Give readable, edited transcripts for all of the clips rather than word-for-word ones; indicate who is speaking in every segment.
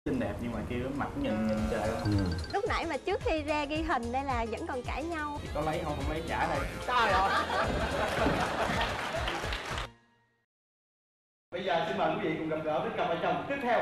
Speaker 1: xinh đẹp nhưng mà kêu mặt nhìn trời luôn.
Speaker 2: Lúc nãy mà trước khi ra ghi hình đây là vẫn còn cãi nhau.
Speaker 1: Có lấy không lấy trả đây.
Speaker 3: Trời ơi. Bây giờ xin mời quý vị cùng gặp gỡ với cặp vợ chồng tiếp theo.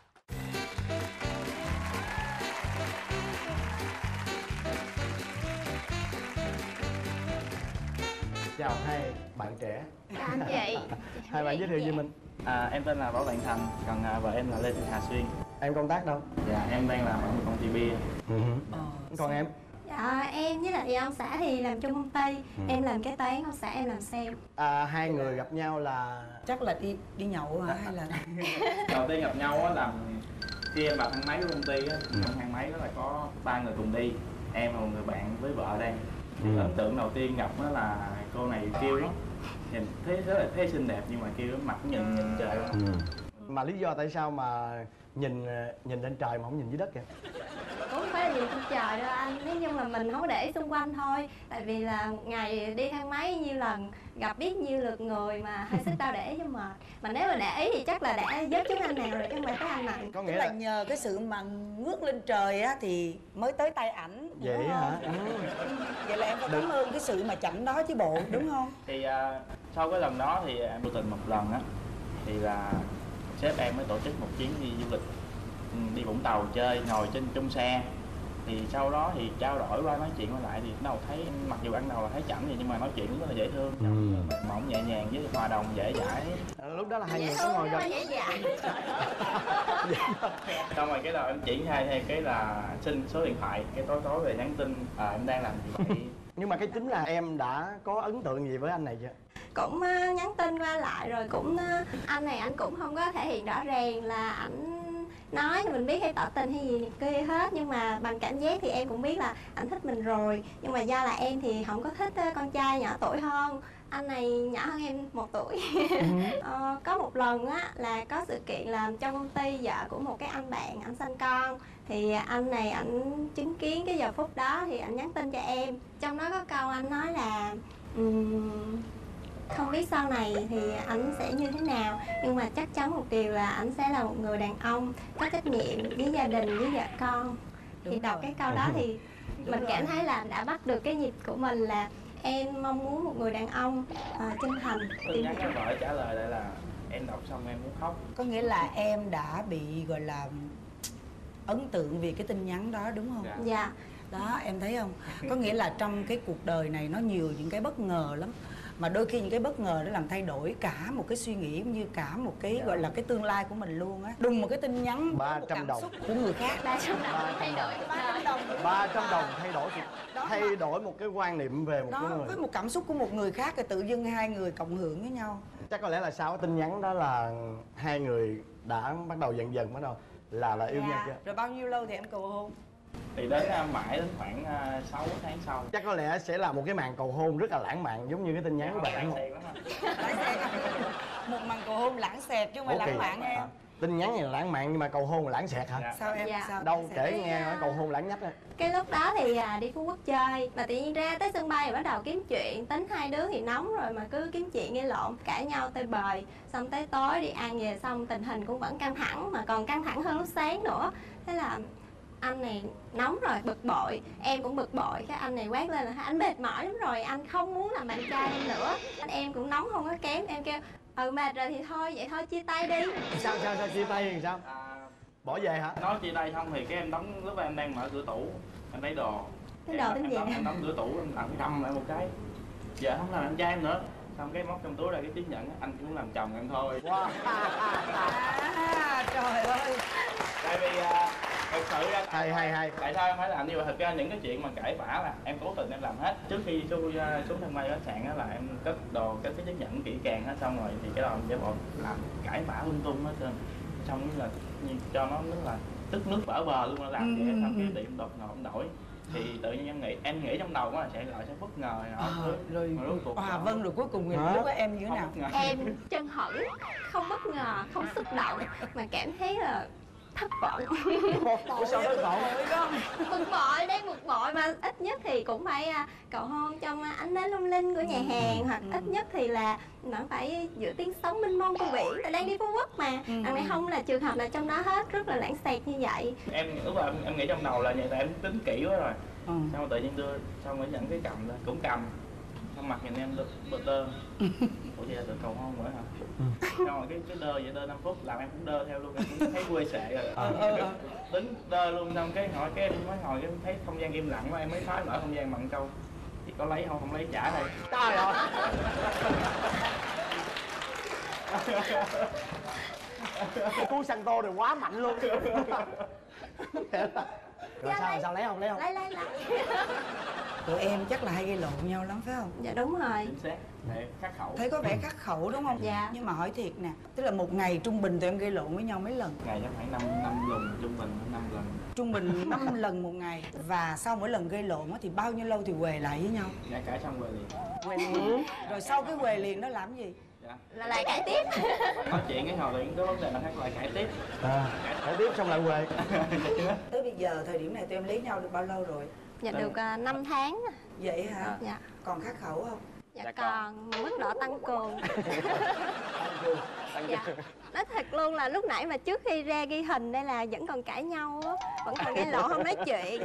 Speaker 3: Chào hai bạn trẻ.
Speaker 2: Chào anh chị.
Speaker 3: Hai bạn giới thiệu về mình.
Speaker 1: Em tên là Võ Bạn Thành, còn vợ em là Lê Thị Hà Xuyên.
Speaker 3: Em công tác đâu?
Speaker 1: Dạ em đang làm ở một công ty bia.
Speaker 3: Còn em?
Speaker 2: Dạ em với lại ông xã thì làm chung công ty. Em làm kế toán, ông xã em làm sale.
Speaker 3: Hai người gặp nhau là
Speaker 4: Chắc là đi nhậu hả hay là
Speaker 1: Đầu tiên gặp nhau á là khi em vào thang máy của công ty á, trong thang máy đó là có 3 người cùng đi. Em và một người bạn với vợ đây. Ấn tượng đầu tiên gặp đó là cô này kêu lắm. Nhìn thấy xinh đẹp nhưng mà kêu mặt nhìn trời luôn.
Speaker 3: Mà lý do tại sao mà nhìn lên trời mà không nhìn dưới đất kìa?
Speaker 2: Cũng không phải là nhìn trên trời đâu anh. Nói chung là mình không có để ý xung quanh thôi. Tại vì là một ngày đi thang máy nhiêu lần, gặp biết nhiêu lượt người mà hơi sức tao để ý cho mệt. Mà nếu mà để ý thì chắc là đã vớt chúng anh nào rồi chứ không phải tới anh này.
Speaker 3: Có
Speaker 4: tức
Speaker 3: nghĩa
Speaker 4: là
Speaker 3: là
Speaker 4: nhờ cái sự mà ngước lên trời á thì mới tới tay ảnh,
Speaker 3: vậy
Speaker 4: đúng
Speaker 3: hả?
Speaker 4: không? Vậy là em phải cảm ơn cái sự mà chậm đó chứ bộ, đúng không?
Speaker 1: Thì sau cái lần đó thì em vô tình một lần á thì là sếp em mới tổ chức một chuyến đi du lịch, đi Vũng Tàu chơi, ngồi trên chung xe. Thì sau đó thì trao đổi qua nói chuyện qua lại thì đầu thấy mặc dù ăn đầu là thấy chậm vậy nhưng mà nói chuyện rất là dễ thương, mềm mỏng nhẹ nhàng với hòa đồng dễ dãi.
Speaker 3: Lúc đó là hai người có ngồi
Speaker 2: nhưng
Speaker 3: gần.
Speaker 2: mà dễ dãi.
Speaker 1: Xong rồi cái đầu em triển khai thêm cái là xin số điện thoại, cái tối về nhắn tin em đang làm gì vậy.
Speaker 3: Nhưng mà cái chính là em đã có ấn tượng gì với anh này chưa?
Speaker 2: Cũng nhắn tin qua lại rồi cũng anh này anh cũng không có thể hiện rõ ràng là ảnh nói thì mình biết hay tỏ tình hay gì kia hết, nhưng mà bằng cảm giác thì em cũng biết là ảnh thích mình rồi. Nhưng mà do là em thì không có thích con trai nhỏ tuổi hơn, anh này nhỏ hơn em 1 tuổi. Có một lần á là có sự kiện là trong công ty vợ của một cái anh bạn ảnh sanh con, thì anh này ảnh chứng kiến cái giờ phút đó thì ảnh nhắn tin cho em. Trong đó có câu anh nói là không biết sau này thì ảnh sẽ như thế nào, nhưng mà chắc chắn một điều là ảnh sẽ là một người đàn ông có trách nhiệm với gia đình, với vợ con. Thì đọc cái câu đó thì mình cảm thấy là đã bắt được cái nhịp của mình, là em mong muốn một người đàn ông chân thành.
Speaker 1: Tin nhắn cái vợ trả lời lại là em đọc xong em muốn khóc.
Speaker 4: Có nghĩa là em đã bị gọi là ấn tượng vì cái tin nhắn đó, đúng không?
Speaker 2: Dạ.
Speaker 4: Đó, em thấy không? Có nghĩa là trong cái cuộc đời này nó nhiều những cái bất ngờ lắm. Mà đôi khi những cái bất ngờ nó làm thay đổi cả một cái suy nghĩ, cũng như cả một cái gọi là cái tương lai của mình luôn á. Đùng một cái tin nhắn
Speaker 3: 300 đồng
Speaker 4: xúc của người khác.
Speaker 2: 300 đồng thay đổi
Speaker 4: 300 đồng.
Speaker 3: 300 đồng thay đổi một cái quan niệm về một
Speaker 4: Đó,
Speaker 3: cái người.
Speaker 4: với một cảm xúc của một người khác thì tự dưng hai người cộng hưởng với nhau.
Speaker 3: Chắc có lẽ là sau cái tin nhắn đó là hai người đã bắt đầu dần bắt đầu là yêu nhau chưa?
Speaker 4: Rồi bao nhiêu lâu thì em cầu hôn?
Speaker 1: Thì đến mãi đến khoảng 6 tháng sau.
Speaker 3: Chắc có lẽ sẽ là một cái màn cầu hôn rất là lãng mạn giống như cái tin nhắn của bạn.
Speaker 1: Lãng xẹt lắm.
Speaker 4: Lãng xẹt. Một màn cầu hôn lãng xẹt chứ không phải lãng mạn em.
Speaker 3: Tin nhắn này là lãng mạn nhưng mà cầu hôn là lãng xẹt hả?
Speaker 1: Dạ.
Speaker 4: Sao em?
Speaker 2: Dạ.
Speaker 4: Sao?
Speaker 3: Đâu kể nghe nói cầu hôn lãng nhất á.
Speaker 2: Cái lúc đó thì đi Phú Quốc chơi, mà tự nhiên ra tới sân bay rồi bắt đầu kiếm chuyện. Tính hai đứa thì nóng rồi mà cứ kiếm chuyện gây lộn, cãi nhau tơi bời. Xong tới tối đi ăn về xong tình hình cũng vẫn căng thẳng, mà còn căng thẳng hơn lúc sáng nữa. Thế là anh này nóng rồi, bực bội, em cũng bực bội. Cái anh này quát lên là anh mệt mỏi lắm rồi, anh không muốn làm bạn trai em nữa. Anh em cũng nóng không có kém, em kêu mệt rồi thì thôi, vậy thôi chia tay đi.
Speaker 3: Sao chia tay thì sao? Bỏ về hả?
Speaker 1: Nói chia tay xong thì cái em đóng, lúc em đang mở cửa tủ em lấy đồ.
Speaker 2: Cái đồ tính gì?
Speaker 1: Em đóng cửa tủ em làm cái đâm lại một cái. Giờ không làm anh trai em nữa. Xong cái móc trong túi ra cái chứng nhận anh chỉ muốn làm chồng em thôi.
Speaker 3: Wow.
Speaker 4: Trời ơi.
Speaker 1: Tại vì thật sự ra
Speaker 3: hay
Speaker 1: tại sao em phải làm như vậy? Thật ra những cái chuyện mà cãi vã là em cố tình em làm hết. Trước khi xuống sân bay khách sạn là em cất đồ, cất cái chứng nhận kỹ càng hết, xong rồi thì cái đầu em giả bộ làm cãi vã lung tung hết trơn. Xong là cho nó là tức nước vỡ bờ luôn, là làm vậy. Xong cái tiệm đột ngột em đổi thì tự nhiên em nghĩ trong đầu là sẽ bất ngờ
Speaker 4: rồi vâng, rồi cuối cùng lúc đó em như thế nào?
Speaker 2: Em chân hững, không bất ngờ, không xúc động, mà cảm thấy là thất vọng.
Speaker 3: Ủa sao thất vọng?
Speaker 2: Bực bội, đang bực bội mà ít nhất thì cũng phải cầu hôn trong ánh nến lung linh của nhà hàng, hoặc ít nhất thì là nó phải giữa tiếng sóng mênh mông của biển. Tại đang đi Phú Quốc mà. Đằng này không là trường hợp nào trong đó hết, rất là lãng xẹt như vậy.
Speaker 1: Em lúc mà em nghĩ trong đầu là vậy, tại em tính kỹ quá rồi. Xong rồi tự nhiên đưa, xong rồi dẫn cái cầm lên, cũng cầm. Xong mặt nhìn em bật đơ. Ủa vậy là tự cầu hôn nữa hả? Xong rồi cái đơ vậy, đơ 5 phút làm em cũng đơ theo luôn, em cũng thấy quê sệ rồi. Tính đơ luôn, xong cái hỏi cái em mới ngồi cái thấy không gian im lặng quá, em mới phá mở không gian bằng câu thì có lấy không, không lấy trả đây.
Speaker 3: Trời ơi. Cú săn tô này quá mạnh luôn. Rồi sao lấy không?
Speaker 2: Lấy.
Speaker 4: Tụi em chắc là hay gây lộn nhau lắm phải không?
Speaker 2: Dạ đúng rồi.
Speaker 1: Chính xác, để khắc khẩu.
Speaker 4: Thấy có vẻ khắc khẩu đúng không?
Speaker 2: Dạ.
Speaker 4: Nhưng mà hỏi thiệt nè, tức là một ngày trung bình tụi em gây lộn với nhau mấy lần?
Speaker 1: Ngày chắc phải 5 lần, trung bình 5 lần.
Speaker 4: Trung bình 5 lần một ngày. Và sau mỗi lần gây lộn á thì bao nhiêu lâu thì huề lại với nhau?
Speaker 1: Dạ cãi xong rồi liền.
Speaker 4: Huề liền. Rồi sau cái huề liền đó làm gì?
Speaker 1: Dạ.
Speaker 2: Là lại cãi tiếp.
Speaker 1: Nói chuyện cái hồi liền có vấn đề là khác lại cãi tiếp.
Speaker 3: Cãi tiếp xong lại quê.
Speaker 4: Tới bây giờ thời điểm này tụi em lấy nhau được bao lâu rồi?
Speaker 2: Dạ được 5 tháng.
Speaker 4: Vậy hả?
Speaker 2: Dạ.
Speaker 4: Còn khắc khẩu không?
Speaker 2: Dạ còn mức độ tăng cường. Dạ. Nói thật luôn là lúc nãy mà trước khi ra ghi hình đây là vẫn còn cãi nhau á, vẫn còn gây lộn không nói chuyện.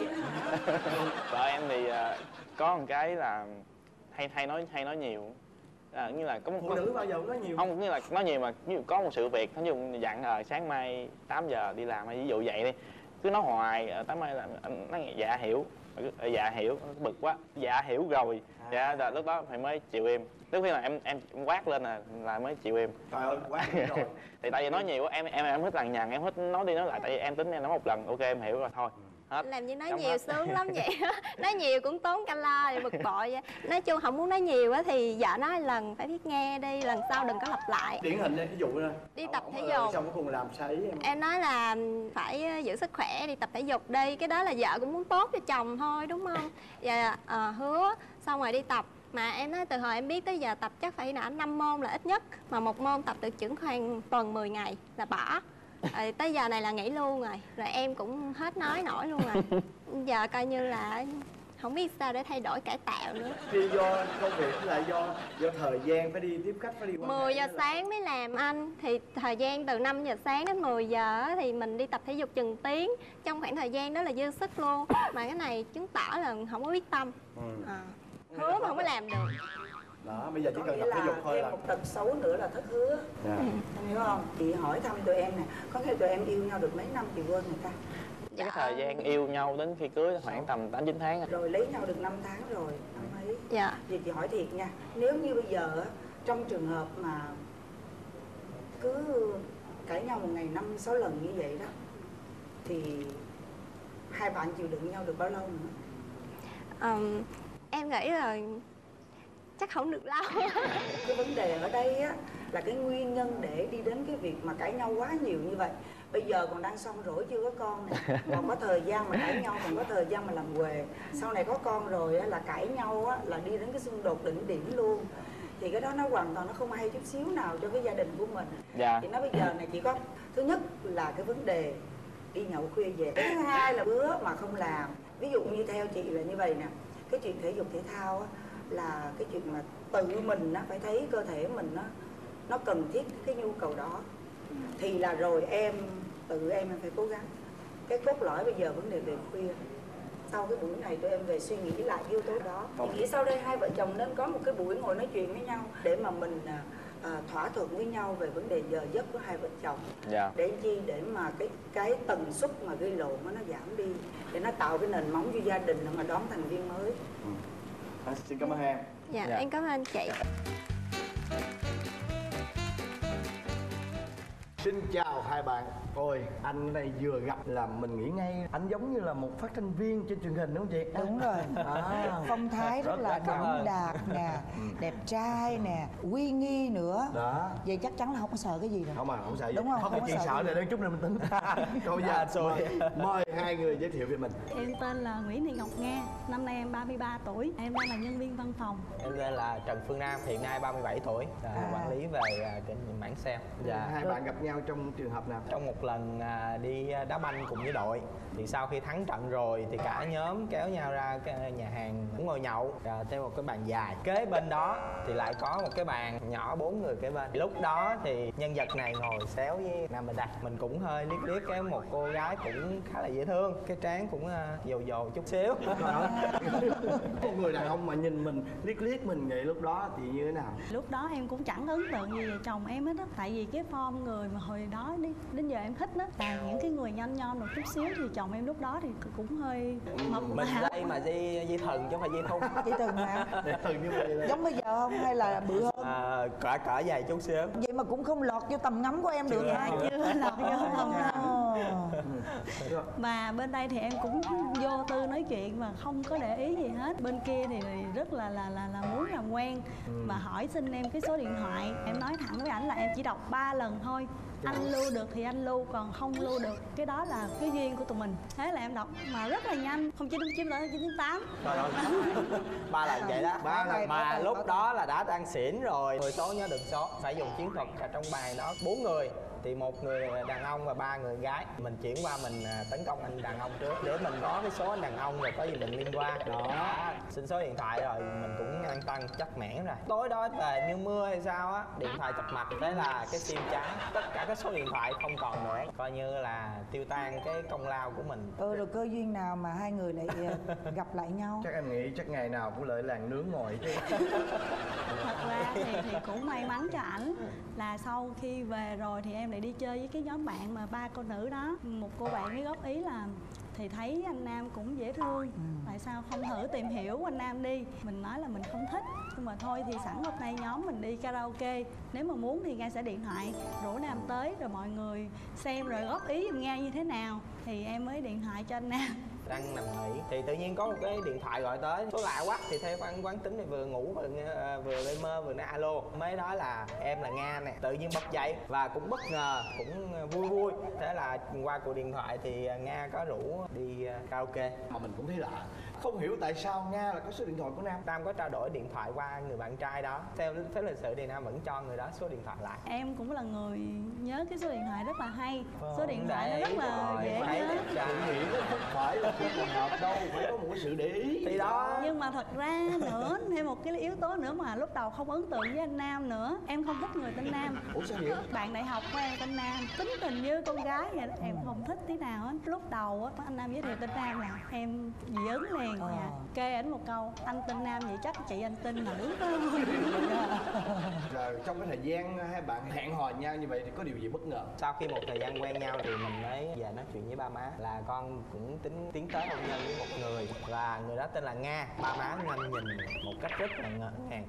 Speaker 5: Vợ em thì có một cái là hay nói nhiều. Như là có một
Speaker 3: Phụ nữ bao giờ cũng nói nhiều.
Speaker 5: không, như là nói nhiều mà ví dụ có một sự việc, ví dụ dặn sáng mai 8 giờ đi làm hay ví dụ vậy đi, cứ nói hoài 8 mai là nói dạ hiểu, dạ hiểu, bực quá, dạ hiểu rồi, dạ là lúc đó phải mới chịu im. Lúc khi mà em quát lên là mới chịu im.
Speaker 3: Trời ơi, quát rồi.
Speaker 5: Thì tại vì nói nhiều quá, em thích lằng nhằng, em thích nói đi nói lại, tại vì em tính em nói một lần ok em hiểu rồi thôi. Hết.
Speaker 2: Làm như nói
Speaker 5: Xong
Speaker 2: nhiều
Speaker 5: hết.
Speaker 2: sướng lắm vậy á. Nói nhiều cũng tốn calo, bực bội vậy. Nói chung không muốn nói nhiều á thì vợ nói lần phải biết nghe đi, lần sau đừng có lặp lại.
Speaker 3: Điển hình đây, ví dụ ra.
Speaker 2: Đi tập thể dục.
Speaker 3: Xong cuối cùng làm sai ý em.
Speaker 2: Em nói là phải giữ sức khỏe, đi tập thể dục đi. Cái đó là vợ cũng muốn tốt cho chồng thôi đúng không? Và hứa xong rồi đi tập. Mà em nói từ hồi em biết tới giờ tập chắc phải là 5 môn là ít nhất. Mà một môn tập được chừng khoảng tuần 10 ngày là bỏ. Rồi tới giờ này là nghỉ luôn rồi. Rồi em cũng hết nói nổi luôn rồi. Giờ coi như là không biết sao để thay đổi cải tạo nữa.
Speaker 3: Đi do công việc là do thời gian phải đi tiếp khách, phải đi quan
Speaker 2: 10 giờ
Speaker 3: hệ
Speaker 2: sáng mới làm anh. Thì thời gian từ 5 giờ sáng đến 10 giờ thì mình đi tập thể dục chừng tiếng. Trong khoảng thời gian đó là dư sức luôn. Mà cái này chứng tỏ là không có quyết tâm. Hứa mà không có làm được.
Speaker 3: Đó, bây giờ chỉ
Speaker 4: Có
Speaker 3: cần
Speaker 4: nghĩa
Speaker 3: tập thể dục
Speaker 4: là
Speaker 3: thôi
Speaker 4: thêm
Speaker 3: là.
Speaker 4: một tật xấu nữa là thất hứa.
Speaker 3: Dạ.
Speaker 4: Em hiểu không? Chị hỏi thăm tụi em nè, có khi tụi em yêu nhau được mấy năm thì quên người ta.
Speaker 5: Cái thời gian yêu nhau đến khi cưới khoảng tầm 8-9 tháng.
Speaker 4: Rồi lấy nhau được 5 tháng rồi, năm ấy.
Speaker 2: Dạ.
Speaker 4: Vậy chị hỏi thiệt nha, nếu như bây giờ á, trong trường hợp mà cứ cãi nhau một ngày 5-6 lần như vậy đó, thì hai bạn chịu đựng nhau được bao lâu nữa?
Speaker 2: Em nghĩ là chắc không được lâu.
Speaker 4: Cái vấn đề ở đây á là cái nguyên nhân để đi đến cái việc mà cãi nhau quá nhiều như vậy. Bây giờ còn đang son rỗi chưa có con nè, còn có thời gian mà cãi nhau, còn có thời gian mà làm huề. Sau này có con rồi á là cãi nhau á là đi đến cái xung đột đỉnh điểm luôn. Thì cái đó nó hoàn toàn nó không hay chút xíu nào cho cái gia đình của mình.
Speaker 5: Dạ.
Speaker 4: Thì nó bây giờ này chỉ có thứ nhất là cái vấn đề đi nhậu khuya về, cái thứ hai là bữa mà không làm. Ví dụ như theo chị là như vậy nè, cái chuyện thể dục thể thao á là cái chuyện mà tự mình á phải thấy cơ thể mình nó cần thiết cái nhu cầu đó thì là rồi em tự em phải cố gắng. Cái cốt lõi bây giờ vấn đề về khuya, sau cái buổi này tụi em về suy nghĩ lại yếu tố đó. Chị nghĩ sau đây hai vợ chồng nên có một cái buổi ngồi nói chuyện với nhau để mà mình thỏa thuận với nhau về vấn đề giờ giấc của hai vợ chồng.
Speaker 5: Dạ.
Speaker 4: Để chi? Để mà cái tần suất mà gây lộn nó giảm đi, để nó tạo cái nền móng cho gia đình để mà đón thành viên mới.
Speaker 3: Xin cảm ơn em.
Speaker 2: Dạ,
Speaker 5: Dạ.
Speaker 2: em cảm ơn chị.
Speaker 3: Xin chào hai bạn. Ôi, anh này vừa gặp là mình nghĩ ngay anh giống như là một phát thanh viên trên truyền hình đúng không chị?
Speaker 4: Đúng rồi. Phong thái rất là đậm đà nè, đẹp trai nè, uy nghi nữa.
Speaker 3: Đó.
Speaker 4: Vậy chắc chắn là không có sợ cái gì rồi.
Speaker 3: Không mà không sợ gì.
Speaker 4: Đúng không?
Speaker 3: Không
Speaker 4: Không
Speaker 3: có
Speaker 4: có
Speaker 3: chuyện
Speaker 4: sợ
Speaker 3: sợ
Speaker 4: gì.
Speaker 3: này đang chút nữa mình tính. Còn bây giờ mời hai người giới thiệu về mình.
Speaker 6: Em tên là Nguyễn Thị Ngọc Nga, năm nay em 33 tuổi, em đang là nhân viên văn phòng.
Speaker 7: Em tên là Trần Phương Nam, hiện nay 37 tuổi, quản lý về trên mảng sale.
Speaker 3: Hai bạn gặp nhau nhau trong trường hợp nào?
Speaker 7: Trong một lần đi đá banh cùng với đội, thì sau khi thắng trận rồi thì cả nhóm kéo nhau ra cái nhà hàng cũng ngồi nhậu, theo một cái bàn dài. Kế bên đó thì lại có một cái bàn nhỏ 4 người kế bên. Lúc đó thì nhân vật này ngồi xéo với nam bên đây. Mình cũng hơi liếc liếc cái một cô gái cũng khá là dễ thương, cái trán cũng dồ dồ chút xíu.
Speaker 3: Một người đàn ông mà nhìn mình liếc liếc mình vậy lúc đó thì như thế nào?
Speaker 6: Lúc đó em cũng chẳng ấn tượng gì về chồng em hết á. Tại vì cái form người mà hồi đó đến giờ em thích đó là những cái người nhon nhon một chút xíu, thì chồng em lúc đó thì cũng hơi mập
Speaker 7: Mình đây mà dây thần chứ không phải dây thun.
Speaker 4: Chị từng mà
Speaker 3: Từng như vậy.
Speaker 4: giống bây giờ không hay là bự hơn?
Speaker 7: Cỡ dài chút xíu.
Speaker 4: Vậy mà cũng không lọt vô tầm ngắm của em được hả?
Speaker 6: chưa lọt vô không đâu. Mà bên đây thì em cũng vô tư nói chuyện mà không có để ý gì hết. Bên kia thì rất là muốn làm quen và hỏi xin em cái số điện thoại. Em nói thẳng với ảnh là em chỉ đọc 3 lần thôi, anh lưu được thì anh lưu, còn không lưu được cái đó là cái duyên của tụi mình. Thế là em đọc mà rất là nhanh, 0997
Speaker 7: Trời ơi, 3 lần vậy đó.
Speaker 3: 3 lần.
Speaker 7: Mà lúc đó là đã đang xỉn rồi. 10 số nhớ được số. Phải dùng chiến thuật trong bài đó 4 người thì 1 người đàn ông và 3 người gái. Mình chuyển qua mình tấn công anh đàn ông trước để mình có cái số anh đàn ông rồi có gì mình liên quan. Đó, xin số điện thoại rồi mình cũng an tâm chắc mẻn rồi. Tối đó về như mưa hay sao á, điện thoại chập mạch, thế là cái sim trắng, tất cả các số điện thoại không còn nữa, coi như là tiêu tan cái công lao của mình.
Speaker 4: Rồi cơ duyên nào mà hai người lại gặp lại nhau?
Speaker 3: Chắc em nghĩ chắc ngày nào cũng lại làng nướng ngồi chứ.
Speaker 6: Thật ra thì cũng may mắn cho ảnh là sau khi về rồi thì em lại đi chơi với cái nhóm bạn mà 3 cô nữ đó. Một cô bạn mới góp ý là thì thấy anh Nam cũng dễ thương, tại sao không thử tìm hiểu anh Nam đi. Mình nói là mình không thích, nhưng mà thôi thì sẵn hôm nay nhóm mình đi karaoke, nếu mà muốn thì Nga sẽ điện thoại rủ Nam tới rồi mọi người xem rồi góp ý giùm Nga như thế nào, thì em mới điện thoại cho anh Nam.
Speaker 7: Đang nằm nghỉ thì tự nhiên có một cái điện thoại gọi tới, số lạ quá, thì theo quán tính thì vừa ngủ vừa lên mơ vừa nói alo, mới nói là em là Nga nè. Tự nhiên bật dậy và cũng bất ngờ, cũng vui, thế là qua cuộc điện thoại thì Nga có rủ đi karaoke.
Speaker 3: Mà mình cũng thấy lạ, không hiểu tại sao Nga là có số điện thoại của Nam.
Speaker 7: Nam có trao đổi điện thoại qua người bạn trai đó, theo phép lịch sự thì Nam vẫn cho người đó số điện thoại lại.
Speaker 6: Em cũng là người nhớ cái số điện thoại rất là hay, số điện thoại nó rất là dễ nhớ.
Speaker 3: Tôi nghĩ nó không phải là không hợp đâu, phải có một cái sự để ý
Speaker 7: thì đó.
Speaker 6: Nhưng mà thật ra nữa, thêm một cái yếu tố nữa mà lúc đầu không ấn tượng với anh Nam nữa, em không thích người tên Nam.
Speaker 3: Ủa sao vậy?
Speaker 6: Bạn đại học của em tên Nam, tính tình như con gái vậy đó, em không thích tí nào hết. Lúc đầu á, anh Nam giới thiệu tên Nam là em dị ứng liền, kê ảnh một câu anh tên Nam vậy chắc chị anh tin là đúng thôi.
Speaker 3: Rồi trong cái thời gian hai bạn hẹn hò nhau như vậy thì có điều gì bất ngờ?
Speaker 7: Sau khi một thời gian quen nhau thì mình mới về nói chuyện với ba má là con cũng tính tiến tới hôn nhân với một người, và người đó tên là Nga. Ba má Ngân nhìn một cách rất là ngỡ ngàng.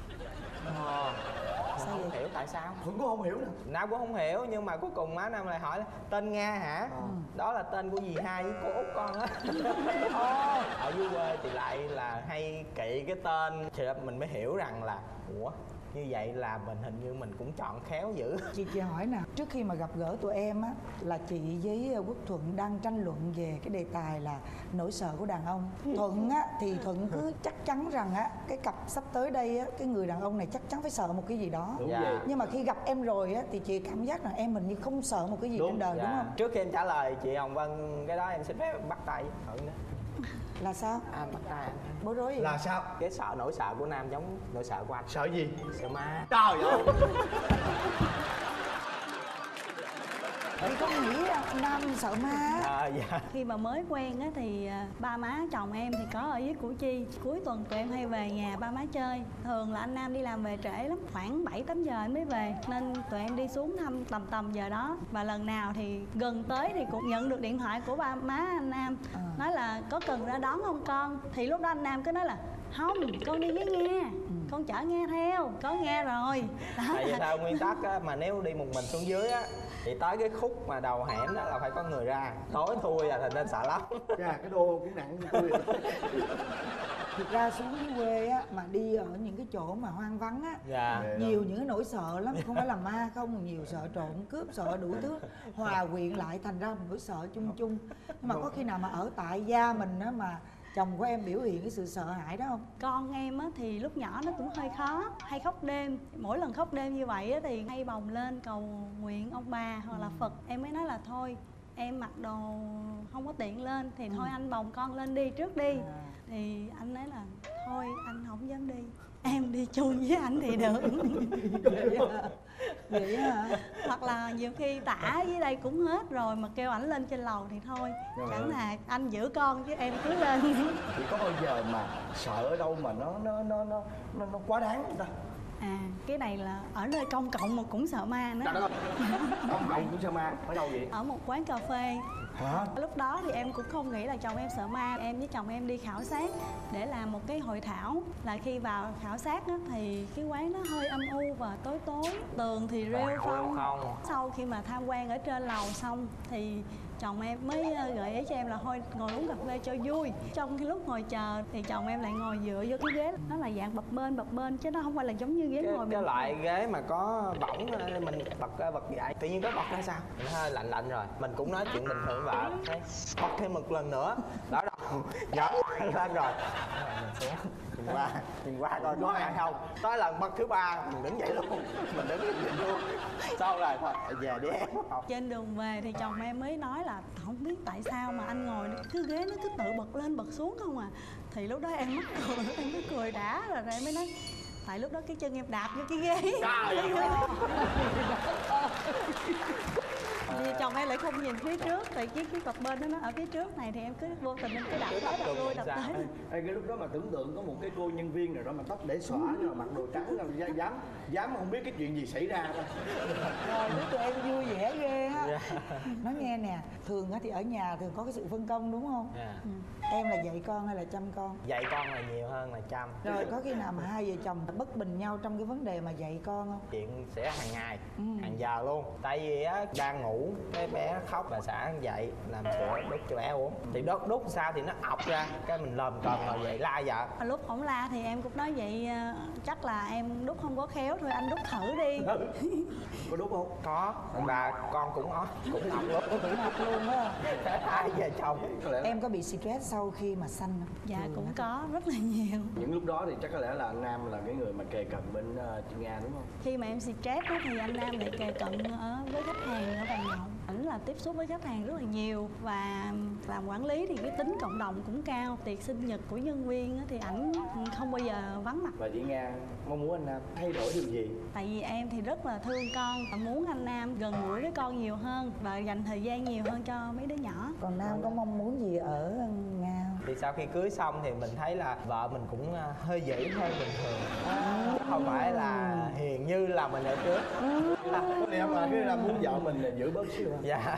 Speaker 7: Không hiểu tại sao.
Speaker 3: Cũng không hiểu nè.
Speaker 7: Nam cũng không hiểu, nhưng mà cuối cùng má Nam lại hỏi là tên Nga hả? Đó là tên của dì hai với cô út con á. Ở dưới quê thì lại là hay kỵ cái tên, thì mình mới hiểu rằng là ủa, như vậy là mình hình như mình cũng chọn khéo dữ.
Speaker 4: Chị hỏi nè, trước khi mà gặp gỡ tụi em á, là chị với Quốc Thuận đang tranh luận về cái đề tài là nỗi sợ của đàn ông. Thuận á thì Thuận cứ chắc chắn rằng á cái cặp sắp tới đây á, cái người đàn ông này chắc chắn phải sợ một cái gì đó.
Speaker 3: Đúng vậy.
Speaker 4: Nhưng mà khi gặp em rồi á thì chị cảm giác là em mình như không sợ một cái gì trên đời, đúng không?
Speaker 7: Trước khi em trả lời chị Hồng Vân cái đó, em xin phép bắt tay với Thuận đó.
Speaker 4: Là sao?
Speaker 7: Bắt tay anh.
Speaker 4: Bối rối gì?
Speaker 3: Là sao?
Speaker 7: Cái nỗi sợ của Nam giống nỗi sợ của anh.
Speaker 3: Sợ gì?
Speaker 7: Sợ ma.
Speaker 3: Trời ơi.
Speaker 4: Chị không nghĩ là Nam sợ ma.
Speaker 7: Dạ.
Speaker 6: Khi mà mới quen á thì ba má chồng em thì có ở dưới Củ Chi. Cuối tuần tụi em hay về nhà ba má chơi. Thường là anh Nam đi làm về trễ lắm, khoảng 7-8 giờ anh mới về, nên tụi em đi xuống thăm tầm giờ đó. Và lần nào thì gần tới thì cũng nhận được điện thoại của ba má anh Nam, nói là có cần ra đón không con. Thì lúc đó anh Nam cứ nói là không, con đi với Nga, con chở Nga theo, có Nga rồi đó.
Speaker 7: Tại vì theo nguyên tắc á, mà nếu đi một mình xuống dưới á thì tới cái khúc mà đầu hẻm đó là phải có người ra, tối thui là thành nên sợ lắm.
Speaker 3: Chà, cái đô cũng nặng như tôi.
Speaker 4: Thực ra xuống dưới quê á mà đi ở những cái chỗ mà hoang vắng á,
Speaker 7: Dạ.
Speaker 4: nhiều những cái nỗi sợ lắm, không phải là ma không, nhiều sợ trộm cướp, sợ đủ thứ hòa quyện lại thành ra một nỗi sợ chung chung. Nhưng mà có khi nào mà ở tại gia mình á mà Chồng của em biểu hiện cái sự sợ hãi đó không?
Speaker 6: Con em á, thì lúc nhỏ nó cũng hơi khó, hay khóc đêm. Mỗi lần khóc đêm như vậy á, thì hay bồng lên cầu nguyện ông bà hoặc là Phật. Em mới nói là thôi em mặc đồ không có tiện lên thì thôi anh bồng con lên đi trước đi. Thì anh nói là thôi anh không dám đi, em đi chung với anh thì được.
Speaker 4: Vậy hả?
Speaker 6: Hoặc là nhiều khi tả dưới đây cũng hết rồi mà kêu ảnh lên trên lầu thì thôi, chẳng là anh giữ con chứ em cứ lên.
Speaker 3: Chỉ có bao giờ mà sợ ở đâu mà nó quá đáng không ta?
Speaker 6: À, cái này là ở nơi công cộng mà cũng sợ ma nữa.
Speaker 3: Công cộng cũng sợ ma, ở đâu vậy?
Speaker 6: Ở một quán cà phê.
Speaker 3: Hả?
Speaker 6: Lúc đó thì em cũng không nghĩ là chồng em sợ ma. Em với chồng em đi khảo sát để làm một cái hội thảo. Là khi vào khảo sát á, thì cái quán nó hơi âm u và tối tối. Tường thì rêu phong. Sau khi mà tham quan ở trên lầu xong thì chồng em mới gợi ý cho em là thôi ngồi uống cà phê cho vui. Trong cái lúc ngồi chờ thì chồng em lại ngồi dựa vô cái ghế. Nó là dạng bập bên chứ nó không phải là giống như ghế ngồi
Speaker 7: cái loại ghế mà có võng mình bật dậy tự nhiên có bật ra sao mình hơi lạnh rồi mình cũng nói chuyện bình thường với vợ thấy bật thêm một lần nữa đó đâu nhớ lên rồi mình xuống nhìn qua coi có ai không. Tới lần bật thứ 3 mình đứng dậy luôn, mình đứng nhìn luôn sau rồi thôi về đi em.
Speaker 6: Trên đường về thì chồng em mới nói là không biết tại sao mà anh ngồi cứ ghế nó cứ tự bật lên bật xuống không à. Thì lúc đó em mắc cười, em cứ cười đã rồi em mới nói tại lúc đó cái chân em đạp vô cái ghế. Thì chồng em lại không nhìn phía trước, tại cái cặp bên đó nó ở phía trước này thì em cứ vô tình em cứ đạp tới đạp lui đạp tới.
Speaker 3: Cái lúc đó mà tưởng tượng có một cái cô nhân viên nào đó mà tóc để xõa rồi mặc đồ trắng rồi dám không biết cái chuyện gì xảy ra đâu.
Speaker 4: Rồi biết tụi em vui vẻ ghê á. Nói nghe nè, thường á thì ở nhà thường có cái sự phân công đúng không? Em là dạy con hay là chăm con?
Speaker 7: Dạy con là nhiều hơn là chăm.
Speaker 4: Rồi có khi nào mà hai vợ chồng bất bình nhau trong cái vấn đề mà dạy con không?
Speaker 7: Chuyện sẽ hàng ngày, hàng giờ luôn. Tại vì á đang ngủ cái bé khóc là xã dậy làm sữa đút cho bé uống. Thì đút sao thì nó ọc ra cái mình lồm cồm ngồi dậy la vợ.
Speaker 6: Lúc ổng la thì em cũng nói vậy chắc là em đút không có khéo thôi anh đút thử đi.
Speaker 3: Có đút không?
Speaker 7: Có và con cũng ọc luôn á. Hai vợ chồng.
Speaker 4: Em có bị stress sau khi mà sanh không?
Speaker 6: Dạ cũng có rất là nhiều.
Speaker 3: Những lúc đó thì chắc có lẽ là anh Nam là cái người mà kề cận bên chị Nga đúng không?
Speaker 6: Khi mà em stress thì anh Nam lại kề cận với khách hàng ở Vàng Nhậu. Ảnh là tiếp xúc với khách hàng rất là nhiều và làm quản lý thì cái tính cộng đồng cũng cao. Tiệc sinh nhật của nhân viên thì ảnh không bao giờ vắng mặt.
Speaker 3: Và chị Nga mong muốn anh Nam thay đổi điều gì?
Speaker 6: Tại vì em thì rất là thương con và muốn anh Nam gần gũi với con nhiều hơn và dành thời gian nhiều hơn cho mấy đứa nhỏ.
Speaker 4: Còn Nam có mong muốn gì ở Nga không?
Speaker 7: Thì sau khi cưới xong thì mình thấy là vợ mình cũng hơi dữ hơn bình thường, không phải là hiền như là mình ở trước.
Speaker 3: Em mà cái là muốn vợ mình là giữ bớt xíu.
Speaker 7: Dạ.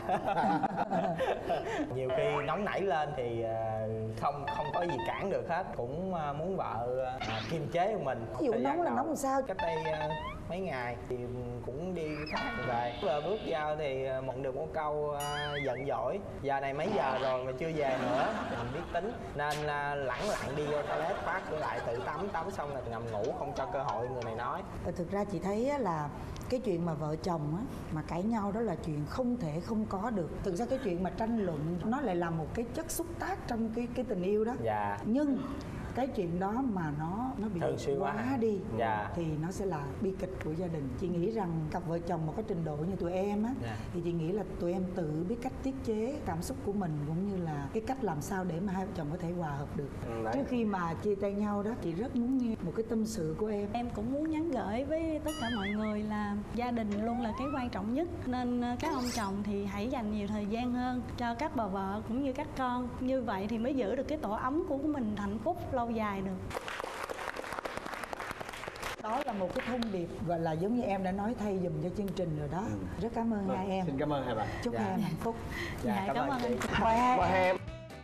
Speaker 7: Nhiều khi nóng nảy lên thì không có gì cản được hết, cũng muốn vợ kiềm chế mình.
Speaker 4: Ví dụ nóng là nóng làm sao?
Speaker 7: Cách đây mấy ngày thì cũng đi khách hàng về, vừa bước vào thì nhận được một câu giận dỗi giờ này mấy giờ rồi mà chưa về nữa. Mình biết tính nên lẳng lặng đi vô toilet khóa cửa lại tự tắm xong là ngầm ngủ không cho cơ hội người này nói.
Speaker 4: Thực ra chị thấy là cái chuyện mà vợ chồng á mà cãi nhau đó là chuyện không thể không có được. Thực ra cái chuyện mà tranh luận nó lại là một cái chất xúc tác trong cái tình yêu đó.
Speaker 7: Dạ.
Speaker 4: Nhưng cái chuyện đó mà nó bị
Speaker 7: thường xuyên
Speaker 4: quá đi
Speaker 7: dạ.
Speaker 4: thì nó sẽ là bi kịch của gia đình. Chị nghĩ rằng cặp vợ chồng mà có trình độ như tụi em á
Speaker 7: dạ.
Speaker 4: thì chị nghĩ là tụi em tự biết cách tiết chế cảm xúc của mình cũng như là cái cách làm sao để mà hai vợ chồng có thể hòa hợp được. Trước khi mà chia tay nhau đó, chị rất muốn nghe một cái tâm sự của em.
Speaker 6: Em cũng muốn nhắn gửi với tất cả mọi người là gia đình luôn là cái quan trọng nhất, nên các ông chồng thì hãy dành nhiều thời gian hơn cho các bà vợ cũng như các con. Như vậy thì mới giữ được cái tổ ấm của mình hạnh phúc lâu dài được.
Speaker 4: Đó là một cái thông điệp gọi là giống như em đã nói thay dùm cho chương trình rồi đó. Rất cảm ơn hai em.
Speaker 3: Xin cảm ơn hai bạn.
Speaker 4: Chúc hai em hạnh phúc.
Speaker 6: Dạ, cảm ơn anh.
Speaker 3: Qua em.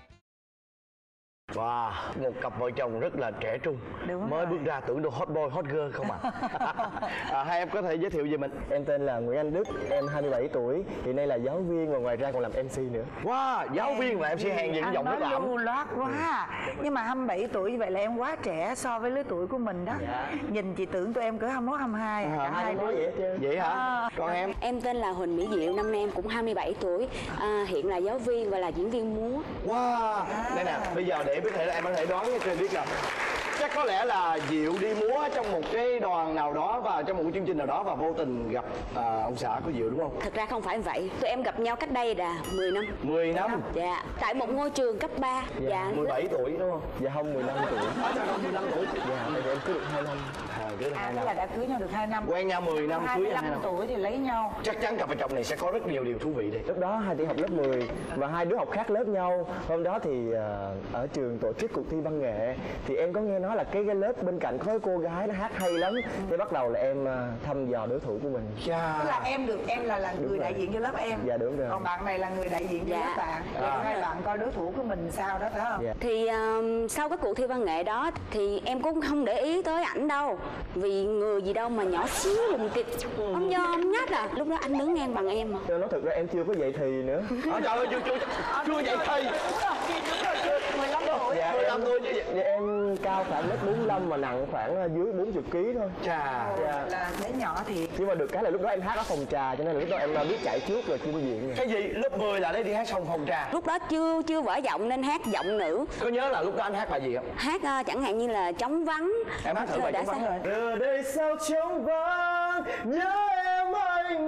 Speaker 3: Wow, một cặp vợ chồng rất là trẻ trung.
Speaker 4: Đúng
Speaker 3: mới
Speaker 4: rồi.
Speaker 3: bước ra tưởng đâu hot boy, hot girl không à. Hai em có thể giới thiệu về mình?
Speaker 8: Em tên là Nguyễn Anh Đức, em 27 tuổi, hiện nay là giáo viên và ngoài ra còn làm MC nữa.
Speaker 3: Wow, giáo viên và MC hàng gì cũng giọng rất là ấm.
Speaker 9: Lưu loát quá. Nhưng mà 27 tuổi như vậy là em quá trẻ so với lứa tuổi của mình đó. Nhìn chị tưởng tụi em cỡ 21, 22. Cả hai đứa.
Speaker 3: Vậy hả? Còn em?
Speaker 10: Em tên là Huỳnh Mỹ Diệu, năm nay em cũng 27 tuổi, hiện là giáo viên và là diễn viên múa.
Speaker 3: Wow, đây nè, bây giờ để em có thể đoán cho biết là chắc có lẽ là Diệu đi múa trong một cái đoàn nào đó và trong một cái chương trình nào đó và vô tình gặp ông xã của Diệu đúng không?
Speaker 10: Thật ra không phải vậy. Tụi em gặp nhau cách đây là 10 năm.
Speaker 3: 10 năm?
Speaker 10: Dạ. Tại một ngôi trường cấp 3.
Speaker 8: Dạ.
Speaker 3: 17 tuổi đúng không?
Speaker 8: Dạ không, 15 tuổi.
Speaker 3: Sao không 15 tuổi?
Speaker 8: Dạ, tại vì em cưới được 2 năm.
Speaker 3: Cưới được 2
Speaker 9: Tức
Speaker 3: năm.
Speaker 9: là đã cưới nhau được 2 năm.
Speaker 3: Quen nhau 10 năm, cưới nhau
Speaker 9: 25
Speaker 3: 2 năm.
Speaker 9: tuổi thì lấy nhau.
Speaker 3: Chắc chắn cặp vợ chồng này sẽ có rất nhiều điều thú vị đây.
Speaker 8: Lúc đó hai đứa học lớp 10 và hai đứa học khác lớp nhau. Hôm đó thì ở trường tổ chức cuộc thi văn nghệ thì em có nghe nói là cái lớp bên cạnh có cái cô gái nó hát hay lắm. Thế bắt đầu là em thăm dò đối thủ của mình.
Speaker 9: Tức là em là người đại diện cho lớp em.
Speaker 8: Dạ đúng rồi.
Speaker 9: Còn bạn này là người đại diện cho lớp bạn. Hai bạn coi đối thủ của mình sao đó phải không?
Speaker 8: Dạ.
Speaker 10: Thì sau cái cuộc thi văn nghệ đó thì em cũng không để ý tới ảnh đâu. Vì người gì đâu mà nhỏ xíu lùn kịch, ông nhom nhát à. Lúc đó anh đứng ngang bằng em mà.
Speaker 8: Nói thật ra em chưa có dậy thì nữa.
Speaker 3: Trời ơi, chưa dậy thì.
Speaker 9: 15 tuổi.
Speaker 8: Dạ,
Speaker 3: 15 tuổi như vậy.
Speaker 8: Dạ, em cao khoảng mét 45 mà nặng khoảng dưới 40 kg thôi.
Speaker 3: Chà.
Speaker 8: Dạ.
Speaker 9: Là bé nhỏ thì
Speaker 8: Nhưng mà được cái là lúc đó em hát ở phòng trà cho nên là lúc đó em biết chạy trước rồi chuyên diện rồi.
Speaker 3: Cái gì? Lớp 10 là đấy đi hát xong phòng trà.
Speaker 10: Lúc đó chưa vỡ giọng nên hát giọng nữ.
Speaker 3: Có nhớ là lúc đó anh hát bài gì không?
Speaker 10: Hát chẳng hạn như là Trống Vắng.
Speaker 3: Em hát thử bài Trống Vắng rồi.
Speaker 8: Ở đây sao trống vắng, nhớ em anh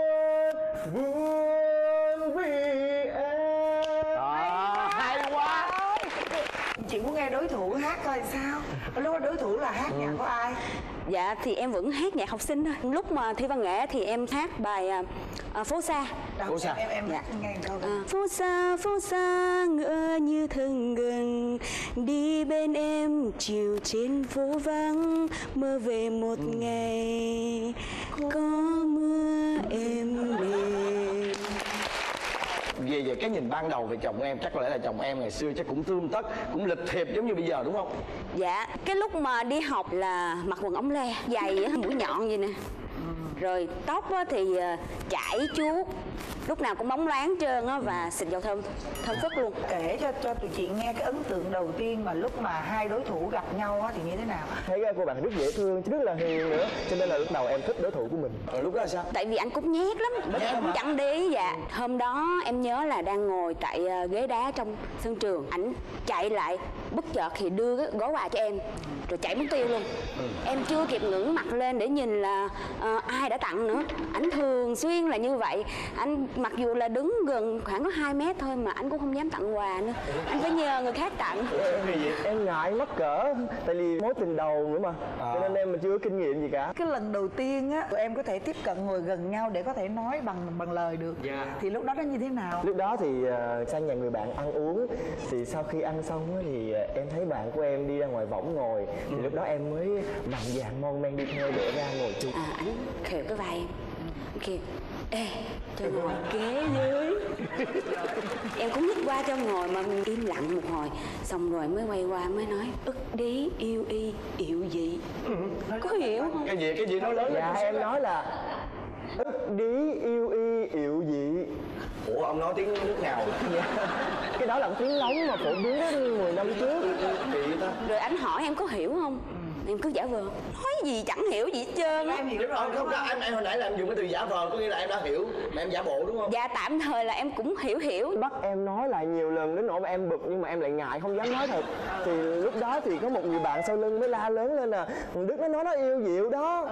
Speaker 8: buồn vì em.
Speaker 3: Hay quá.
Speaker 9: chị muốn nghe đối thủ hát coi sao. Lúc đó đối thủ là hát nhạc của ai?
Speaker 10: Dạ thì em vẫn hát nhạc học sinh thôi. Lúc mà thi văn nghệ thì em hát bài Phố Xa.
Speaker 3: Phố Xa.
Speaker 9: Em
Speaker 10: Dạ.
Speaker 9: nghe câu đó.
Speaker 10: Phố xa ngỡ như thân gần, đi bên em chiều trên phố vắng, mơ về một ngày có mưa êm đềm.
Speaker 3: Về cái nhìn ban đầu về chồng em, chắc có lẽ là chồng em ngày xưa chắc cũng tươm tất, cũng lịch thiệp giống như bây giờ đúng không?
Speaker 10: Dạ, cái lúc mà đi học là mặc quần ống le, giày mũi nhọn vậy nè. Rồi tóc thì chải chuốt, lúc nào cũng bóng loáng trơn á và xịt dầu thơm phức luôn.
Speaker 9: Kể cho tụi chị nghe cái ấn tượng đầu tiên mà lúc mà hai đối thủ gặp nhau á thì như thế nào?
Speaker 8: Thấy cô bạn rất dễ thương, rất là hiền nữa, cho nên là lúc đầu em thích đối thủ của mình.
Speaker 3: Rồi lúc đó là sao?
Speaker 10: Tại vì anh cũng nhát lắm, cũng chẳng để ý. Dạ, hôm đó em nhớ là đang ngồi tại ghế đá trong sân trường, ảnh chạy lại bất chợt thì đưa cái gói quà cho em rồi chạy mất tiêu luôn. Em chưa kịp ngẩng mặt lên để nhìn là ai đã tặng nữa. Ảnh thường xuyên là như vậy. Anh mặc dù là đứng gần khoảng có 2 mét thôi mà anh cũng không dám tặng quà nữa. Anh phải nhờ người khác tặng.
Speaker 8: Em ngại mắc cỡ, tại vì mối tình đầu nữa mà, cho nên em chưa có kinh nghiệm gì cả.
Speaker 9: Cái lần đầu tiên á, tụi em có thể tiếp cận ngồi gần nhau để có thể nói bằng lời được. Thì lúc đó nó như thế nào?
Speaker 8: Lúc đó thì sang nhà người bạn ăn uống, thì sau khi ăn xong á, thì em thấy bạn của em đi ra ngoài võng ngồi, thì lúc đó em mới mạnh dạn mon men đi theo để ra ngồi chung.
Speaker 10: Anh khều cái vai em, kêu ê cho ngồi ghế dưới. Em cũng nhích qua cho ngồi mà im lặng một hồi, xong rồi mới quay qua mới nói ức đí yêu y yệu dị. Có hiểu không?
Speaker 3: Cái gì nói lớn
Speaker 8: Dạ em nói là ức đí yêu y yệu dị.
Speaker 3: Ủa ông nói tiếng nước nào?
Speaker 8: Cái đó là tiếng lóng mà phổ biến đến 10 năm trước.
Speaker 10: Rồi anh hỏi em có hiểu không? Em cứ giả vờ nói gì chẳng hiểu gì hết trơn á.
Speaker 9: Em hiểu rồi.
Speaker 3: Không, em hồi nãy là em dùng cái từ giả vờ, có nghĩa là em đã hiểu mà em giả bộ đúng không?
Speaker 10: Dạ tạm thời là em cũng hiểu.
Speaker 8: Bắt em nói lại nhiều lần đến nỗi mà em bực nhưng mà em lại ngại không dám nói thật. Thì lúc đó thì có một người bạn sau lưng mới la lớn lên là Đức nó nói nó yêu Diệu đó.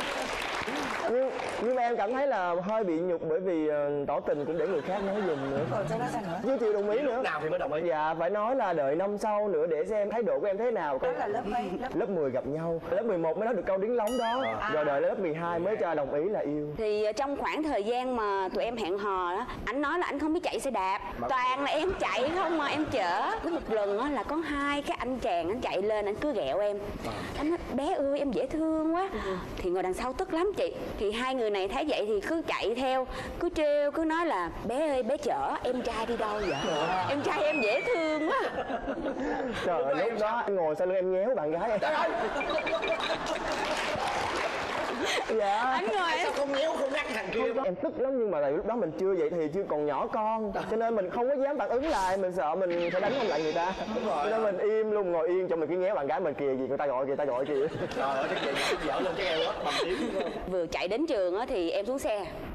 Speaker 8: Nhưng mà em cảm thấy là hơi bị nhục bởi vì tỏ tình cũng để người khác nói giùm nữa.
Speaker 9: Rồi sao đó sao nữa?
Speaker 8: Chưa chịu đồng ý nữa.
Speaker 3: Lúc nào thì mới đồng ý?
Speaker 8: Dạ phải nói là đợi năm sau nữa để xem thái độ của em thế nào.
Speaker 9: Đó là lớp mấy?
Speaker 8: Lớp 10 gặp nhau, lớp 11 mới nói được câu tiếng lóng đó. Rồi đợi lớp 12 mới cho đồng ý là yêu.
Speaker 10: Thì trong khoảng thời gian mà tụi em hẹn hò đó, anh nói là anh không biết chạy xe đạp, toàn là em chạy không mà em chở. Có một lần đó là có 2 cái anh chàng anh chạy lên, anh cứ ghẹo em. Anh nói bé ơi em dễ thương quá. Thì ngồi đằng sau tức lắm chị. Thì 2 người này thấy vậy thì cứ chạy theo, cứ trêu, cứ nói là bé ơi bé chở em trai đi đâu vậy? Em trai em dễ thương quá.
Speaker 8: Trời ơi lúc đó anh ngồi sau lưng em nhéo bạn gái em. Dạ.
Speaker 10: Anh ngồi
Speaker 3: Sao không nhéo không ngắt thằng kia?
Speaker 8: Em tức lắm nhưng mà tại lúc đó mình chưa vậy thì chưa còn nhỏ con, cho nên mình không có dám phản ứng lại, mình sợ mình sẽ đánh không lại người ta. Cho nên mình im luôn, ngồi yên cho mình cứ nhéo bạn gái mình kìa gì người ta gọi kìa. Trời
Speaker 3: ơi cái chuyện dở lên cái eo á, bằng tiếng.
Speaker 10: Vừa chạy đến trường á thì em xuống xe.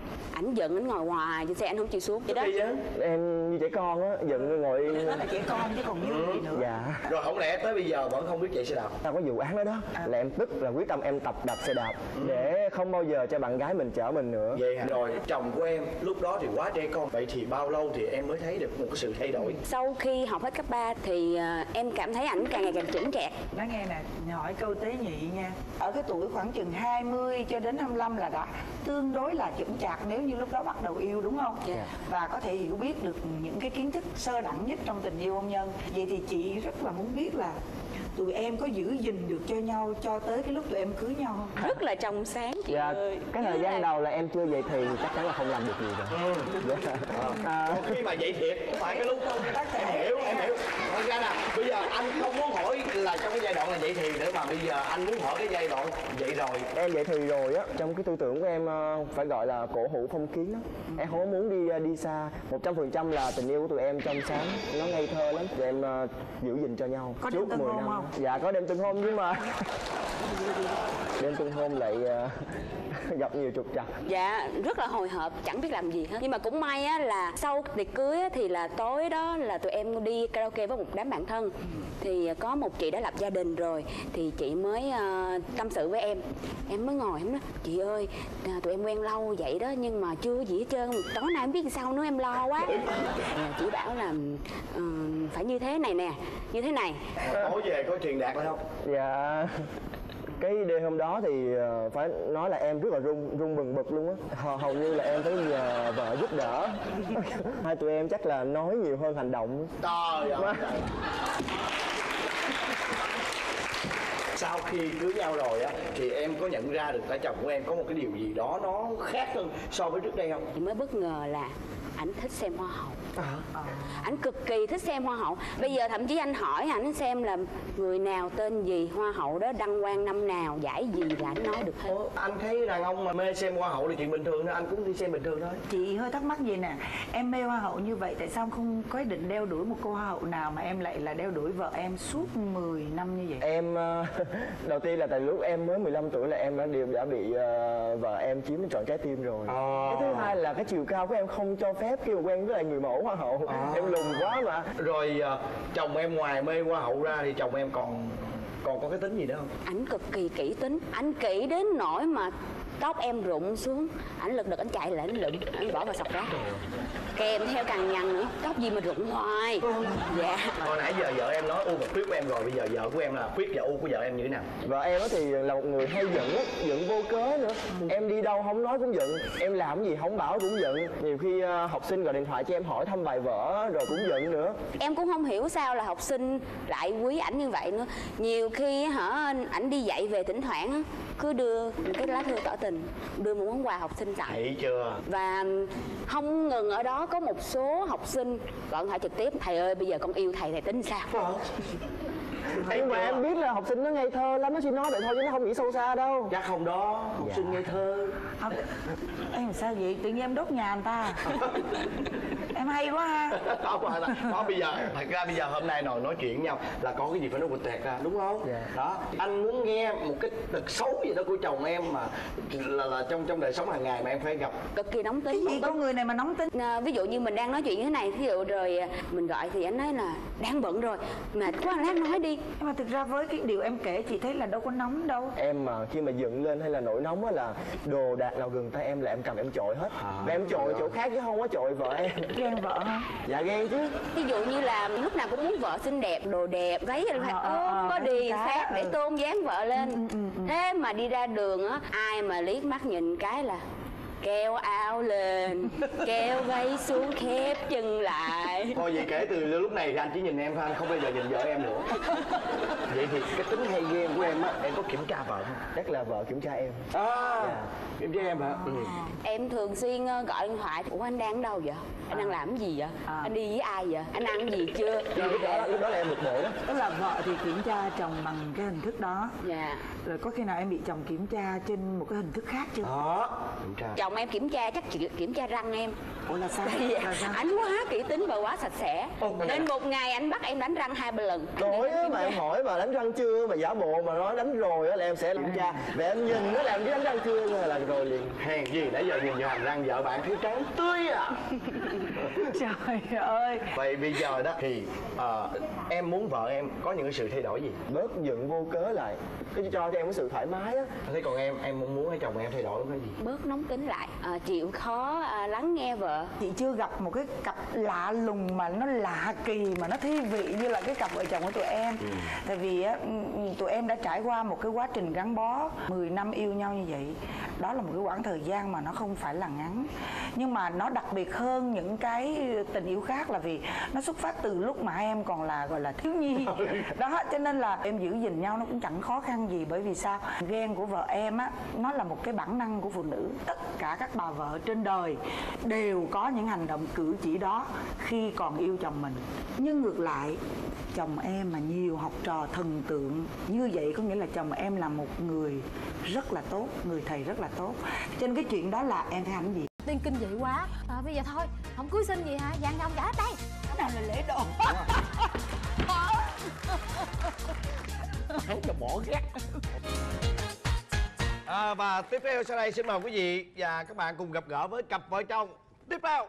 Speaker 10: ảnh giận, ảnh ngồi hoài trên xe, ảnh không chịu xuống vậy đó.
Speaker 8: Em như trẻ con á, giận ngồi.
Speaker 9: Đó là trẻ con chứ còn như gì nữa.
Speaker 8: Dạ.
Speaker 3: Rồi không lẽ tới bây giờ vẫn không biết chạy xe đạp?
Speaker 8: Tao có vụ án đó đó là em tức là quyết tâm em tập đạp xe đạp để không bao giờ cho bạn gái mình chở mình nữa.
Speaker 3: Vậy hả? Rồi chồng của em lúc đó thì quá trẻ con, vậy thì bao lâu thì em mới thấy được một cái sự thay đổi?
Speaker 10: Sau khi học hết cấp 3 thì em cảm thấy ảnh càng ngày càng chững chạc.
Speaker 9: Nói nghe nè, hỏi câu tế nhị nha. Ở cái tuổi khoảng chừng 20 cho đến 25 là đã tương đối là chững chạc nếu như lúc đó bắt đầu yêu, đúng không? Và có thể hiểu biết được những cái kiến thức sơ đẳng nhất trong tình yêu hôn nhân. Vậy thì chị rất là muốn biết là tụi em có giữ gìn được cho nhau cho tới cái lúc tụi em cưới nhau không?
Speaker 10: Rất là trong sáng chị
Speaker 8: Dạ,
Speaker 10: ơi.
Speaker 8: cái thời gian đầu là em chưa dậy thì chắc chắn là không làm được gì rồi.
Speaker 3: Khi mà dậy thiệt không phải cái lúc em hiểu thật ra là bây giờ anh không muốn hỏi là trong cái giai đoạn là dậy thì nữa, mà bây giờ anh muốn hỏi cái giai đoạn vậy rồi.
Speaker 8: Em dậy thì rồi á, trong cái tư tưởng của em phải gọi là cổ hủ phong kiến đó. Em không muốn đi xa. 100% là tình yêu của tụi em trong sáng, nó ngây thơ lắm. Tụi em giữ gìn cho nhau.
Speaker 9: Có đêm tân hôn không?
Speaker 8: Dạ có đêm tân hôn nhưng mà đêm tân hôn lại gặp nhiều trục trặc.
Speaker 10: Dạ, rất là hồi hộp, chẳng biết làm gì hết. Nhưng mà cũng may á là sau tiệc cưới á, thì là tối đó là tụi em đi karaoke với một đám bạn thân. Thì có một chị đã lập gia đình rồi thì chị mới tâm sự với em. Em mới ngồi em nói chị ơi, tụi em quen lâu vậy đó nhưng mà chưa gì hết trơn, tối nay em biết sao nữa, em lo quá. Chị bảo là phải như thế này nè, như thế này.
Speaker 3: Tối về có truyền đạt lại không?
Speaker 8: Dạ. Cái đêm hôm đó thì phải nói là em rất là run bần bật luôn á. Hầu như là em phải nhờ vợ giúp đỡ. Hai tụi em chắc là nói nhiều hơn hành động.
Speaker 3: Trời ơi. Sau khi cưới nhau rồi á thì em có nhận ra được tại chồng của em có một cái điều gì đó nó khác hơn so với trước đây không?
Speaker 10: Thì mới bất ngờ là ảnh thích xem hoa hậu. Ảnh cực kỳ thích xem hoa hậu. Bây giờ thậm chí anh hỏi ảnh xem là người nào tên gì, hoa hậu đó đăng quang năm nào, giải gì là ảnh nói được hết.
Speaker 3: Anh thấy đàn ông mà mê xem hoa hậu là chuyện bình thường đó, anh cũng đi xem bình thường thôi.
Speaker 9: Chị hơi thắc mắc gì nè, em mê hoa hậu như vậy tại sao không có ý định đeo đuổi một cô hoa hậu nào mà em lại là đeo đuổi vợ em suốt 10 năm như vậy?
Speaker 8: Em đầu tiên là tại lúc em mới 15 tuổi là em đã bị vợ em chiếm trọn trái tim rồi. Cái thứ hai là cái chiều cao của em không cho phép khi mà quen với lại người mẫu hoa hậu. Em lùn quá mà.
Speaker 3: Rồi chồng em ngoài mê hoa hậu ra thì chồng em còn có cái tính gì nữa không?
Speaker 10: Ảnh cực kỳ kỹ tính, ảnh kỹ đến nỗi mà tóc em rụng xuống, ảnh lật đật ảnh chạy lại ảnh lụm, ảnh bỏ vào sọt rác. Kèm theo cằn nhằn nữa, tóc gì mà rụng hoài. Dạ.
Speaker 3: Hồi nãy giờ vợ em nói u và khuyết của em rồi, bây giờ vợ của em là khuyết và u của vợ em như thế nào?
Speaker 8: Vợ em thì là một người hay giận lắm, giận vô cớ nữa. Em đi đâu không nói cũng giận, em làm gì không bảo cũng giận. Nhiều khi học sinh gọi điện thoại cho em hỏi thăm bài vở rồi cũng giận nữa.
Speaker 10: Em cũng không hiểu sao là học sinh lại quý ảnh như vậy nữa. Nhiều khi ảnh đi dạy về thỉnh thoảng cứ đưa cái lá thư tỏ tình, đưa một món quà học sinh tặng.
Speaker 3: Thấy chưa?
Speaker 10: Và không ngừng ở đó, có một số học sinh gọi điện thoại trực tiếp: thầy ơi bây giờ con yêu thầy tính sao?
Speaker 8: Nhưng mà em biết là học sinh nó ngây thơ lắm, nó chỉ nói vậy thôi chứ nó không nghĩ sâu xa đâu.
Speaker 3: Chắc không đó, học sinh ngây thơ.
Speaker 9: Em sao vậy? Tự nhiên em đốt nhà người ta. Em hay quá ha.
Speaker 3: Không, bây giờ thật ra bây giờ hôm nay nói chuyện với nhau là có cái gì phải nói quịch tẹt ra, đúng không? Đó, anh muốn nghe một cái tật xấu gì đó của chồng em mà là trong đời sống hàng ngày mà em phải gặp.
Speaker 10: Cực kỳ nóng tính.
Speaker 9: Cái gì con người này mà nóng tính?
Speaker 10: Ví dụ như mình đang nói chuyện như thế này, ví dụ rồi mình gọi thì anh nói là đang bận rồi, mệt quá lát nói đi.
Speaker 9: Nhưng mà thực ra với cái điều em kể chị thấy là đâu có nóng đâu.
Speaker 8: Em mà khi mà giận lên hay là nổi nóng á là đồ đạc nào gần tay em là em cầm em chội hết. Và em chội chỗ khác chứ không có chội vợ em.
Speaker 9: Ghen vợ không?
Speaker 8: Dạ ghen chứ.
Speaker 10: Ví dụ như là lúc nào cũng muốn vợ xinh đẹp, đồ đẹp, váy có đi phát để tôn dáng vợ lên. Thế mà đi ra đường á, ai mà liếc mắt nhìn cái là kéo áo lên, kéo váy xuống, khép chân lại.
Speaker 3: Thôi vậy kể từ lúc này thì anh chỉ nhìn em thôi, anh không bao giờ nhìn vợ em nữa. Vậy thì cái tính hay ghen của em á, em có kiểm tra vợ không?
Speaker 8: Chắc là vợ kiểm tra em.
Speaker 3: Kiểm tra em hả?
Speaker 10: Em thường xuyên gọi điện thoại: ủa anh đang ở đâu vậy? Anh đang làm cái gì vậy? Anh đi với ai vậy? Anh ăn gì chưa?
Speaker 8: Lúc đó là em bực bội đó.
Speaker 9: Tức là vợ thì kiểm tra chồng bằng cái hình thức đó.
Speaker 10: Dạ.
Speaker 9: Rồi có khi nào em bị chồng kiểm tra trên một cái hình thức khác chưa?
Speaker 3: Đó, kiểm tra.
Speaker 10: Chồng chồng em kiểm tra chắc chỉ kiểm tra răng em.
Speaker 9: Ủa là sao?
Speaker 10: Ảnh quá kỹ tính và quá sạch sẽ. Nên một ngày anh bắt em đánh răng 2-3 lần.
Speaker 8: Tối á mà em hỏi mà đánh răng chưa mà giả bộ mà nói đánh rồi á là em sẽ kiểm tra. Vậy em nhìn nó làm cái đánh răng chưa là rồi liền.
Speaker 3: Hèn gì nãy giờ nhìn vô hàm răng vợ bạn thấy trắng tươi à.
Speaker 9: Trời ơi.
Speaker 3: Vậy bây giờ đó thì em muốn vợ em có những cái sự thay đổi gì?
Speaker 8: Bớt giận vô cớ lại, cái cho em cái sự thoải mái á.
Speaker 3: Thế còn em mong muốn ở chồng em thay đổi cái gì?
Speaker 10: Bớt nóng tính lại, chịu khó lắng nghe vợ.
Speaker 9: Chị chưa gặp một cái cặp lạ lùng mà nó lạ kỳ mà nó thi vị như là cái cặp vợ chồng của tụi em. Tại vì á, tụi em đã trải qua một cái quá trình gắn bó 10 năm yêu nhau như vậy. Đó là một cái quãng thời gian mà nó không phải là ngắn. Nhưng mà nó đặc biệt hơn những cái tình yêu khác là vì nó xuất phát từ lúc mà em còn là gọi là thiếu nhi. Đó, cho nên là em giữ gìn nhau nó cũng chẳng khó khăn gì. Bởi vì sao? Ghen của vợ em á, nó là một cái bản năng của phụ nữ. Tất cả các bà vợ trên đời đều có những hành động cử chỉ đó khi còn yêu chồng mình. Nhưng ngược lại, chồng em mà nhiều học trò thần tượng như vậy có nghĩa là chồng em là một người rất là tốt, người thầy rất là tốt. Cho nên cái chuyện đó là em thấy ảnh gì?
Speaker 11: Tiên kinh dị quá. Bây giờ thôi, không cưới xin gì hả? Vàng ông trả hết đây.
Speaker 9: Cái nào là lễ độ?
Speaker 3: Thấy cho bỏ ghét. Và tiếp theo sau đây xin mời quý vị và các bạn cùng gặp gỡ với cặp vợ chồng tiếp theo.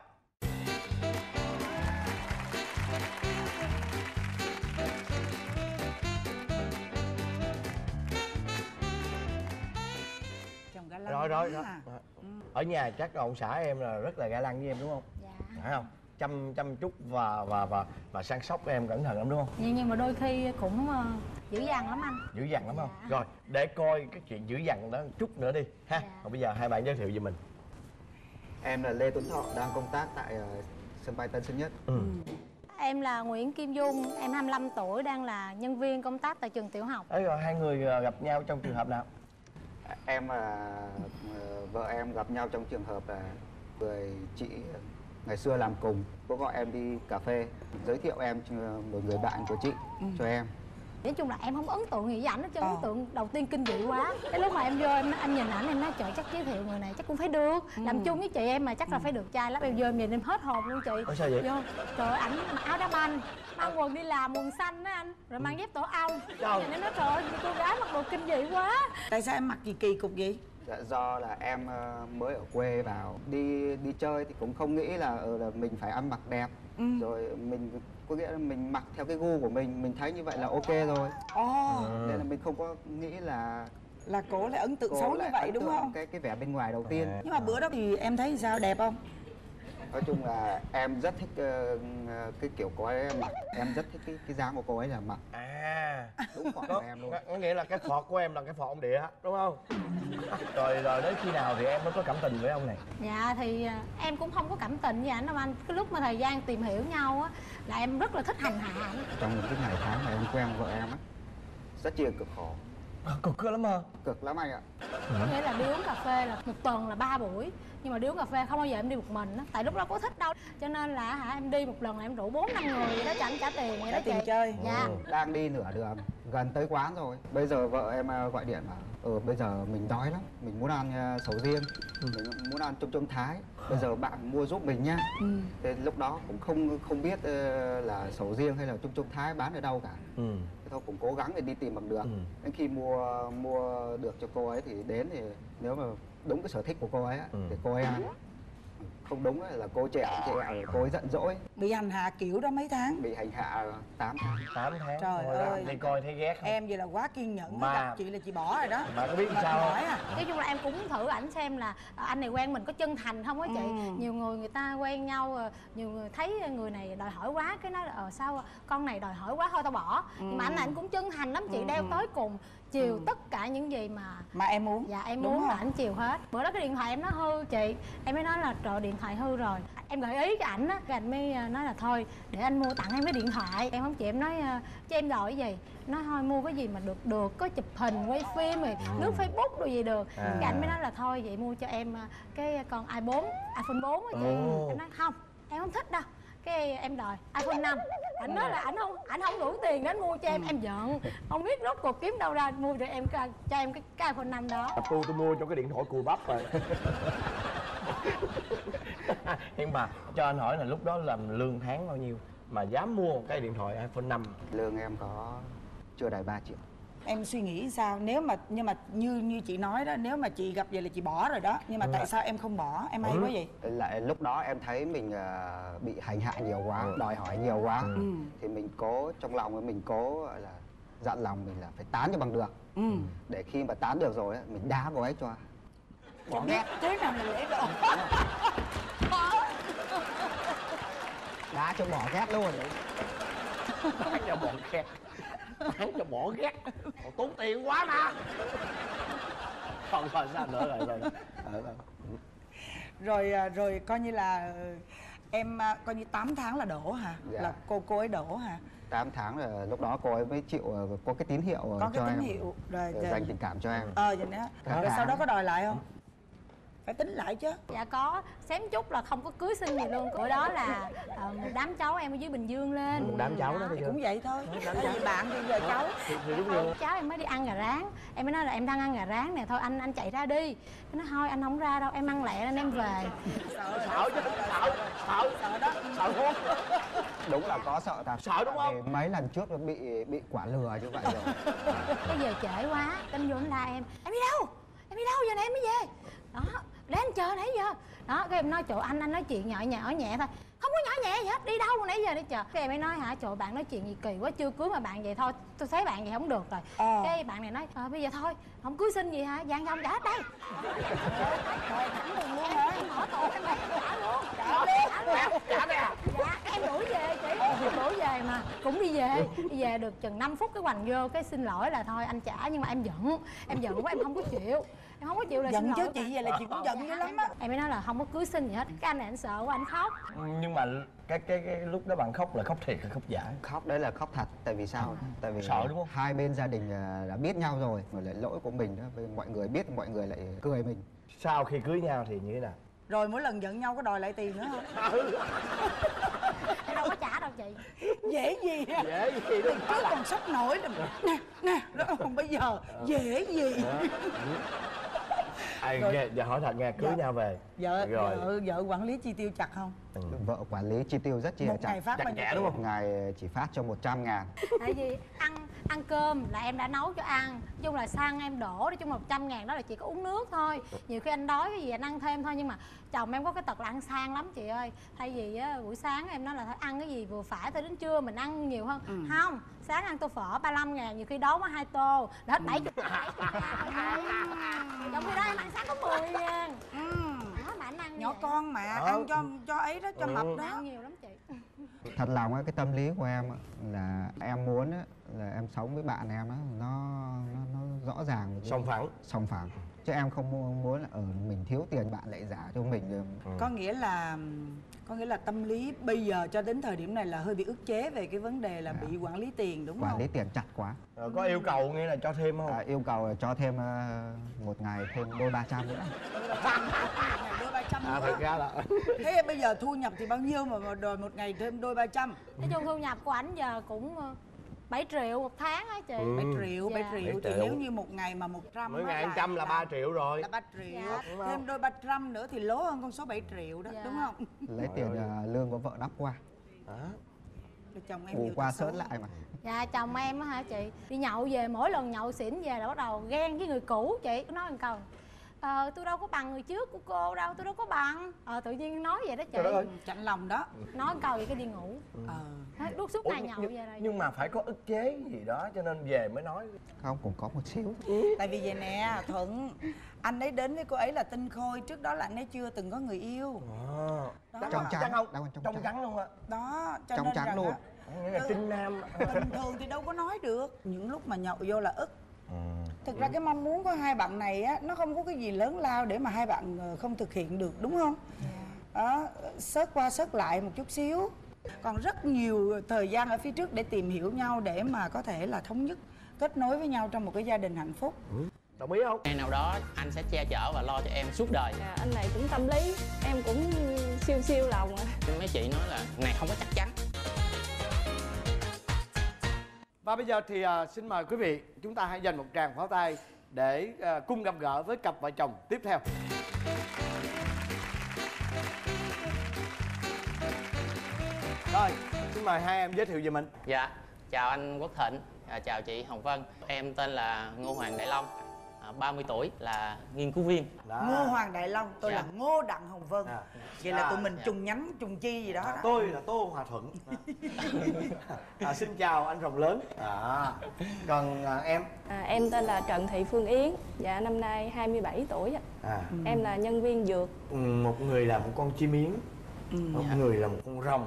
Speaker 3: Rồi. Ở nhà chắc ông xã em là rất là ga lăng với em đúng không?
Speaker 11: Dạ.
Speaker 3: Phải không? Chăm chút và săn sóc em cẩn thận lắm đúng không?
Speaker 11: Nhưng mà đôi khi cũng dữ dằn lắm anh.
Speaker 3: Dữ dằn lắm không?
Speaker 11: Dạ.
Speaker 3: Rồi để coi cái chuyện dữ dằn đó chút nữa đi ha.
Speaker 11: Dạ.
Speaker 3: Còn bây giờ hai bạn giới thiệu về mình.
Speaker 12: Em là Lê Tuấn Thọ, đang công tác tại sân bay Tân Sơn Nhất.
Speaker 11: Em là Nguyễn Kim Dung, em 25 tuổi, đang là nhân viên công tác tại trường tiểu học.
Speaker 3: Ấy rồi hai người gặp nhau trong trường hợp nào?
Speaker 12: Em và vợ em gặp nhau trong trường hợp là người chị ngày xưa làm cùng, có gọi em đi cà phê, giới thiệu em cho một người bạn của chị cho em.
Speaker 11: Nói chung là em không ấn tượng gì với ảnh hết trơn. Ấn tượng đầu tiên kinh dị quá. Cái lúc mà em vô em nhìn ảnh em nói trời chắc giới thiệu người này chắc cũng phải được. Làm chung với chị em mà chắc là phải được trai lắm. Em vô em nhìn em hết hồn luôn chị.
Speaker 3: Ủa sao vậy?
Speaker 11: Vô, trời ơi, ảnh mặc áo đá banh, mang quần đi làm quần xanh đó anh, rồi mang dép tổ ong. Nhìn em nói trời ơi cô gái mặc đồ kinh dị quá.
Speaker 9: Tại sao em mặc gì kỳ cục vậy?
Speaker 12: Dạ, do là em mới ở quê vào đi chơi thì cũng không nghĩ là mình phải ăn mặc đẹp. Rồi mình có nghĩa là mình mặc theo cái gu của mình thấy như vậy là ok rồi. Nên là mình không có nghĩ là
Speaker 9: cổ lại ấn tượng xấu như vậy đúng không?
Speaker 12: Cái vẻ bên ngoài đầu tiên.
Speaker 9: Nhưng mà bữa đó thì em thấy sao, đẹp không?
Speaker 12: Nói chung là em rất thích cái kiểu cô ấy mặc, em rất thích cái dáng của cô ấy là mặc. Đúng phọt của em luôn.
Speaker 3: Có nghĩa là cái phọt của em là cái phọt ông địa đúng không? Rồi đến khi nào thì em mới có cảm tình với ông này?
Speaker 11: Dạ thì em cũng không có cảm tình với ảnh đâu anh. Cái lúc mà thời gian tìm hiểu nhau á là em rất là thích hành hạ ảnh.
Speaker 12: Trong những cái ngày tháng mà em quen vợ em á, rất chi là cực khổ.
Speaker 3: Cực lắm hả?
Speaker 12: Cực lắm anh ạ.
Speaker 11: Nghĩa là đi uống cà phê là một tuần là 3 buổi. Nhưng mà đi uống cà phê không bao giờ em đi một mình á. Tại lúc đó có thích đâu. Cho nên là em đi một lần là em rủ 4-5 người vậy đó cho anh trả tiền vậy đó chị.
Speaker 9: Tiền chơi.
Speaker 11: Dạ.
Speaker 12: Đang đi nửa đường, gần tới quán rồi. Bây giờ vợ em gọi điện bảo bây giờ mình đói lắm, mình muốn ăn sầu riêng, mình muốn ăn trôm thái. Bây giờ bạn mua giúp mình nhá. Thế lúc đó cũng không biết là sầu riêng hay là trôm thái bán ở đâu cả. Thôi cũng cố gắng để đi tìm bằng được. Đến khi mua được cho cô ấy thì đến thì nếu mà đúng cái sở thích của cô ấy á, thì cô ấy ăn. Không đúng là cô trẻ cô ấy giận dỗi.
Speaker 9: Bị hành hạ kiểu đó mấy tháng?
Speaker 12: Bị hành hạ 8 tháng.
Speaker 3: 8 tháng.
Speaker 9: Trời ơi.
Speaker 3: Đi coi thấy ghét không?
Speaker 9: Em vậy là quá kiên nhẫn.
Speaker 3: Mà
Speaker 9: gặp chị là chị bỏ rồi đó.
Speaker 3: Mà có biết sao không?
Speaker 11: Nói chung là em cũng thử ảnh xem là anh này quen mình có chân thành không á chị. Nhiều người ta quen nhau, nhiều người thấy người này đòi hỏi quá, cái nói là sao con này đòi hỏi quá thôi tao bỏ. Nhưng mà anh này anh cũng chân thành lắm chị, đeo tới cùng, chiều tất cả những gì mà
Speaker 9: em muốn.
Speaker 11: Dạ em
Speaker 9: đúng
Speaker 11: muốn
Speaker 9: không?
Speaker 11: là ảnh chiều hết. Bữa đó cái điện thoại em nó hư chị, em mới nói là trời điện thoại hư rồi. Em gợi ý cho ảnh á, cái anh mới nói là thôi để anh mua tặng em cái điện thoại. Em không chịu, em nói cho em đòi cái gì, nói thôi mua cái gì mà được có chụp hình quay phim rồi lướt Facebook rồi gì được. Cái anh mới nói là thôi vậy mua cho em cái con iPhone 4 á chị. Em nói không em không thích đâu, cái em đòi iPhone 5. Anh nói là ảnh không đủ tiền để anh mua cho em giận, không biết rốt cuộc kiếm đâu ra mua cho em cái iPhone 5 đó.
Speaker 3: Tôi mua cho cái điện thoại cùi bắp rồi. Nhưng mà cho anh hỏi là lúc đó làm lương tháng bao nhiêu mà dám mua một cái điện thoại iPhone 5?
Speaker 12: Lương em có chưa đầy 3 triệu.
Speaker 4: Em suy nghĩ sao nếu mà nhưng mà như chị nói đó, nếu mà chị gặp vậy là chị bỏ rồi đó, nhưng mà tại sao em không bỏ? Em hay quá vậy?
Speaker 12: Lại lúc đó em thấy mình bị hành hạ nhiều quá, đòi hỏi nhiều quá, thì mình cố trong lòng mình cố gọi là dặn lòng mình là phải tán cho bằng được, để khi mà tán được rồi mình đá cô ấy cho
Speaker 4: Bỏ ghét thế nào là lễ độ.
Speaker 12: đá cho bỏ ghét luôn.
Speaker 3: Bán cho bỏ ghét, bán cho bỏ ghét, còn tốn tiền quá mà. Còn sao nữa
Speaker 4: Rồi coi như là em coi như 8 tháng là đổ hả?
Speaker 12: Dạ.
Speaker 4: Là cô ấy đổ hả?
Speaker 12: 8 tháng là lúc đó cô ấy mới chịu có cái tín hiệu
Speaker 4: Có
Speaker 12: cho
Speaker 4: cái tín
Speaker 12: em,
Speaker 4: hiệu rồi
Speaker 12: dành tình cảm cho em.
Speaker 4: Vậy đó. Rồi sau đó có đòi lại không? Phải tính lại chứ.
Speaker 11: Dạ có, xém chút là không có cưới xin gì luôn. Bữa đó là một đám cháu em ở dưới Bình Dương lên.
Speaker 3: một đám cháu đó bây giờ
Speaker 4: Cũng vậy thôi. Tại vì bạn thì giờ cháu.
Speaker 3: Thì đúng rồi.
Speaker 11: Cháu em mới đi ăn gà rán. Em mới nói là em đang ăn gà rán nè, thôi anh chạy ra đi. Nó nói thôi anh không ra đâu, em ăn lẹ nên em về.
Speaker 3: Sợ chứ, sợ đó, sợ không?
Speaker 12: Đúng là có sợ thật.
Speaker 3: Sợ đúng không?
Speaker 12: Vì mấy lần trước nó bị quả lừa như vậy rồi.
Speaker 11: Bây giờ trễ quá, anh vô anh la em đi đâu? Em đi đâu giờ này em mới về? Đó, để anh chờ nãy giờ. Đó, cái em nói trời anh nói chuyện nhỏ nhẹ thôi. Không có nhỏ nhẹ gì hết, đi đâu mà nãy giờ để chờ. Cái em mới nói hả, trời bạn nói chuyện gì kỳ quá, chưa cưới mà bạn vậy thôi, tôi thấy bạn vậy không được rồi. Cái bạn này nói bây giờ thôi, không cưới xin gì hả, vàng dòng trả hết đây. Rồi thẳng luôn luôn hả? Em mở tủ em trả luôn. Trả đây à? Dạ, em đuổi về chị, em đuổi về mà cũng đi về được chừng 5 phút cái hoành vô cái xin lỗi là thôi anh trả, nhưng mà em giận quá em không có chịu. Em không có chịu là
Speaker 4: giận
Speaker 11: xin
Speaker 4: chứ
Speaker 11: lỗi.
Speaker 4: chị vậy là chị cũng giận dữ lắm á.
Speaker 11: Em mới nói là không có cưới xin gì hết. Cái anh này anh sợ quá anh khóc.
Speaker 3: Nhưng mà cái lúc đó bạn khóc là khóc thiệt hay khóc giả?
Speaker 12: Khóc đấy là khóc thật. Tại vì sao? Tại vì
Speaker 3: sợ đúng không?
Speaker 12: Hai bên gia đình đã biết nhau rồi, mà lại lỗi của mình đó, mọi người biết mọi người lại cười mình.
Speaker 3: Sau khi cưới nhau thì như thế nào?
Speaker 4: Rồi mỗi lần giận nhau có đòi lại tiền nữa không?
Speaker 11: Em đâu có trả đâu chị.
Speaker 4: Dễ gì á.
Speaker 3: Dễ gì đó.
Speaker 4: Trước còn sốc nổi là nè đó, còn bây giờ dễ gì.
Speaker 3: Giờ hỏi thật nghe, cưới nhau về
Speaker 4: vợ quản lý chi tiêu chặt không?
Speaker 12: Vợ quản lý chi tiêu rất chi là
Speaker 4: một ngày phát bao nhiêu
Speaker 3: đúng không?
Speaker 12: Ngày chỉ phát cho 100.000.
Speaker 11: Tại vì ăn cơm là em đã nấu cho ăn, nói chung là xăng em đổ, nói chung là 100.000 đó là chỉ có uống nước thôi. Nhiều khi anh đói cái gì anh ăn thêm thôi, nhưng mà chồng em có cái tật là ăn sang lắm chị ơi. Thay vì á, buổi sáng em nói là phải ăn cái gì vừa phải, tới đến trưa mình ăn nhiều hơn. Không, sáng ăn tô phở 35.000, nhiều khi đói quá 2 tô đó 70.000. Trong khi đó em ăn sáng có 10.000. Mà anh ăn
Speaker 4: nhỏ
Speaker 11: vậy.
Speaker 4: con mà ăn cho ấy đó, cho mập đó.
Speaker 11: Ăn nhiều lắm chị.
Speaker 12: Thật lòng cái tâm lý của em là em muốn là em sống với bạn em nó rõ ràng, sòng phẳng, chứ em không muốn là mình thiếu tiền bạn lại trả cho mình.
Speaker 4: Có nghĩa là tâm lý bây giờ cho đến thời điểm này là hơi bị ức chế về cái vấn đề là bị quản lý tiền, đúng không?
Speaker 12: Quản lý tiền chặt quá.
Speaker 3: Có yêu cầu nghĩa là cho thêm không?
Speaker 12: Yêu cầu là cho thêm một ngày thêm đôi 300 nữa.
Speaker 4: Đôi 300 nữa.
Speaker 3: Thật ra là
Speaker 4: thế bây giờ thu nhập thì bao nhiêu mà đòi một ngày thêm đôi 300?
Speaker 11: Nói chung thu nhập của ảnh giờ cũng 7 triệu một tháng á chị.
Speaker 4: 7 triệu thì nếu như một ngày mà 100
Speaker 3: mỗi ngày 100 là 3 triệu rồi.
Speaker 4: Là 3 triệu. Thêm đôi 300 nữa thì lố hơn con số 7 triệu đó, đúng không?
Speaker 12: Lấy tiền lương của vợ đắp qua.
Speaker 4: Chồng em
Speaker 12: bù qua sớt lại mà.
Speaker 11: Dạ chồng em á hả chị, đi nhậu về mỗi lần nhậu xỉn về là bắt đầu ghen với người cũ chị. Nói một câu tôi đâu có bằng người trước của cô đâu, tôi đâu có bằng. Tự nhiên nói vậy đó chị.
Speaker 4: Chạnh lòng đó.
Speaker 11: Nói một câu vậy cái đi ngủ. Đút suốt ngày nhậu về rồi.
Speaker 3: Nhưng mà phải có ức chế gì đó cho nên về mới nói.
Speaker 12: Không, cũng có một xíu.
Speaker 4: Tại vì vậy nè Thuận, anh ấy đến với cô ấy là tinh khôi, trước đó là anh ấy chưa từng có người yêu.
Speaker 12: Trong trắng
Speaker 3: không? Trong trắng luôn á.
Speaker 4: Đó, cho
Speaker 12: trong
Speaker 4: nên
Speaker 12: trắng luôn.
Speaker 3: Nghĩa là trinh nam.
Speaker 4: Bình thường thì đâu có nói được. Những lúc mà nhậu vô là ức. Thực ra cái mong muốn của hai bạn này á, nó không có cái gì lớn lao để mà hai bạn không thực hiện được, đúng không? Đó, sớt qua sớt lại một chút xíu. Còn rất nhiều thời gian ở phía trước để tìm hiểu nhau, để mà có thể là thống nhất, kết nối với nhau trong một cái gia đình hạnh phúc.
Speaker 3: Đồng ý không?
Speaker 13: Ngày nào đó anh sẽ che chở và lo cho em suốt đời.
Speaker 14: Anh này cũng tâm lý, em cũng siêu lòng.
Speaker 13: Mấy chị nói là này không có chắc chắn.
Speaker 3: Và bây giờ thì xin mời quý vị, chúng ta hãy dành một tràng pháo tay để cùng gặp gỡ với cặp vợ chồng tiếp theo. Xin mời hai em giới thiệu về mình.
Speaker 13: Dạ, chào anh Quốc Thịnh, chào chị Hồng Vân. Em tên là Ngô Hoàng Đại Long, 30 tuổi, là nghiên cứu viên.
Speaker 4: Ngô Hoàng Đại Long, tôi
Speaker 13: Dạ.
Speaker 4: là Ngô Đặng Hồng Vân. Vậy là tụi mình trùng nhánh, trùng chi gì đó.
Speaker 3: Tôi là Tô Hòa Thuận. Xin chào anh Rồng Lớn. Còn em?
Speaker 14: Em tên là Trần Thị Phương Yến, dạ năm nay 27 tuổi. Em là nhân viên dược.
Speaker 3: Một người là một con chim yến, một người là một con rồng.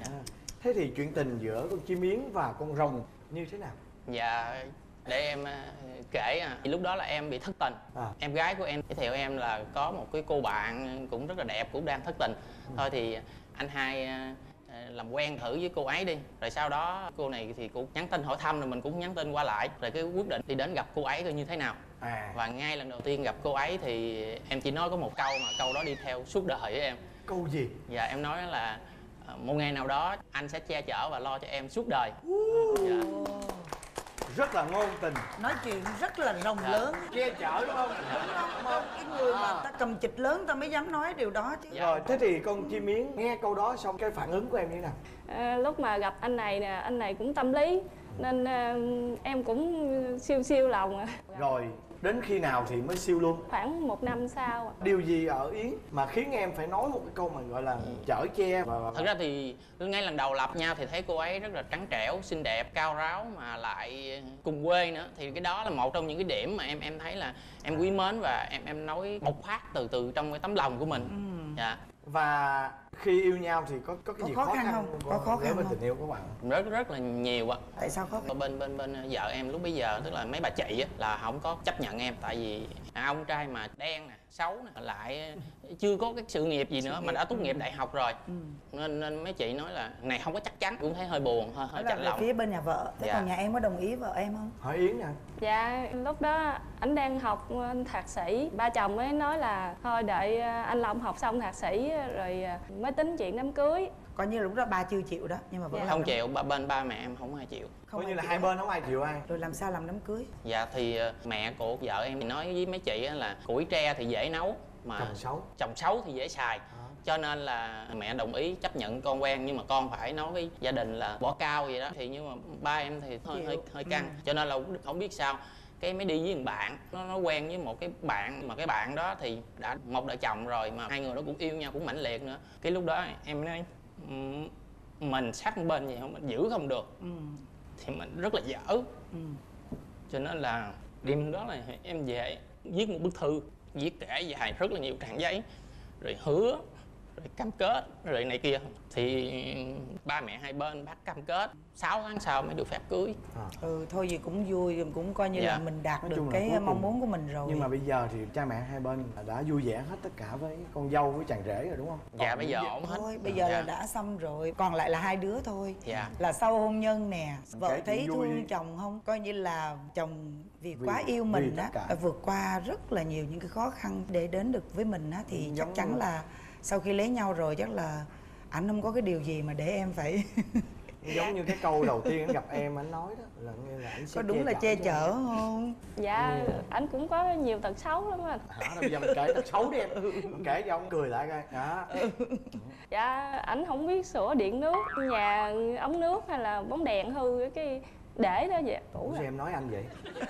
Speaker 3: Thế thì chuyện tình giữa con chim yến và con rồng như thế nào?
Speaker 13: Dạ, để em kể. Lúc đó là em bị thất tình. Em gái của em giới thiệu em là có một cái cô bạn cũng rất là đẹp, cũng đang thất tình. Thôi thì anh hai làm quen thử với cô ấy đi. Rồi sau đó cô này thì cũng nhắn tin hỏi thăm, rồi mình cũng nhắn tin qua lại. Rồi cái quyết định đi đến gặp cô ấy coi như thế nào. Và ngay lần đầu tiên gặp cô ấy thì em chỉ nói có một câu, mà câu đó đi theo suốt đời với em.
Speaker 3: Câu gì?
Speaker 13: Dạ, em nói là một ngày nào đó anh sẽ che chở và lo cho em suốt đời. Dạ.
Speaker 3: Rất là ngôn tình,
Speaker 4: nói chuyện rất là rồng lớn,
Speaker 3: che chở đúng không?
Speaker 4: Cái người mà ta cầm chịch lớn ta mới dám nói điều đó chứ.
Speaker 3: Rồi thế thì con chim yến nghe câu đó xong cái phản ứng của em như thế nào?
Speaker 14: Lúc mà gặp anh này nè, anh này cũng tâm lý nên em cũng siêu lòng.
Speaker 3: Rồi đến khi nào thì mới siêu luôn?
Speaker 14: Khoảng 1 năm sau.
Speaker 3: Điều gì ở Yến mà khiến em phải nói một cái câu mà gọi là chở che và...
Speaker 13: Thật ra thì ngay lần đầu gặp nhau thì thấy cô ấy rất là trắng trẻo, xinh đẹp, cao ráo mà lại cùng quê nữa. Thì cái đó là một trong những cái điểm mà em thấy là em quý mến và em nói bộc phát từ trong cái tấm lòng của mình. Dạ.
Speaker 3: Và khi yêu nhau thì có cái gì khó khăn
Speaker 4: không? Có khó khăn
Speaker 3: với
Speaker 4: không?
Speaker 3: tình yêu của bạn?
Speaker 13: Rất là nhiều ạ.
Speaker 4: Tại sao khó khăn?
Speaker 13: Bên vợ em lúc bấy giờ, tức là mấy bà chị á, là không có chấp nhận em. Tại vì ông trai mà đen nè, xấu nè, lại chưa có cái sự nghiệp gì nữa mà đã tốt nghiệp đại học rồi. Nên mấy chị nói là này không có chắc chắn, cũng thấy hơi buồn, hơi chạnh lòng.
Speaker 4: Phía bên nhà vợ. Thế còn nhà em có đồng ý vợ em không?
Speaker 3: Hỏi Yến nè.
Speaker 14: Dạ, lúc đó anh đang học thạc sĩ, ba chồng mới nói là thôi đợi anh Long học xong thạc sĩ rồi mới tính chuyện đám cưới.
Speaker 4: Coi như là lúc đó ba chưa chịu đó, nhưng mà vẫn
Speaker 13: không chịu, bên ba mẹ em không ai chịu.
Speaker 3: Coi như là hai bên không ai chịu ai.
Speaker 4: Rồi làm sao làm đám cưới?
Speaker 13: Dạ thì mẹ của vợ em thì nói với mấy chị là củi tre thì dễ nấu, mà chồng xấu thì dễ xài. Cho nên là mẹ đồng ý chấp nhận con quen, nhưng mà con phải nói với gia đình là bỏ cao gì đó. Thì nhưng mà ba em thì hơi căng, cho nên là không biết sao cái mới đi với một bạn, nó quen với một cái bạn, mà cái bạn đó thì đã một đời chồng rồi, mà hai người nó cũng yêu nhau cũng mãnh liệt nữa. Cái lúc đó em nói mình sát bên gì không, mình giữ không được thì mình rất là dở. Cho nên là đêm đó là em về viết một bức thư, viết kể dài rất là nhiều trang giấy, rồi hứa, rồi cam kết, rồi này kia. Thì ba mẹ hai bên bác cam kết 6 tháng sau mới được phép cưới.
Speaker 4: Thôi gì cũng vui, cũng coi như là mình đạt được cái mong muốn của mình rồi.
Speaker 3: Nhưng mà bây giờ thì cha mẹ hai bên đã vui vẻ hết tất cả với con dâu với chàng rể rồi đúng không?
Speaker 13: Dạ bây giờ ổn hết.
Speaker 4: Thôi bây giờ là đã xong rồi, còn lại là hai đứa thôi.
Speaker 13: Dạ.
Speaker 4: Là sau hôn nhân nè, vợ thấy thương chồng không? Coi như là chồng vì quá yêu mình á, vượt qua rất là nhiều những cái khó khăn để đến được với mình á, thì chắc chắn là sau khi lấy nhau rồi chắc là ảnh không có cái điều gì mà để em phải
Speaker 3: giống như cái câu đầu tiên anh gặp em anh nói đó là nghe là anh sẽ
Speaker 4: có đúng là che chở không?
Speaker 14: Dạ anh cũng có nhiều tật xấu lắm anh.
Speaker 3: Bây giờ mình kể tật xấu đi em, kể cho ông cười lại coi đó.
Speaker 14: Dạ ảnh không biết sửa điện nước, nhà ống nước hay là bóng đèn hư cái để đó vậy.
Speaker 3: Ủa sao em nói anh vậy?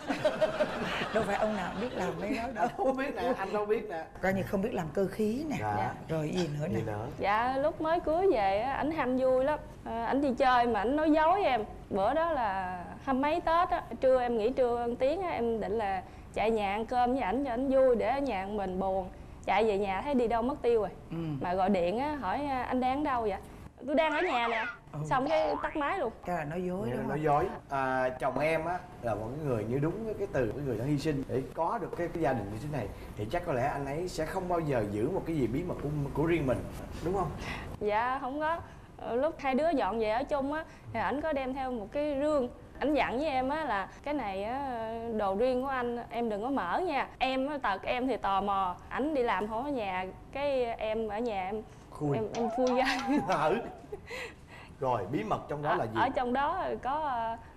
Speaker 4: Đâu phải ông nào biết làm mấy đó đâu.
Speaker 3: Không biết nè, anh đâu biết nè.
Speaker 4: Coi như không biết làm cơ khí nè. Rồi gì nữa nè.
Speaker 14: Dạ lúc mới cưới về ảnh ham vui lắm. Ảnh đi chơi mà ảnh nói dối em. Bữa đó là 20 mấy Tết á, trưa em nghỉ trưa 1 tiếng á, em định là chạy nhà ăn cơm với ảnh cho ảnh vui để ở nhà mình buồn. Chạy về nhà thấy đi đâu mất tiêu rồi. Mà gọi điện á hỏi anh đang ở đâu vậy? Tôi đang ở nhà nè. Xong cái tắt máy luôn.
Speaker 4: Cái là nói dối đúng không?
Speaker 3: Nói dối. Chồng em á là một người như đúng với cái từ cái người đã hy sinh để có được cái gia đình như thế này, thì chắc có lẽ anh ấy sẽ không bao giờ giữ một cái gì bí mật của riêng mình, đúng không?
Speaker 14: Dạ không có. Lúc hai đứa dọn về ở chung á thì ảnh có đem theo một cái rương. Ảnh dặn với em á là cái này á đồ riêng của anh, em đừng có mở nha. Em á tật em thì tò mò, ảnh đi làm không ở nhà, cái em ở nhà em khui ra.
Speaker 3: Rồi bí mật trong đó là gì?
Speaker 14: Ở trong đó có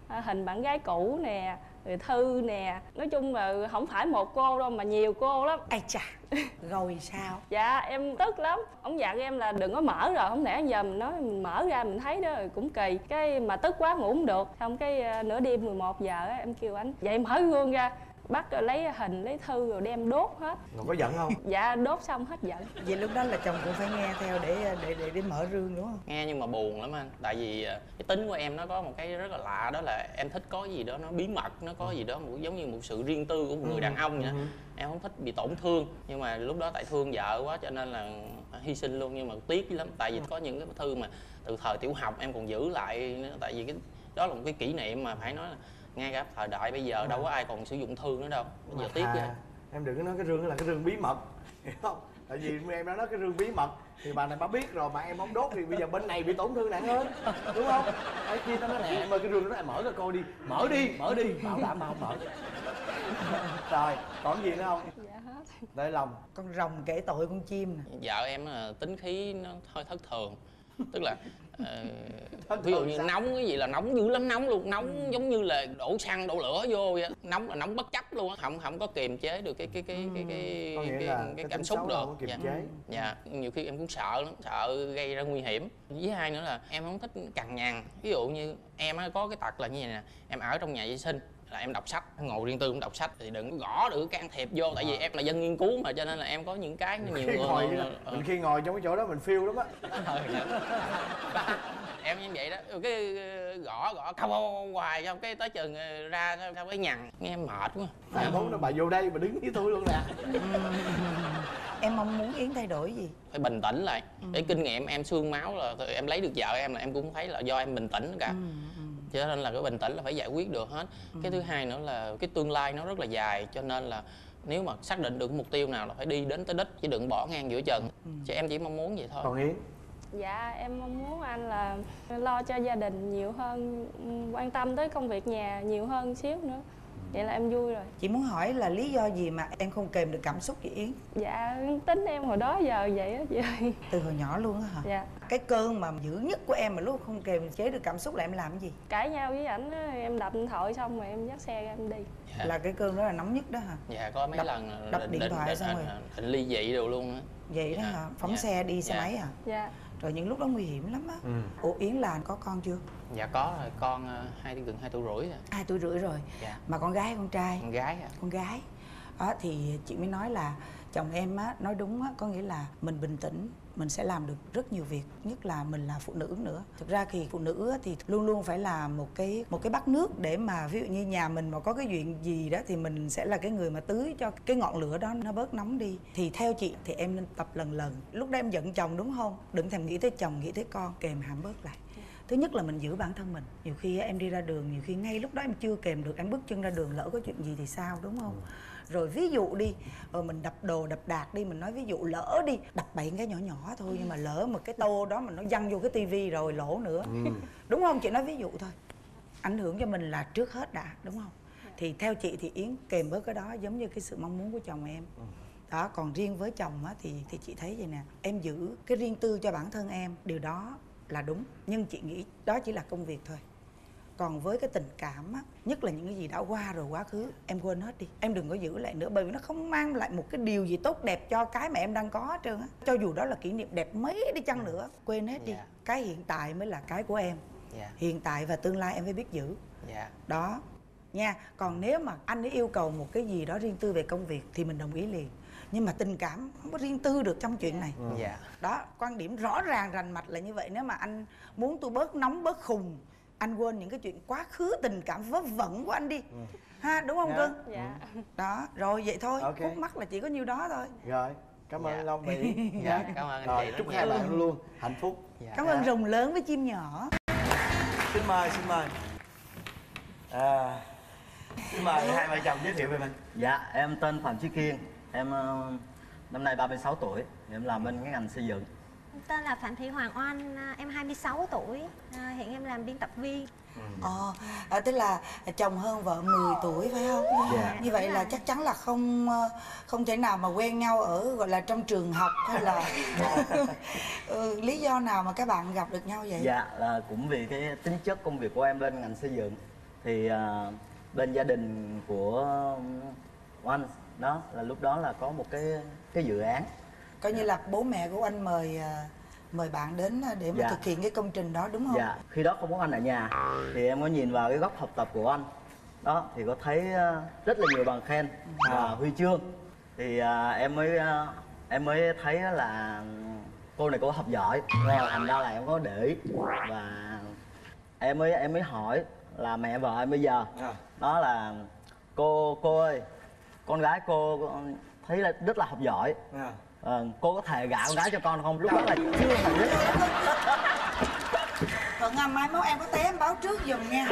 Speaker 14: hình bạn gái cũ nè, rồi Thư nè. Nói chung là không phải một cô đâu mà nhiều cô lắm.
Speaker 4: Ai chà, rồi sao?
Speaker 14: Dạ em tức lắm. Ông dặn em là đừng có mở rồi, không lẽ giờ mình nói mình mở ra mình thấy đó rồi cũng kỳ. Cái mà tức quá ngủ không được. Xong cái nửa đêm 11 giờ á, em kêu anh dậy mở gương ra, bắt rồi lấy hình lấy Thư rồi đem đốt hết.
Speaker 3: Rồi có giận không?
Speaker 14: Dạ đốt xong hết giận.
Speaker 4: Vậy lúc đó là chồng cũng phải nghe theo để mở rương đúng không?
Speaker 13: Nghe nhưng mà buồn lắm anh. Tại vì cái tính của em nó có một cái rất là lạ, đó là em thích có gì đó nó bí mật, nó có gì đó giống như một sự riêng tư của một người đàn ông vậy. Em không thích bị tổn thương, nhưng mà lúc đó tại thương vợ quá cho nên là hy sinh luôn. Nhưng mà tiếc lắm, tại vì có những cái Thư mà từ thời tiểu học em còn giữ lại, tại vì cái đó là một cái kỷ niệm mà phải nói là ngay cả thời đại bây giờ đâu có ai còn sử dụng Thư nữa đâu. Bây giờ tiếc ghê.
Speaker 3: Em đừng có nói cái rương đó là cái rương bí mật, hiểu không? Tại vì em đã nói cái rương bí mật thì bà này bà biết rồi mà em không đốt thì bây giờ bên này bị tổn thương nặng hơn, đúng không? Cái kia tao nói nè em ơi cái rương đó em mở cho coi đi, mở đi, bảo đảm mà không mở. Rồi còn gì nữa không?
Speaker 14: Dạ hết.
Speaker 3: Để lòng.
Speaker 4: Con rồng kể tội con chim nè.
Speaker 13: Vợ em là tính khí nó hơi thất thường, tức là ví dụ như nóng cái gì là nóng dữ lắm, nóng luôn, nóng giống như là đổ xăng đổ lửa vô vậy. Nóng là nóng bất chấp luôn á, không có kiềm chế được cái cảm xúc được. Dạ, nhiều khi em cũng sợ lắm, sợ gây ra nguy hiểm. Với hai nữa là em không thích cằn nhằn. Ví dụ như em có cái tật là như vậy nè, em ở trong nhà vệ sinh là em đọc sách, ngồi riêng tư cũng đọc sách thì đừng gõ, đừng can thiệp vô, tại vì em là dân nghiên cứu mà, cho nên là em có những cái nhiều người
Speaker 3: mình khi ngồi trong cái chỗ đó mình phiêu lắm á.
Speaker 13: Em như vậy đó, cái gõ không hoài, xong cái tới chừng ra sao cái nhằn, nghe em mệt quá.
Speaker 3: Em muốn nó bà vô đây bà đứng với tôi luôn nè.
Speaker 4: Em mong muốn Yến thay đổi gì?
Speaker 13: Phải bình tĩnh lại. Cái kinh nghiệm em xương máu là em lấy được vợ em là em cũng thấy là do em bình tĩnh cả. Cho nên là cái bình tĩnh là phải giải quyết được hết. Cái thứ hai nữa là cái tương lai nó rất là dài, cho nên là nếu mà xác định được mục tiêu nào là phải đi đến tới đích chứ đừng bỏ ngang giữa chừng. Chứ em chỉ mong muốn vậy thôi.
Speaker 3: Còn Yến?
Speaker 14: Dạ em mong muốn anh là lo cho gia đình nhiều hơn, quan tâm tới công việc nhà nhiều hơn xíu nữa. Vậy là em vui rồi.
Speaker 4: Chị muốn hỏi là lý do gì mà em không kềm được cảm xúc vậy Yến?
Speaker 14: Dạ tính em hồi đó giờ vậy á chị ơi.
Speaker 4: Từ hồi nhỏ luôn á hả?
Speaker 14: Dạ.
Speaker 4: Cái cơn mà dữ nhất của em mà lúc không kềm chế được cảm xúc là em làm cái gì?
Speaker 14: Cãi nhau với ảnh á, em đập điện thoại xong rồi em dắt xe ra em đi.
Speaker 13: Dạ.
Speaker 4: Là cái cơn đó là nóng nhất đó hả?
Speaker 13: Dạ có mấy lần
Speaker 4: đập điện thoại xong rồi
Speaker 13: định ly dị đồ luôn á.
Speaker 4: Vậy đó hả? Phóng xe đi xe máy hả?
Speaker 14: Dạ.
Speaker 4: Rồi những lúc đó nguy hiểm lắm á. Ủa Yến là có con chưa?
Speaker 13: Dạ có rồi, con gần 2 tuổi rưỡi rồi.
Speaker 4: 2 tuổi rưỡi rồi.
Speaker 13: Dạ.
Speaker 4: Mà con gái hay con trai?
Speaker 13: Con gái ạ.
Speaker 4: Con gái. Đó thì chị mới nói là chồng em á nói đúng á, có nghĩa là mình bình tĩnh mình sẽ làm được rất nhiều việc, nhất là mình là phụ nữ nữa. Thực ra thì phụ nữ á, thì luôn luôn phải là một cái bát nước để mà ví dụ như nhà mình mà có cái chuyện gì đó thì mình sẽ là cái người mà tưới cho cái ngọn lửa đó nó bớt nóng đi. Thì theo chị thì em nên tập lần. Lúc đó em giận chồng đúng không? Đừng thèm nghĩ tới chồng, nghĩ tới con, kềm hãm bớt lại. Thứ nhất là mình giữ bản thân mình. Nhiều khi em đi ra đường, nhiều khi ngay lúc đó em chưa kềm được, em bước chân ra đường lỡ có chuyện gì thì sao, đúng không? Rồi ví dụ đi, mình đập đồ đập đạc đi, mình nói ví dụ lỡ đi đập bậy cái nhỏ nhỏ thôi, nhưng mà lỡ một cái tô đó mà nó văng vô cái tivi rồi lỗ nữa, đúng không? Chị nói ví dụ thôi, ảnh hưởng cho mình là trước hết đã, đúng không? Thì theo chị thì Yến kèm với cái đó giống như cái sự mong muốn của chồng em. Đó, còn riêng với chồng á, thì chị thấy vậy nè, em giữ cái riêng tư cho bản thân em, điều đó là đúng, nhưng chị nghĩ đó chỉ là công việc thôi. Còn với cái tình cảm á, nhất là những cái gì đã qua rồi, quá khứ, em quên hết đi. Em đừng có giữ lại nữa, bởi vì nó không mang lại một cái điều gì tốt đẹp cho cái mà em đang có hết trơn á. Cho dù đó là kỷ niệm đẹp mấy đi chăng nữa, quên hết đi. Cái hiện tại mới là cái của em. Hiện tại và tương lai em phải biết giữ. Đó nha. Còn nếu mà anh ấy yêu cầu một cái gì đó riêng tư về công việc thì mình đồng ý liền. Nhưng mà tình cảm không có riêng tư được trong chuyện này. Đó, quan điểm rõ ràng rành mạch là như vậy. Nếu mà anh muốn tôi bớt nóng, bớt khùng, anh quên những cái chuyện quá khứ tình cảm vớ vẩn của anh đi. Ha, đúng không cưng? Đó, rồi vậy thôi. Khúc mắc là chỉ có nhiêu đó thôi.
Speaker 3: Rồi, cảm ơn Long và Yến.
Speaker 13: Cảm ơn anh chị.
Speaker 3: Chúc hai bạn luôn luôn hạnh phúc.
Speaker 4: Cảm ơn rồng lớn với chim nhỏ.
Speaker 3: Xin mời. Xin mời hai vợ chồng giới thiệu về mình.
Speaker 15: Dạ, em tên Phạm Chí Kiên. Em năm nay 36 tuổi. Em làm bên cái ngành xây dựng.
Speaker 2: Tên là Phạm Thị Hoàng Oanh, em 26 tuổi, hiện em làm biên tập viên.
Speaker 4: Tức là chồng hơn vợ 10 tuổi phải không? Như vậy là chắc chắn là không thể nào mà quen nhau ở gọi là trong trường học hay là lý do nào mà các bạn gặp được nhau vậy?
Speaker 15: Dạ, là cũng vì cái tính chất công việc của em bên ngành xây dựng thì bên gia đình của anh đó là lúc đó là có một cái dự án,
Speaker 4: coi như là bố mẹ của anh mời bạn đến để mà thực hiện cái công trình đó đúng không?
Speaker 15: Dạ, khi đó không có anh ở nhà thì em có nhìn vào cái góc học tập của anh đó, thì có thấy rất là nhiều bằng khen và huy chương, thì em mới thấy là cô này cô học giỏi, thành ra là em có để ý và em mới hỏi là mẹ vợ em bây giờ đó là cô ơi, con gái cô thấy là rất là học giỏi, cô có thể gả con gái cho con không? Lúc đó là chưa hề biết.
Speaker 4: Thuận à, mai mốt em có té em báo trước giùm nha.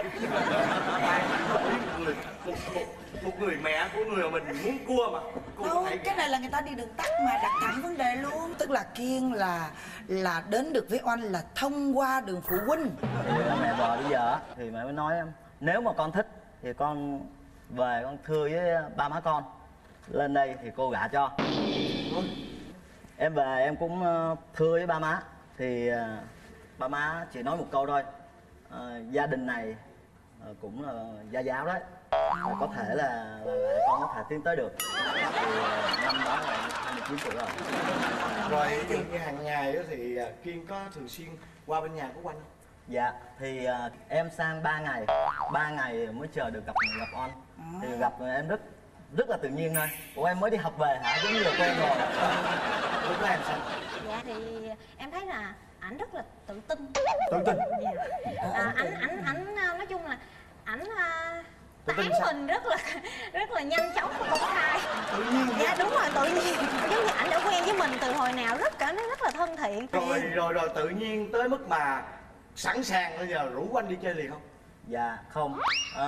Speaker 3: một người mẹ của người mà mình muốn cua mà
Speaker 4: đâu, cái này là người ta đi đường tắt mà, đặt thẳng vấn đề luôn. Tức là Kiên là đến được với Oanh là thông qua đường phụ huynh.
Speaker 15: Thì mẹ vợ bây giờ thì mẹ mới nói em, nếu mà con thích thì con về con thưa với ba má con, lên đây thì cô gả cho. Em về em cũng thưa với ba má thì ba má chỉ nói một câu thôi, gia đình này cũng là gia giáo đấy, có thể là con có thể tiến tới được. Thì năm đó là 29 tuổi rồi.
Speaker 3: Rồi như hàng ngày thì Kiên có thường xuyên qua bên nhà của Oanh không?
Speaker 15: Dạ, thì em sang 3 ngày mới chờ được gặp Oanh. Thì gặp em rất là tự nhiên thôi. Ủa em mới đi học về hả? Giống như là quen rồi. Lúc đó em sao?
Speaker 2: Dạ thì em thấy là ảnh rất là tự tin.
Speaker 3: Tự tin?
Speaker 2: Dạ. Ảnh nói chung là ảnh tán mình rất là nhanh chóng và công khai.
Speaker 3: Tự nhiên.
Speaker 2: Dạ đúng rồi, tự nhiên. Giống như ảnh đã quen với mình từ hồi nào, cảm thấy rất là thân thiện.
Speaker 3: Rồi tự nhiên tới mức mà sẵn sàng bây giờ rủ Oanh đi chơi liền không?
Speaker 15: Dạ không.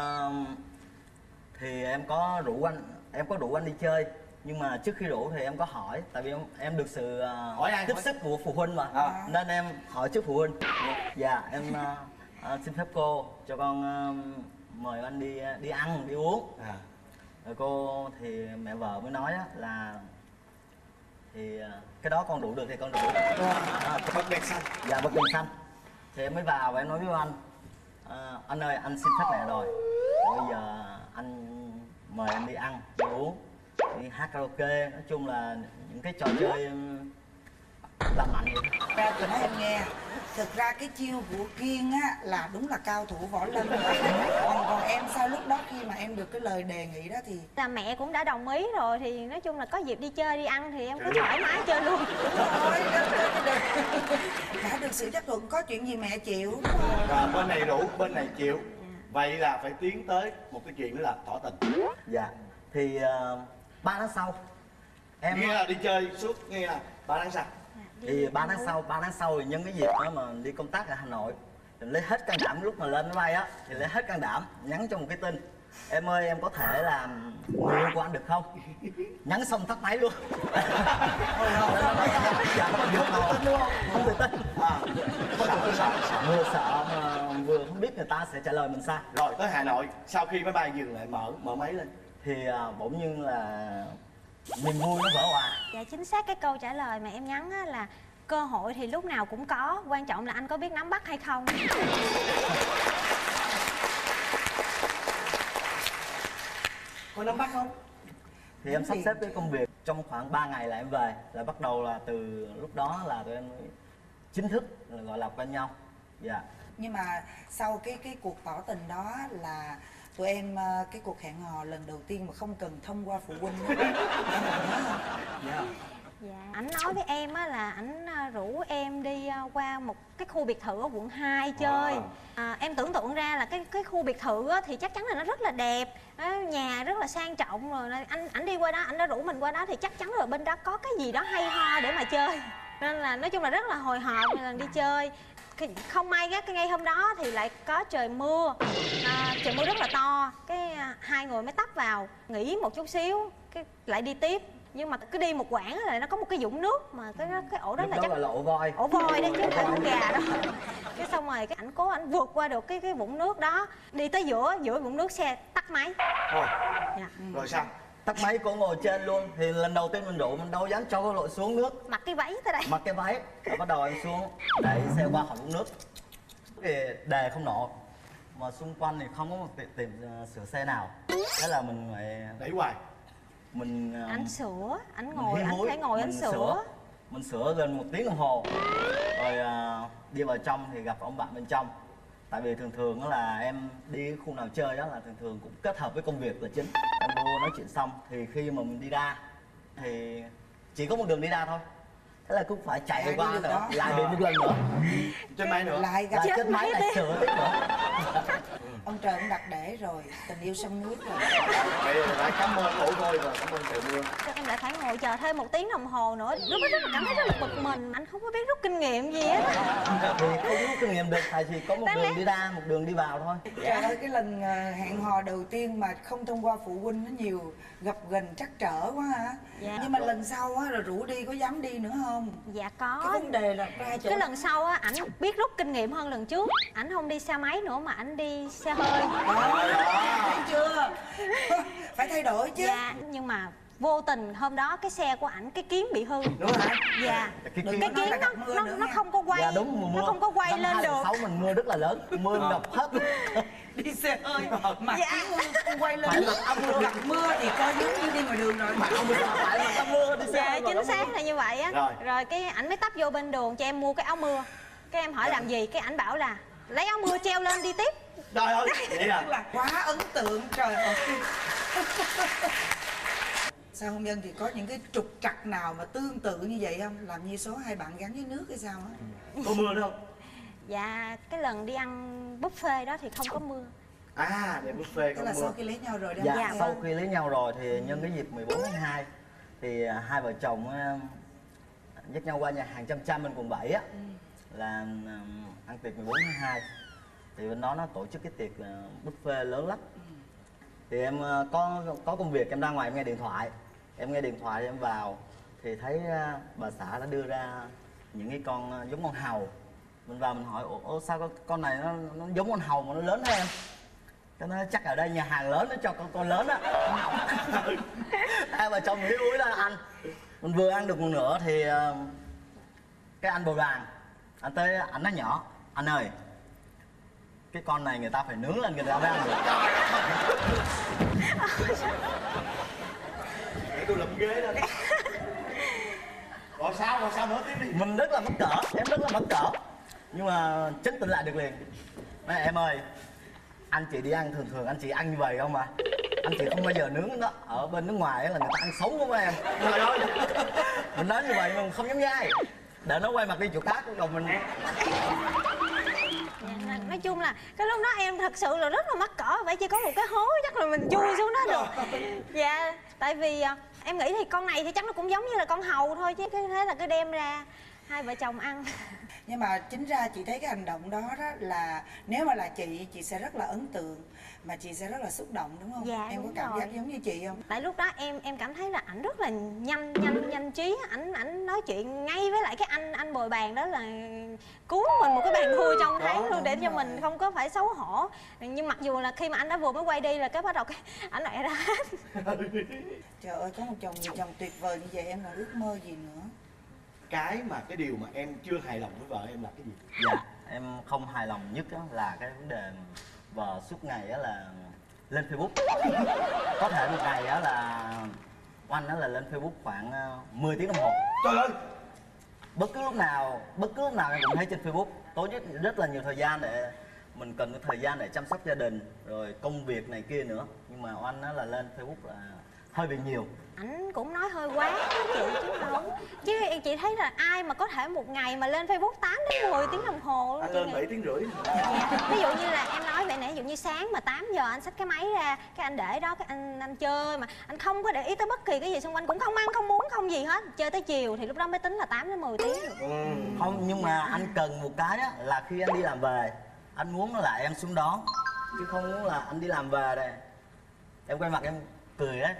Speaker 15: Thì em có rủ anh đi chơi, nhưng mà trước khi rủ thì em có hỏi, tại vì em được sự tiếp sức của phụ huynh mà, nên em hỏi trước phụ huynh. Dạ em xin phép cô cho con mời anh đi ăn đi uống. Rồi cô thì mẹ vợ mới nói là thì cái đó con rủ được thì con rủ.
Speaker 3: Bật đèn xanh.
Speaker 15: Dạ bật đèn xanh. Thì em mới vào và em nói với anh ơi anh xin phép mẹ rồi, bây giờ anh mời em đi ăn đi uống, đi hát karaoke, nói chung là những cái trò chơi lành mạnh vậy.
Speaker 4: Ra tôi nói em nghe, thực ra cái chiêu của Kiên á là đúng là cao thủ võ lâm. Còn em sao lúc đó khi mà em được cái lời đề nghị đó thì
Speaker 2: là mẹ cũng đã đồng ý rồi, thì nói chung là có dịp đi chơi đi ăn thì em cứ thoải mái chơi luôn.
Speaker 4: đã được sự chấp thuận, có chuyện gì mẹ chịu.
Speaker 3: Rồi bên này rủ, bên này chịu. Vậy là phải tiến tới một cái chuyện nữa là tỏ tình.
Speaker 15: Dạ thì 3 tháng sau em
Speaker 3: nghe là đi chơi suốt, nghe là 3 tháng sau.
Speaker 15: Thì 3 tháng sau thì nhân cái dịp đó mà đi công tác ở Hà Nội thì lấy hết can đảm, lúc mà lên máy bay á thì lấy hết can đảm nhắn cho một cái tin: em ơi em có thể làm người yêu của anh được không? Nhắn xong tắt máy luôn. Dạ không tự tin. Vừa sợ mà vừa không biết người ta sẽ trả lời mình sao.
Speaker 3: Rồi tới Hà Nội, sau khi máy bay dừng lại mở máy lên
Speaker 15: thì bỗng nhiên là niềm vui nó vỡ òa.
Speaker 2: Dạ chính xác, cái câu trả lời mà em nhắn á là cơ hội thì lúc nào cũng có, quan trọng là anh có biết nắm bắt hay không.
Speaker 3: Có nắm bắt không?
Speaker 15: Thì em sắp xếp cái công việc trong khoảng 3 ngày là em về, là bắt đầu là từ lúc đó là tụi em chính thức là gọi là quen nhau. Dạ.
Speaker 4: Nhưng mà sau cái cuộc tỏ tình đó là tụi em cái cuộc hẹn hò lần đầu tiên mà không cần thông qua phụ huynh đó. Em nhớ không?
Speaker 15: Dạ.
Speaker 2: Dạ. Ảnh nói với em á là ảnh rủ em đi qua một cái khu biệt thự ở quận 2 chơi. Em tưởng tượng ra là cái khu biệt thự á thì chắc chắn là nó rất là đẹp, nhà rất là sang trọng, rồi ảnh đi qua đó, ảnh đã rủ mình qua đó thì chắc chắn rồi bên đó có cái gì đó hay ho để mà chơi, nên là nói chung là rất là hồi hộp lần đi chơi. Không may cái ngày hôm đó thì lại có trời mưa, trời mưa rất là to, cái hai người mới tấp vào nghỉ một chút xíu cái lại đi tiếp. Nhưng mà cứ đi một quãng là nó có một cái vũng nước mà cái ổ đó là chắc
Speaker 15: là ổ voi
Speaker 2: đấy chứ không phải con gà đó. Cái xong rồi cái ảnh cố ảnh vượt qua được cái vũng nước đó, đi tới giữa vũng nước xe tắt máy.
Speaker 3: Dạ. Rồi sao?
Speaker 15: Tắt máy, cô ngồi trên luôn. Thì lần đầu tiên mình rủ mình đâu dám cho cô lội xuống nước.
Speaker 2: Mặc cái váy tới đây.
Speaker 15: Mặc cái váy. Rồi bắt đầu em xuống đẩy xe qua khỏi vũng nước. Thì đề không nổ. mà xung quanh thì không có một tiệm sửa xe nào. Thế là mình phải
Speaker 3: đẩy hoài.
Speaker 15: Mình
Speaker 2: Anh sửa, anh ngồi, anh
Speaker 15: hối,
Speaker 2: phải ngồi anh sửa.
Speaker 15: Mình sửa gần 1 tiếng đồng hồ. Rồi đi vào trong thì gặp ông bạn bên trong. Tại vì thường thường đó là em đi khu nào chơi đó là thường thường cũng kết hợp với công việc là chính. Em vô nói chuyện xong thì khi mà mình đi ra thì chỉ có một đường đi ra thôi. Thế là cũng phải chạy qua nữa, lại bị một lần nữa.
Speaker 3: Trên máy nữa.
Speaker 9: Lại gặp
Speaker 15: chết máy lại sửa tiếp nữa.
Speaker 9: Ông trời cũng đặt để rồi, tình yêu sông nước rồi.
Speaker 3: Vậy là cảm ơn ổ thôi rồi, cảm ơn trời mưa.
Speaker 2: Em lại phải ngồi chờ thêm 1 tiếng đồng hồ nữa. Lúc đó rất là cảm thấy rất là bực mình. Anh không có biết rút kinh nghiệm gì hết.
Speaker 15: Thì không rút kinh nghiệm được, tại vì có một đường đi ra, một đường đi vào thôi.
Speaker 9: Trời ơi, cái lần hẹn hò đầu tiên mà không thông qua phụ huynh nó nhiều gặp gần trắc trở quá hả?
Speaker 2: Dạ.
Speaker 9: Nhưng mà lần sau á rồi rủ đi có dám đi nữa không?
Speaker 2: Dạ có.
Speaker 9: Cái vấn đề là ra chỗ
Speaker 2: cái lần sau á ảnh biết rút kinh nghiệm hơn lần trước. Ảnh không đi xe máy nữa mà ảnh đi xe hơi.
Speaker 9: Thấy chưa? Phải thay đổi chứ.
Speaker 2: Dạ, nhưng mà vô tình hôm đó cái xe của ảnh cái kiến bị hư.
Speaker 15: Đúng hả?
Speaker 2: Dạ. Cái kiến nó không có quay.
Speaker 15: Dạ đúng, mùa mưa.
Speaker 2: Nó không có quay lên được.
Speaker 15: Năm 2006 mình mưa rất là lớn, mưa ngập hết.
Speaker 9: Đi xe hơi mà kiến quay lên được. Ông gặp mưa thì coi giống như đi ngoài đường rồi.
Speaker 15: Mà ông phải mà mưa đi xe hơi.
Speaker 2: Dạ chính xác là như vậy á. Rồi cái ảnh mới tấp vô bên đường cho em mua cái áo mưa. Cái em hỏi làm gì, cái ảnh bảo là lấy áo mưa treo lên đi tiếp.
Speaker 3: Trời ơi, vậy à?
Speaker 9: Là quá ấn tượng, trời ơi. Sau hôn nhân thì có những cái trục trặc nào mà tương tự như vậy không? Làm như số hai bạn gắn với nước hay sao á?
Speaker 3: Có mưa nữa không?
Speaker 2: Dạ, cái lần đi ăn buffet đó thì không có mưa.
Speaker 3: À, để buffet
Speaker 9: Tức
Speaker 3: không
Speaker 9: là
Speaker 3: mưa.
Speaker 9: sau khi lấy nhau rồi đó.
Speaker 15: Dạ, sau khi lấy nhau rồi thì nhân cái dịp 14 tháng 2 thì hai vợ chồng dắt nhau qua nhà hàng Chăm Chăm bên quận 7 á, là ăn tiệc 14 tháng 2. Thì bên đó nó tổ chức cái tiệc buffet lớn lắm. Thì em có công việc, em ra ngoài em nghe điện thoại. Em nghe điện thoại em vào thì thấy bà xã đã đưa ra những cái con giống con hàu. Mình vào mình hỏi ủa sao con này nó giống con hàu mà nó lớn thế em? Cho nó chắc ở đây nhà hàng lớn nó cho con lớn á. Hai vợ chồng hiếu úi đó ăn. Mình vừa ăn được một nửa thì cái anh bồi bàn anh tới, anh nói nhỏ anh ơi, cái con này người ta phải nướng lên người ta mới ăn được.
Speaker 3: Để tôi lụm ghế lên. Rồi sao nữa tiếp đi.
Speaker 15: Mình rất là mắc cỡ, em rất là mắc cỡ. Nhưng mà chấn tĩnh lại được liền. Nói em ơi, anh chị đi ăn thường anh chị ăn như vậy không à? Anh chị không bao giờ nướng đó. Ở bên nước ngoài là người ta ăn sống không em? Trời ơi. Mình nói như vậy mà mình không dám nhai. Để nó quay mặt đi chỗ khác còn mình.
Speaker 2: Nói chung là cái lúc đó em thật sự là rất là mắc cỡ. Vậy chỉ có một cái hố chắc là mình chui xuống đó được. Dạ, tại vì em nghĩ thì con này thì chắc nó cũng giống như là con hàu thôi chứ. Thế là cứ đem ra hai vợ chồng ăn.
Speaker 9: Nhưng mà chính ra chị thấy cái hành động đó là nếu mà là chị sẽ rất là ấn tượng, mà chị sẽ rất là xúc động đúng không?
Speaker 2: Dạ,
Speaker 9: em có cảm giác giống như chị không?
Speaker 2: Tại lúc đó em cảm thấy là ảnh rất là nhanh trí. Ảnh nói chuyện ngay với lại cái anh bồi bàn đó là cứu mình một cái bàn thua trong tháng luôn, để cho mình không có phải xấu hổ. Nhưng mặc dù là khi mà anh đã vừa mới quay đi là cái bắt đầu cái ảnh lại ra hết.
Speaker 9: Trời ơi, có một người chồng tuyệt vời như vậy em còn ước mơ gì nữa?
Speaker 3: Cái điều mà em chưa hài lòng với vợ em là cái gì?
Speaker 15: Dạ, em không hài lòng nhất là cái vấn đề vợ suốt ngày là lên Facebook. Có thể một ngày là Oanh là lên Facebook khoảng 10 tiếng đồng hồ.
Speaker 3: Trời ơi!
Speaker 15: Bất cứ lúc nào em cũng thấy trên Facebook. Tốn rất là nhiều thời gian để mình cần cái thời gian để chăm sóc gia đình rồi công việc này kia nữa. Nhưng mà Oanh là lên Facebook là hơi bị nhiều.
Speaker 2: Ảnh cũng nói hơi quá với chị chứ không. Chứ chị thấy là ai mà có thể một ngày mà lên Facebook 8 đến 10 tiếng đồng hồ.
Speaker 3: Anh lên 7 tiếng rưỡi.
Speaker 2: Dạ. Ví dụ như là em nói vậy nè, ví dụ như sáng mà 8 giờ anh xách cái máy ra, cái anh để đó, cái anh chơi mà anh không có để ý tới bất kỳ cái gì xung quanh, cũng không ăn, không muốn, không gì hết. Chơi tới chiều thì lúc đó mới tính là 8 đến 10 tiếng được.
Speaker 15: Không, nhưng mà anh cần một cái á, là khi anh đi làm về anh muốn là em xuống đón, chứ không muốn là anh đi làm về đây em quay mặt em cười đấy.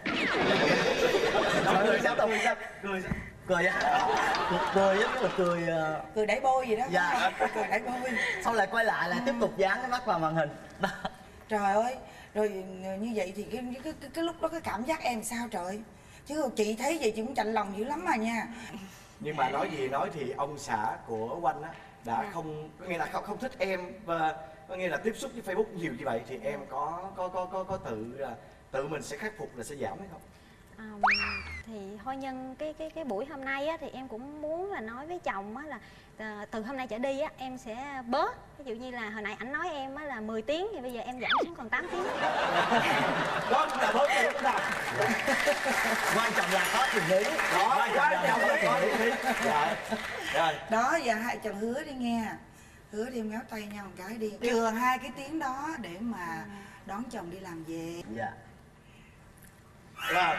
Speaker 3: Cười sao?
Speaker 15: Cười á, cười giống như là
Speaker 9: cười đẩy bôi gì đó.
Speaker 15: Dạ.
Speaker 9: Cười đẩy bôi.
Speaker 15: Xong lại quay lại tiếp tục dán cái mắt vào màn hình đó.
Speaker 9: Trời ơi, rồi như vậy thì cái lúc đó cái cảm giác em sao trời? Chứ chị thấy vậy chị cũng chạnh lòng dữ lắm mà nha.
Speaker 3: Nhưng mà nói gì nói thì ông xã của Oanh á đã không, có nghĩa là không thích em và có nghĩa là tiếp xúc với Facebook nhiều như vậy thì em có tự mình sẽ khắc phục là sẽ giảm hay không?
Speaker 2: Thì thôi nhân cái buổi hôm nay á, thì em cũng muốn là nói với chồng á là từ hôm nay trở đi á em sẽ bớt. Ví dụ như là hồi nãy ảnh nói em á là 10 tiếng thì bây giờ em giảm xuống còn 8 tiếng.
Speaker 3: Đó cũng là bớt rồi chúng ta. Quan trọng là có thì nghĩ. Đó, quan trọng là có thì nghĩ. Rồi.
Speaker 9: Đó, giờ hai chồng hứa đi nghe. Hứa đi, méo tay nhau một cái đi. Chừa 2 cái tiếng đó để mà đón chồng đi làm về.
Speaker 3: Dạ. Rồi.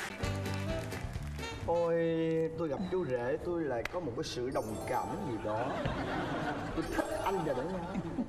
Speaker 3: Ôi, tôi gặp chú rể tôi lại có một cái sự đồng cảm gì đó. Tôi thích anh và đánh nhau.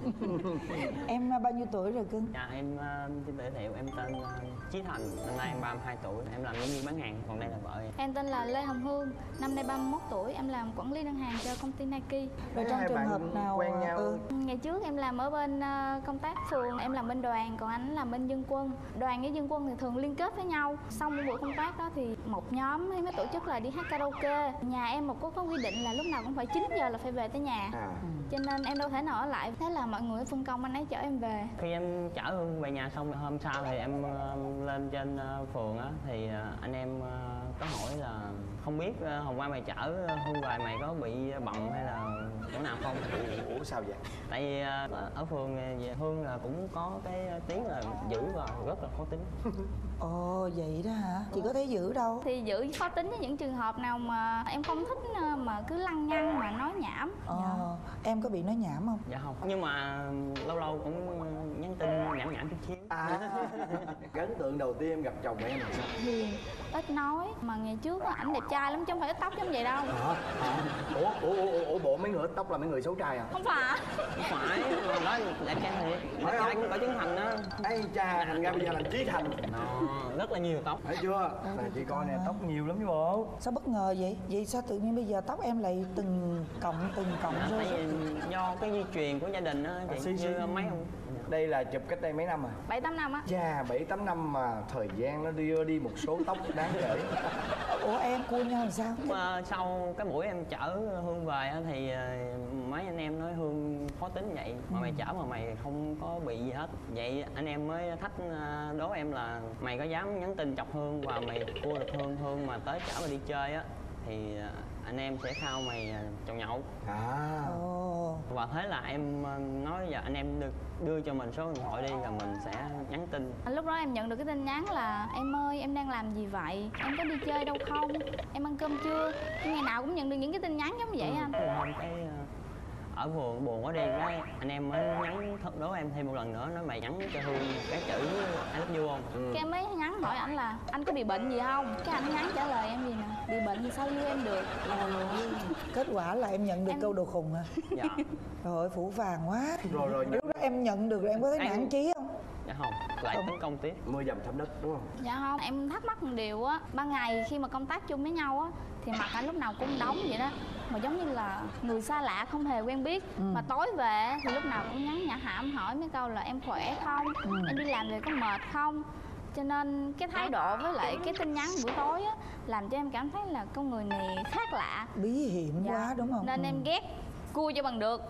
Speaker 9: Em bao nhiêu tuổi rồi cưng?
Speaker 16: Dạ em xin giới thiệu, em tên Chí Thành, năm nay em 32 tuổi, em làm nhân viên bán hàng, còn đây là vợ em.
Speaker 17: Em tên là Lê Hồng Hương, năm nay 31 tuổi, em làm quản lý đơn hàng cho công ty Nike.
Speaker 9: Rồi trong trường hợp nào
Speaker 3: quen nhau?
Speaker 17: Ngày trước em làm ở bên công tác phường, em làm bên đoàn, còn anh làm bên dân quân. Đoàn với dân quân thì thường liên kết với nhau. Sau một buổi công tác đó thì một nhóm mới tổ chức là đi hát karaoke. Nhà em có quy định là lúc nào cũng phải 9 giờ là phải về tới nhà. Cho nên em đâu thể nào ở lại. Thế là mọi người phân công anh ấy chở em về.
Speaker 16: Khi em chở Hương về nhà xong hôm sau thì em lên trên phường á, thì anh em có hỏi là không biết hôm qua mày chở Hương về mày có bị bận hay là chỗ nào không?
Speaker 3: Ủa sao vậy?
Speaker 16: Tại vì ở phường Hương là cũng có cái tiếng là dữ và rất là khó tính.
Speaker 9: Ồ vậy đó hả? Chị có thấy dữ đâu.
Speaker 17: Thì dữ khó tính với những trường hợp nào mà em không thích mà cứ lăng nhăng mà nói nhảm.
Speaker 9: Em có bị nói nhảm không?
Speaker 16: Dạ không. Nhưng mà lâu lâu cũng nhắn tin nhảm chút xíu.
Speaker 3: Ấn tượng đầu tiên em gặp chồng em là sao?
Speaker 17: Hiền, ít nói. Mà ngày trước ảnh đẹp trai lắm chứ không phải ít tóc giống vậy đâu.
Speaker 3: Ủa bộ mấy người ít tóc là mấy người xấu trai à?
Speaker 17: Không phải.
Speaker 16: Không phải, mà nói đẹp trai thiệt. Đẹp trai cũng có Trấn Thành đó.
Speaker 3: Ây cha, thành ra bây giờ là Chí Thành.
Speaker 16: Rất là nhiều tóc.
Speaker 3: Thấy chưa? Nè chị coi nè, tóc nhiều lắm chứ bộ.
Speaker 9: Sao bất ngờ vậy? Vậy sao tự nhiên bây giờ tóc em lại từng cọng rồi?
Speaker 16: Tại vì do cái di truyền của gia đình á, chị như mấy ông.
Speaker 3: Đây là chụp cách đây mấy năm à?
Speaker 17: 7-8 năm á.
Speaker 3: Chà, 7-8 năm mà thời gian nó đi một số tóc đáng kể.
Speaker 9: Ủa em cua nhau làm sao?
Speaker 16: Sau cái buổi em chở Hương về á, thì mấy anh em nói Hương khó tính vậy mà mày chở mà mày không có bị gì hết. Vậy anh em mới thách đố em là mày có dám nhắn tin chọc Hương và mày cua được Hương mà tới chở mày đi chơi á thì anh em sẽ khao mày chầu nhậu. Và thế là em nói giờ anh em được đưa cho mình số điện thoại đi rồi mình sẽ nhắn tin.
Speaker 17: Lúc đó em nhận được cái tin nhắn là em ơi em đang làm gì vậy, em có đi chơi đâu không, em ăn cơm chưa. Ngày nào cũng nhận được những cái tin nhắn giống vậy anh.
Speaker 16: Ở vườn buồn quá đi, cái anh em mới nhắn đố em thêm một lần nữa, nói mày nhắn cho Hương cái chữ I love you không?
Speaker 17: Cái em mới nhắn hỏi ảnh là anh có bị bệnh gì không, cái anh nhắn trả lời em gì nè, bị bệnh thì sao yêu em được.
Speaker 9: Kết quả là em nhận được câu đồ khùng hả?
Speaker 16: Dạ.
Speaker 9: Rồi phủ vàng quá.
Speaker 3: Rồi
Speaker 9: lúc đó em nhận được rồi em có thấy nản chí không?
Speaker 16: Dạ không, lại tấn công tiếp.
Speaker 3: Mưa dầm thấm đất đúng không?
Speaker 17: Dạ không, em thắc mắc một điều á, ban ngày khi mà công tác chung với nhau á thì mặt anh lúc nào cũng đóng vậy đó, mà giống như là người xa lạ không hề quen biết. Mà tối về thì lúc nào cũng nhắn nhã hãm hỏi mấy câu là em khỏe không, em đi làm về có mệt không. Cho nên cái thái độ với lại cái tin nhắn buổi tối á làm cho em cảm thấy là con người này khác lạ,
Speaker 9: bí hiểm quá đúng không?
Speaker 17: Nên em ghét, cua cho bằng được.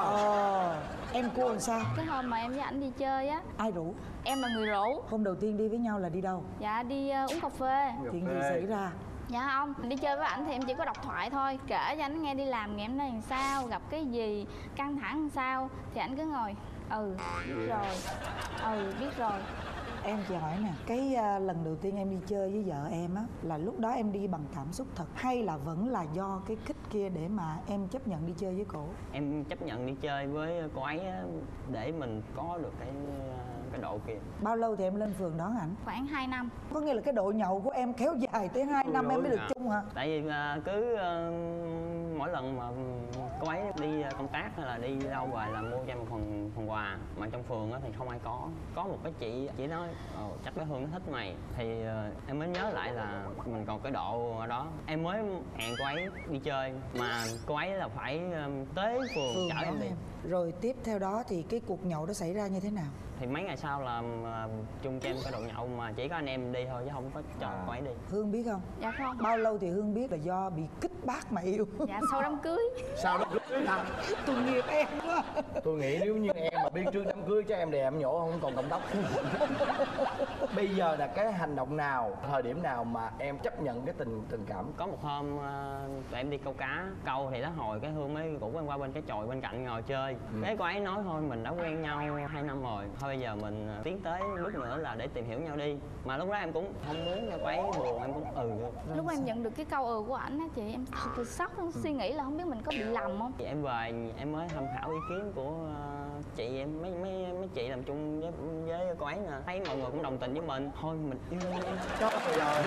Speaker 9: Em cua làm sao?
Speaker 17: Cái hôm mà em với ảnh đi chơi á.
Speaker 9: Ai rủ?
Speaker 17: Em là người rủ.
Speaker 9: Hôm đầu tiên đi với nhau là đi đâu?
Speaker 17: Dạ đi uống cà phê.
Speaker 9: Chuyện gì xảy ra?
Speaker 17: Dạ không, đi chơi với ảnh thì em chỉ có đọc thoại thôi, kể cho ảnh nghe đi làm ngày hôm nay làm sao, gặp cái gì, căng thẳng làm sao. Thì ảnh cứ ngồi biết rồi, biết rồi.
Speaker 9: Em chỉ hỏi nè, cái lần đầu tiên em đi chơi với vợ em á là lúc đó em đi bằng cảm xúc thật hay là vẫn là do cái khích kia để mà em chấp nhận đi chơi với cổ?
Speaker 16: Em chấp nhận đi chơi với cô ấy để mình có được cái độ kia.
Speaker 9: Bao lâu thì em lên phường đón ảnh?
Speaker 17: Khoảng 2 năm.
Speaker 9: Có nghĩa là cái độ nhậu của em kéo dài tới 2 năm em mới được chung hả?
Speaker 16: Tại vì cứ mỗi lần mà cô ấy đi công tác hay là đi đâu về là mua cho em một phần quà, mà trong phường thì không ai có một cái chị nói chắc bé Hương nó thích mày, thì em mới nhớ lại là mình còn cái độ đó. Em mới hẹn cô ấy đi chơi mà cô ấy là phải tới phường chở em đi.
Speaker 9: Rồi tiếp theo đó thì cái cuộc nhậu đó xảy ra như thế nào?
Speaker 16: Thì mấy ngày sau là chung cho em cái độ nhậu mà chỉ có anh em đi thôi chứ không có cho cô ấy đi.
Speaker 9: Hương biết không?
Speaker 17: Dạ không.
Speaker 9: Bao lâu thì Hương biết là do bị kích bác mà yêu?
Speaker 17: Dạ sau đám cưới.
Speaker 3: Sau đó
Speaker 9: Tội nghiệp em quá.
Speaker 3: Tôi nghĩ nếu như em mà biết trước đám cưới chắc em đè em nhổ không còn cọng tóc. Bây giờ là cái hành động nào, thời điểm nào mà em chấp nhận cái tình cảm?
Speaker 16: Có một hôm tụi em đi câu cá, câu thì lá hồi cái Hương mới rủ em qua bên cái chòi bên cạnh ngồi chơi. Cái cô ấy nói thôi mình đã quen nhau 2 năm rồi, thôi bây giờ mình tiến tới bước nữa là để tìm hiểu nhau đi. Mà lúc đó em cũng không muốn cho cô ấy buồn, em cũng
Speaker 17: Lúc em nhận được cái câu của ảnh á chị, em từ sốc suy nghĩ là không biết mình có bị lầm không.
Speaker 16: Em về em mới tham khảo ý kiến của chị em, mấy chị làm chung với cô ấy nè, thấy mọi người cũng đồng tình với mình, thôi mình yêu em.
Speaker 3: Trời ơi.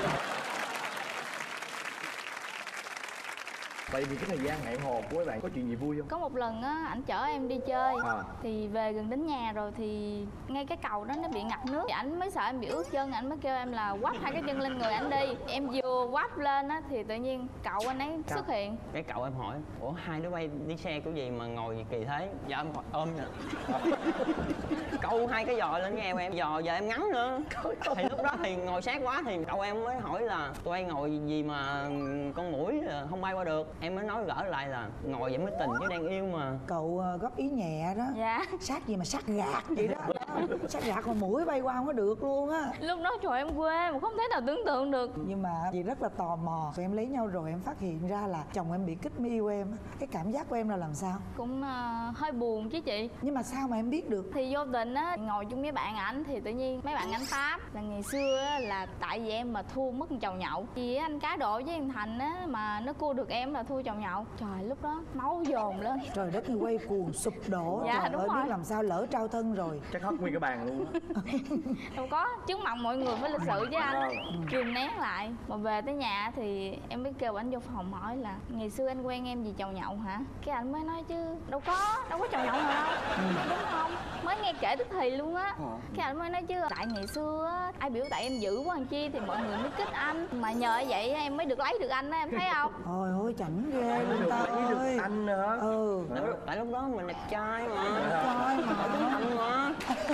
Speaker 3: Vậy vì cái thời gian hẹn hò của các bạn có chuyện gì vui không?
Speaker 17: Có một lần á, ảnh chở em đi chơi thì về gần đến nhà rồi thì ngay cái cầu đó nó bị ngập nước thì ảnh mới sợ em bị ướt chân, ảnh mới kêu em là quắp 2 cái chân lên người ảnh đi. Em vừa quắp lên á thì tự nhiên cậu anh ấy xuất hiện.
Speaker 16: Cái cậu em hỏi, ủa hai đứa bay đi xe kiểu gì mà ngồi kỳ thế? Dạ em hỏi ôm nè. Câu 2 cái giò lên eo em, giò giờ em ngắn nữa. Thì lúc đó thì ngồi sát quá thì cậu em mới hỏi là tụi bay ngồi gì mà con muỗi không bay qua được. Em mới nói gỡ lại là ngồi vậy mới tình chứ đang yêu mà.
Speaker 9: Cậu góp ý nhẹ đó.
Speaker 17: Dạ.
Speaker 9: Sát gì mà sát gạt vậy đó. Sát gạt con mũi bay qua không có được luôn á.
Speaker 17: Lúc đó trời em quê mà không thể nào tưởng tượng được.
Speaker 9: Nhưng mà chị rất là tò mò. Tụi em lấy nhau rồi em phát hiện ra là chồng em bị kích mới yêu em. Cái cảm giác của em là làm sao?
Speaker 17: Cũng hơi buồn chứ chị.
Speaker 9: Nhưng mà sao mà em biết được?
Speaker 17: Thì vô tình á, ngồi chung với bạn ảnh thì tự nhiên mấy bạn ảnh táp là ngày xưa á, là tại vì em mà thua mất một chầu nhậu. Vì anh cá độ với anh Thành á mà nó cua được em là thua chầu nhậu. Trời lúc đó máu dồn lên.
Speaker 9: Trời đất như quay cuồng sụp đổ.
Speaker 17: Dạ,
Speaker 9: trời
Speaker 17: đúng
Speaker 9: ơi
Speaker 17: rồi.
Speaker 9: biết làm sao lỡ trao thân rồi.
Speaker 3: Chắc hất nguyên cái bàn luôn.
Speaker 17: Đâu có, trước mặt mọi người phải lịch sự với anh. Kìm nén lại. Mà về tới nhà thì em mới kêu anh vô phòng hỏi là ngày xưa anh quen em vì chầu nhậu hả? Cái anh mới nói chứ đâu có chầu nhậu nào đâu. Đúng không? Mới nghe kể tức thì luôn á. Cái anh mới nói chứ tại ngày xưa á, ai biểu tại em dữ quá làm chi thì mọi người mới kích anh. Mà nhờ vậy em mới được lấy được anh á, em thấy không?
Speaker 9: Ôi ôi chảnh ghê luôn ta ơi.
Speaker 3: Anh nữa.
Speaker 16: Tại lúc đó mình đẹp trai mà.
Speaker 9: Trai mà.
Speaker 16: Anh mà.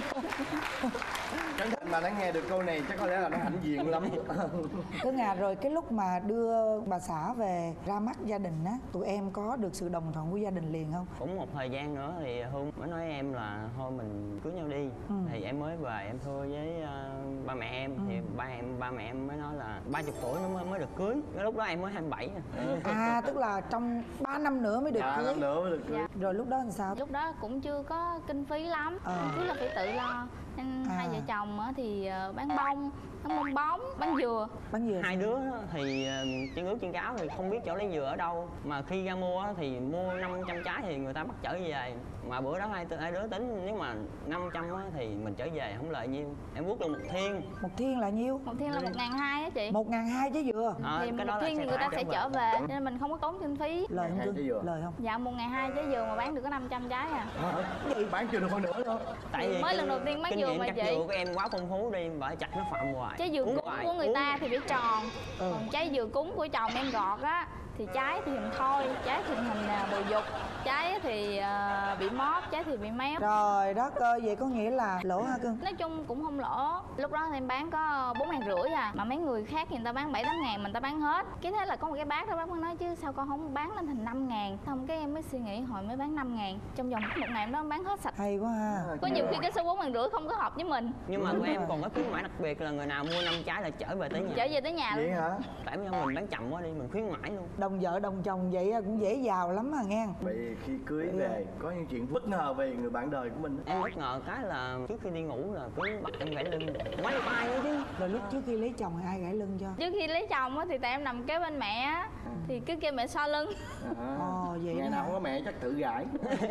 Speaker 3: Trấn Thành mà đã nghe được câu này chắc có lẽ là nó hãnh diện lắm.
Speaker 9: Cứ ngà rồi cái lúc mà đưa bà xã về ra mắt gia đình á, tụi em có được sự đồng thuận của gia đình liền không?
Speaker 16: Cũng một thời gian nữa thì Hương mới nói em là thôi mình cưới nhau đi. Thì em mới về em thưa với ba mẹ em thì ba mẹ em mới nói là 30 tuổi nó mới được cưới. Cái lúc đó em mới 27
Speaker 9: tức là trong 3 năm nữa mới được cưới.
Speaker 3: 3 năm nữa mới được cưới.
Speaker 17: Dạ.
Speaker 9: Rồi lúc đó làm sao?
Speaker 17: Lúc đó cũng chưa có kinh phí lắm, cứ là phải tự lo. Nên hai vợ chồng thì bán bông, bán bong bóng, bán dừa.
Speaker 16: Hai đứa thì chân ướt chân cáo thì không biết chỗ lấy dừa ở đâu. Mà khi ra mua thì mua 500 trái thì người ta bắt chở về. Mà bữa đó hai đứa tính nếu mà 500 thì mình trở về không lợi nhiêu. Em quốc được 1 thiên.
Speaker 9: 1 thiên là nhiêu?
Speaker 17: 1 thiên là 1.200 á chị.
Speaker 9: 1.200 chứ dừa.
Speaker 17: Thì 1 thiên thì người ta sẽ chở về nên mình không có tốn kinh phí.
Speaker 9: Lời không cưng? Lời không?
Speaker 17: Dạ 1.200 trái dừa mà bán được có 500 trái à.
Speaker 3: Gì bán chưa được hơn nữa đâu.
Speaker 16: Tại vì
Speaker 17: mới lần đầu tiên bán dừa mà chị.
Speaker 16: Dừa của em quá phong phú đi, bởi chặt nó phạm hoài.
Speaker 17: Trái dừa cúng của người ta thì phải tròn. Còn trái dừa cúng của chồng em gọt á thì trái thì hình thoi, trái thì hình bồ dục, trái thì bị móp, trái thì bị méo.
Speaker 9: Trời đất ơi, vậy có nghĩa là lỗ hả cưng?
Speaker 17: Nói chung cũng không lỗ. Lúc đó thì em bán có 4.500 à. Mà mấy người khác thì người ta bán 7-8 ngàn, mình ta bán hết. Cái thế là có một cái bác đó bác mới nói chứ sao con không bán lên thành 5 ngàn. Xong cái em mới suy nghĩ hồi mới bán 5 ngàn. Trong vòng 1 ngày đó bán hết sạch.
Speaker 9: Hay quá ha.
Speaker 17: Có nhiều khi cái số 4.500 không có hợp với mình.
Speaker 16: Nhưng mà tụi em còn có khuyến mãi đặc biệt là người nào mua 5 trái là trở về tới nhà.
Speaker 17: Trở về tới nhà luôn.
Speaker 9: Vậy hả?
Speaker 16: Tại mình bán chậm quá đi, mình khuyến mãi luôn.
Speaker 9: Đồng vợ đồng chồng vậy cũng dễ giàu lắm mà nghe.
Speaker 3: Vậy khi cưới về có những chuyện bất ngờ về người bạn đời của mình.
Speaker 16: Em bất ngờ cái là trước khi đi ngủ là cứ bắt em gãy lưng, quay tay nữa chứ.
Speaker 9: Rồi lúc trước khi lấy chồng ai gãy lưng cho?
Speaker 17: Trước khi lấy chồng á thì tại em nằm kế bên mẹ á thì cứ kêu mẹ xoa lưng.
Speaker 9: Vậy
Speaker 3: ngày nào có mẹ chắc tự gãi.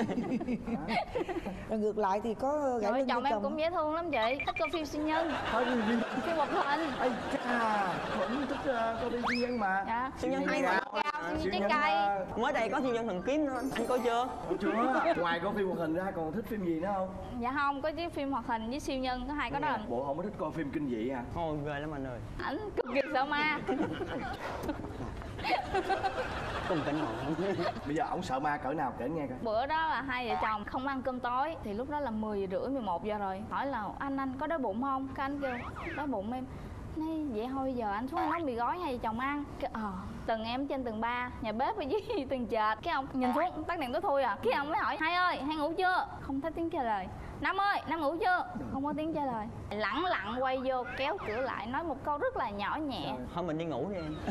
Speaker 9: Rồi ngược lại thì có gãy lưng
Speaker 17: chồng em cũng dễ thương lắm chị, thích coi phim siêu nhân, phim hoạt hình.
Speaker 3: Ây cha, vẫn thích coi phim siêu nhân mà.
Speaker 17: Dạ.
Speaker 16: Siêu nhân hay mà.
Speaker 17: Siêu nhân trái cây.
Speaker 16: Mới đây có siêu nhân thần kiếm nữa, anh coi chưa?
Speaker 3: Chưa. Ngoài coi phim hoạt hình ra còn thích phim gì nữa không?
Speaker 17: Dạ không, có chứ phim hoạt hình với siêu nhân có hai cái đó.
Speaker 3: Bộ không có thích coi phim kinh dị hả?
Speaker 16: Thôi ghê lắm anh ơi.
Speaker 17: Ảnh cực kỳ sợ ma.
Speaker 16: Cùng cảnh ngộ.
Speaker 3: Bây giờ ổng sợ ma cỡ nào kể nghe coi.
Speaker 17: Bữa đó là hai vợ chồng không ăn cơm tối thì lúc đó là 10:30 11 giờ rồi. Hỏi là anh có đói bụng không? Cái anh kêu đói bụng em. Nói vậy thôi giờ anh xuống anh nấu mì gói hai vợ chồng ăn. Cái tự tầng em trên tầng 3, nhà bếp ở dưới tầng trệt. Cái ông nhìn xuống tắt đèn tối thui à. Cái ông mới hỏi Hai ơi, Hai ngủ chưa? Không thấy tiếng trả lời. Năm ơi, Năm ngủ chưa? Không có tiếng trả lời. Lẳng lặng quay vô kéo cửa lại nói một câu rất là nhỏ nhẹ.
Speaker 16: Thôi mình đi ngủ đi em.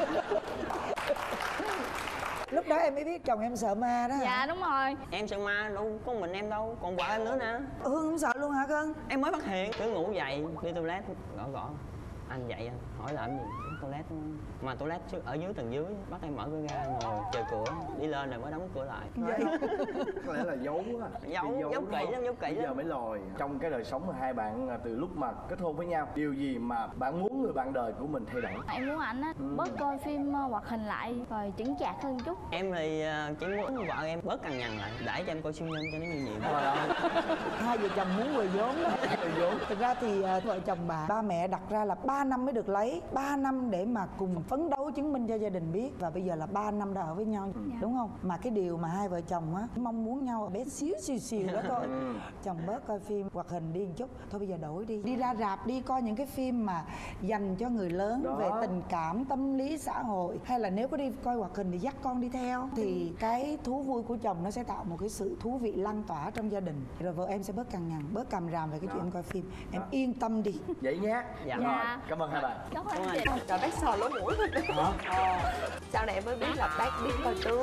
Speaker 4: Lúc đó em mới biết chồng em sợ ma đó hả?
Speaker 17: Dạ đúng rồi.
Speaker 16: Em sợ ma đâu có mình em đâu, còn vợ em nữa nè.
Speaker 4: Hương không sợ luôn hả Cưng?
Speaker 16: Em mới phát hiện, cứ ngủ dậy đi toilet gõ. Anh dậy anh hỏi làm gì? Toilet mà toilet chứ ở dưới tầng dưới, bắt em mở cửa ra ngồi chờ cửa, đi lên rồi mới đóng cửa lại.
Speaker 3: Vậy có lẽ là giấu á.
Speaker 16: Giấu kỹ lắm, giấu kỹ lắm.
Speaker 3: Bây giờ mới lòi. Trong cái đời sống của hai bạn từ lúc mà kết hôn với nhau, điều gì mà bạn muốn người bạn đời của mình thay đổi?
Speaker 17: Em muốn ảnh á bớt coi phim hoạt hình lại rồi chững chạc hơn chút.
Speaker 16: Em thì chỉ muốn vợ em bớt cằn nhằn lại, để cho em coi siêu nhân cho nó nhiều nhiều.
Speaker 4: Hai vợ chồng muốn quỳ vốn đó. Thực ra thì vợ chồng ba mẹ đặt ra là 3 năm mới được lấy, 3 năm để mà cùng phấn đấu chứng minh cho gia đình biết, và bây giờ là 3 năm đã ở với nhau, đúng không? Mà cái điều mà hai vợ chồng á mong muốn nhau ở bé xíu đó thôi. Chồng bớt coi phim hoạt hình đi một chút, thôi bây giờ đổi đi ra rạp đi coi những cái phim mà dành cho người lớn đó, về tình cảm, tâm lý, xã hội, hay là nếu có đi coi hoạt hình thì dắt con đi theo, thì cái thú vui của chồng nó sẽ tạo một cái sự thú vị lan tỏa trong gia đình, rồi vợ em sẽ bớt cằn nhằn, bớt càm ràm về cái chuyện coi phim. Em yên tâm đi
Speaker 3: vậy nhé.
Speaker 17: Dạ.
Speaker 3: Rồi, cảm ơn hai bạn.
Speaker 17: Cảm ơn chị.
Speaker 18: Trời, bác sờ lỗ mũi thôi. Sau này em mới biết là bác biết coi tướng.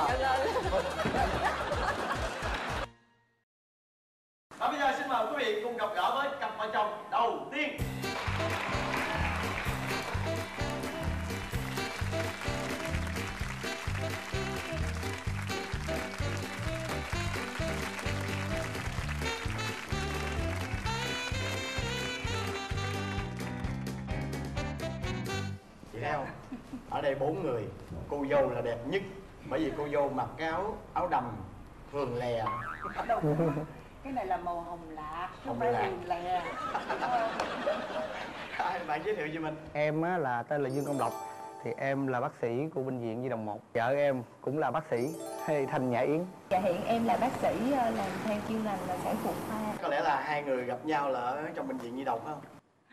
Speaker 3: Và bây giờ xin mời quý vị cùng gặp gỡ với cặp vợ chồng đầu tiên. Chị thấy không? Ở đây 4 người, cô dâu là đẹp nhất, bởi vì cô dâu mặc cái áo đầm thường lè.
Speaker 9: Cái này là màu hồng lạc, không
Speaker 3: Hồng
Speaker 9: phải
Speaker 3: lạc.
Speaker 9: đường lè.
Speaker 3: Bạn giới thiệu cho mình.
Speaker 7: Em á, là tên là Dương Công Lộc, thì em là bác sĩ của bệnh viện Nhi đồng 1. Vợ em cũng là bác sĩ, hay Thanh Nhã Yến.
Speaker 18: Dạ hiện em là bác sĩ làm theo chuyên ngành là sản phụ khoa.
Speaker 3: Có lẽ là hai người gặp nhau là ở trong bệnh viện Nhi đồng phải không?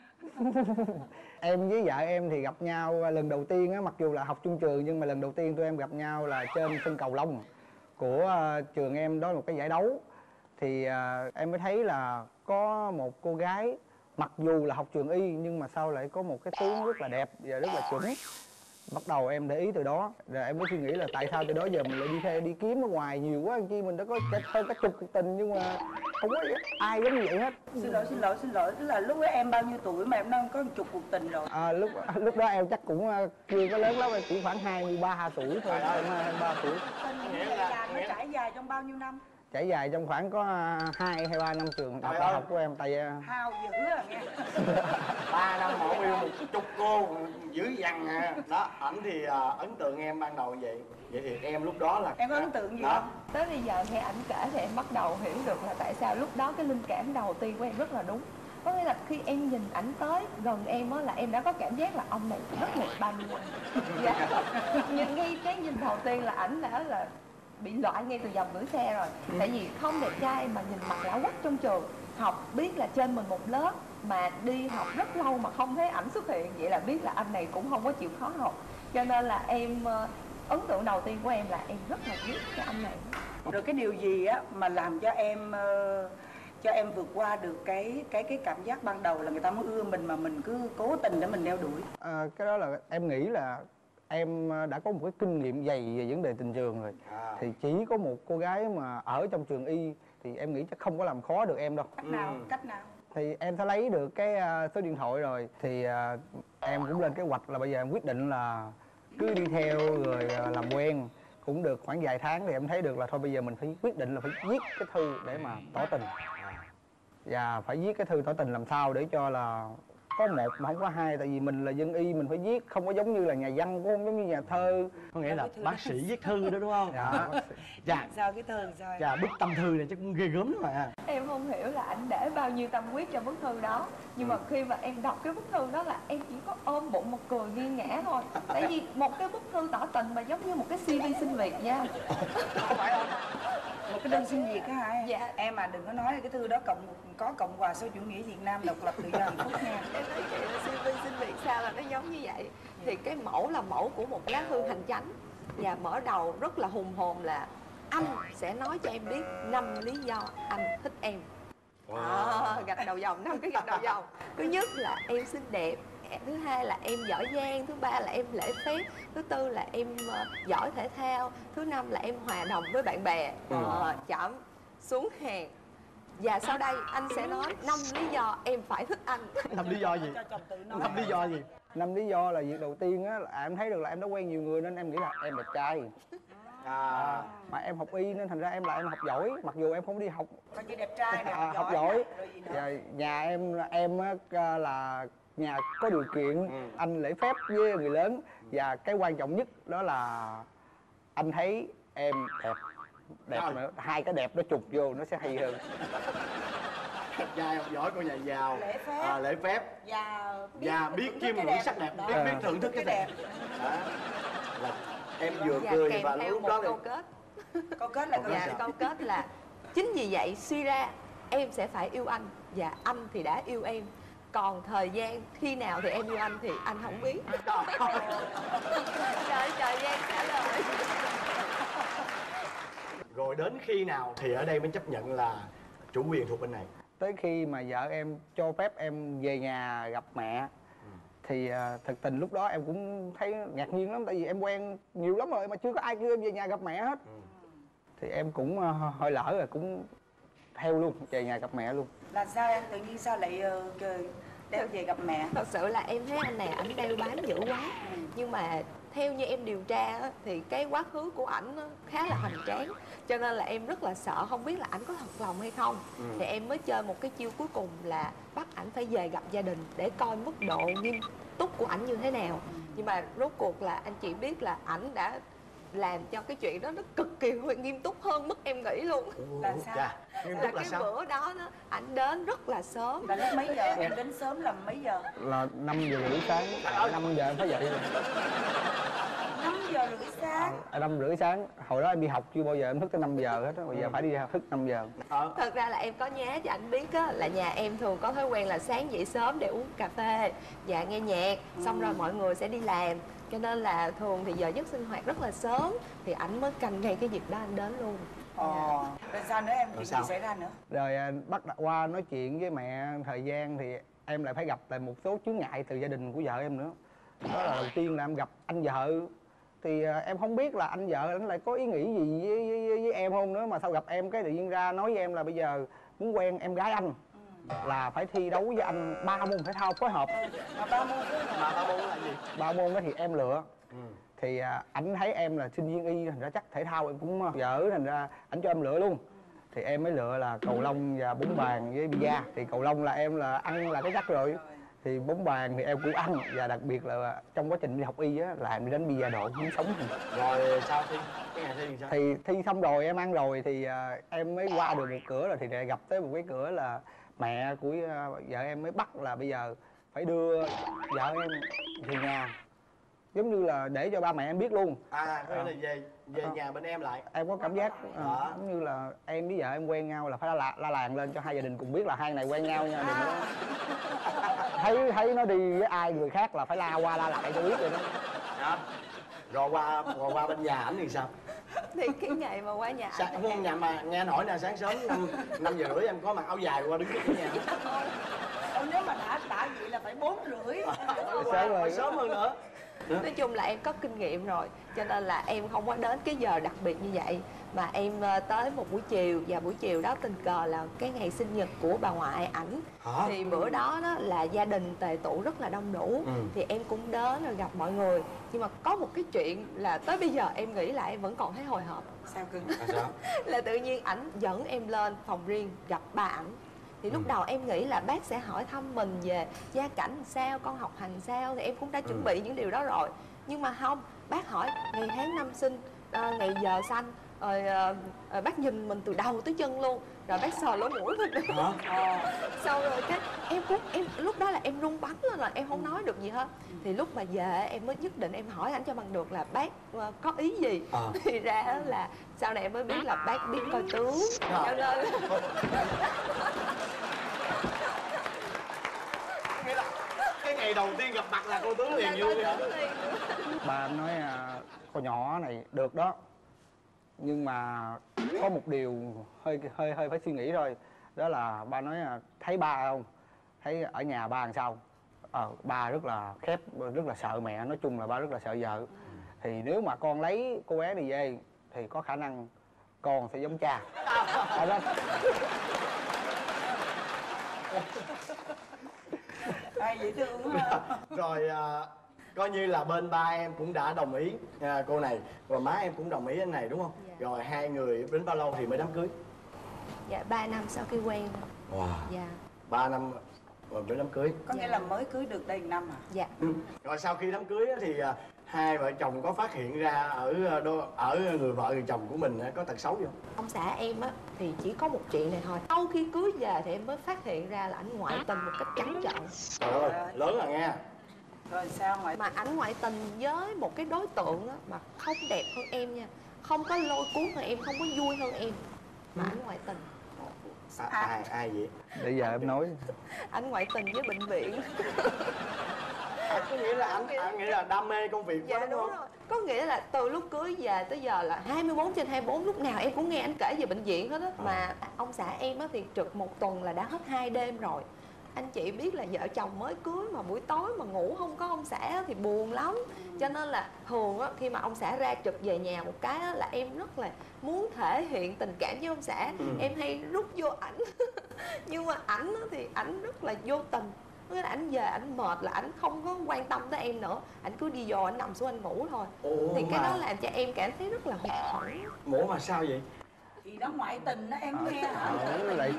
Speaker 7: Em với vợ em thì gặp nhau lần đầu tiên á, mặc dù là học chung trường nhưng mà lần đầu tiên tụi em gặp nhau là trên sân cầu lông của trường em, đó là một cái giải đấu. Thì em mới thấy là có một cô gái mặc dù là học trường y nhưng mà sao lại có một cái tướng rất là đẹp và rất là chuẩn. Bắt đầu em để ý từ đó, rồi em mới suy nghĩ là tại sao từ đó giờ mình lại đi kiếm ở ngoài nhiều quá, chi mình đã có hơn cả chục cuộc tình nhưng mà không có ai giống như vậy hết.
Speaker 9: Xin lỗi, tức là lúc đó em bao nhiêu tuổi mà em đang có 10 cuộc tình rồi?
Speaker 7: Lúc đó em chắc cũng chưa có lớn lắm, em chỉ khoảng 23 tuổi thôi, 23 tuổi.
Speaker 9: Tình nó trải dài trong bao nhiêu năm?
Speaker 7: Trải dài trong khoảng có 2 hay 3 năm trường đại học của em, tại
Speaker 9: hao dữ à nghe.
Speaker 3: 3 năm mộ yêu một chục cô dữ dằn à. Đó, ảnh thì ấn tượng em ban đầu vậy. Vậy thì em lúc đó là
Speaker 9: em có ấn tượng gì
Speaker 3: đó
Speaker 9: không?
Speaker 18: Tới bây giờ nghe ảnh kể thì em bắt đầu hiểu được là tại sao lúc đó cái linh cảm đầu tiên của em rất là đúng. Có nghĩa là khi em nhìn ảnh tới gần em á là em đã có cảm giác là ông này rất là 35. Dạ. Nhìn ngay cái nhìn đầu tiên là ảnh đã là bị loại ngay từ dòng gửi xe rồi. Tại vì không đẹp trai mà nhìn mặt lão quắc trong trường, học biết là trên mình một lớp mà đi học rất lâu mà không thấy ảnh xuất hiện, vậy là biết là anh này cũng không có chịu khó học. Cho nên là em ấn tượng đầu tiên của em là em rất là ghét cái anh này.
Speaker 9: Rồi cái điều gì á mà làm cho em vượt qua được cái cảm giác ban đầu là người ta muốn ưa mình mà mình cứ cố tình để mình đeo đuổi?
Speaker 7: Cái đó là em nghĩ là em đã có một cái kinh nghiệm dày về vấn đề tình trường rồi. Thì chỉ có một cô gái mà ở trong trường y thì em nghĩ chắc không có làm khó được em đâu.
Speaker 9: Cách nào?
Speaker 7: Thì em sẽ lấy được cái số điện thoại rồi thì em cũng lên kế hoạch là bây giờ em quyết định là cứ đi theo rồi làm quen. Cũng được khoảng vài tháng thì em thấy được là thôi bây giờ mình phải quyết định là phải viết cái thư để mà tỏ tình. Và phải viết cái thư tỏ tình làm sao để cho là có một mà không có hai, tại vì mình là dân y mình phải viết, không có giống như là nhà văn, cũng không giống như nhà thơ.
Speaker 3: Có nghĩa là bác sĩ viết thư đó đúng không?
Speaker 7: Dạ.
Speaker 3: Dạ.
Speaker 9: Sao cái thư sao?
Speaker 3: Dạ, bức tâm thư này chắc cũng ghê gớm lắm mà.
Speaker 18: Em không hiểu là ảnh để bao nhiêu tâm huyết trong bức thư đó. Nhưng mà khi mà em đọc cái bức thư đó là em chỉ có ôm bụng một cười nghiêng ngã thôi. Tại vì một cái bức thư tỏ tình mà giống như một cái CV xin việc nha.
Speaker 9: Không phải không? Một cái đơn xin việc á hả? Dạ. Em mà đừng có nói là cái thư đó có Cộng hòa xã chủ nghĩa Việt Nam độc lập tự do hạnh phúc nha.
Speaker 18: Em nói chị là CV xin việc sao nó giống như vậy. Thì cái mẫu là mẫu của một lá thư hành chánh, và mở đầu rất là hùng hồn là anh sẽ nói cho em biết 5 lý do anh thích em. Gạch đầu dòng, 5 cái gạch đầu dòng. Thứ nhất là em xinh đẹp, thứ hai là em giỏi giang, thứ ba là em lễ phép, thứ tư là em giỏi thể thao, thứ năm là em hòa đồng với bạn bè. Chậm xuống hàng. Và sau đây anh sẽ nói 5 lý do em phải thích anh.
Speaker 19: 5 lý do gì? 5 lý do gì? 5 lý do là việc đầu tiên á, là em thấy được là em đã quen nhiều người nên em nghĩ là em đẹp trai. Mà em học y nên thành ra em học giỏi, mặc dù em không đi học.
Speaker 9: Coi như đẹp trai này,
Speaker 19: học giỏi. Và nhà em là nhà có điều kiện, anh lễ phép với người lớn, và cái quan trọng nhất đó là anh thấy em đẹp nữa. Hai cái đẹp nó chụp vô nó sẽ hay hơn.
Speaker 3: Đẹp trai, học giỏi, con nhà giàu, lễ phép
Speaker 9: và
Speaker 3: biết chiêm ngưỡng sắc đẹp, biết thưởng thức cái đẹp. Là em vừa cười và lúc đó
Speaker 18: câu kết.
Speaker 9: Câu kết là
Speaker 18: câu kết là chính vì vậy suy ra em sẽ phải yêu anh, và anh thì đã yêu em. Còn thời gian khi nào thì em yêu anh thì anh không biết. Trời Giang trả lời.
Speaker 3: Rồi đến khi nào thì ở đây mới chấp nhận là chủ quyền thuộc bên này?
Speaker 19: Tới khi mà vợ em cho phép em về nhà gặp mẹ. Thì thực tình lúc đó em cũng thấy ngạc nhiên lắm, tại vì em quen nhiều lắm rồi mà chưa có ai kêu em về nhà gặp mẹ hết. Thì em cũng hơi lỡ rồi, cũng theo luôn, về nhà gặp mẹ luôn.
Speaker 9: Là sao em tự nhiên sao lại đeo về gặp mẹ?
Speaker 18: Thật sự là em thấy anh này ảnh đeo bám dữ quá. Nhưng mà theo như em điều tra á, thì cái quá khứ của ảnh khá là hoành tráng, cho nên là em rất là sợ không biết là ảnh có thật lòng hay không. Thì em mới chơi một cái chiêu cuối cùng là bắt ảnh phải về gặp gia đình để coi mức độ nghiêm túc của ảnh như thế nào. Nhưng mà rốt cuộc là anh chị biết là ảnh đã làm cho cái chuyện đó nó cực kỳ nghiêm túc hơn mức em nghĩ luôn.
Speaker 9: Là sao?
Speaker 18: Là cái bữa đó ảnh đến rất là sớm.
Speaker 9: Là lúc mấy giờ? Em đến sớm là mấy giờ?
Speaker 19: Là 5:30 sáng, 5 giờ em phải dậy rồi.
Speaker 9: 5:30 sáng?
Speaker 19: 5:30 sáng, hồi đó em đi học chưa bao giờ em thức tới 5 giờ hết á, bây giờ phải đi thức 5 giờ.
Speaker 18: Thật ra là em có nhá cho anh biết á, là nhà em thường có thói quen là sáng dậy sớm để uống cà phê và nghe nhạc, xong rồi mọi người sẽ đi làm. Cho nên là thường thì giờ giấc sinh hoạt rất là sớm, thì ảnh mới canh ngay cái dịp đó anh đến luôn.
Speaker 9: Rồi sao nữa em? Chuyện gì xảy ra nữa?
Speaker 19: Rồi bắt qua nói chuyện với mẹ thời gian thì em lại phải gặp lại một số chướng ngại từ gia đình của vợ em nữa. Đó là đầu tiên là em gặp anh vợ. Thì em không biết là anh vợ anh lại có ý nghĩ gì với em không nữa, mà sao gặp em cái tự nhiên ra nói với em là bây giờ muốn quen em gái anh là phải thi đấu với anh 3 môn thể thao phối hợp.
Speaker 9: Mà 3 môn
Speaker 3: là gì?
Speaker 19: 3 môn đó thì em lựa. Thì ảnh thấy em là sinh viên y, thành ra chắc thể thao em cũng dở, thành ra ảnh cho em lựa luôn. Thì em mới lựa là cầu lông và bóng bàn với bida. Thì cầu lông là em là ăn là cái chắc rồi. Thì bóng bàn thì em cũng ăn, và đặc biệt là trong quá trình đi học y á là em đi đánh bida độ muốn sống.
Speaker 3: Rồi sao thi? Cái ngày thi sao?
Speaker 19: Thì thi xong rồi em ăn rồi thì em mới qua được một cửa rồi, thì gặp tới một cái cửa là mẹ của vợ em mới bắt là bây giờ phải đưa vợ em về nhà, giống như là để cho ba mẹ em biết luôn.
Speaker 3: Thế là về nhà bên em lại.
Speaker 19: Em có cảm giác giống như là em với vợ em quen nhau là phải la làng lên cho hai gia đình cùng biết là hai này quen nhau nha. Đừng có thấy nó đi với ai người khác là phải la qua la lại cho biết vậy đó.
Speaker 3: Rồi qua bên nhà ảnh thì sao?
Speaker 18: Thì cái ngày mà qua nhà
Speaker 3: ảnh nhà mà nghe anh hỏi nè, sáng sớm 5:30 em có mặc áo dài qua đứng trước cửa nhà.
Speaker 9: Nếu mà đã vậy là phải 4:30.
Speaker 3: Sáng rồi sớm hơn nữa.
Speaker 18: Nói chung là em có kinh nghiệm rồi, cho nên là em không có đến cái giờ đặc biệt như vậy, mà em tới một buổi chiều, và buổi chiều đó tình cờ là cái ngày sinh nhật của bà ngoại ảnh. Thì bữa đó là gia đình tề tụ rất là đông đủ. Thì em cũng đến rồi gặp mọi người. Nhưng mà có một cái chuyện là tới bây giờ em nghĩ lại em vẫn còn thấy hồi hộp.
Speaker 9: Sao cưng?
Speaker 18: Là tự nhiên ảnh dẫn em lên phòng riêng gặp ba ảnh. Thì lúc đầu em nghĩ là bác sẽ hỏi thăm mình về gia cảnh sao, con học hành sao, thì em cũng đã chuẩn bị những điều đó rồi. Nhưng mà không, bác hỏi ngày tháng năm sinh, ngày giờ sanh, rồi bác nhìn mình từ đầu tới chân luôn, rồi bác sờ lỗ mũi mình. Sau rồi cái em lúc đó là em run bắn lên rồi, em không nói được gì hết. Thì lúc mà về em mới nhất định em hỏi anh cho bằng được là bác có ý gì. Thì ra là sau này em mới biết là bác biết coi tướng, cho nên
Speaker 3: nghĩa là cái ngày đầu tiên gặp mặt là cô tướng liền vui vậy hả?
Speaker 19: Ba em nói con nhỏ này được đó, nhưng mà có một điều hơi phải suy nghĩ thôi. Đó là ba nói thấy ba không, thấy ở nhà ba làm sao. Ba rất là khép, rất là sợ mẹ, nói chung là ba rất là sợ vợ. Thì nếu mà con lấy cô bé này về thì có khả năng con sẽ giống cha.
Speaker 9: Ai dễ thương quá.
Speaker 3: Rồi coi như là bên ba em cũng đã đồng ý cô này, và má em cũng đồng ý anh này đúng không?
Speaker 18: Dạ.
Speaker 3: Rồi hai người đến bao lâu thì mới đám cưới?
Speaker 18: Dạ 3 năm sau khi quen.
Speaker 3: Wow.
Speaker 18: Dạ.
Speaker 3: 3 năm rồi mới đám cưới.
Speaker 9: Có nghĩa là mới cưới được đây 1 năm à?
Speaker 18: Dạ.
Speaker 3: Rồi sau khi đám cưới thì hai vợ chồng có phát hiện ra ở người vợ người chồng của mình có tật xấu gì không?
Speaker 18: Ông xã em á thì chỉ có một chuyện này thôi. Sau khi cưới về thì em mới phát hiện ra là ảnh ngoại tình một cách trắng trợn.
Speaker 3: Trời ơi, lớn rồi nghe.
Speaker 9: Rồi sao ngoại
Speaker 18: mà ảnh ngoại tình với một cái đối tượng á mà không đẹp hơn em nha, không có lôi cuốn hơn em, không có vui hơn em, mà ảnh ngoại tình.
Speaker 3: Ai vậy?
Speaker 19: Bây giờ em nói.
Speaker 18: Ảnh ngoại tình với bệnh viện.
Speaker 3: Có nghĩa là anh nghĩ là đam mê công việc quá, đúng không?
Speaker 18: Rồi. Có nghĩa là từ lúc cưới về tới giờ là 24/24, lúc nào em cũng nghe anh kể về bệnh viện hết á. Mà ông xã em á thì trực 1 tuần là đã hết 2 đêm rồi. Anh chị biết là vợ chồng mới cưới mà buổi tối mà ngủ không có ông xã thì buồn lắm. Cho nên là thường á, khi mà ông xã ra trực về nhà một cái á, là em rất là muốn thể hiện tình cảm với ông xã. Em hay rút vô ảnh. Nhưng mà ảnh á, thì ảnh rất là vô tình. Nghĩa là ảnh về ảnh mệt là ảnh không có quan tâm tới em nữa, ảnh cứ đi vô ảnh nằm xuống ảnh ngủ thôi. Thì cái đó làm cho em cảm thấy rất là hụt hẫng.
Speaker 3: Ngủ mà sao vậy?
Speaker 9: Thì nó ngoại tình đó em nghe hả?
Speaker 19: Lại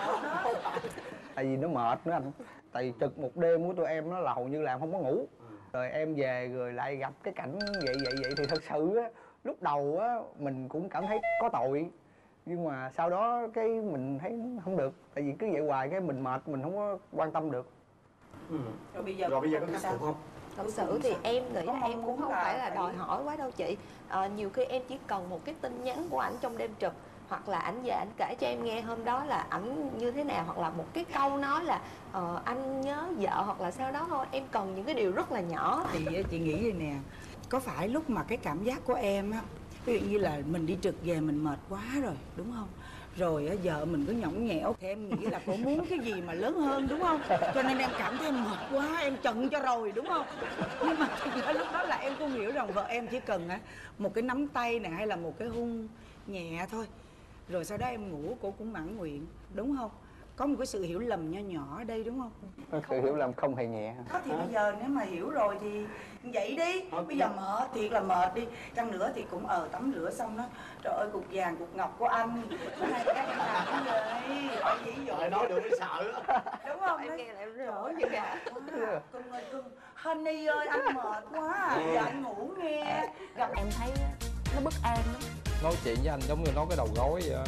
Speaker 19: tại vì nó mệt nữa anh. Tại vì trực 1 đêm của tụi em nó là hầu như là không có ngủ. Rồi em về rồi lại gặp cái cảnh vậy thì thật sự á, lúc đầu á mình cũng cảm thấy có tội. Nhưng mà sau đó cái mình thấy không được. Tại vì cứ vậy hoài cái mình mệt, mình không có quan tâm được.
Speaker 9: Rồi bây giờ
Speaker 3: có khắc phục không?
Speaker 18: Thật sự thì em nghĩ là em cũng không phải là đòi hỏi quá đâu chị. Nhiều khi em chỉ cần một cái tin nhắn của ảnh trong đêm trực, hoặc là ảnh về ảnh kể cho em nghe hôm đó là ảnh như thế nào, hoặc là một cái câu nói là anh nhớ vợ, hoặc là sau đó thôi. Em cần những cái điều rất là nhỏ.
Speaker 4: Thì chị nghĩ vậy nè, có phải lúc mà cái cảm giác của em á, ví dụ như là mình đi trực về mình mệt quá rồi, đúng không? Rồi vợ mình cứ nhõng nhẽo thì em nghĩ là cô muốn cái gì mà lớn hơn, đúng không? Cho nên em cảm thấy em mệt quá, em chận cho rồi, đúng không? Nhưng mà lúc đó là em không hiểu rằng vợ em chỉ cần một cái nắm tay này hay là một cái hôn nhẹ thôi, rồi sau đó em ngủ cô cũng mãn nguyện, đúng không? Có một cái sự hiểu lầm nho nhỏ ở đây, đúng không?
Speaker 19: Sự hiểu lầm không hề nhẹ.
Speaker 9: Thì bây giờ nếu mà hiểu rồi thì vậy đi. Bây giờ mệt thiệt là mệt đi. Chăng nữa thì cũng tắm rửa xong đó. Trời ơi, cục vàng cục ngọc của anh. Hai cái em làm cái gì? Hỏi ví dụ.
Speaker 3: Nói được mới sợ đó.
Speaker 9: Đúng không?
Speaker 18: Em nghe lại em rỡ như gà.
Speaker 9: Cưng ơi cưng. Honey ơi, anh mệt quá. Giờ anh ngủ nghe.
Speaker 6: Gặp em thấy nó bất an lắm.
Speaker 20: Nói chuyện với anh giống như nói cái đầu gối vậy á.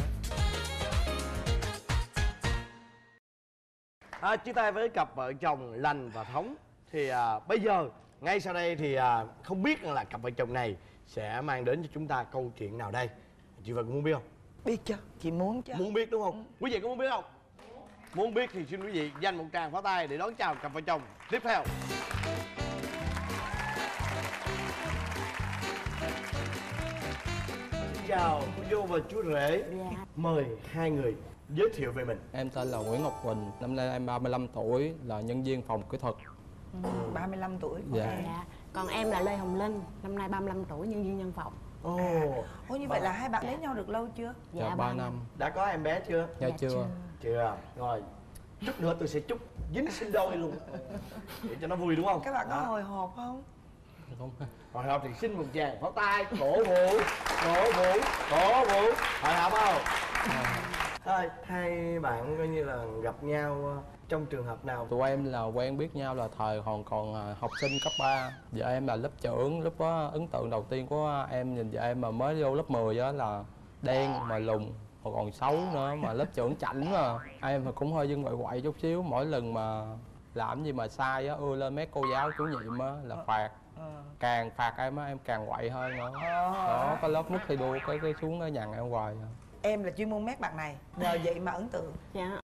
Speaker 3: Chia tay với cặp vợ chồng Lành và Thống. Thì bây giờ ngay sau đây thì không biết là cặp vợ chồng này sẽ mang đến cho chúng ta câu chuyện nào đây. Chị Vân muốn biết không?
Speaker 9: Biết chứ, chị muốn chứ.
Speaker 3: Muốn biết đúng không? Quý vị có muốn biết không? Muốn biết thì xin quý vị dành một tràng pháo tay để đón chào cặp vợ chồng tiếp theo. Xin chào cô dâu và chú rể. Mời hai người giới thiệu về mình.
Speaker 20: Em tên là Nguyễn Ngọc Quỳnh, năm nay em 35 tuổi, là nhân viên phòng kỹ thuật.
Speaker 9: 35 tuổi.
Speaker 20: Dạ.
Speaker 6: Còn em là Lê Hồng Linh, năm nay 35 tuổi, nhân viên nhân phòng.
Speaker 9: Ồ, như vậy là hai bạn lấy nhau được lâu chưa?
Speaker 20: Dạ 3 năm.
Speaker 3: Đã có em bé chưa?
Speaker 20: Dạ chưa.
Speaker 3: Chưa. Rồi chút nữa tôi sẽ chúc dính sinh đôi luôn để cho nó vui, đúng không?
Speaker 9: Các bạn có hồi hộp không?
Speaker 20: Không.
Speaker 3: Hồi hộp thì xin một tràng pháo tay, cổ vũ, cổ vũ, cổ vũ. Hồi hộp không? Thôi, hai bạn coi như là gặp nhau trong trường hợp nào?
Speaker 20: Tụi em là quen biết nhau là thời còn học sinh cấp 3. Vợ em là lớp trưởng. Lúc đó ấn tượng đầu tiên của em nhìn vợ em mà mới vô lớp 10 á là đen mà lùn, còn xấu nữa, mà lớp trưởng chảnh mà. Em cũng hơi dân ngoại quậy chút xíu. Mỗi lần mà làm gì mà sai á, ưa lên mấy cô giáo chủ nhiệm á là phạt. Càng phạt em á, em càng quậy hơn nữa. Đó, có lớp mức thi đua cái xuống ở nhà em hoài.
Speaker 9: Em là chuyên môn mét bạn này, nhờ vậy mà ấn tượng.
Speaker 6: Dạ,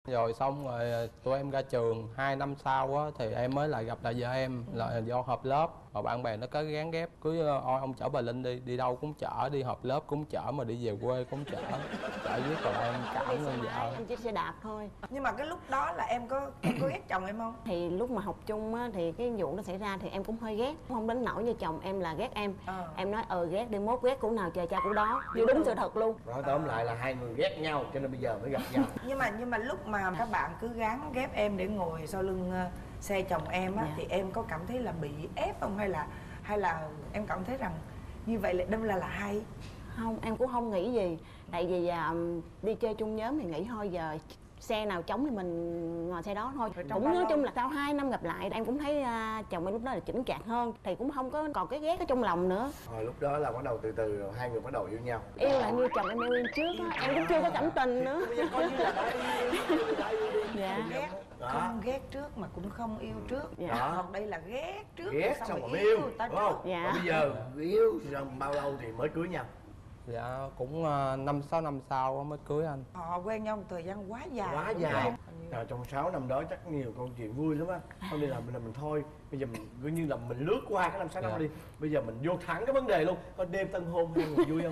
Speaker 20: Rồi xong rồi tụi em ra trường 2 năm sau á thì em mới lại gặp lại vợ em là do họp lớp. Và bạn bè nó có gán ghép cứ ôi ông chở bà Linh đi đâu cũng chở, đi họp lớp cũng chở, mà đi về quê cũng chở với còn em cảm ơn vợ.
Speaker 10: Em chỉ xe đạp thôi.
Speaker 9: Nhưng mà cái lúc đó là em có ghét chồng em không?
Speaker 10: Thì lúc mà học chung á thì cái vụ nó xảy ra thì em cũng hơi ghét, không đến nỗi như chồng em là ghét em. Em nói ghét đi, mốt ghét cũ nào chờ cha cũ đó, như đúng sự thật luôn.
Speaker 3: Nói tóm lại là hai người ghét nhau cho nên bây giờ mới gặp nhau.
Speaker 9: Nhưng mà lúc mà các bạn cứ gán ghép em để ngồi sau lưng xe chồng em á, thì em có cảm thấy là bị ép không, hay là em cảm thấy rằng như vậy là đâm là hay?
Speaker 10: Không, em cũng không nghĩ gì. Tại vì đi chơi chung nhóm thì nghĩ thôi, giờ xe nào trống thì mình ngồi xe đó thôi. Cũng nói chung là sau 2 năm gặp lại em cũng thấy chồng em lúc đó là chững chạc hơn, thì cũng không có còn cái ghét ở trong lòng nữa.
Speaker 3: Rồi lúc đó là bắt đầu từ từ rồi hai người bắt đầu yêu nhau.
Speaker 10: Yêu là như chồng em yêu em trước á, em cũng chưa có cảm tình nữa.
Speaker 9: Dạ. Không ghét trước mà cũng không yêu trước. Còn đây là ghét trước
Speaker 3: ghét xong rồi mới yêu, đúng không?
Speaker 10: Dạ.
Speaker 3: Bây giờ yêu rồi bao lâu thì mới cưới nhau?
Speaker 20: Dạ cũng 5-6 năm sau mới cưới anh.
Speaker 9: Họ quen nhau một thời gian quá dài.
Speaker 3: Quá dài. Trong 6 năm đó chắc nhiều câu chuyện vui lắm á. Không đi làm mình thôi. Bây giờ mình cứ như là mình lướt qua cái 5-6 năm đi. Bây giờ mình vô thẳng cái vấn đề luôn. Có đêm tân hôn hai người vui không?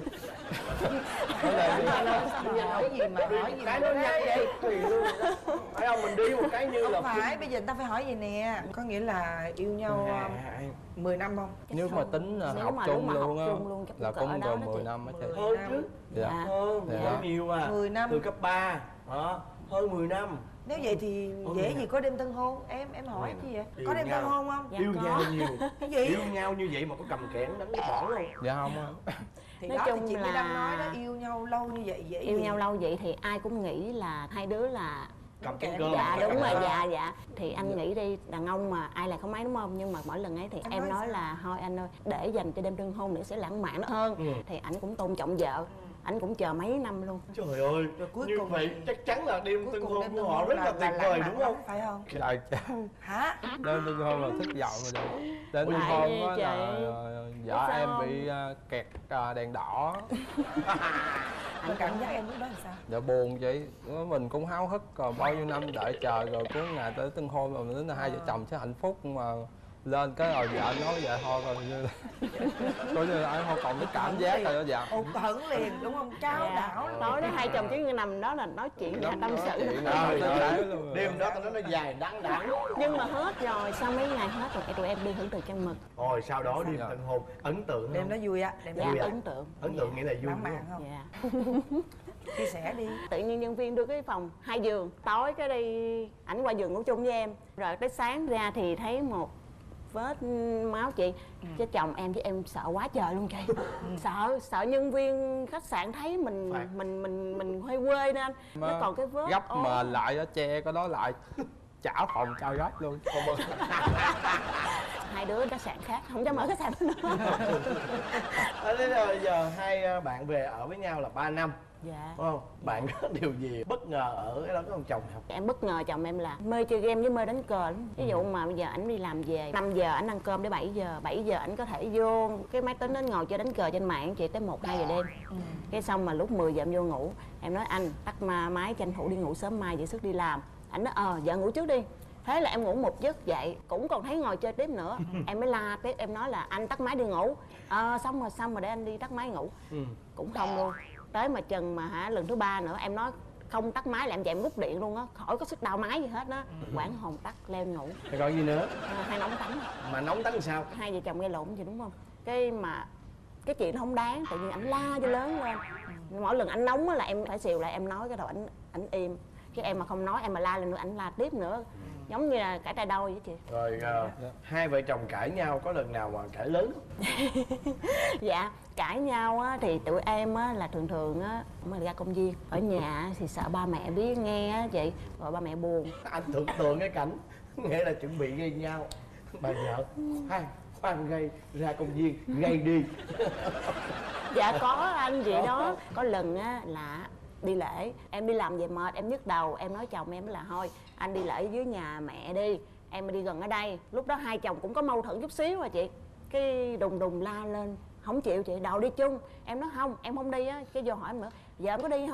Speaker 9: Hỏi gì mà hỏi gì
Speaker 3: cái đó nhanh vậy? Tùy luôn. Phải không? Mình đi một cái như là...
Speaker 9: Không phải, bây giờ người ta phải hỏi gì nè. Có nghĩa là yêu nhau 10 năm không?
Speaker 20: Nếu mà tính học chung luôn á là cũng gần 10 năm á chị.
Speaker 3: Hơn chứ.
Speaker 20: Dạ.
Speaker 3: Hơn nhiều à.
Speaker 9: 10 năm.
Speaker 3: Từ cấp 3 hơn 10 năm.
Speaker 9: Nếu vậy thì dễ gì có đêm tân hôn. Em hỏi chi vậy? Có đêm tân hôn không?
Speaker 3: Yêu nhau nhiều. Cái gì? Yêu nhau như vậy mà có cầm kẽn đánh cái bỏ luôn.
Speaker 20: Dạ không á.
Speaker 9: Thì nói chung chị đang nói đó, yêu nhau lâu như vậy dễ
Speaker 10: yêu nhau lâu vậy thì ai cũng nghĩ là hai đứa là
Speaker 3: cầm chén cơm.
Speaker 10: Dạ đúng rồi, dạ. Thì anh nghĩ đi, đàn ông mà ai là không mấy đúng không? Nhưng mà mỗi lần ấy thì em nói là thôi anh ơi, để dành cho đêm tân hôn nữa sẽ lãng mạn hơn. Thì anh cũng tôn trọng vợ, anh cũng chờ mấy năm luôn.
Speaker 3: Trời ơi, như vậy chắc chắn là đêm tân hôn của họ rất là tuyệt vời đúng không?
Speaker 9: Phải không?
Speaker 20: Trời
Speaker 9: hả?
Speaker 20: Đêm tân hôn là thất vọng rồi đó. Đêm tân hôn á là vợ em bị kẹt đèn đỏ.
Speaker 9: Anh cảm giác em lúc đó là sao?
Speaker 20: Dạ buồn vậy, mình cũng háo hức rồi bao nhiêu năm đợi chờ rồi cuối ngày tới tân hôn rồi mình đến hai vợ chồng sẽ hạnh phúc, mà lên cái rồi vợ nói vậy thôi rồi như coi như là anh không còn cái cảm giác rồi đó dạ.
Speaker 9: Hụt hẫng liền đúng không? Trao đảo luôn.
Speaker 10: Tối đó hai chồng chứ nằm đó là nói chuyện và tâm sự.
Speaker 3: Đêm đó tao nói nó dài đắng đắng.
Speaker 10: Nhưng mà hết rồi, sau mấy ngày hết rồi tụi em đi hưởng từ chân mực.
Speaker 3: Rồi sau đó đi tân hôn ấn tượng.
Speaker 9: Đêm đó vui á.
Speaker 10: Dạ ấn tượng.
Speaker 3: Ấn tượng nghĩa là vui
Speaker 9: không?
Speaker 10: Dạ.
Speaker 9: Chia sẻ đi.
Speaker 10: Tự nhiên nhân viên đưa cái phòng 2 giường, tối cái đi ảnh qua giường ngủ chung với em, rồi tới sáng ra thì thấy một vết máu chị. Chứ chồng em với em sợ quá trời luôn chị. Sợ nhân viên khách sạn thấy mình hơi quê nên nó còn cái vết
Speaker 20: gấp mà lại đó, che cái đó lại trả phòng cho gấp luôn.
Speaker 10: Hai đứa khách sạn khác không dám mở khách sạn nữa.
Speaker 3: Thế rồi giờ hai bạn về ở với nhau là 3 năm.
Speaker 10: Dạ.
Speaker 3: Đúng không? Bạn có điều gì bất ngờ ở cái đó có ông chồng không?
Speaker 10: Em bất ngờ chồng em là mê chơi game với mê đánh cờ lắm. Ví dụ mà bây giờ ảnh đi làm về 5 giờ ảnh ăn cơm đến 7 giờ. 7 giờ ảnh có thể vô cái máy tính đến ngồi chơi đánh cờ trên mạng chị tới 1-2 giờ đêm. Cái xong mà lúc 10 giờ em vô ngủ. Em nói anh tắt máy tranh thủ đi ngủ sớm mai dậy sức đi làm. Ảnh nói vợ ngủ trước đi. Thế là em ngủ một giấc dậy cũng còn thấy ngồi chơi tiếp nữa. Em mới la tiếp, em nói là anh tắt máy đi ngủ. Xong rồi để anh đi tắt máy ngủ. Cũng không luôn. Tới mà chừng mà lần thứ 3 nữa em nói không tắt máy là em chạy em rút điện luôn á, khỏi có sức đau máy gì hết á. Quảng hồn tắt leo ngủ.
Speaker 3: Thì còn gì nữa?
Speaker 10: Hay nóng tánh.
Speaker 3: Mà nóng tánh sao?
Speaker 10: Hai vợ chồng gây lộn gì đúng không? Cái chuyện nó không đáng, tự nhiên ảnh la cho lớn lên. Mỗi lần ảnh nóng á là em phải xìu lại em nói cái đầu ảnh im. Chứ em mà không nói em mà la lên nữa ảnh la tiếp nữa. Giống như là cãi tay đôi vậy chị.
Speaker 3: Rồi hai vợ chồng cãi nhau có lần nào mà cãi lớn không?
Speaker 10: Dạ cãi nhau á thì tụi em á là thường á mà ra công viên ở nhà thì sợ ba mẹ biết nghe á chị, rồi ba mẹ buồn.
Speaker 3: Anh tưởng tượng cái cảnh nghĩa là chuẩn bị gây nhau, bà vợ khoan gây ra công viên gây đi.
Speaker 10: Dạ có anh vậy đó. Có lần á là đi lễ em đi làm về mệt em nhức đầu, em nói chồng em là thôi anh đi lễ dưới nhà mẹ đi, em đi gần ở đây. Lúc đó hai chồng cũng có mâu thuẫn chút xíu rồi chị, cái đùng la lên không chịu chị, đòi đi chung. Em nói không em không đi á. Cái vô hỏi em nữa giờ em có đi không,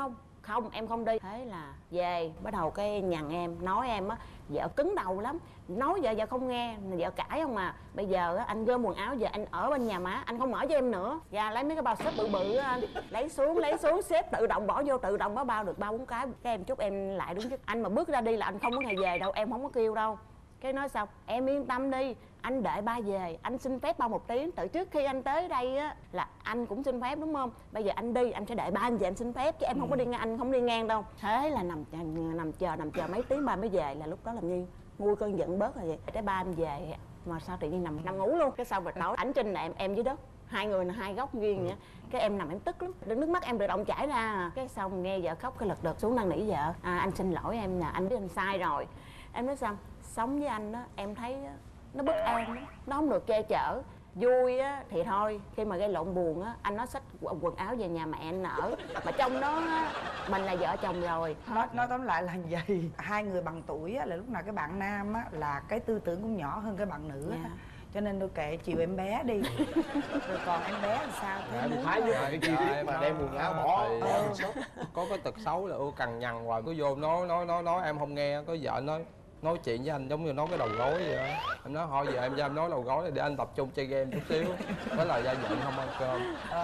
Speaker 21: không em không đi. Thế là về bắt đầu cái nhằn em, nói em á vợ cứng đầu lắm, nói vợ không nghe, vợ cãi không mà. Bây giờ á anh gom quần áo, giờ anh ở bên nhà má, anh không mở cho em nữa. Và lấy mấy cái bao xếp bự bự á, lấy xuống xếp tự động bỏ vô, tự động bao được 3-4 cái. Cái em chúc em lại đứng trước anh mà bước ra đi là anh không có ngày về đâu, em không có kêu đâu. Cái nói xong em yên tâm đi, anh đợi ba về, anh xin phép ba 1 tiếng. Từ trước khi anh tới đây á là anh cũng xin phép đúng không? Bây giờ anh đi, anh sẽ đợi ba anh về anh xin phép chứ em không có đi ngang, anh không đi ngang đâu. Thế là nằm chờ mấy tiếng ba mới về, là lúc đó làm như nguôi cơn giận bớt rồi vậy. Để ba em về mà sao tự nhiên nằm ngủ luôn. Cái sau rồi tối ảnh trên là em dưới đất, hai người là hai góc riêng vậy. Cái em nằm em tức lắm, nước mắt em tự động chảy ra. Cái xong nghe vợ khóc cái lật đật xuống năn nỉ vợ, anh xin lỗi em là anh biết anh sai rồi. Em nói sao sống với anh á em thấy nó bất an lắm, nó không được che chở. Vui á thì thôi, khi mà gây lộn buồn á anh nó xách quần áo về nhà mẹ anh ở, mà trong đó á, mình là vợ chồng rồi.
Speaker 9: Nói tóm lại là vậy. Hai người bằng tuổi á là lúc nào cái bạn nam á là cái tư tưởng cũng nhỏ hơn cái bạn nữ á. Cho nên tôi kệ chiều em bé đi. Rồi còn em bé thì sao?
Speaker 3: Thái với cái chi tiết mà đem quần áo bỏ.
Speaker 20: Có cái tật xấu là cằn nhằn hoài, cứ vô nói em không nghe. Có vợ nói chuyện với anh giống như nói cái đầu gối vậy đó. Em nói thôi giờ em cho em nói đầu gối để anh tập trung chơi game chút xíu. Đó là do giận không ăn cơm.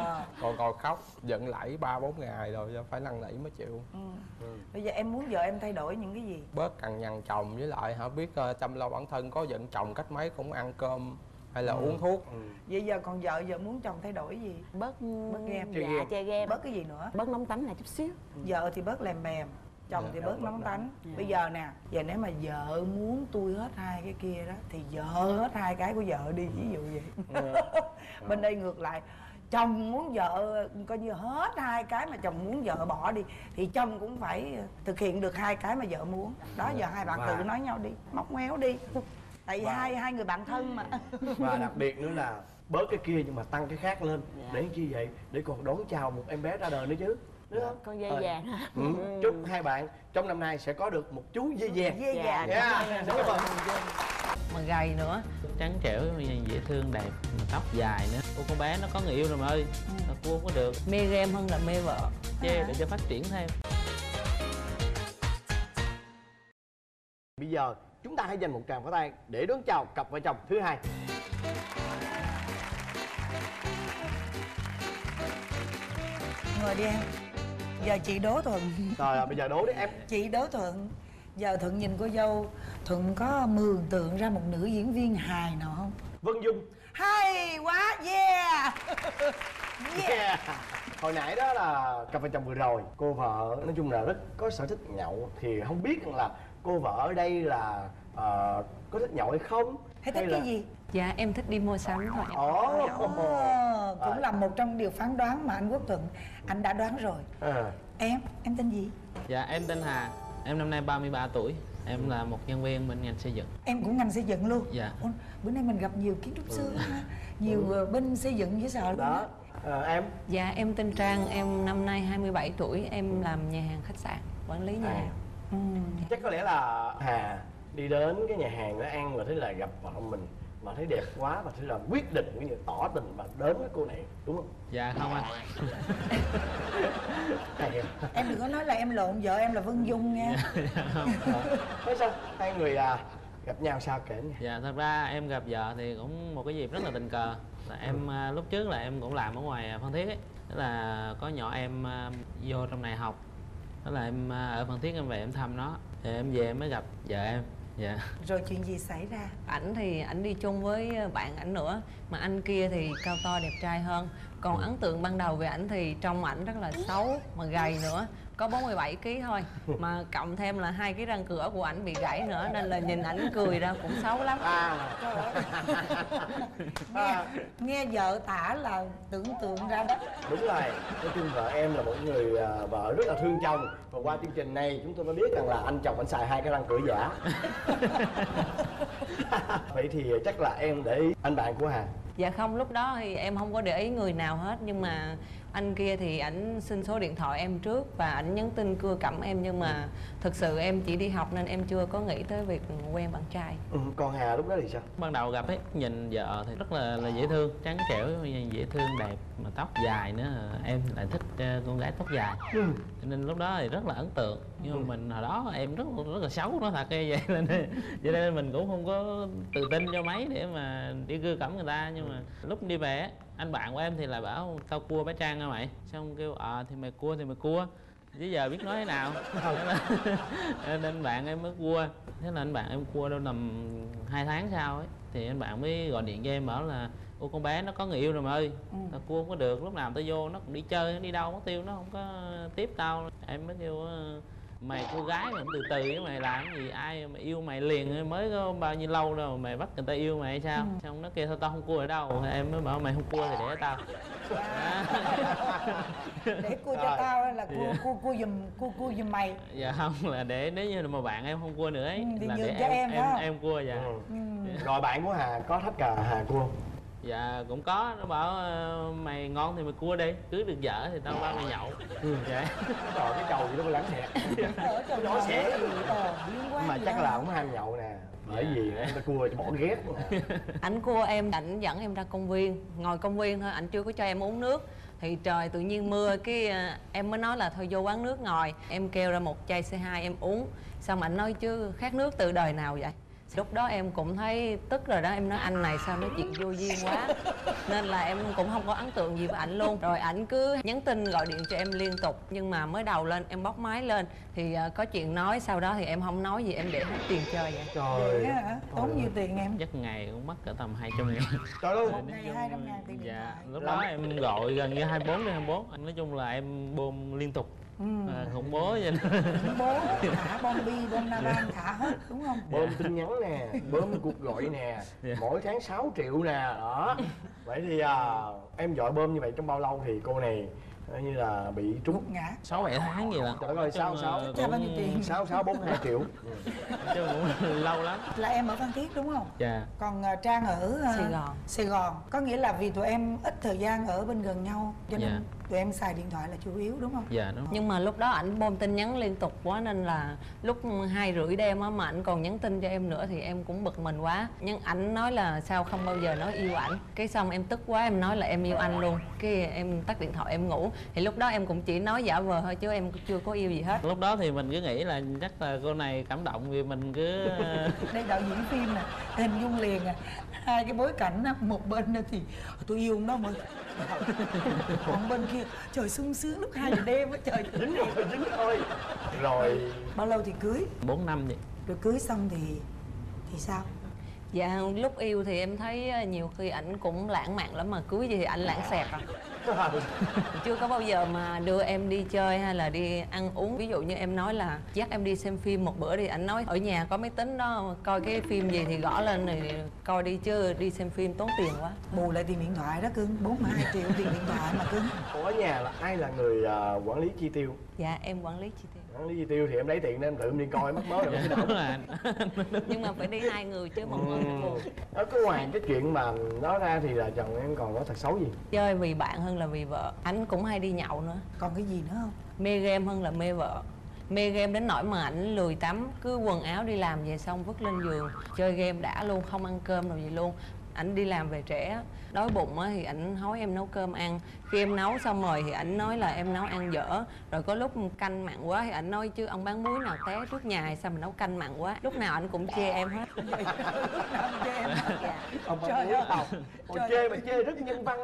Speaker 20: Còn khóc giận lẫy 3-4 ngày rồi phải năn nỉ mới chịu.
Speaker 9: Bây giờ em muốn vợ em thay đổi những cái gì?
Speaker 20: Bớt cằn nhằn chồng, với lại biết chăm lo bản thân, có giận chồng cách mấy cũng ăn cơm hay là uống thuốc.
Speaker 9: Vậy giờ còn vợ giờ muốn chồng thay đổi gì?
Speaker 21: Bớt
Speaker 9: game.
Speaker 21: Dạ chơi game.
Speaker 9: Bớt cái gì nữa?
Speaker 21: Bớt nóng tánh lại chút xíu.
Speaker 9: Vợ thì bớt lèm bèm, chồng thì bớt nóng tánh. Bây giờ nè, giờ nếu mà vợ muốn tôi hết hai cái kia đó thì vợ hết hai cái của vợ đi, ví dụ vậy. Bên đây ngược lại, chồng muốn vợ coi như hết hai cái mà chồng muốn vợ bỏ đi thì chồng cũng phải thực hiện được hai cái mà vợ muốn. Đó, giờ hai bạn tự nói nhau đi, móc méo đi. Tại vì hai người bạn thân mà.
Speaker 3: Và đặc biệt nữa là bớt cái kia nhưng mà tăng cái khác lên. Để chi vậy? Để còn đón chào một em bé ra đời nữa chứ, đúng không?
Speaker 21: Con dê vàng hả?
Speaker 3: Chúc hai bạn trong năm nay sẽ có được một chú dê vàng.
Speaker 9: Dê vàng.
Speaker 3: Cảm ơn.
Speaker 22: Mà gầy nữa,
Speaker 13: trắng trẻo dễ thương đẹp, tóc dài nữa. Cô con bé nó có người yêu rồi mà ơi, cô không có được.
Speaker 22: mê game hơn là mê vợ.
Speaker 13: Để cho phát triển thêm.
Speaker 3: Bây giờ chúng ta hãy dành một tràng pháo tay để đón chào cặp vợ chồng thứ hai.
Speaker 9: Ngồi đi em. Giờ chị đố Thuận.
Speaker 3: Rồi bây giờ đố đi em.
Speaker 9: Chị đố Thuận. Giờ Thuận nhìn cô dâu, Thuận có mường tượng ra một nữ diễn viên hài nào không?
Speaker 3: Vân Dung.
Speaker 9: Hay quá, yeah.
Speaker 3: Yeah. Hồi nãy đó là cặp vợ chồng vừa rồi, cô vợ nói chung là rất có sở thích nhậu. Thì không biết rằng là cô vợ ở đây là có thích nhậu hay không?
Speaker 9: Hay thích cái gì?
Speaker 22: Dạ em thích đi mua sắm thôi.
Speaker 9: Cũng là một trong điều phán đoán mà anh Quốc Thuận anh đã đoán rồi. Em tên gì?
Speaker 13: Dạ em tên Hà, em năm nay 33 tuổi. Em là một nhân viên bên ngành xây dựng.
Speaker 9: Em cũng ngành xây dựng luôn?
Speaker 13: Dạ.
Speaker 9: Bữa nay mình gặp nhiều kiến trúc sư, nhiều bên xây dựng dễ sợ luôn đó.
Speaker 3: Em?
Speaker 22: Dạ em tên Trang, em năm nay 27 tuổi, em làm nhà hàng khách sạn, quản lý nhà hàng.
Speaker 3: Chắc có lẽ là Hà đi đến cái nhà hàng đó ăn và thấy là gặp vợ mình mà thấy đẹp quá và thấy là quyết định cũng như tỏ tình và đến với cô này, đúng không?
Speaker 13: Dạ không anh.
Speaker 9: Em đừng có nói là em lộn vợ em là Vân Dung nha.
Speaker 3: Thế sao hai người gặp nhau sao kể nha?
Speaker 13: Dạ thật ra em gặp vợ thì cũng một cái dịp rất là tình cờ. Là em lúc trước là em cũng làm ở ngoài Phan Thiết ấy, tức là có nhỏ em vô trong này học, đó là em ở Phan Thiết em về em thăm nó, thì em về em mới gặp vợ em. Dạ.
Speaker 9: Rồi chuyện gì xảy ra?
Speaker 22: Ảnh thì ảnh đi chung với bạn ảnh nữa, mà anh kia thì cao to đẹp trai hơn. Còn ấn tượng ban đầu về ảnh thì trông ảnh rất là xấu mà gầy nữa, có 47 kg thôi, mà cộng thêm là 2 cái răng cửa của ảnh bị gãy nữa, nên là nhìn ảnh cười ra cũng xấu lắm.
Speaker 9: Nghe vợ tả là tưởng tượng ra đó.
Speaker 3: Đúng rồi, nói chung vợ em là một người vợ rất là thương chồng. Và qua chương trình này chúng tôi mới biết rằng là anh chồng anh xài 2 cái răng cửa giả. Vậy thì chắc là em để ý anh bạn của Hà.
Speaker 22: Dạ không, lúc đó thì em không có để ý người nào hết, nhưng mà Anh kia thì ảnh xin số điện thoại em trước và ảnh nhắn tin cưa cẩm em, nhưng mà thực sự em chỉ đi học nên em chưa có nghĩ tới việc quen bạn trai.
Speaker 3: Còn Hà lúc đó thì sao?
Speaker 13: Ban đầu gặp ấy, nhìn vợ thì rất là dễ thương, trắng trẻo, dễ thương, đẹp, mà tóc dài nữa. Em lại thích con gái tóc dài, cho nên lúc đó thì rất là ấn tượng. Nhưng mà mình hồi đó em rất là xấu, nói thật vậy nên mình cũng không có tự tin cho mấy để mà đi cưa cẩm người ta. Nhưng mà lúc đi về anh bạn của em thì lại bảo tao cua bé Trang hả mày, xong kêu thì mày cua chứ giờ biết nói thế nào. Nên anh bạn em mới cua. Thế là anh bạn em cua đâu nằm 2 tháng sau ấy, thì anh bạn mới gọi điện cho em bảo là ô con bé nó có người yêu rồi mà ơi, tao cua không có được, lúc nào tao vô nó cũng đi chơi, nó đi đâu mất tiêu, nó không có tiếp tao. Em mới kêu mày cô gái mà từ từ với mày làm cái gì, ai mà yêu mày liền mới có bao nhiêu lâu đâu mày bắt người ta yêu mày hay sao? Xong nó kêu thôi tao không cua ở đâu. Em mới bảo mày không cua thì để tao.
Speaker 4: Để cua cho tao hay là cua giùm mày?
Speaker 13: Dạ không, là để nếu như mà bạn em không cua nữa ấy,
Speaker 4: thì
Speaker 13: là để
Speaker 4: cho
Speaker 13: em cua. Dạ.
Speaker 3: Rồi bạn của Hà có thích cả Hà cua không?
Speaker 13: Dạ cũng có, nó bảo mày ngon thì mày cua đi, cưới được vợ thì tao bao mày nhậu. Dạ.
Speaker 3: Trời, cái chầu gì nó lắng xẹt. Nó xẹt. Mà chắc là không ham nhậu nè, bởi vì người ta cua bỏ ghét.
Speaker 22: Ảnh cua em, ảnh dẫn em ra công viên, ngồi công viên thôi, ảnh chưa có cho em uống nước. Thì trời tự nhiên mưa, cái em mới nói là thôi vô quán nước ngồi. Em kêu ra một chai C2 em uống. Xong ảnh nói chứ khát nước từ đời nào vậy? Lúc đó em cũng thấy tức rồi đó, em nói anh này sao nói chuyện vô duyên quá. Nên là em cũng không có ấn tượng gì với ảnh luôn. Rồi ảnh cứ nhắn tin gọi điện cho em liên tục. Nhưng mà mới đầu lên em bóc máy lên thì có chuyện nói, sau đó thì em không nói gì, em để hết tiền chơi vậy.
Speaker 3: Trời
Speaker 4: ơi, tốn nhiêu tiền em?
Speaker 13: Chắc ngày cũng mất cỡ tầm 200.000.
Speaker 3: Trời ơi,
Speaker 4: một ngày 200.000 tiền.
Speaker 13: Dạ, lúc đó em gọi gần như 24 đến 24. Nói chung là em bơm liên tục. Khủng bố vậy.
Speaker 4: Khủng bố, thả bom bi, bom navan, thả hết đúng không?
Speaker 3: Bơm tin nhắn nè, bơm cuộc gọi nè, mỗi tháng 6 triệu nè, đó. Vậy thì em dội bơm như vậy trong bao lâu thì cô này như là bị trúng
Speaker 4: ngã
Speaker 13: 6-7 tháng gì là.
Speaker 3: Trời ơi, 6 42 triệu.
Speaker 13: Chứ cũng lâu lắm.
Speaker 4: Là em ở Phan Thiết đúng không?
Speaker 13: Dạ.
Speaker 4: Còn Trang ở
Speaker 22: Sài
Speaker 4: Gòn. Có nghĩa là vì tụi em ít thời gian ở bên gần nhau cho nên
Speaker 13: dạ.
Speaker 4: Tụi em xài điện thoại là chủ yếu đúng không?
Speaker 13: Dạ đúng.
Speaker 22: Nhưng mà lúc đó ảnh bom tin nhắn liên tục quá nên là lúc 2:30 đêm á mà ảnh còn nhắn tin cho em nữa thì em cũng bực mình quá. Nhưng ảnh nói là sao không bao giờ nói yêu ảnh. Cái xong em tức quá em nói là em yêu anh luôn. Cái em tắt điện thoại em ngủ. Thì lúc đó em cũng chỉ nói giả vờ thôi chứ em chưa có yêu gì hết.
Speaker 13: Lúc đó thì mình cứ nghĩ là chắc là cô này cảm động vì mình cứ
Speaker 4: đây đạo diễn phim nè, hình dung liền hai cái bối cảnh á, một bên thì tôi yêu nó mà còn bên kia trời sung sướng lúc 2 giờ đêm á, trời
Speaker 3: dính thôi. Rồi
Speaker 4: bao lâu thì cưới?
Speaker 13: 4 năm vậy.
Speaker 4: Rồi cưới xong thì sao?
Speaker 22: Dạ lúc yêu thì em thấy nhiều khi ảnh cũng lãng mạn lắm mà cưới gì thì ảnh lãng xẹt à. Chưa có bao giờ mà đưa em đi chơi hay là đi ăn uống. Ví dụ như em nói là dắt em đi xem phim một bữa thì ảnh nói ở nhà có máy tính đó, coi cái phim gì thì gõ lên rồi coi đi chứ đi xem phim tốn tiền quá.
Speaker 4: Bù lại tiền điện thoại đó cưng, 42 triệu tiền điện thoại mà cưng.
Speaker 3: Ở nhà là ai là người quản lý chi tiêu?
Speaker 22: Dạ em quản lý chi tiêu.
Speaker 3: Quản lý chi tiêu thì em lấy tiền nên em tự em đi coi mất mới rồi mới đâu.
Speaker 22: Nhưng mà phải đi 2 người chứ một người không buồn.
Speaker 3: Đó, cái ngoài cái chuyện mà nói ra thì là chồng em còn có thật xấu gì?
Speaker 22: Chơi vì bạn hơn là vì vợ. Anh cũng hay đi nhậu nữa.
Speaker 4: Còn cái gì nữa không?
Speaker 22: Mê game hơn là mê vợ. Mê game đến nỗi mà ảnh lười tắm, cứ quần áo đi làm về xong vứt lên giường chơi game đã luôn, không ăn cơm đâu gì luôn. Ảnh đi làm về trễ, đói bụng thì ảnh hối em nấu cơm ăn. Khi em nấu xong rồi thì ảnh nói là em nấu ăn dở. Rồi có lúc canh mặn quá thì ảnh nói chứ ông bán muối nào té trước nhà hay sao mà nấu canh mặn quá. Lúc nào ảnh cũng chê em hết.
Speaker 3: Ông bán muối tàu. Chê mà chê rất nhân văn.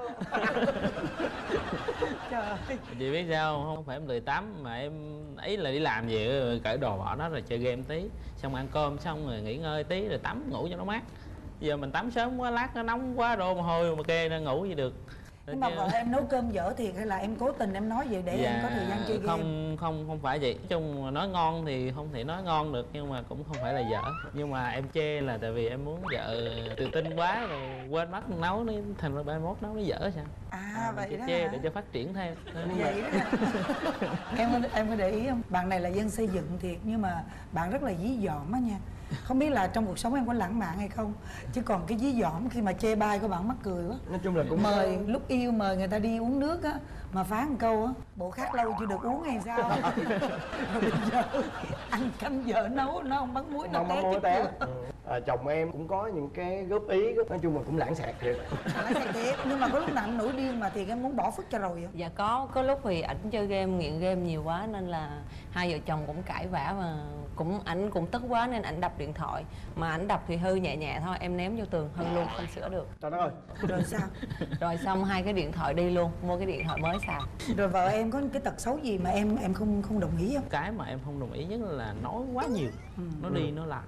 Speaker 4: Trời ơi.
Speaker 13: Chị biết sao không? Không phải em lười tắm mà em ý là đi làm về cởi đồ bỏ đó rồi chơi game tí, xong ăn cơm xong rồi nghỉ ngơi tí rồi tắm ngủ cho nó mát. Giờ mình tắm sớm quá lát nó nóng quá đổ mồ hôi mà kê ra ngủ gì được.
Speaker 4: Nhưng mà vợ em nấu cơm dở thiệt hay là em cố tình em nói vậy để em có thời gian chơi game?
Speaker 13: Không phải vậy. Nói chung nói ngon thì không thể nói ngon được nhưng mà cũng không phải là dở. Nhưng mà em chê là tại vì em muốn vợ tự tin quá rồi quên mất nấu nên thành ra 31 nấu nó dở sao?
Speaker 4: Vậy đó
Speaker 13: chê
Speaker 4: hả?
Speaker 13: để cho phát triển thêm.
Speaker 4: Vậy đó. Em có để ý không? Bạn này là dân xây dựng thiệt nhưng mà bạn rất là dí dỏm á nha. Không biết là trong cuộc sống em có lãng mạn hay không, chứ còn cái dí dỏm khi mà chê bai của bạn mắc cười quá.
Speaker 3: Nói chung là cũng
Speaker 4: mời lúc yêu mời người ta đi uống nước á, mà phán một câu á, bộ khác lâu chưa được uống hay sao. Rồi bây giờ ăn canh vợ nấu nó không bắt muối nó té.
Speaker 3: Chồng em cũng có những cái góp ý, nói chung là cũng lãng xẹt thiệt.
Speaker 4: Lãng xẹt thiệt, nhưng mà có lúc nào anh nổi điên mà thì em muốn bỏ phức cho rồi vậy?
Speaker 22: Dạ có lúc thì ảnh chơi game, nghiện game nhiều quá nên là hai vợ chồng cũng cãi vã, và ảnh cũng tức quá nên ảnh đập điện thoại. Mà ảnh đập thì hư nhẹ nhẹ thôi, em ném vô tường hư luôn, không sửa được.
Speaker 3: Trời đất ơi.
Speaker 4: Rồi sao?
Speaker 22: Rồi xong hai cái điện thoại đi luôn, mua cái điện thoại mới xài.
Speaker 4: Rồi vợ em có cái tật xấu gì mà em không đồng ý không?
Speaker 1: Cái mà em không đồng ý nhất là nói quá nhiều, nó đi nó lại.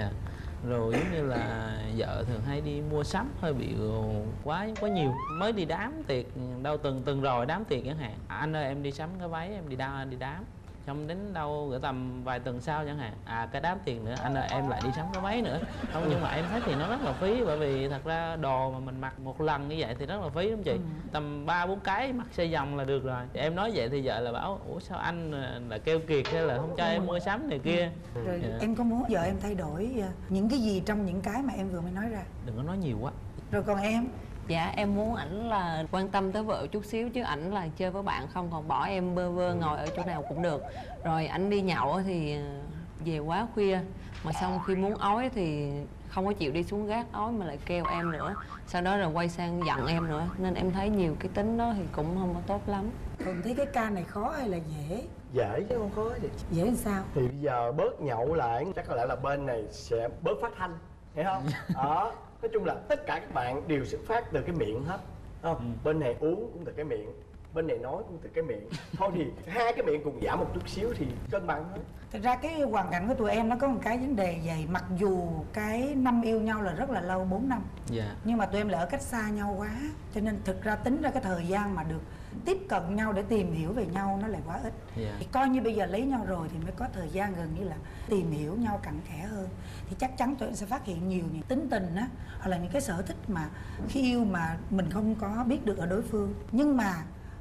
Speaker 1: Rồi giống như là vợ thường hay đi mua sắm hơi bị quá nhiều. Mới đi đám tiệc đâu từng rồi đám tiệc chẳng hạn, anh ơi em đi sắm cái váy, em đi đám. Xong đến đâu gửi tầm vài tuần sau chẳng hạn, cái đám tiền nữa, anh ơi em lại đi sắm cái váy nữa. Không, nhưng mà em thấy thì nó rất là phí, bởi vì thật ra đồ mà mình mặc một lần như vậy thì rất là phí đúng chị. Tầm 3-4 cái mặc xoay vòng là được rồi. Em nói vậy thì vợ là bảo ủa sao anh là keo kiệt hay là không cho em mua sắm này kia.
Speaker 4: Rồi em có muốn vợ em thay đổi những cái gì trong những cái mà em vừa mới nói ra?
Speaker 1: Đừng có nói nhiều quá.
Speaker 4: Rồi còn em?
Speaker 22: Dạ em muốn ảnh là quan tâm tới vợ chút xíu, chứ ảnh là chơi với bạn không, còn bỏ em bơ vơ ngồi ở chỗ nào cũng được. Rồi ảnh đi nhậu thì về quá khuya, mà xong khi muốn ói thì không có chịu đi xuống gác ói mà lại kêu em nữa. Sau đó rồi quay sang giận em nữa, nên em thấy nhiều cái tính đó thì cũng không có tốt lắm.
Speaker 4: Còn thấy cái ca này khó hay là dễ?
Speaker 3: Dễ chứ không khó gì.
Speaker 4: Dễ làm sao?
Speaker 3: Thì bây giờ bớt nhậu lại, chắc có lẽ là bên này sẽ bớt phát thanh, hiểu không? Đó. Nói chung là tất cả các bạn đều xuất phát từ cái miệng hết, không? Bên này uống cũng từ cái miệng, bên này nói cũng từ cái miệng. Thôi thì hai cái miệng cùng giảm một chút xíu thì cân bằng thôi.
Speaker 4: Thật ra cái hoàn cảnh của tụi em nó có một cái vấn đề vậy. Mặc dù cái năm yêu nhau là rất là lâu, 4 năm, nhưng mà tụi em lại ở cách xa nhau quá, cho nên thực ra tính ra cái thời gian mà được tiếp cận nhau để tìm hiểu về nhau nó lại quá ít. Thì coi như bây giờ lấy nhau rồi thì mới có thời gian gần như là tìm hiểu nhau cặn kẽ hơn. Thì chắc chắn tụi em sẽ phát hiện nhiều những tính tình á, hoặc là những cái sở thích mà khi yêu mà mình không có biết được ở đối phương. Nhưng mà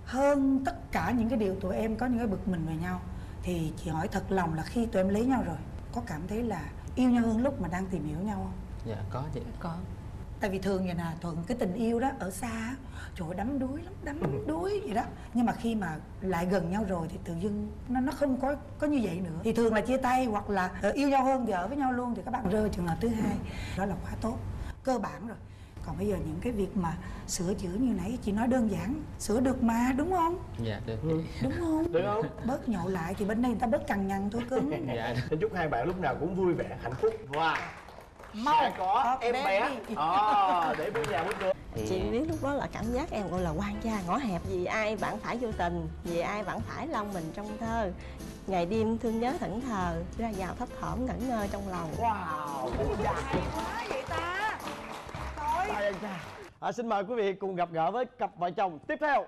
Speaker 4: hơn tất cả những cái điều tụi em có những cái bực mình về nhau, thì chị hỏi thật lòng là khi tụi em lấy nhau rồi có cảm thấy là yêu nhau hơn lúc mà đang tìm hiểu nhau không?
Speaker 1: Dạ có chị.
Speaker 22: Có.
Speaker 4: Tại vì thường vậy nè, Thuận cái tình yêu đó ở xa, trời ơi, đắm đuối lắm, đắm đuối vậy đó. Nhưng mà khi mà lại gần nhau rồi thì tự dưng nó không có như vậy nữa. Thì thường là chia tay hoặc là yêu nhau hơn thì ở với nhau luôn, thì các bạn rơi trường hợp thứ hai. Đó là quá tốt, cơ bản rồi. Còn bây giờ những cái việc mà sửa chữa như nãy chị nói đơn giản, sửa được mà, đúng không?
Speaker 1: Dạ được.
Speaker 4: Đúng không?
Speaker 3: Được không?
Speaker 4: Bớt nhậu lại thì bên đây người ta bớt cằn nhằn thôi cưng.
Speaker 3: Dạ, xin chúc hai bạn lúc nào cũng vui vẻ, hạnh phúc và sẽ có em bé để bước nhà bước cửa.
Speaker 5: Chị biết lúc đó là cảm giác em gọi là quan gia ngõ hẹp. Vì ai bạn phải vô tình, vì ai bạn phải long mình trong thơ. Ngày đêm thương nhớ thẫn thờ, ra vào thấp thỏm ngẩn ngơ trong lòng.
Speaker 3: Wow, hay quá vậy ta. Xin mời quý vị cùng gặp gỡ với cặp vợ chồng tiếp theo.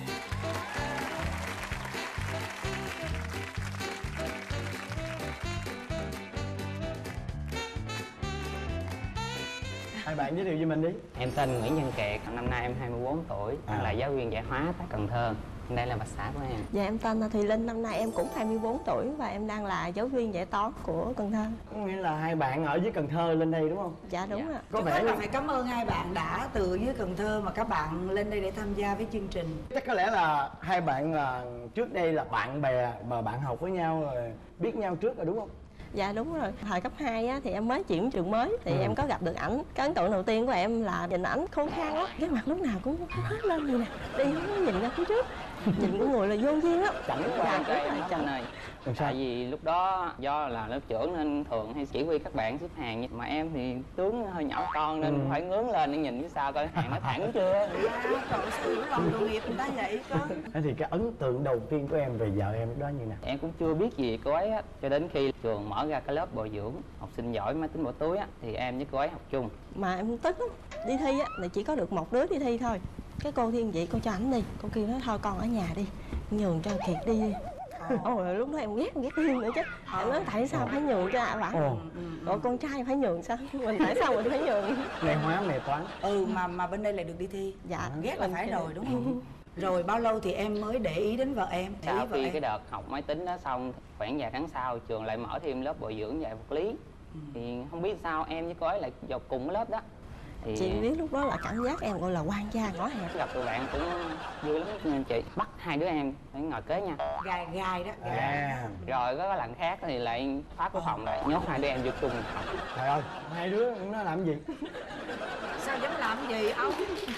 Speaker 3: Hai bạn giới thiệu với mình đi.
Speaker 23: Em tên Nguyễn Văn Kiệt, năm nay em 24 tuổi, là giáo viên dạy hóa tại Cần Thơ. Đây là bà xã của em.
Speaker 5: Dạ em tên là Thùy Linh, năm nay em cũng 24 tuổi và em đang là giáo viên dạy toán của Cần Thơ.
Speaker 3: Có nghĩa là hai bạn ở dưới Cần Thơ lên đây đúng không?
Speaker 5: Dạ đúng ạ.
Speaker 4: Có vẻ là phải cảm ơn hai bạn đã từ dưới Cần Thơ mà các bạn lên đây để tham gia với chương trình.
Speaker 3: Chắc có lẽ là hai bạn là trước đây là bạn bè mà bạn học với nhau rồi biết nhau trước rồi đúng không?
Speaker 5: Dạ đúng rồi. Thời cấp 2 á, thì em mới chuyển trường mới thì em có gặp được ảnh. Cái ấn tượng đầu tiên của em là nhìn ảnh khôn khan lắm, cái mặt lúc nào cũng hết lên gì nè, đi không có nhìn ra phía trước, nhìn của người là vô duyên lắm.
Speaker 23: Chẳng qua cái em anh ơi. Tại vì lúc đó do là lớp trưởng nên thường hay chỉ huy các bạn xếp hàng, mà em thì tướng hơi nhỏ con nên phải ngước lên để nhìn phía sau coi hàng nó thẳng chưa.
Speaker 4: Trời sự lòng đồng nghiệp người ta vậy cơ.
Speaker 3: Thế thì cái ấn tượng đầu tiên của em về vợ em đó như nào?
Speaker 23: Em cũng chưa biết gì cô ấy á, cho đến khi trường mở ra cái lớp bồi dưỡng học sinh giỏi máy tính bỏ túi á, thì em với cô ấy học chung.
Speaker 5: Mà em tức lắm, đi thi á là chỉ có được một đứa đi thi thôi. Cái cô thiên vị cô cho ảnh đi, cô kêu nói thôi con ở nhà đi, nhường cho Kiệt đi. Ôi lúc đó em ghét Thiên nữa chứ. Em nói tại sao phải nhường cho bạn? Rồi con trai phải nhường sao? Mình tại sao mình phải nhường?
Speaker 3: Này hóa này toán.
Speaker 4: Mà bên đây lại được đi thi.
Speaker 5: Dạ.
Speaker 4: Ghét là phải rồi đúng không? Rồi bao lâu thì em mới để ý đến vợ em?
Speaker 23: Sau khi cái đợt học máy tính đó xong, khoảng vài tháng sau trường lại mở thêm lớp bồi dưỡng dạy vật lý. Thì không biết sao em với cô ấy lại vào cùng cái lớp đó. Thì
Speaker 5: chị biết lúc đó là cảm giác em gọi là quan gia ngõ hẹp.
Speaker 23: gặp tụi bạn cũng vui lắm nên chị bắt hai đứa em phải ngồi kế nhau.
Speaker 4: Gai đó.
Speaker 23: Rồi có lần khác thì lại phá cái phòng lại nhốt hai đứa em vô chung học.
Speaker 3: Trời ơi, hai đứa nó làm gì?
Speaker 4: Sao dám làm gì ông?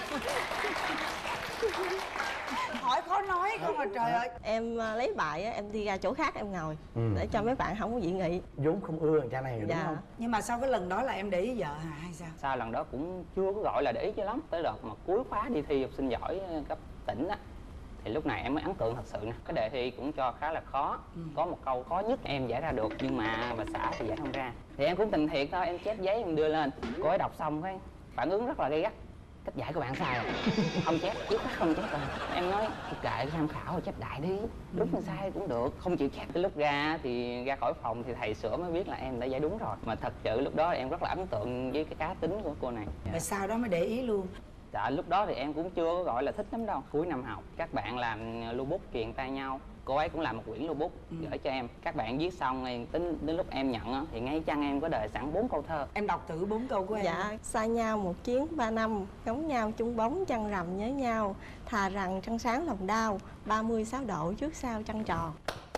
Speaker 4: Hỏi khó nói không à, trời ơi.
Speaker 5: Em lấy bài á, em đi ra chỗ khác em ngồi để cho mấy bạn không có dị nghị.
Speaker 3: vốn không ưa thằng cha này đúng không?
Speaker 4: Nhưng mà sau cái lần đó là em để ý vợ hả hay sao?
Speaker 23: Sau lần đó cũng chưa có gọi là để ý cho lắm. Tới đợt mà cuối khóa đi thi học sinh giỏi cấp tỉnh á, thì lúc này em mới ấn tượng thật sự nè. Cái đề thi cũng cho khá là khó. Có một câu khó nhất em giải ra được, nhưng mà bà xã thì giải không ra. Thì em cũng tình thiệt thôi, em chép giấy em đưa lên. Cô ấy đọc xong cái phản ứng rất là gay gắt. Cách giải của bạn sai rồi, không chép, trước mắt không chép rồi. Em nói kệ tham khảo rồi chép đại đi, đúng là sai cũng được, không chịu chép. Cái lúc ra thì ra khỏi phòng thì thầy sửa mới biết là em đã giải đúng rồi. Mà thật sự lúc đó em rất là ấn tượng với cái cá tính của cô này.
Speaker 4: Rồi sau đó mới để ý luôn.
Speaker 23: Dạ lúc đó thì em cũng chưa có gọi là thích lắm đâu. Cuối năm học các bạn làm lưu bút truyền tay nhau, cô ấy cũng làm một quyển lưu bút gửi cho em. Các bạn viết xong thì đến lúc em nhận á, thì ngay chăng em có đề sẵn 4 câu thơ.
Speaker 4: Em đọc thử 4 câu của em.
Speaker 5: Dạ, xa nhau một chuyến 3 năm, ngóng nhau chung bóng trăng rằm nhớ nhau, thà rằng trăng sáng lòng đau, 36 độ trước sau trăng tròn.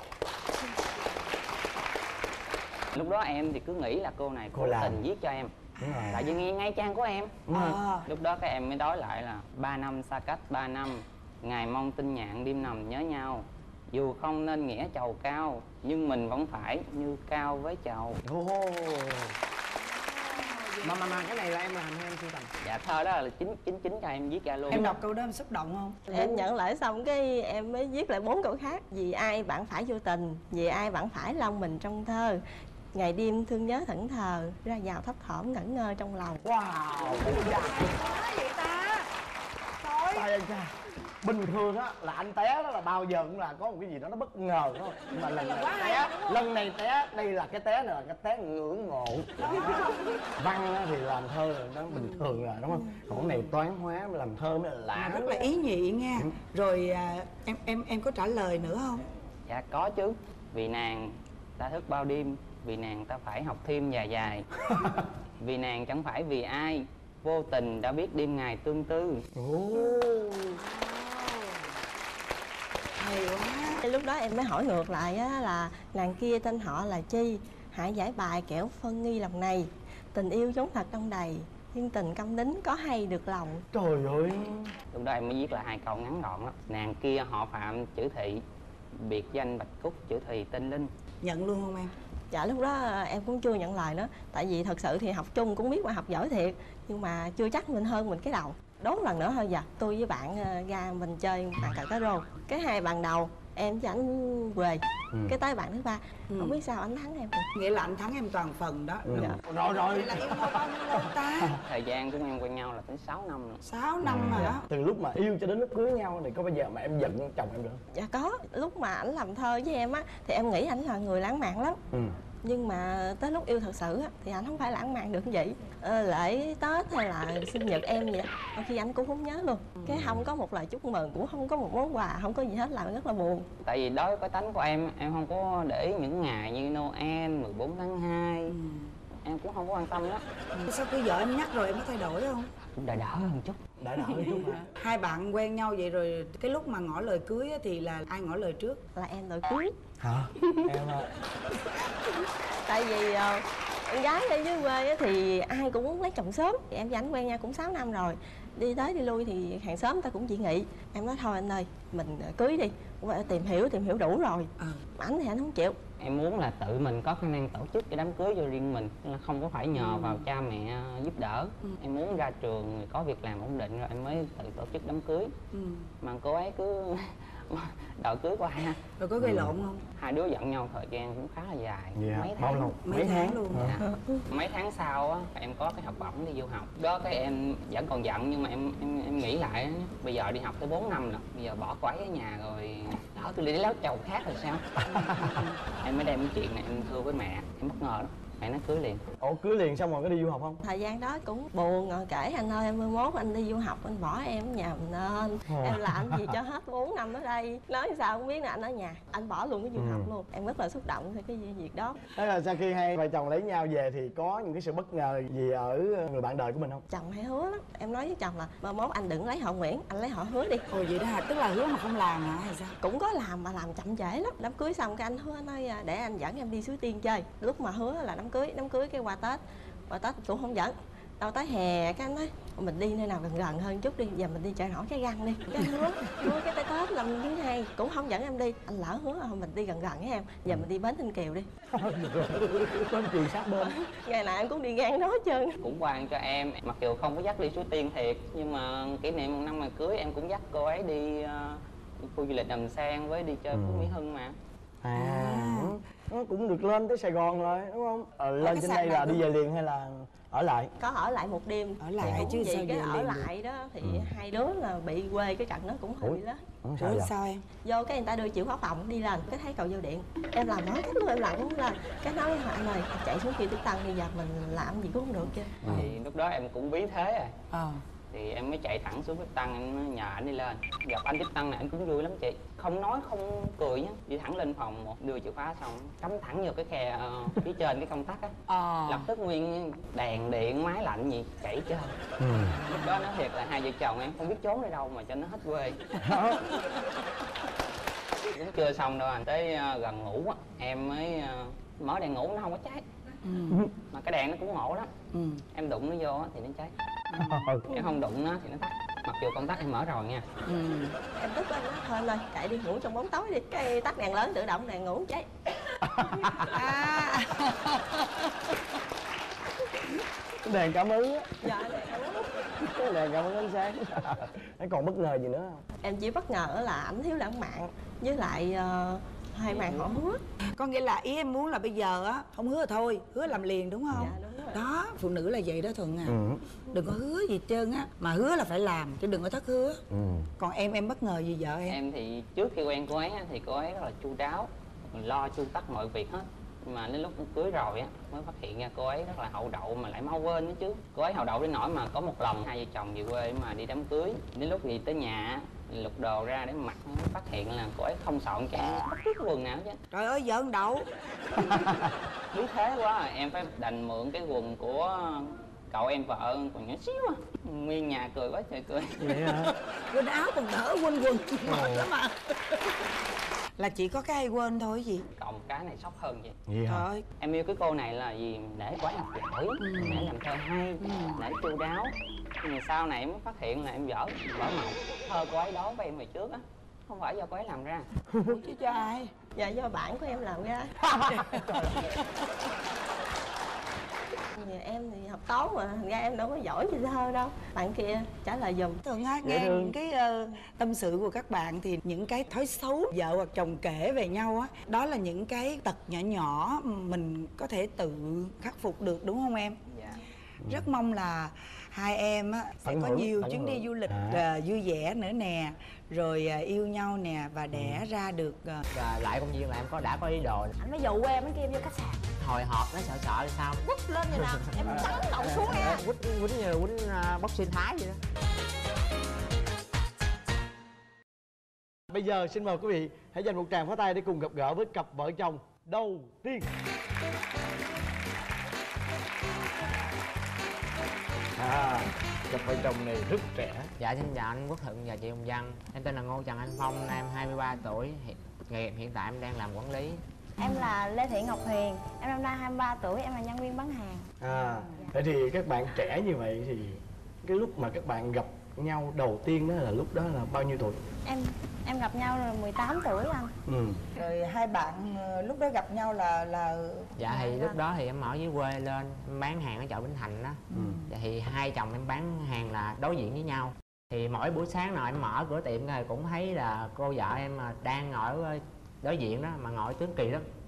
Speaker 23: Lúc đó em thì cứ nghĩ là cô này cố tình viết cho em. Tại vì nghe ngay trang của em. Lúc đó các em mới nói lại là 3 năm xa cách 3 năm, ngày mong tin nhạn đêm nằm nhớ nhau. Dù không nên nghĩa chầu cao, nhưng mình vẫn phải như cao với chầu.
Speaker 3: Mà cái này là em làm hay em sưu tầm?
Speaker 23: Dạ thơ đó là chính cho em viết ra luôn.
Speaker 4: Em đọc câu đó em xúc động không?
Speaker 5: Em nhận lại xong cái em mới viết lại 4 câu khác. Vì ai bạn phải vô tình, vì ai bạn phải lòng mình trong thơ, ngày đêm thương nhớ thẫn thờ, ra vào thấp thỏm ngẩn ngơ trong lòng.
Speaker 3: Wow,
Speaker 4: vậy ta?
Speaker 3: Thôi bình thường á là anh té đó là bao giờ cũng là có một cái gì đó nó bất ngờ đúng không? Nhưng mà lần này té đây là cái té này là cái té ngưỡng mộ. Văn á thì làm thơ là nó bình thường rồi đúng không? Còn cái này toán hóa làm thơ mới là lạ.
Speaker 4: Rất là ý nhị nha. Rồi em có trả lời nữa không?
Speaker 23: Dạ có chứ. Vì nàng ta thức bao đêm, vì nàng ta phải học thêm dài. Vì nàng chẳng phải vì ai, vô tình đã biết đêm ngày tương tư.
Speaker 4: Hay quá.
Speaker 5: Lúc đó em mới hỏi ngược lại á, là nàng kia tên họ là chi, hãy giải bài kẻo phân nghi lòng này. Tình yêu giống thật đông đầy, nhưng tình câm nín có hay được lòng.
Speaker 3: Trời ơi.
Speaker 23: Lúc đó em mới viết là 2 câu ngắn gọn lắm. Nàng kia họ Phạm chữ Thị, biệt danh Bạch Cúc chữ Thùy tên Linh.
Speaker 4: Nhận luôn không em?
Speaker 5: Dạ lúc đó em cũng chưa nhận lời nữa. Tại vì thật sự thì học chung cũng biết mà học giỏi thiệt, nhưng mà chưa chắc mình hơn mình cái đầu. Đốt lần nữa thôi. Dạ tôi với bạn ra mình chơi bàn cờ cá rô. Cái 2 bàn đầu em với ảnh về, cái tới bạn thứ 3 không biết sao anh thắng em.
Speaker 4: Nghĩa là anh thắng em toàn phần đó.
Speaker 3: Rồi
Speaker 4: là yêu nhau bao nhiêu lâu ta?
Speaker 23: Thời gian của em quen nhau là tới 6 năm nữa.
Speaker 4: 6 năm rồi đó.
Speaker 3: Từ lúc mà yêu cho đến lúc cưới nhau thì có bao giờ mà em giận chồng em được?
Speaker 5: Dạ có. Lúc mà ảnh làm thơ với em á thì em nghĩ ảnh là người lãng mạn lắm. Nhưng mà tới lúc yêu thật sự á thì anh không phải lãng mạn được như vậy. Lễ Tết hay là sinh nhật em vậy đôi khi anh cũng không nhớ luôn. Cái không có một lời chúc mừng, cũng không có một món quà, không có gì hết, làm rất là buồn.
Speaker 23: Tại vì đối với tánh của em không có để ý những ngày như Noel, 14 tháng 2. Em cũng không có quan tâm đó.
Speaker 4: Sao khi vợ em nhắc rồi em có thay đổi không?
Speaker 23: Cũng đỡ hơn chút.
Speaker 3: Đỡ hơn chút hả?
Speaker 4: 2 bạn quen nhau vậy rồi cái lúc mà ngỏ lời cưới thì là ai ngỏ lời trước?
Speaker 5: Là em lời cưới.
Speaker 3: Hả? Em à.
Speaker 5: Tại vì con gái ở dưới quê thì ai cũng muốn lấy chồng sớm. Em với ảnh quen nhau cũng 6 năm rồi. Đi tới đi lui thì hàng xóm ta cũng dị nghị. Em nói thôi anh ơi, mình cưới đi. Cũng phải tìm hiểu đủ rồi. Ảnh thì anh không chịu.
Speaker 23: Em muốn là tự mình có khả năng tổ chức cái đám cưới cho riêng mình, là không có phải nhờ vào cha mẹ giúp đỡ. Em muốn ra trường có việc làm ổn định rồi em mới tự tổ chức đám cưới. Mà cô ấy cứ đòi cưới qua.
Speaker 4: Rồi có gây lộn không?
Speaker 23: 2 đứa giận nhau thời gian cũng khá là dài.
Speaker 3: Mấy tháng.
Speaker 4: Mấy tháng luôn.
Speaker 23: Mấy tháng sau á em có cái học bổng đi du học. Đó cái em vẫn còn giận, nhưng mà em nghĩ lại á, bây giờ đi học tới 4 năm rồi, bây giờ bỏ cô ấy ở nhà rồi lỡ tôi đi lấy chồng khác rồi sao? Em mới đem cái chuyện này em thưa với mẹ. Em bất ngờ lắm. mẹ nó cưới liền.
Speaker 3: Ủa cưới liền xong rồi có đi du học không?
Speaker 5: Thời gian đó cũng buồn rồi, kể anh ơi em 21 anh đi du học anh bỏ em ở nhà mình nên em làm gì cho hết 4 năm ở đây. Nói sao không biết là anh ở nhà anh bỏ luôn cái du học luôn. Em rất là xúc động với cái việc đó.
Speaker 3: Thế là sau khi hai vợ chồng lấy nhau về thì có những cái sự bất ngờ gì ở người bạn đời của mình không?
Speaker 5: Chồng hay hứa lắm. Em nói với chồng là 31 anh đừng lấy họ Nguyễn, anh lấy họ Hứa đi.
Speaker 4: Ồ vậy đó hả? Tức là Hứa mà không làm hả hay sao?
Speaker 5: Cũng có làm mà làm chậm trễ lắm. Đám cưới xong cái anh Hứa nói để anh dẫn em đi Suối Tiên chơi. Lúc mà Hứa là đám cưới cái qua Tết cũng không dẫn. Đâu tới hè cái anh nói mình đi nơi nào gần hơn chút đi, giờ mình đi chợ nổi Cái Răng đi. Cái anh hứa cái tới Tết năm thứ hai cũng không dẫn em đi. Anh lỡ hứa mình đi gần với em, giờ mình đi bến Ninh Kiều đi.
Speaker 3: Bến Kiều sát bên.
Speaker 5: Ngày nào em cũng đi ngang đó hết trơn.
Speaker 23: Cũng quan cho em, mặc dù không có dắt đi Suối Tiên thiệt, nhưng mà kỷ niệm một năm mà cưới em cũng dắt cô ấy đi khu du lịch Đầm Sen với đi chơi Phú Mỹ Hưng mà.
Speaker 3: Nó cũng được lên tới Sài Gòn rồi đúng không? Lên trên đây là đi về liền hay là ở lại?
Speaker 5: Có ở lại một đêm.
Speaker 4: Ở lại chứ sao
Speaker 5: cái
Speaker 4: về
Speaker 5: ở
Speaker 4: liền
Speaker 5: lại đó thì hai đứa là bị quê cái trận đó cũng hơi đó.
Speaker 4: Ủa sao em?
Speaker 5: Vô cái người ta đưa chịu khóa phòng đi lên cái thấy cầu vô điện. Em làm nói cái luôn em làm cũng lên. Cái nói với anh ơi chạy xuống kia Tiếp Tân bây giờ mình làm gì cũng không được chứ.
Speaker 23: Thì lúc đó em cũng bí thế rồi. Thì em mới chạy thẳng xuống Tiếp Tân, em nhờ anh đi lên. Gặp anh Tiếp Tân này anh cũng vui lắm chị. Không nói không cười nhá. Đi thẳng lên phòng một đưa chìa khóa xong cắm thẳng vô cái khe phía trên cái công tắc á. Lập tức nguyên đèn điện máy lạnh gì chảy trơn. Lúc đó nói thiệt là hai vợ chồng em không biết trốn đi đâu mà cho nó hết quê. Cũng chưa xong đâu anh, tới gần ngủ á em mới mở đèn ngủ nó không có cháy. Mà cái đèn nó cũng ngộ lắm. Em đụng nó vô thì nó cháy. Em không đụng nó thì nó tắt. Mặc dù công tắc em mở rồi nha.
Speaker 5: Em tức lên nó thôi ơi chạy đi ngủ trong bóng tối đi. Cái tắt đèn lớn tự động đèn ngủ cháy.
Speaker 3: Đèn cảm ứng á.
Speaker 5: Dạ đèn cảm ứng.
Speaker 3: Cái đèn cảm ứng ánh sáng. Còn bất ngờ gì nữa không?
Speaker 5: Em chỉ bất ngờ là ảnh thiếu lãng mạn với lại hai màn họ hứa.
Speaker 4: Có nghĩa là ý em muốn là bây giờ á không hứa thôi, hứa làm liền đúng không?
Speaker 5: Dạ đúng rồi.
Speaker 4: Đó, phụ nữ là vậy đó Thuận à. Đừng có hứa gì hết trơn á, mà hứa là phải làm chứ đừng có thất hứa. Còn em bất ngờ gì vợ em?
Speaker 23: Em thì trước khi quen cô ấy thì cô ấy rất là chu đáo, lo chu tất mọi việc hết. Nhưng mà đến lúc cưới rồi á mới phát hiện ra cô ấy rất là hậu đậu mà lại mau quên nữa chứ. Cô ấy hậu đậu đến nỗi mà có một lần hai vợ chồng về quê mà đi đám cưới, đến lúc gì tới nhà lục đồ ra để mặc mới phát hiện là cô ấy không soạn cho em bất cứ quần nào chứ.
Speaker 4: Trời ơi giỡn đậu.
Speaker 23: Bí thế quá à, em phải đành mượn cái quần của cậu em vợ còn nhỏ xíu à. Nguyên nhà cười quá trời cười.
Speaker 3: Vậy hả?
Speaker 4: Quên áo còn đỡ quên quần mệt lắm à. Là chỉ có cái hay quên thôi gì?
Speaker 23: Còn cái này sốc hơn vậy.
Speaker 3: Vậy hả?
Speaker 4: Trời.
Speaker 23: Em yêu cái cô này là vì để cô ấy học giỏi, để làm thơ hay, để chu đáo. Nhưng mà sau này em mới phát hiện là em vỡ mộng. Thơ cô ấy đó với em hồi trước á, không phải do cô ấy làm ra.
Speaker 4: Chứ cho ai?
Speaker 5: Dạ do bạn của em làm ra. Em thì học toán mà thành ra em đâu có giỏi như thơ đâu. Bạn kia trả lời giùm.
Speaker 4: Thường hát nghe những cái tâm sự của các bạn thì những cái thói xấu vợ hoặc chồng kể về nhau á, đó là những cái tật nhỏ nhỏ mình có thể tự khắc phục được đúng không em?
Speaker 23: Dạ.
Speaker 4: Rất mong là hai em á sẽ có nhiều chuyến đi du lịch vui vẻ nữa nè, rồi yêu nhau nè và đẻ ra được.
Speaker 8: Lại công viên là em đã có ý đồ.
Speaker 21: Anh mới dụ em, anh kia vô khách sạn.
Speaker 8: Hồi hộp nó sợ thì sao?
Speaker 21: Quất lên vậy nè, em chấn động xuống nha.
Speaker 8: Quýnh như quýnh boxing Thái vậy đó.
Speaker 3: Bây giờ xin mời quý vị hãy dành một tràng pháo tay để cùng gặp gỡ với cặp vợ chồng đầu tiên. Cặp vợ chồng này rất trẻ.
Speaker 8: Dạ xin chào anh Quốc Thuận và chị Hồng Vân. Em tên là Ngô Trần Anh Phong, em 23 tuổi. Nghề nghiệp hiện tại em đang làm quản lý.
Speaker 5: Em là Lê Thị Ngọc Huyền, em năm nay 23 tuổi, em là nhân viên bán hàng.
Speaker 3: Vậy thì các bạn trẻ như vậy thì cái lúc mà các bạn gặp nhau đầu tiên đó là lúc đó là bao nhiêu tuổi?
Speaker 5: Em gặp nhau là 18 tuổi anh.
Speaker 4: Rồi hai bạn lúc đó gặp nhau là
Speaker 8: Dạ thì lúc đó thì em ở dưới quê lên em bán hàng ở chợ Bến Thành đó. Dạ thì hai chồng em bán hàng là đối diện với nhau. Thì mỗi buổi sáng nào em mở cửa tiệm thì cũng thấy là cô vợ em đang ngồi đối diện đó mà ngồi tướng kỳ lắm.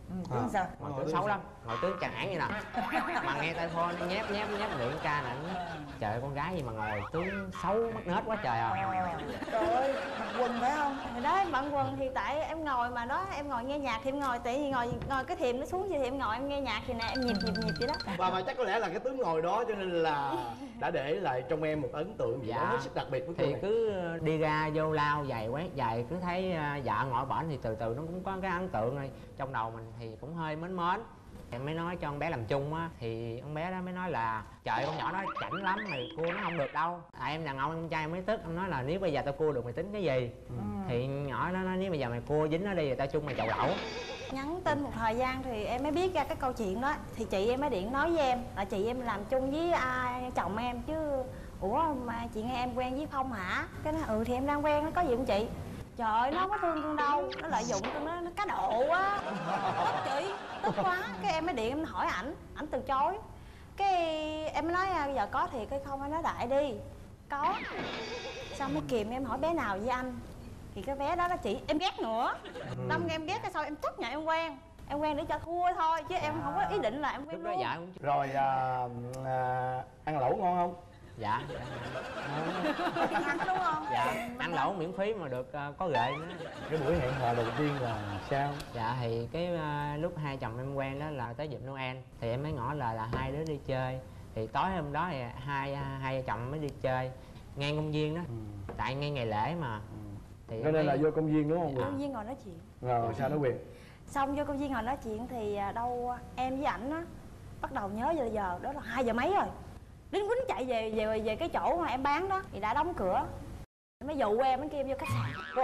Speaker 4: Tướng sao?
Speaker 8: Mà tướng xấu lắm, ngồi tướng chàng ảng như nào mà nghe tay phone nó nhép miệng ca nè. Trời ơi, con gái gì mà ngồi tướng xấu mất nết quá trời à.
Speaker 4: Trời ơi, mặc quần phải không?
Speaker 5: Thì đó em bận quần thì tại em ngồi mà đó, em ngồi nghe nhạc thì em ngồi, tại vì ngồi cái thềm nó xuống thì em ngồi em nghe nhạc thì nè, em nhịp vậy đó.
Speaker 3: Và chắc có lẽ là cái tướng ngồi đó cho nên là đã để lại trong em một ấn tượng gì đó hết sức đặc biệt với cô
Speaker 8: thì
Speaker 3: này.
Speaker 8: cứ đi ra vô lao giày quét giày cứ thấy vợ ngồi bển thì từ từ nó cũng có cái ấn tượng rồi trong đầu mình thì cũng hơi mến. Em mới nói cho con bé làm chung á, thì con bé đó mới nói là trời con nhỏ nó chảnh lắm mày cua nó không được đâu. Tại em đàn ông em trai mới tức, em nói là nếu bây giờ tao cua được mày tính cái gì. Thì nhỏ nó nói nếu bây giờ mày cua dính nó đi rồi tao chung mày chậu lẩu.
Speaker 5: Nhắn tin một thời gian thì em mới biết ra cái câu chuyện đó, thì chị em mới điện nói với em là chị em làm chung với chồng em chứ. Ủa mà chị nghe em quen với Phong hả? Cái nó thì em đang quen, nó có gì không chị? Trời ơi, nó không có thương con đâu, nó lợi dụng con, nó cá độ quá. Tức chị, tức quá. Cái em mới điện em hỏi ảnh từ chối. Cái em mới nói bây giờ có thiệt hay không, anh nói đại đi. Có. Xong mới kìm em hỏi bé nào với anh. Thì cái bé đó nó chỉ em ghét nữa. Đâm em ghét cái sau em chấp nhận em quen để cho thua thôi chứ em không có ý định là em quen luôn.
Speaker 3: Rồi ăn lẩu ngon không?
Speaker 8: Dạ.
Speaker 5: Ăn đúng không?
Speaker 8: Dạ, ăn lẩu miễn phí mà được có ghệ nữa.
Speaker 3: Cái buổi hẹn hò đầu tiên là sao?
Speaker 8: Dạ thì cái lúc hai chồng em quen đó là tới dịp Noel thì em mới ngỏ lời là hai đứa đi chơi. Thì tối hôm đó thì hai vợ chồng mới đi chơi ngang công viên đó. Tại ngay ngày lễ mà. Thì
Speaker 3: cho nên là vô công viên đúng không?
Speaker 5: Công viên ngồi nói chuyện.
Speaker 3: Rồi sao nó Quyền?
Speaker 5: Xong vô công viên ngồi nói chuyện thì đâu em với ảnh á bắt đầu nhớ giờ đó là 2 giờ mấy rồi. Lính quýnh chạy về cái chỗ mà em bán đó thì đã đóng cửa. Mới dụ em bên kia vô khách sạn.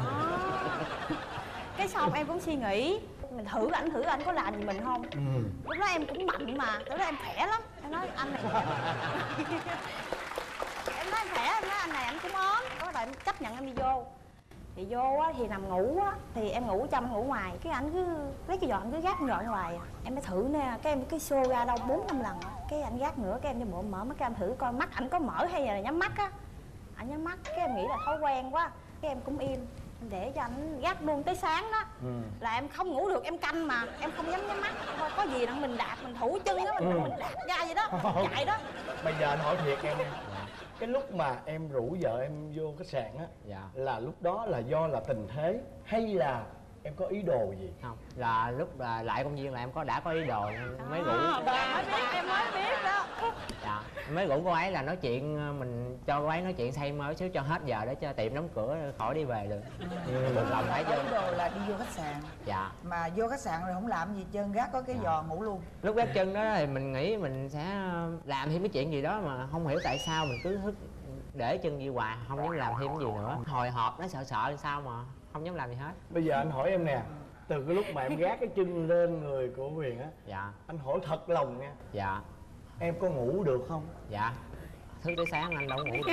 Speaker 5: Cái xong em cũng suy nghĩ mình thử ảnh có làm gì mình không. Lúc đó em cũng mạnh mà, lúc đó em khỏe lắm. Em nói anh này em nói em khỏe, em nói anh này anh cũng ốm. Có đợi em chấp nhận em đi vô. Thì vô á, thì nằm ngủ á, thì em ngủ trong ngủ ngoài. Cái anh cứ lấy cái giò anh cứ gác gọn ngoài. Em mới thử nè, cái em cái xô ra đâu 4-5 lần. Cái anh gác nữa, cái em đi bộ mở mắt, cái em thử coi mắt ảnh có mở hay là nhắm mắt á. Anh nhắm mắt, cái em nghĩ là thói quen quá. Cái em cũng im, để cho anh gác luôn tới sáng đó. Là em không ngủ được, em canh mà, em không dám nhắm mắt. Thôi có gì đặng mình đạp, mình thủ chân á, mình đạp ra vậy đó, chạy đó.
Speaker 3: Bây giờ anh hỏi thiệt em, cái lúc mà em rủ vợ em vô khách sạn á, là lúc đó là do là tình thế hay là em có ý đồ gì?
Speaker 8: Không, là lúc lại công viên là em đã có ý đồ mới rủ.
Speaker 5: Em mới biết đó.
Speaker 8: Dạ, mới rủ cô ấy là nói chuyện, mình cho cô ấy nói chuyện say mơ xíu cho hết giờ để cho tiệm đóng cửa khỏi đi về được. Được lòng thấy
Speaker 4: Ý đồ là đi vô khách sạn.
Speaker 8: Dạ.
Speaker 4: Mà vô khách sạn rồi không làm gì trơn, gác có cái giò ngủ luôn.
Speaker 8: Lúc gác chân đó thì mình nghĩ mình sẽ làm thêm cái chuyện gì đó mà không hiểu tại sao mình cứ để chân gì hoài, không dám làm thêm cái gì nữa. Hồi hộp nó sợ sao mà không dám làm gì hết.
Speaker 3: Bây giờ anh hỏi em nè, từ cái lúc mà em gác cái chân lên người của Huyền á,
Speaker 8: dạ,
Speaker 3: anh hỏi thật lòng nha,
Speaker 8: dạ,
Speaker 3: em có ngủ được không?
Speaker 8: Dạ, thức tới sáng anh đâu ngủ được.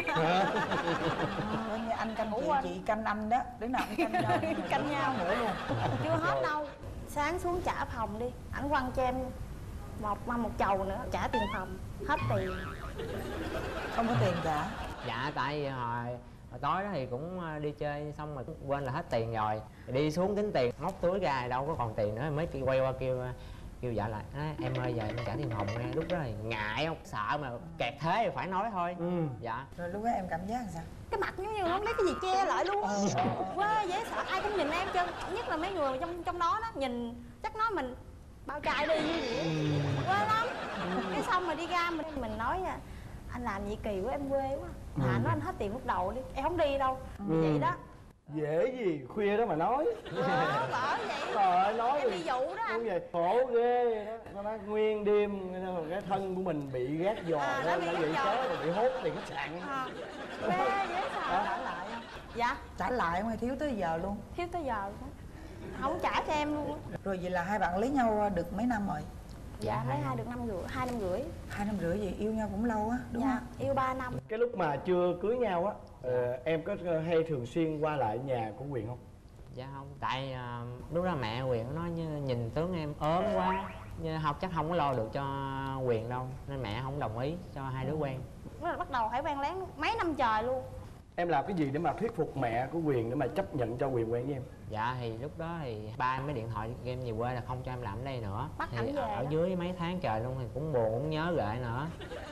Speaker 4: Anh canh chị canh anh đó, đứa nào cũng canh nhau.
Speaker 5: Canh nhau
Speaker 4: ngủ luôn.
Speaker 5: Chưa hết đâu. Sáng xuống trả phòng đi, ảnh quăng cho em một chầu nữa, trả tiền phòng, hết tiền.
Speaker 4: Không có tiền trả.
Speaker 8: Dạ, tại vì hồi tối đó thì cũng đi chơi xong rồi quên là hết tiền rồi, đi xuống tính tiền móc túi ra đâu có còn tiền nữa, mới quay qua kêu vợ lại em ơi giờ em trả tiền phòng nghe. Lúc đó thì ngại không, sợ mà kẹt thế thì phải nói thôi. Dạ.
Speaker 4: Rồi lúc đó em cảm giác làm sao?
Speaker 5: Cái mặt giống như không lấy cái gì che lại luôn. Quá dễ sợ, ai cũng nhìn em chân, nhất là mấy người trong đó đó nhìn chắc nói mình bao trai đi như vậy. Quê lắm. Cái xong mà đi ra mình nói anh làm gì kỳ quá, em quê quá. Nói anh hết tiền lúc đầu đi, em không đi đâu. Vậy đó.
Speaker 3: Dễ gì khuya đó mà nói.
Speaker 5: Bởi vậy.
Speaker 3: Trời ơi, nói
Speaker 5: em đi dụ đó anh.
Speaker 3: Vậy khổ ghê đó. Nó nói nguyên đêm cái thân của mình bị gác giò đó, đã bị chết rồi bị hốt tiền khách sạn.
Speaker 5: Ghê dễ sợ.
Speaker 4: Trả lại không?
Speaker 5: Dạ.
Speaker 4: Trả lại không hay thiếu tới giờ luôn?
Speaker 5: Thiếu tới giờ luôn. Không trả cho em luôn.
Speaker 4: Rồi vậy là hai bạn lấy nhau được mấy năm rồi?
Speaker 5: Dạ, lấy hai được 2 năm rưỡi.
Speaker 4: 2 năm rưỡi gì yêu nhau cũng lâu á, đúng
Speaker 5: dạ,
Speaker 4: không?
Speaker 5: Yêu 3 năm.
Speaker 3: Cái lúc mà chưa cưới nhau á, em có hay thường xuyên qua lại nhà của Huyền không?
Speaker 8: Dạ không, tại lúc đó mẹ Huyền nói như nhìn tướng em ốm quá, như học chắc không có lo được cho Huyền đâu, nên mẹ không đồng ý cho hai đứa quen.
Speaker 5: Bắt đầu phải quen lén mấy năm trời luôn.
Speaker 3: Em làm cái gì để mà thuyết phục mẹ của Quyền để mà chấp nhận cho Quyền quen với em?
Speaker 8: Dạ thì lúc đó thì ba em mới điện thoại em về quê là không cho em làm ở đây nữa.
Speaker 2: Bắt
Speaker 8: thì
Speaker 2: ảnh về
Speaker 8: ở
Speaker 2: đó.
Speaker 8: dưới mấy tháng trời luôn thì cũng buồn cũng nhớ lại nữa.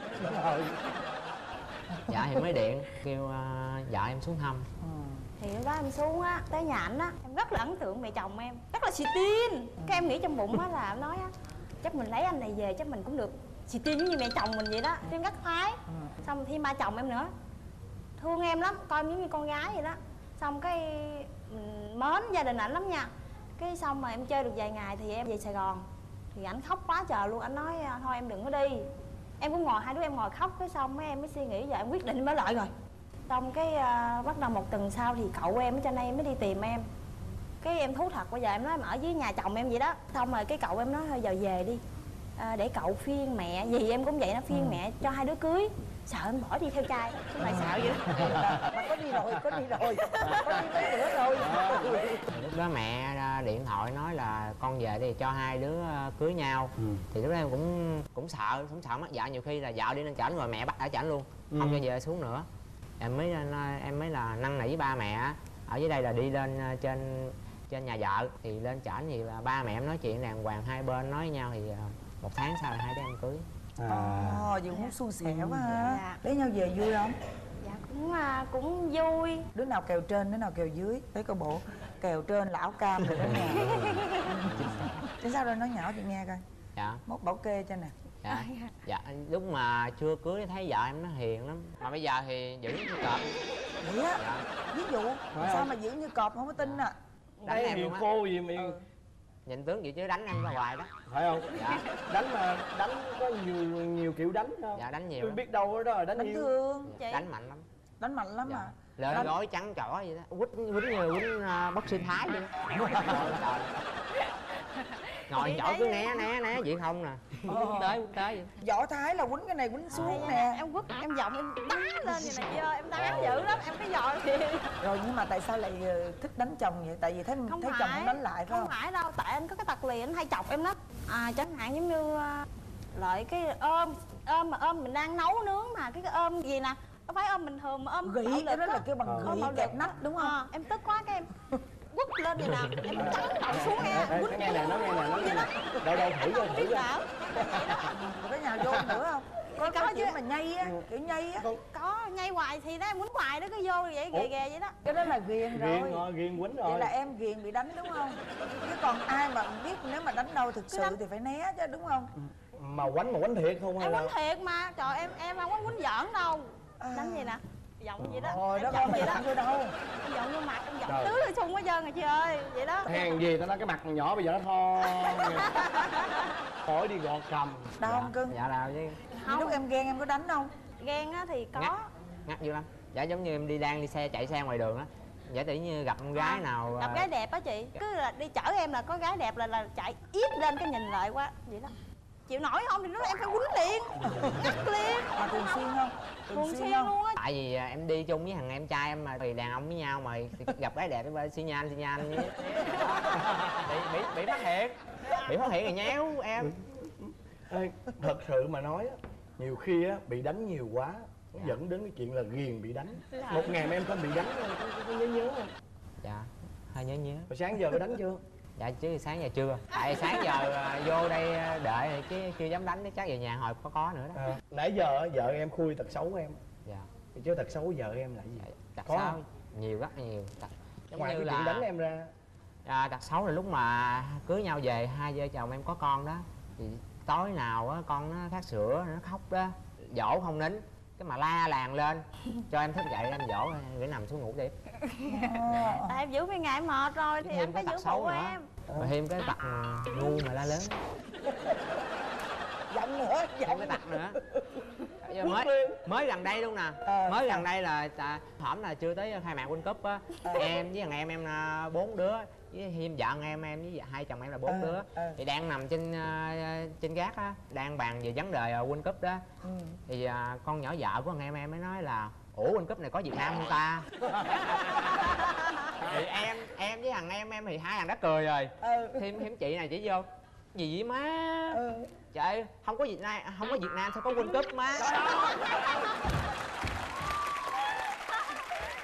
Speaker 8: Dạ thì mới điện kêu vợ em xuống thăm.
Speaker 6: Thì lúc đó em xuống á, tới nhà ảnh á, em rất là ấn tượng mẹ chồng em, rất là xì tin. Cái em nghĩ trong bụng á là em nói á, chắc mình lấy anh này về chắc mình cũng được xì tin giống như mẹ chồng mình vậy đó. Em rất khoái. Xong thêm ba chồng em nữa, thương em lắm, coi em giống như con gái vậy đó. Xong cái mình mến gia đình ảnh lắm nha. Cái xong mà em chơi được vài ngày thì em về Sài Gòn. Thì ảnh khóc quá trời luôn, ảnh nói thôi em đừng có đi. Em cũng ngồi, hai đứa em ngồi khóc. Cái xong mấy em mới suy nghĩ giờ em quyết định em mới lại rồi. Xong cái bắt đầu một tuần sau thì cậu em ở trên đây mới đi tìm em. Cái em thú thật bây giờ em nói em ở dưới nhà chồng em vậy đó. Xong rồi cái cậu em nói thôi giờ về đi, để cậu phiên mẹ, gì em cũng vậy, nó phiên mẹ cho hai đứa cưới. Sợ em bỏ đi theo trai, chứ phải sợ vậy đó.
Speaker 4: Mà có đi rồi, có đi mấy bữa rồi.
Speaker 8: Lúc đó mẹ điện thoại nói là con về đi cho hai đứa cưới nhau. Thì lúc đó em cũng sợ mất vợ, nhiều khi là vợ đi lên chảnh rồi mẹ bắt ở chảnh luôn, không cho về xuống nữa. Em mới là năn nỉ ba mẹ ở dưới đây là đi lên trên nhà vợ, thì lên chảnh thì là ba mẹ em nói chuyện đàng hoàng, hai bên nói với nhau thì 1 tháng sau là hai đứa em cưới.
Speaker 4: Vậy cũng xui xẻo quá ha.
Speaker 6: Dạ.
Speaker 4: Lấy nhau về vui không?
Speaker 6: Dạ cũng vui.
Speaker 4: Đứa nào kèo trên, đứa nào kèo dưới. Thấy coi bộ kèo trên lão cam rồi đó nè. Thế sao rồi nói nhỏ chị nghe coi.
Speaker 8: Dạ.
Speaker 4: Mốt bảo kê cho nè.
Speaker 8: Dạ lúc mà chưa cưới thấy vợ em nó hiền lắm, mà bây giờ thì giữ như cọp.
Speaker 4: Vậy á? Ví dụ sao mà giữ như cọp không có tin à?
Speaker 8: Đánh em luôn á.
Speaker 3: Khô gì miệng.
Speaker 8: Nhìn tướng vậy chứ đánh em ra hoài đó.
Speaker 3: Phải không?
Speaker 8: Dạ.
Speaker 3: Đánh có nhiều kiểu đánh không?
Speaker 8: Dạ đánh nhiều
Speaker 3: Tôi
Speaker 8: lắm.
Speaker 3: biết đâu đó rồi đánh nhiều.
Speaker 4: Thương.
Speaker 8: Đánh mạnh lắm.
Speaker 4: Đánh mạnh lắm à?
Speaker 8: Lên gói trắng trỏ vậy đó, quýnh như bất sinh thái vậy đó. Ngồi chỗ cứ né vậy không nè. Quýnh tới vậy.
Speaker 4: Võ Thái là quýnh cái này quýnh xuống nè.
Speaker 6: Em quất, em giọng em đá lên vậy này chị ơi, em đá dữ lắm, em cái giò thì.
Speaker 4: Rồi nhưng mà tại sao lại thích đánh chồng vậy? Tại vì thấy chồng không đánh lại phải không?
Speaker 6: Không phải đâu, tại anh có cái tật lì anh hay chọc em lắm. Chẳng hạn giống như lợi cái ôm mình đang nấu nướng mà cái ôm gì nè, không phải ôm bình thường mà ôm
Speaker 4: gỉ, cái đó là kêu bằng gỉ kẹp nách đúng không?
Speaker 6: Em tức quá cái em quất lên vậy nè, em trắng đầu xuống nha.
Speaker 3: Nói nghe nè. Đâu thử cho.
Speaker 4: Có cái nào vô nữa không? Có chứ mà nhây á, kiểu nhây á.
Speaker 6: Có nhây hoài thì đó em quýnh hoài đó, cứ vô vậy ghè vậy đó.
Speaker 4: Cái đó là ghiền rồi.
Speaker 3: Ghiền quýnh rồi.
Speaker 4: Vậy là em ghiền bị đánh đúng không? Chứ còn ai mà biết nếu mà đánh đâu thực sự thì phải né chứ đúng không?
Speaker 3: Mà quánh thiệt không hay
Speaker 6: em
Speaker 3: là?
Speaker 6: quýnh thiệt mà, trời em không có quýnh giỡn đâu. Đánh gì nè, giọng vậy đó.
Speaker 4: Rồi đó con mày đánh vô đâu?
Speaker 6: Em giọng vô mặt, em giọng tứ lên xung hết trơn rồi chị ơi, vậy đó.
Speaker 3: Hèn gì tao nói cái mặt nhỏ bây giờ nó thon. Khỏi đi gọt cầm.
Speaker 4: Đau không cưng?
Speaker 8: Dạ đau chứ.
Speaker 4: Lúc em ghen em có đánh không?
Speaker 6: Ghen á thì có.
Speaker 8: Ngắt dữ lắm. Dạ giống như em đi xe chạy xe ngoài đường á. Giả tỷ như gặp con gái nào
Speaker 6: gặp gái đẹp á chị, cứ là đi chở em là có gái đẹp là chạy ít lên cái nhìn lại quá vậy đó. Chịu nổi không thì nó em phải quýnh liền, ngắt liền.
Speaker 4: Thường xuyên không?
Speaker 6: Thường xuyên luôn á.
Speaker 8: Tại vì em đi chung với thằng em trai em mà, thì đàn ông với nhau mà gặp gái đẹp thì xi nhan bị phát hiện rồi nhéo em.
Speaker 3: Ê, thật sự mà nói á, nhiều khi á bị đánh nhiều quá nó dẫn đến cái chuyện là ghiền bị đánh. Một ngày mà em không bị đánh có nhớ không?
Speaker 8: Dạ hơi nhớ.
Speaker 3: Rồi sáng giờ có đánh chưa?
Speaker 8: Dạ chứ sáng giờ chưa, tại sáng giờ vô đây đợi chứ chưa dám đánh, chắc về nhà hồi có nữa đó.
Speaker 3: Nãy giờ vợ em khui tật xấu em.
Speaker 8: Dạ.
Speaker 3: Chứ tật xấu vợ em là gì?
Speaker 8: Tật
Speaker 3: có
Speaker 8: xấu
Speaker 3: không?
Speaker 8: nhiều, rất nhiều.
Speaker 3: Ngoài cái chuyện đánh em ra.
Speaker 8: Tật xấu là lúc mà cưới nhau về hai vợ chồng em có con đó, thì tối nào á con nó khát sữa nó khóc đó, dỗ không nín, cái mà la làng lên cho em thức dậy em dỗ để nằm xuống ngủ tiếp.
Speaker 6: Tại em giữ mấy ngày mệt rồi thì em phải giữ phụ em.
Speaker 8: Và thêm cái tật ngu mà la lớn.
Speaker 4: Giận nữa,
Speaker 8: giận cái tật nữa. Mới gần đây luôn nè. Mới gần đây là hổm là chưa tới khai mạc World Cup á. Em với thằng em 4 đứa, với thêm vợ em với hai chồng em là 4 đứa. Thì đang nằm trên gác á, đang bàn về vấn đề World Cup đó. Thì con nhỏ vợ của thằng em mới nói là ủa World Cup này có Việt Nam không ta? Thì em với thằng em thì hai thằng đã cười rồi. Thêm chị này chỉ vô gì vậy má? Trời không có Việt Nam sao có World Cup má?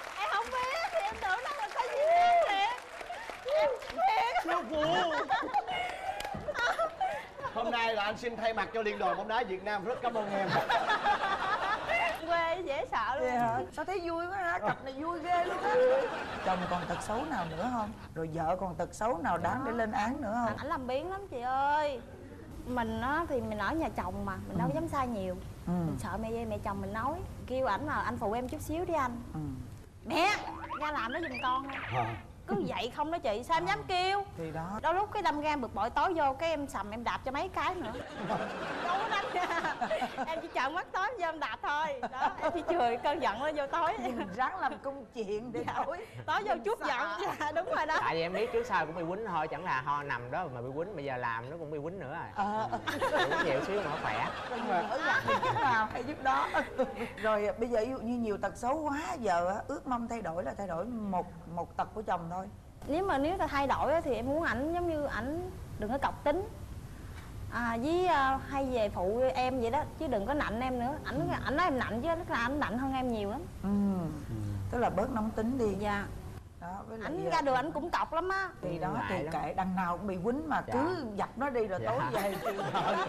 Speaker 3: anh xin thay mặt cho Liên đoàn bóng đá Việt Nam rất cảm ơn em.
Speaker 5: Quê dễ sợ luôn.
Speaker 4: Vậy hả? Sao thấy vui quá ha, cặp này vui ghê luôn á. Chồng còn tật xấu nào nữa không? Rồi vợ còn tật xấu nào đáng để lên án nữa không?
Speaker 5: Ảnh làm biếng lắm chị ơi. Mình á thì mình ở nhà chồng mà mình đâu dám sai nhiều. Mình sợ mẹ chồng mình nói, kêu ảnh là anh phụ em chút xíu đi anh. Mẹ ra làm nó giùm con thôi. Cứ vậy không đó chị, sao em dám kêu.
Speaker 4: Thì đó.
Speaker 5: Đôi lúc cái đâm gan bực bội tối vô cái em sầm em đạp cho mấy cái nữa. Đâu có đánh nha. Em chỉ trợn mắt tối vô em đạp thôi. Đó, em chỉ chửi cơn giận nó vô tối.
Speaker 4: Mình ráng làm công chuyện để
Speaker 5: tối vô chút giận. Dạ đúng rồi đó.
Speaker 8: Tại vì em biết trước sau cũng bị quýnh thôi, chẳng là ho nằm đó mà bị quýnh, bây giờ làm nó cũng bị quýnh nữa rồi. Cũng nhiều xíu mà khỏe.
Speaker 4: Ở nhà thì giúp nào hay giúp đó. Rồi bây giờ ví dụ như nhiều tật xấu quá, giờ ước mong thay đổi là thay đổi một tật của chồng thôi.
Speaker 5: Nếu ta thay đổi thì em muốn ảnh giống như ảnh đừng có cọc tính, với hay về phụ em vậy đó, chứ đừng có nạnh em nữa. Ảnh nói em nạnh chứ tức là ảnh nạnh hơn em nhiều lắm.
Speaker 4: Tức là bớt nóng tính đi.
Speaker 5: Dạ.
Speaker 4: Đó, với
Speaker 5: Ảnh ra đường ảnh cũng cọc lắm á.
Speaker 4: Thì đó thì kệ, đằng nào cũng bị quýnh mà cứ dập nó đi rồi tối về chiều.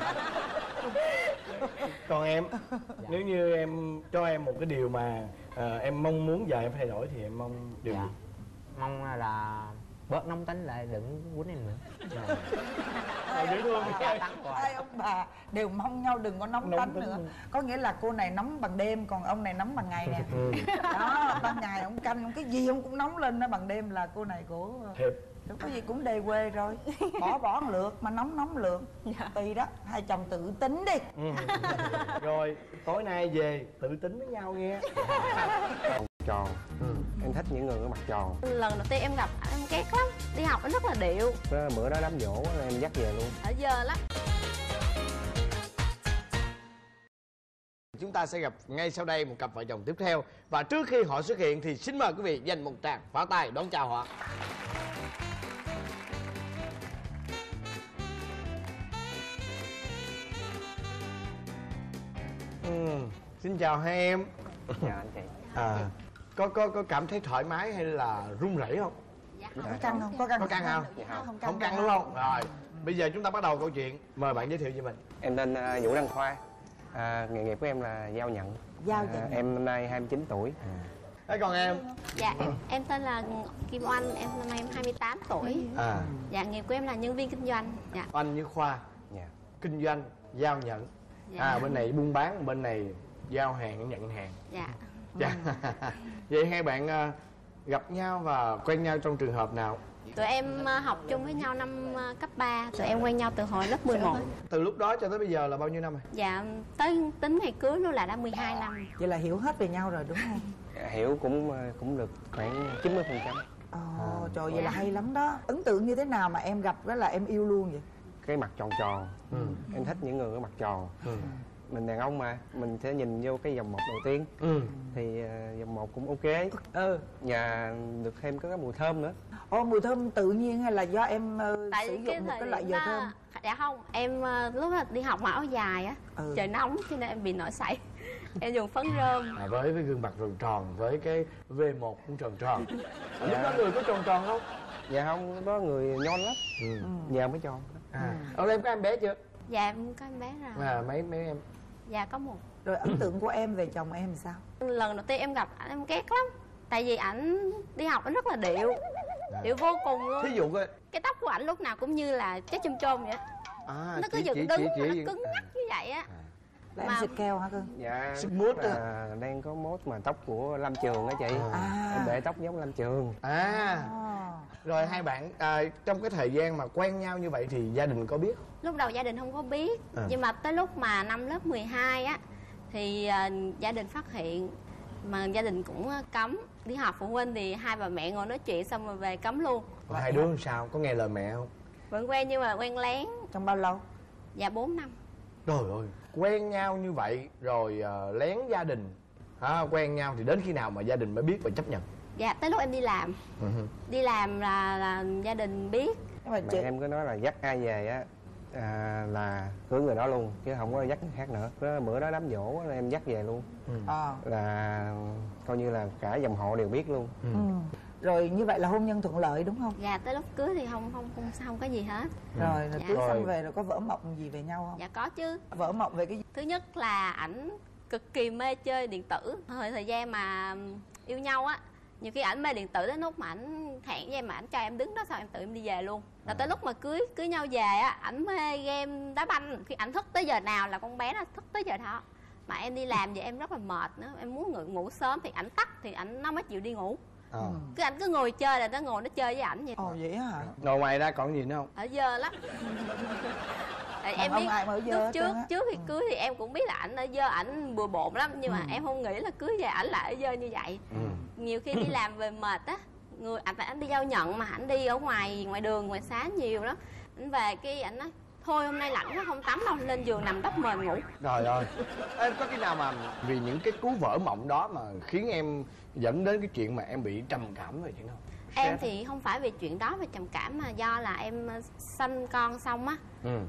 Speaker 3: Còn em, nếu như em cho em một cái điều mà em mong muốn vợ em thay đổi thì em mong điều gì?
Speaker 8: Mong là bớt nóng tính lại, đừng quýnh em nữa.
Speaker 4: Hai ông bà đều mong nhau đừng có nóng tính nữa. Có nghĩa là cô này nóng bằng đêm, còn ông này nóng bằng ngày nè. Đó, ban ngày ông canh ông cái gì ông cũng nóng lên đó, bằng đêm là cô này của cái gì cũng đề quê rồi. Bỏ lượt mà nóng lượt. Tùy đó, hai chồng tự tính đi.
Speaker 3: Rồi tối nay về tự tính với nhau nghe.
Speaker 11: Tròn. Em thích những người có mặt tròn.
Speaker 2: Lần đầu tiên em gặp em ghét lắm. Đi học nó rất là điệu.
Speaker 11: Bữa đó đám giỗ em dắt về luôn.
Speaker 2: Ở giờ lắm.
Speaker 3: Chúng ta sẽ gặp ngay sau đây một cặp vợ chồng tiếp theo. Và trước khi họ xuất hiện thì xin mời quý vị dành một tràng pháo tay đón chào họ. Xin chào hai em.
Speaker 11: Chào anh chị.
Speaker 3: Có cảm thấy thoải mái hay là run rẩy không?
Speaker 4: Có căng không? Có căng
Speaker 3: không? Không căng đúng không? Rồi, bây giờ chúng ta bắt đầu câu chuyện. Mời bạn giới thiệu về mình.
Speaker 11: Em tên Vũ Đăng Khoa. Nghề nghiệp của em là giao nhận. Em năm nay 29 tuổi.
Speaker 3: Thế còn em?
Speaker 2: Dạ, em tên là Kim Oanh, em năm nay em 28 tuổi. Dạ, nghiệp của em là nhân viên kinh doanh. Dạ.
Speaker 3: Oanh như Khoa. Kinh doanh, giao nhận. Bên này buôn bán, bên này giao hàng, nhận hàng. Dạ. Vậy hai bạn gặp nhau và quen nhau trong trường hợp nào?
Speaker 2: Tụi em học chung với nhau năm cấp 3. Tụi em quen nhau từ hồi lớp 11.
Speaker 3: Từ lúc đó cho tới bây giờ là bao nhiêu năm rồi?
Speaker 2: Dạ, tới tính ngày cưới nó là đã 12 năm.
Speaker 4: Vậy là hiểu hết về nhau rồi đúng không?
Speaker 11: Hiểu cũng được khoảng 90%.
Speaker 4: Trời, vậy là hay lắm đó. Ấn tượng như thế nào mà em gặp đó là em yêu luôn vậy?
Speaker 11: Cái mặt tròn tròn. Em thích những người có mặt tròn. Mình đàn ông mà, mình sẽ nhìn vô cái vòng một đầu tiên. Thì vòng một cũng ok. Và được thêm có cái mùi thơm nữa.
Speaker 4: Mùi thơm tự nhiên hay là do em sử dụng một cái loại dầu thơm?
Speaker 2: Dạ không, em lúc đi học mặc áo dài á, trời nóng cho nên em bị nổi sảy. Em dùng phấn rơm.
Speaker 3: Với gương mặt tròn tròn, với cái V1 cũng tròn tròn. Lúc đó người có tròn tròn không?
Speaker 11: Dạ không, lúc đó người nhon lắm. Giờ mới tròn.
Speaker 3: Em có em bé chưa?
Speaker 2: Dạ em có em bé rồi.
Speaker 3: Mấy em?
Speaker 2: Dạ có một.
Speaker 4: Rồi ấn tượng của em về chồng em sao?
Speaker 2: Lần đầu tiên em gặp ảnh em ghét lắm. Tại vì ảnh đi học ảnh rất là điệu. Điệu vô cùng luôn.
Speaker 3: Thí dụ coi.
Speaker 2: Cái tóc của ảnh lúc nào cũng như là trái chôm chôm vậy. Nó cứ dựng đứng, nó cứng nhắc như vậy á.
Speaker 4: Là em xịt keo hả cưng?
Speaker 11: Dạ.
Speaker 3: Xịt mút
Speaker 11: đang có mốt mà tóc của Lâm Trường á chị. Em để tóc giống Lâm Trường.
Speaker 3: Rồi hai bạn trong cái thời gian mà quen nhau như vậy thì gia đình có biết không?
Speaker 2: Lúc đầu gia đình không có biết. Nhưng mà tới lúc mà năm lớp 12 á thì gia đình phát hiện. Mà gia đình cũng cấm. Đi học phụ huynh thì hai bà mẹ ngồi nói chuyện xong rồi về cấm luôn.
Speaker 3: Hai đứa sao? Có nghe lời mẹ không?
Speaker 2: Vẫn quen nhưng mà quen lén.
Speaker 4: Trong bao lâu?
Speaker 2: Dạ 4 năm.
Speaker 3: Trời ơi, quen nhau như vậy rồi lén gia đình. Quen nhau thì đến khi nào mà gia đình mới biết và chấp nhận?
Speaker 2: Dạ tới lúc em đi làm. Đi làm là gia đình biết.
Speaker 11: Mẹ em cứ nói là dắt ai về á là cưới người đó luôn chứ không có dắt người khác nữa. Bữa đó đám giỗ em dắt về luôn. Là coi như là cả dòng họ đều biết luôn.
Speaker 9: Rồi như vậy là hôn nhân thuận lợi đúng không?
Speaker 2: Dạ tới lúc cưới thì không có gì hết.
Speaker 9: Rồi
Speaker 2: Dạ.
Speaker 9: cưới xong về rồi có vỡ mộng gì về nhau không?
Speaker 2: Dạ có chứ.
Speaker 9: Vỡ mộng về cái gì?
Speaker 2: Thứ nhất là ảnh cực kỳ mê chơi điện tử. Thời gian mà yêu nhau á, nhiều khi ảnh mê điện tử đến lúc mà ảnh hẹn với em mà ảnh cho em đứng đó xong em tự em đi về luôn. Rồi tới lúc mà cưới nhau về á, ảnh mê game đá banh. Khi ảnh thức tới giờ nào là con bé nó thức tới giờ đó. Mà em đi làm vậy em rất là mệt nữa, em muốn ngủ sớm thì ảnh tắt thì nó mới chịu đi ngủ. Cứ ảnh cứ ngồi chơi là nó ngồi nó chơi với ảnh vậy.
Speaker 9: Ồ vậy hả?
Speaker 3: Rồi ngoài ra còn gì nữa không?
Speaker 2: Ở dơ lắm. Em biết lúc trước khi cưới thì em cũng biết là ảnh ở dơ, ảnh bừa bộn lắm, nhưng mà em không nghĩ là cưới về ảnh lại ở dơ như vậy. Nhiều khi đi làm về mệt á, ảnh đi giao nhận mà ảnh đi ở ngoài đường ngoài xá nhiều lắm. Ảnh về cái ảnh nói thôi hôm nay lạnh quá không tắm đâu, lên giường nằm đắp mền ngủ.
Speaker 3: Trời ơi, em có cái nào mà vì những cái cú vỡ mộng đó mà khiến em dẫn đến cái chuyện mà em bị trầm cảm rồi chứ không?
Speaker 2: Em thì không phải vì chuyện đó về trầm cảm mà do là em sanh con xong á,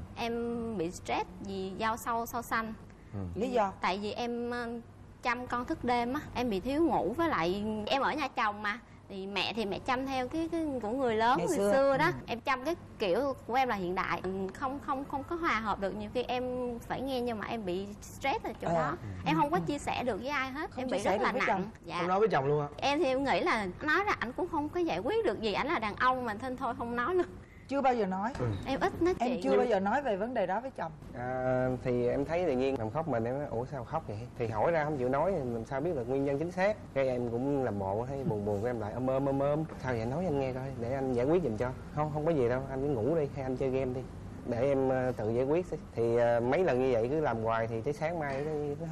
Speaker 2: em bị stress vì do sau sanh.
Speaker 9: Lý do?
Speaker 2: Tại vì em chăm con thức đêm á, em bị thiếu ngủ, với lại em ở nhà chồng mà thì mẹ chăm theo cái của người lớn ngày xưa đó. Em chăm cái kiểu của em là hiện đại, không có hòa hợp được. Nhiều khi em phải nghe nhưng mà em bị stress ở chỗ đó. Em không có chia sẻ được với ai hết, em bị rất là nặng.
Speaker 3: Dạ. Không nói với chồng luôn hả?
Speaker 2: Em thì em nghĩ là nói ra ảnh cũng không có giải quyết được gì, ảnh là đàn ông mà nên thôi không nói nữa.
Speaker 9: Chưa bao giờ nói.
Speaker 2: Em ít nói chuyện.
Speaker 9: Em chưa bao giờ nói về vấn đề đó với chồng.
Speaker 11: Thì em thấy tự nhiên nằm khóc mình, em nói ủa sao khóc vậy, thì hỏi ra không chịu nói làm sao biết được nguyên nhân chính xác. Cái em cũng làm bộ thấy buồn em lại ôm sao vậy, nói anh nghe coi để anh giải quyết giùm cho. Không có gì đâu, anh cứ ngủ đi hay anh chơi game đi để em tự giải quyết. Thì mấy lần như vậy cứ làm hoài thì tới sáng mai nó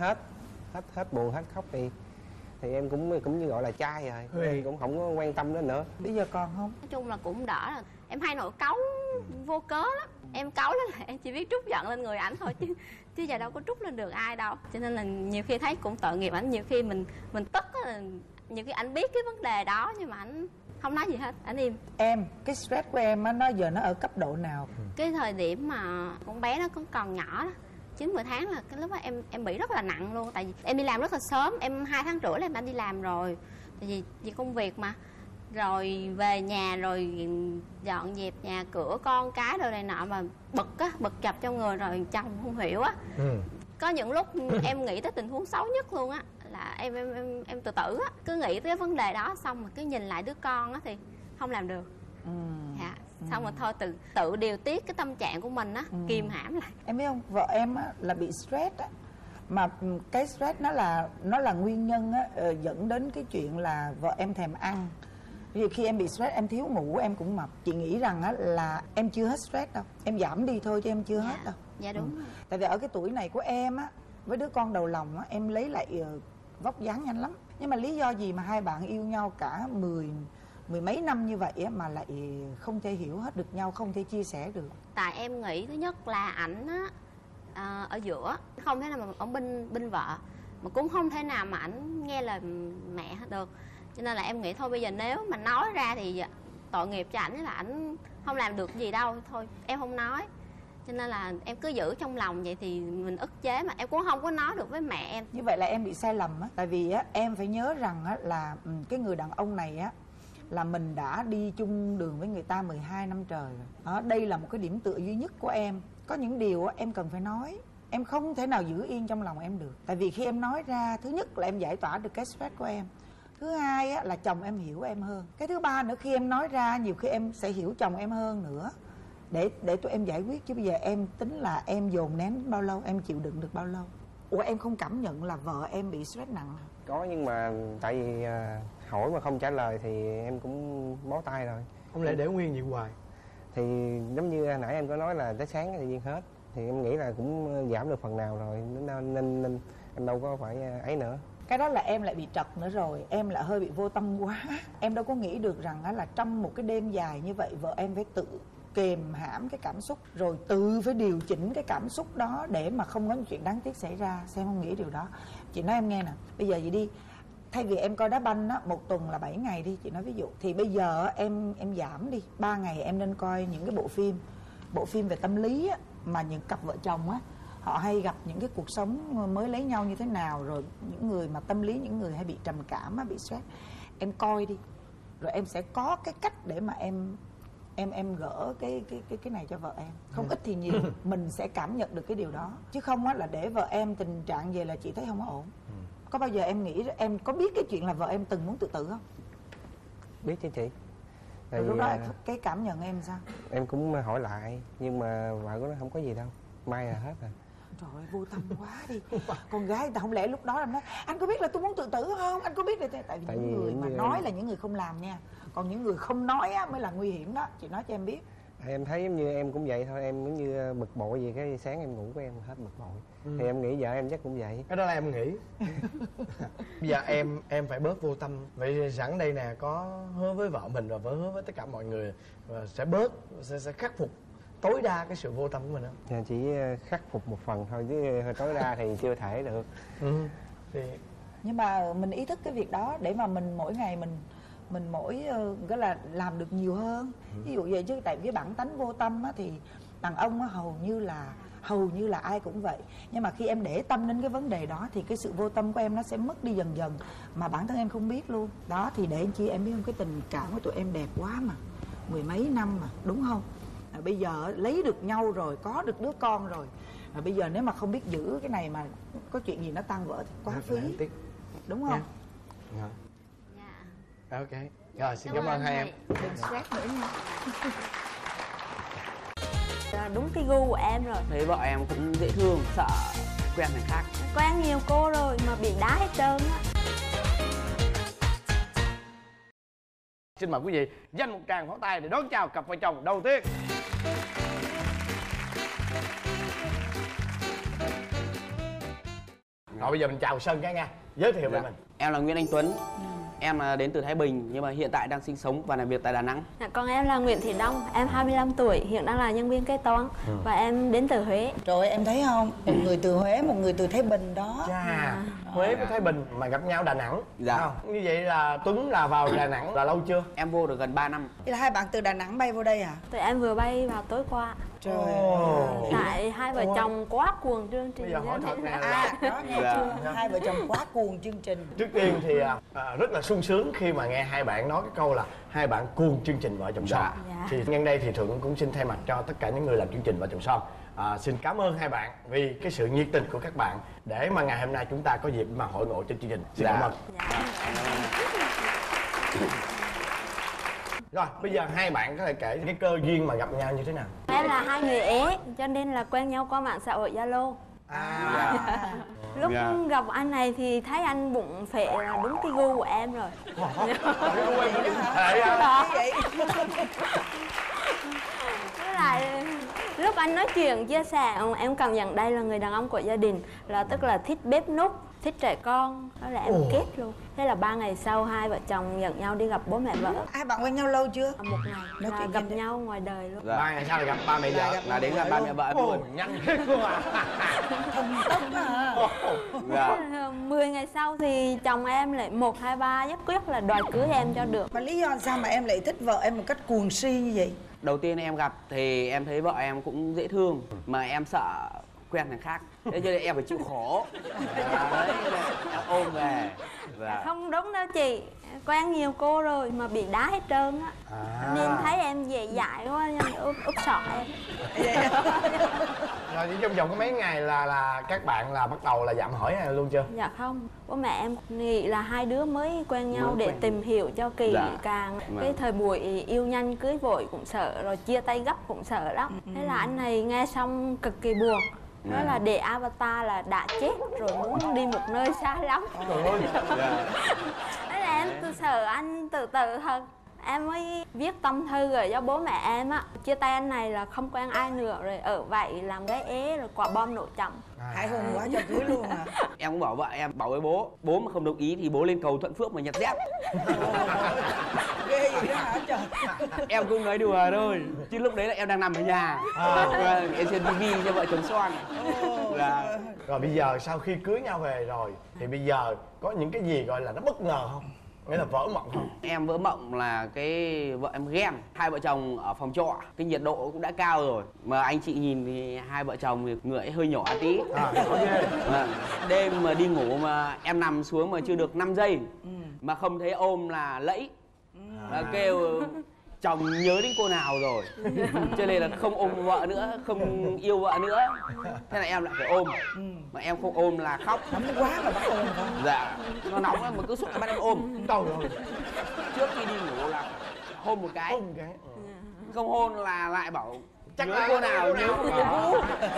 Speaker 11: hết buồn hết khóc thì em cũng như gọi là chai rồi, em cũng không có quan tâm đến nữa.
Speaker 9: Bây giờ còn không?
Speaker 2: Nói chung là cũng đỡ rồi. Em hay nổi cáu vô cớ lắm. Em cáu lắm là em chỉ biết trút giận lên người ảnh thôi chứ giờ đâu có trút lên được ai đâu. Cho nên là nhiều khi thấy cũng tội nghiệp ảnh. Nhiều khi mình tức là nhiều khi ảnh biết cái vấn đề đó nhưng mà ảnh không nói gì hết, ảnh im.
Speaker 9: Em, cái stress của em á, nó giờ nó ở cấp độ nào?
Speaker 2: Cái thời điểm mà con bé nó còn nhỏ đó, 9-10 tháng là cái lúc đó em bị rất là nặng luôn. Tại vì em đi làm rất là sớm, em 2 tháng rưỡi là em đã đi làm rồi. Tại vì công việc mà. Rồi về nhà rồi dọn dẹp nhà cửa con cái rồi này nọ mà bực chập trong người rồi chồng không hiểu á. Có những lúc em nghĩ tới tình huống xấu nhất luôn á là em tự tử á, cứ nghĩ tới cái vấn đề đó xong mà cứ nhìn lại đứa con á thì không làm được. Dạ. Xong rồi thôi tự điều tiết cái tâm trạng của mình á, kìm hãm lại.
Speaker 9: Em biết không, vợ em á là bị stress á, mà cái stress nó là nguyên nhân á, dẫn đến cái chuyện là vợ em thèm ăn. Vì khi em bị stress em thiếu ngủ em cũng mập. Chị nghĩ rằng á là em chưa hết stress đâu, em giảm đi thôi chứ em chưa hết đâu.
Speaker 2: Dạ đúng.
Speaker 9: Tại vì ở cái tuổi này của em á, với đứa con đầu lòng á, em lấy lại vóc dáng nhanh lắm. Nhưng mà lý do gì mà hai bạn yêu nhau cả mười mấy năm như vậy á, mà lại không thể hiểu hết được nhau, không thể chia sẻ được?
Speaker 2: Tại em nghĩ thứ nhất là ảnh á, ở giữa không thể nào mà ở bên vợ, mà cũng không thể nào mà ảnh nghe lời mẹ hết được. Cho nên là em nghĩ thôi bây giờ nếu mà nói ra thì tội nghiệp cho ảnh, là ảnh không làm được gì đâu, thôi em không nói. Cho nên là em cứ giữ trong lòng vậy thì mình ức chế, mà em cũng không có nói được với mẹ em.
Speaker 9: Như vậy là em bị sai lầm á. Tại vì á em phải nhớ rằng á là cái người đàn ông này á là mình đã đi chung đường với người ta 12 năm trời rồi đó. Đây là một cái điểm tựa duy nhất của em. Có những điều á em cần phải nói, em không thể nào giữ yên trong lòng em được. Tại vì khi em nói ra, thứ nhất là em giải tỏa được cái stress của em, thứ hai á là chồng em hiểu em hơn, cái thứ ba nữa khi em nói ra nhiều khi em sẽ hiểu chồng em hơn nữa, để tụi em giải quyết. Chứ bây giờ em tính là em dồn nén bao lâu, em chịu đựng được bao lâu? Ủa em không cảm nhận là vợ em bị stress nặng hả?
Speaker 11: Có, nhưng mà tại vì hỏi mà không trả lời thì em cũng bó tay rồi.
Speaker 3: Không lẽ để nguyên vậy hoài?
Speaker 11: Thì giống như nãy em có nói là tới sáng thì nhiên hết, thì em nghĩ là cũng giảm được phần nào rồi, nên em đâu có phải ấy nữa.
Speaker 9: Cái đó là em lại bị trật nữa rồi, em lại hơi bị vô tâm quá. Em đâu có nghĩ được rằng là trong một cái đêm dài như vậy vợ em phải tự kềm hãm cái cảm xúc, rồi tự phải điều chỉnh cái cảm xúc đó để mà không có chuyện đáng tiếc xảy ra. Em không nghĩ điều đó. Chị nói em nghe nè, bây giờ vậy đi, thay vì em coi đá banh á, 1 tuần là 7 ngày đi, chị nói ví dụ, thì bây giờ em giảm đi, 3 ngày em nên coi những cái bộ phim về tâm lý á, mà những cặp vợ chồng á họ hay gặp những cái cuộc sống mới lấy nhau như thế nào, rồi những người mà tâm lý, những người hay bị trầm cảm á, bị stress, em coi đi.
Speaker 4: rồi em sẽ có cái cách để mà em gỡ cái này cho vợ em. Không ít thì nhiều mình sẽ cảm nhận được cái điều đó, chứ không á là để vợ em tình trạng về là chị thấy không có ổn. Có bao giờ em nghĩ, em có biết cái chuyện là vợ em từng muốn tự tử không?
Speaker 11: Biết chứ chị.
Speaker 4: Rồi lúc đó cái cảm nhận em sao?
Speaker 11: Em cũng hỏi lại nhưng mà vợ của nó không có gì đâu, may là hết rồi.
Speaker 4: Trời ơi, vô tâm quá đi. Con gái người ta không lẽ lúc đó là nói anh có biết là tôi muốn tự tử không? Anh có biết là tại vì những người mà nói là những người không làm nha. Còn những người không nói á mới là nguy hiểm đó. Chị nói cho em biết.
Speaker 11: Em thấy giống như em cũng vậy thôi, em giống như bực bội gì cái sáng em ngủ của em hết bực bội. Thì em nghĩ vợ em chắc cũng vậy.
Speaker 3: Cái đó là em nghĩ. Bây giờ em phải bớt vô tâm. Vậy sẵn đây nè, có hứa với vợ mình và hứa với tất cả mọi người và sẽ bớt, sẽ khắc phục tối đa cái sự vô tâm của mình không?
Speaker 11: Dạ, chỉ khắc phục một phần thôi chứ tối đa thì chưa thể được.
Speaker 3: Thì...
Speaker 4: Nhưng mà mình ý thức cái việc đó để mà mình mỗi ngày mình mỗi cái là làm được nhiều hơn. Ví dụ vậy chứ tại cái bản tánh vô tâm á, thì đàn ông á, hầu như là ai cũng vậy. Nhưng mà khi em để tâm đến cái vấn đề đó thì cái sự vô tâm của em nó sẽ mất đi dần dần mà bản thân em không biết luôn. Đó thì để anh chị em biết không, cái tình cảm của tụi em đẹp quá mà, 10 mấy năm mà, đúng không? Bây giờ lấy được nhau rồi, có được đứa con rồi, bây giờ nếu mà không biết giữ cái này mà có chuyện gì nó tan vỡ thì quá phí, đúng không?
Speaker 3: Dạ. Ok. Rồi, xin cảm ơn hai em.
Speaker 4: Đừng stress nữa nha.
Speaker 12: Là đúng cái gu của em rồi.
Speaker 14: Thấy vợ em cũng dễ thương, sợ quen người khác.
Speaker 12: Quen nhiều cô rồi mà bị đá hết trơn á.
Speaker 3: Xin mời quý vị dành một tràng pháo tay để đón chào cặp vợ chồng đầu tiên. Rồi bây giờ mình chào Sơn cái nha. Giới thiệu về mình.
Speaker 14: Em là Nguyễn Anh Tuấn. Em là đến từ Thái Bình nhưng mà hiện tại đang sinh sống và làm việc tại Đà Nẵng.
Speaker 12: Còn em là Nguyễn Thị Đông, em 25 tuổi, hiện đang là nhân viên kế toán và em đến từ Huế.
Speaker 4: Trời ơi, em thấy không? Một người từ Huế, một người từ Thái Bình đó.
Speaker 3: Huế với Thái Bình mà gặp nhau Đà Nẵng.
Speaker 14: Dạ.
Speaker 3: Không? Như vậy là Tuấn là vào Đà Nẵng là lâu chưa?
Speaker 14: Em vô được gần 3 năm.
Speaker 4: Thế là hai bạn từ Đà Nẵng bay vô đây à?
Speaker 12: Tụi em vừa bay vào tối qua.
Speaker 4: Trời
Speaker 12: ơi. Tại hai vợ chồng quá cuồng chương trình.
Speaker 3: Bây giờ hỏi thật nè
Speaker 4: đó nghe chưa? Hai vợ chồng quá cuồng chương trình.
Speaker 3: Trước tiên thì rất là sung sướng khi mà nghe hai bạn nói cái câu là hai bạn cuồng chương trình Vợ Chồng Son. Thì nhân đây thì Thuận cũng xin thay mặt cho tất cả những người làm chương trình Vợ Chồng Son xin cảm ơn hai bạn vì cái sự nhiệt tình của các bạn để mà ngày hôm nay chúng ta có dịp mà hội ngộ trên chương trình. Xin cảm ơn. Rồi bây giờ hai bạn có thể kể cái cơ duyên mà gặp nhau như thế nào?
Speaker 12: Em là hai người Ế cho nên là quen nhau qua mạng xã hội Zalo. Lúc gặp anh này thì thấy anh bụng phệ là đúng cái gu của em rồi. Với lại lúc anh nói chuyện chia sẻ em cảm nhận đây là người đàn ông của gia đình, là tức là thích bếp núc, thích trẻ con, đó là em kết luôn. Thế là 3 ngày sau hai vợ chồng nhận nhau đi gặp bố mẹ vợ.
Speaker 4: Hai bạn quen nhau lâu chưa?
Speaker 12: 1 ngày là gặp nhau ngoài đời luôn.
Speaker 3: 3 ngày sau là gặp ba mẹ vợ.
Speaker 14: Là đến gặp ba mẹ vợ em luôn.
Speaker 3: Nhanh thế luôn à?
Speaker 4: Thần tốc à.
Speaker 12: 10 ngày sau thì chồng em lại 1, 2, 3 nhất quyết là đòi cưới em cho được.
Speaker 4: Mà lý do sao mà em lại thích vợ em một cách cuồng si như vậy?
Speaker 14: Đầu tiên em gặp thì em thấy vợ em cũng dễ thương mà em sợ quen thằng khác, thế cho nên em phải chịu khổ. Đấy, em ôm về.
Speaker 12: Không đúng đâu chị, quen nhiều cô rồi mà bị đá hết trơn á. Nên thấy em dễ dãi quá nên úp sọ em.
Speaker 3: Rồi trong vòng có mấy ngày là các bạn là bắt đầu là dạm hỏi luôn chưa?
Speaker 12: Dạ không, bố mẹ em nghĩ là hai đứa mới quen nhau để tìm hiểu cho kỳ càng. Cái thời buổi yêu nhanh cưới vội cũng sợ, rồi chia tay gấp cũng sợ lắm. Thế là anh này nghe xong cực kỳ buồn. Đó là để avatar là đã chết rồi muốn đi một nơi xa lắm. Thế là em sợ anh tự tử thật. Em mới viết tâm thư gửi cho bố mẹ em á. Chia tay anh này là không quen ai nữa rồi ở vậy làm gái ế rồi quả bom nổ chậm.
Speaker 4: Hãi hùng quá cho cưới luôn à.
Speaker 14: Em cũng bảo vợ em, bảo với bố mà không đồng ý thì bố lên cầu Thuận Phước mà nhặt dép.
Speaker 4: Ghê vậy đó hả trời.
Speaker 14: Em cũng nói đùa thôi chứ lúc đấy là em đang nằm ở nhà em xem TV cho Vợ Chồng Son.
Speaker 3: Rồi bây giờ sau khi cưới nhau về rồi thì bây giờ có những cái gì gọi là nó bất ngờ không? Nghĩa là vỡ mộng không?
Speaker 14: Em vỡ mộng là cái vợ em ghen. Hai vợ chồng ở phòng trọ, cái nhiệt độ cũng đã cao rồi mà anh chị nhìn thì hai vợ chồng thì người hơi nhỏ tí. Đêm mà đi ngủ mà em nằm xuống mà chưa được 5 giây mà không thấy ôm là lẫy. Và kêu chồng nhớ đến cô nào rồi, cho nên là không ôm vợ nữa, không yêu vợ nữa. Thế là em lại phải ôm, mà em không ôm là khóc.
Speaker 4: Nóng quá mà bắt ôm không?
Speaker 14: Dạ, nó nóng lắm mà cứ suốt ngày bắt em ôm.
Speaker 3: Trời ơi.
Speaker 14: Trước khi đi ngủ là hôn một cái, không hôn là lại bảo chắc nhớ cô nào, nhớ cô cũ.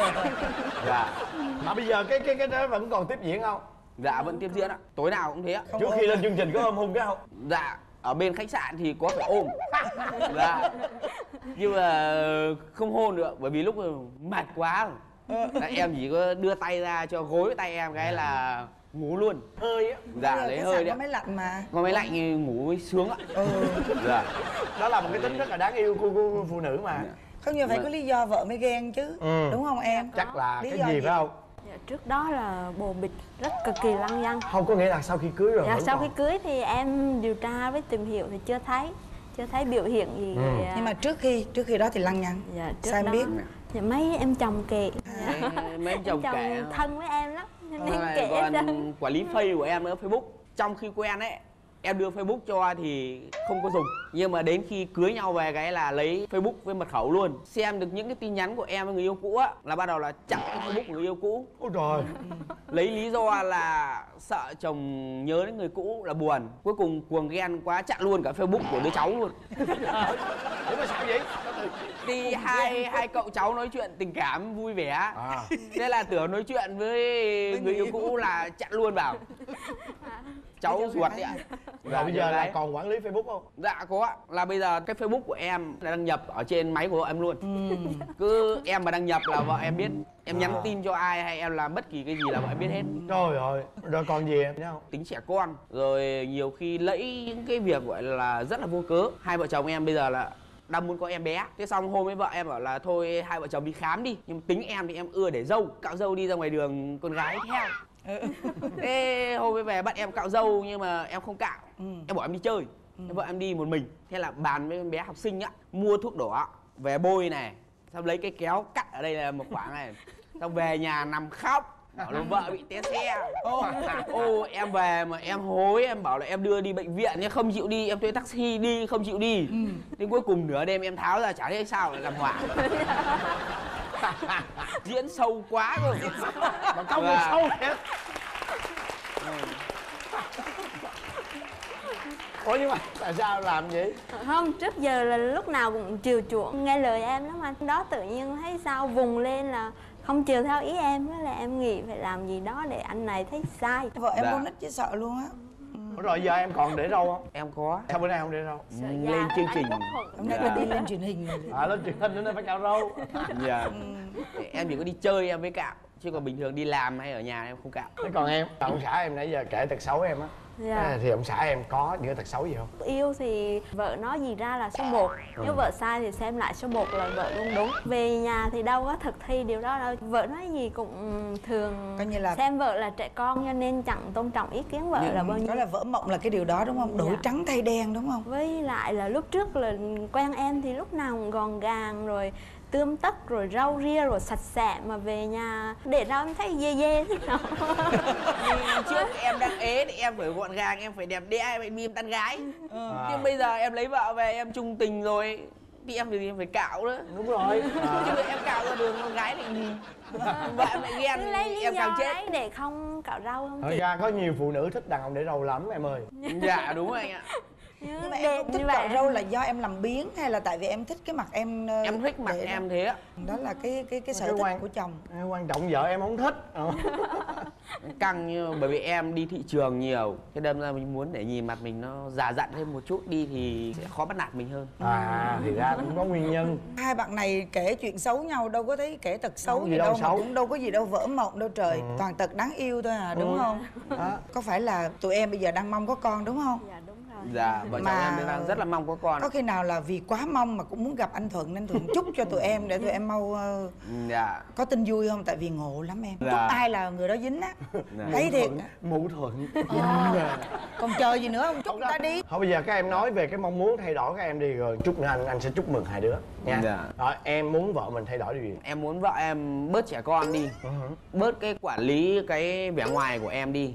Speaker 14: Dạ.
Speaker 3: Mà bây giờ cái đó vẫn còn tiếp diễn không?
Speaker 14: Dạ vẫn tiếp diễn ạ, tối nào cũng thế ạ.
Speaker 3: Trước khi lên chương trình có hôn cái không?
Speaker 14: Dạ, ở bên khách sạn thì có phải ôm. Dạ. Nhưng mà không hôn nữa, bởi vì lúc mệt quá là em chỉ có đưa tay ra cho gối tay em cái là ngủ luôn.
Speaker 3: Hơi á.
Speaker 14: Dạ, lấy hơi đấy.
Speaker 4: Có máy lạnh mà.
Speaker 14: Có máy lạnh thì ngủ mới sướng ạ. Dạ.
Speaker 3: Đó là một cái tính rất là đáng yêu của phụ nữ mà.
Speaker 4: Không như phải có lý do vợ mới ghen chứ, đúng không em?
Speaker 3: Chắc là
Speaker 4: lý
Speaker 3: cái
Speaker 4: do
Speaker 3: gì phải không?
Speaker 12: Dạ, trước đó là bồ bịch rất cực kỳ lăng nhăng.
Speaker 3: Không có nghĩa là sau khi cưới rồi.
Speaker 12: Dạ,
Speaker 3: vẫn
Speaker 12: sau
Speaker 3: còn.
Speaker 12: khi cưới thì em điều tra với tìm hiểu thì chưa thấy biểu hiện gì.
Speaker 4: Nhưng mà trước khi đó thì lăng nhăng.
Speaker 12: Dạ, trước
Speaker 4: sao em
Speaker 12: đó,
Speaker 4: biết?
Speaker 12: dạ, mấy em chồng kệ.
Speaker 14: Mấy em chồng kệ
Speaker 12: thân với em lắm nên kệ
Speaker 14: còn
Speaker 12: ra.
Speaker 14: quản lý face của em nữa, Facebook. Trong khi quen ấy, em đưa Facebook cho thì không có dùng, nhưng mà đến khi cưới nhau về cái là lấy Facebook với mật khẩu luôn. Xem được những cái tin nhắn của em với người yêu cũ á là bắt đầu là chặn Facebook của người yêu cũ.
Speaker 3: Ôi trời.
Speaker 14: Lấy lý do là sợ chồng nhớ đến người cũ là buồn. Cuối cùng cuồng ghen quá chặn luôn cả Facebook của đứa cháu luôn.
Speaker 3: Ủa mà sao vậy?
Speaker 14: Thì hai cậu cháu nói chuyện tình cảm vui vẻ. Thế là tưởng nói chuyện với người yêu cũ là chặn luôn vào. Cháu ruột đấy ạ.
Speaker 3: Rồi bây giờ là còn quản lý Facebook không?
Speaker 14: Dạ có ạ. Là bây giờ cái Facebook của em là đăng nhập ở trên máy của vợ em luôn. Cứ em mà đăng nhập là vợ em biết. Em nhắn tin cho ai hay em làm bất kỳ cái gì là vợ em biết hết.
Speaker 3: Trời ơi. Rồi còn gì em?
Speaker 14: Tính trẻ con. Rồi nhiều khi lẫy những cái việc gọi là rất là vô cớ. Hai vợ chồng em bây giờ là đang muốn có em bé. Thế xong hôm với vợ em bảo là thôi hai vợ chồng đi khám đi. Nhưng tính em thì em ưa để dâu. Cạo dâu đi ra ngoài đường con gái theo. Thế hôm với về bắt em cạo dâu nhưng mà em không cạo. Em bảo em đi chơi. Thế vợ em đi một mình. Thế là bàn với con bé học sinh á, mua thuốc đỏ về bôi này, xong lấy cái kéo cắt ở đây là một khoảng này, xong về nhà nằm khóc. Bảo là vợ bị té xe. Ô em về mà em hối, em bảo là em đưa đi bệnh viện nhưng không chịu đi, em thuê taxi đi không chịu đi. Đến cuối cùng nửa đêm em tháo ra chả thấy sao lại làm hoảng. Diễn sâu quá rồi.
Speaker 3: Mà công là sâu thiệt. Ủa nhưng mà tại sao làm vậy?
Speaker 12: Không, trước giờ là lúc nào cũng chiều chuộng nghe lời em lắm anh. Đó tự nhiên thấy sao vùng lên là không chiều theo ý em, đó là em nghĩ phải làm gì đó để anh này thấy sai.
Speaker 4: Vợ em con nít chứ sợ luôn á.
Speaker 3: Rồi giờ em còn để râu không?
Speaker 14: Em có.
Speaker 3: Sao bữa nay không để râu?
Speaker 14: Lên chương trình.
Speaker 4: Hôm nay là đi lên truyền hình rồi.
Speaker 3: Lên truyền hình nên phải cạo râu.
Speaker 14: Dạ. Em chỉ có đi chơi em mới cạo, chứ còn bình thường đi làm hay ở nhà em không cạo.
Speaker 3: Thế còn em, ông xã em nãy giờ kể tật xấu em á.
Speaker 12: Dạ.
Speaker 3: Thì ông xã em có những cái tật xấu gì không?
Speaker 12: Yêu thì vợ nói gì ra là số 1. Nếu vợ sai thì xem lại số 1 là vợ luôn đúng. Về nhà thì đâu có thực thi điều đó đâu. Vợ nói gì cũng thường xem vợ là trẻ con cho nên chẳng tôn trọng ý kiến vợ là bao nhiêu.
Speaker 4: Đó là vỡ mộng là cái điều đó đúng không? Đổi trắng thay đen đúng không?
Speaker 12: Với lại là lúc trước là quen em thì lúc nào cũng gọn gàng rồi tươm tất rồi rau ria rồi sạch sẽ, mà về nhà để rau em thấy dê dê thế nào.
Speaker 14: Trước em đang ế thì em phải gọn gàng, em phải đẹp đẽ, em phải mìm tán gái. Nhưng bây giờ em lấy vợ về em chung tình rồi thì em phải cạo nữa.
Speaker 3: Đúng rồi.
Speaker 14: Chứ em cạo ra đường con gái lại nhìn vợ em lại ghen em càng chết.
Speaker 12: Lấy để không cạo rau không
Speaker 3: Thật
Speaker 12: chị?
Speaker 3: ra có nhiều phụ nữ thích đàn ông để râu lắm em ơi.
Speaker 14: Dạ đúng rồi anh ạ.
Speaker 4: Nhưng mà em không thích cạo râu là do em làm biếng hay là tại vì em thích cái mặt em?
Speaker 14: Em thích mặt em thế á.
Speaker 4: Đó là cái sở thích của chồng.
Speaker 3: Quan trọng vợ em không thích.
Speaker 14: Căng như bởi vì em đi thị trường nhiều, cái đâm ra mình muốn để nhìn mặt mình nó già dặn thêm một chút đi thì sẽ khó bắt nạt mình hơn.
Speaker 3: Thì ra cũng có nguyên nhân.
Speaker 4: Hai bạn này kể chuyện xấu nhau đâu có thấy kể tật xấu gì đâu, mà cũng đâu có gì đâu vỡ mộng đâu trời. Toàn tật đáng yêu thôi à, đúng không? Có phải là tụi em bây giờ đang mong có con đúng không?
Speaker 12: Dạ đúng rồi.
Speaker 14: Dạ, vợ chồng em đang rất là mong có con.
Speaker 4: Có khi nào là vì quá mong mà cũng muốn gặp anh Thuận nên Thuận chúc cho tụi em để tụi em mau có tin vui không? Tại vì ngộ lắm em. Chúc ai là người đó dính á. Thấy thiệt.
Speaker 3: Mụ Thuận.
Speaker 4: Còn chờ gì nữa không? Chúc người ta đi.
Speaker 3: Thôi bây giờ các em nói về cái mong muốn thay đổi các em đi rồi chúc anh sẽ chúc mừng hai đứa nha. Rồi em muốn vợ mình thay đổi điều gì?
Speaker 14: Em muốn vợ em bớt trẻ con đi, bớt cái quản lý cái vẻ ngoài của em đi.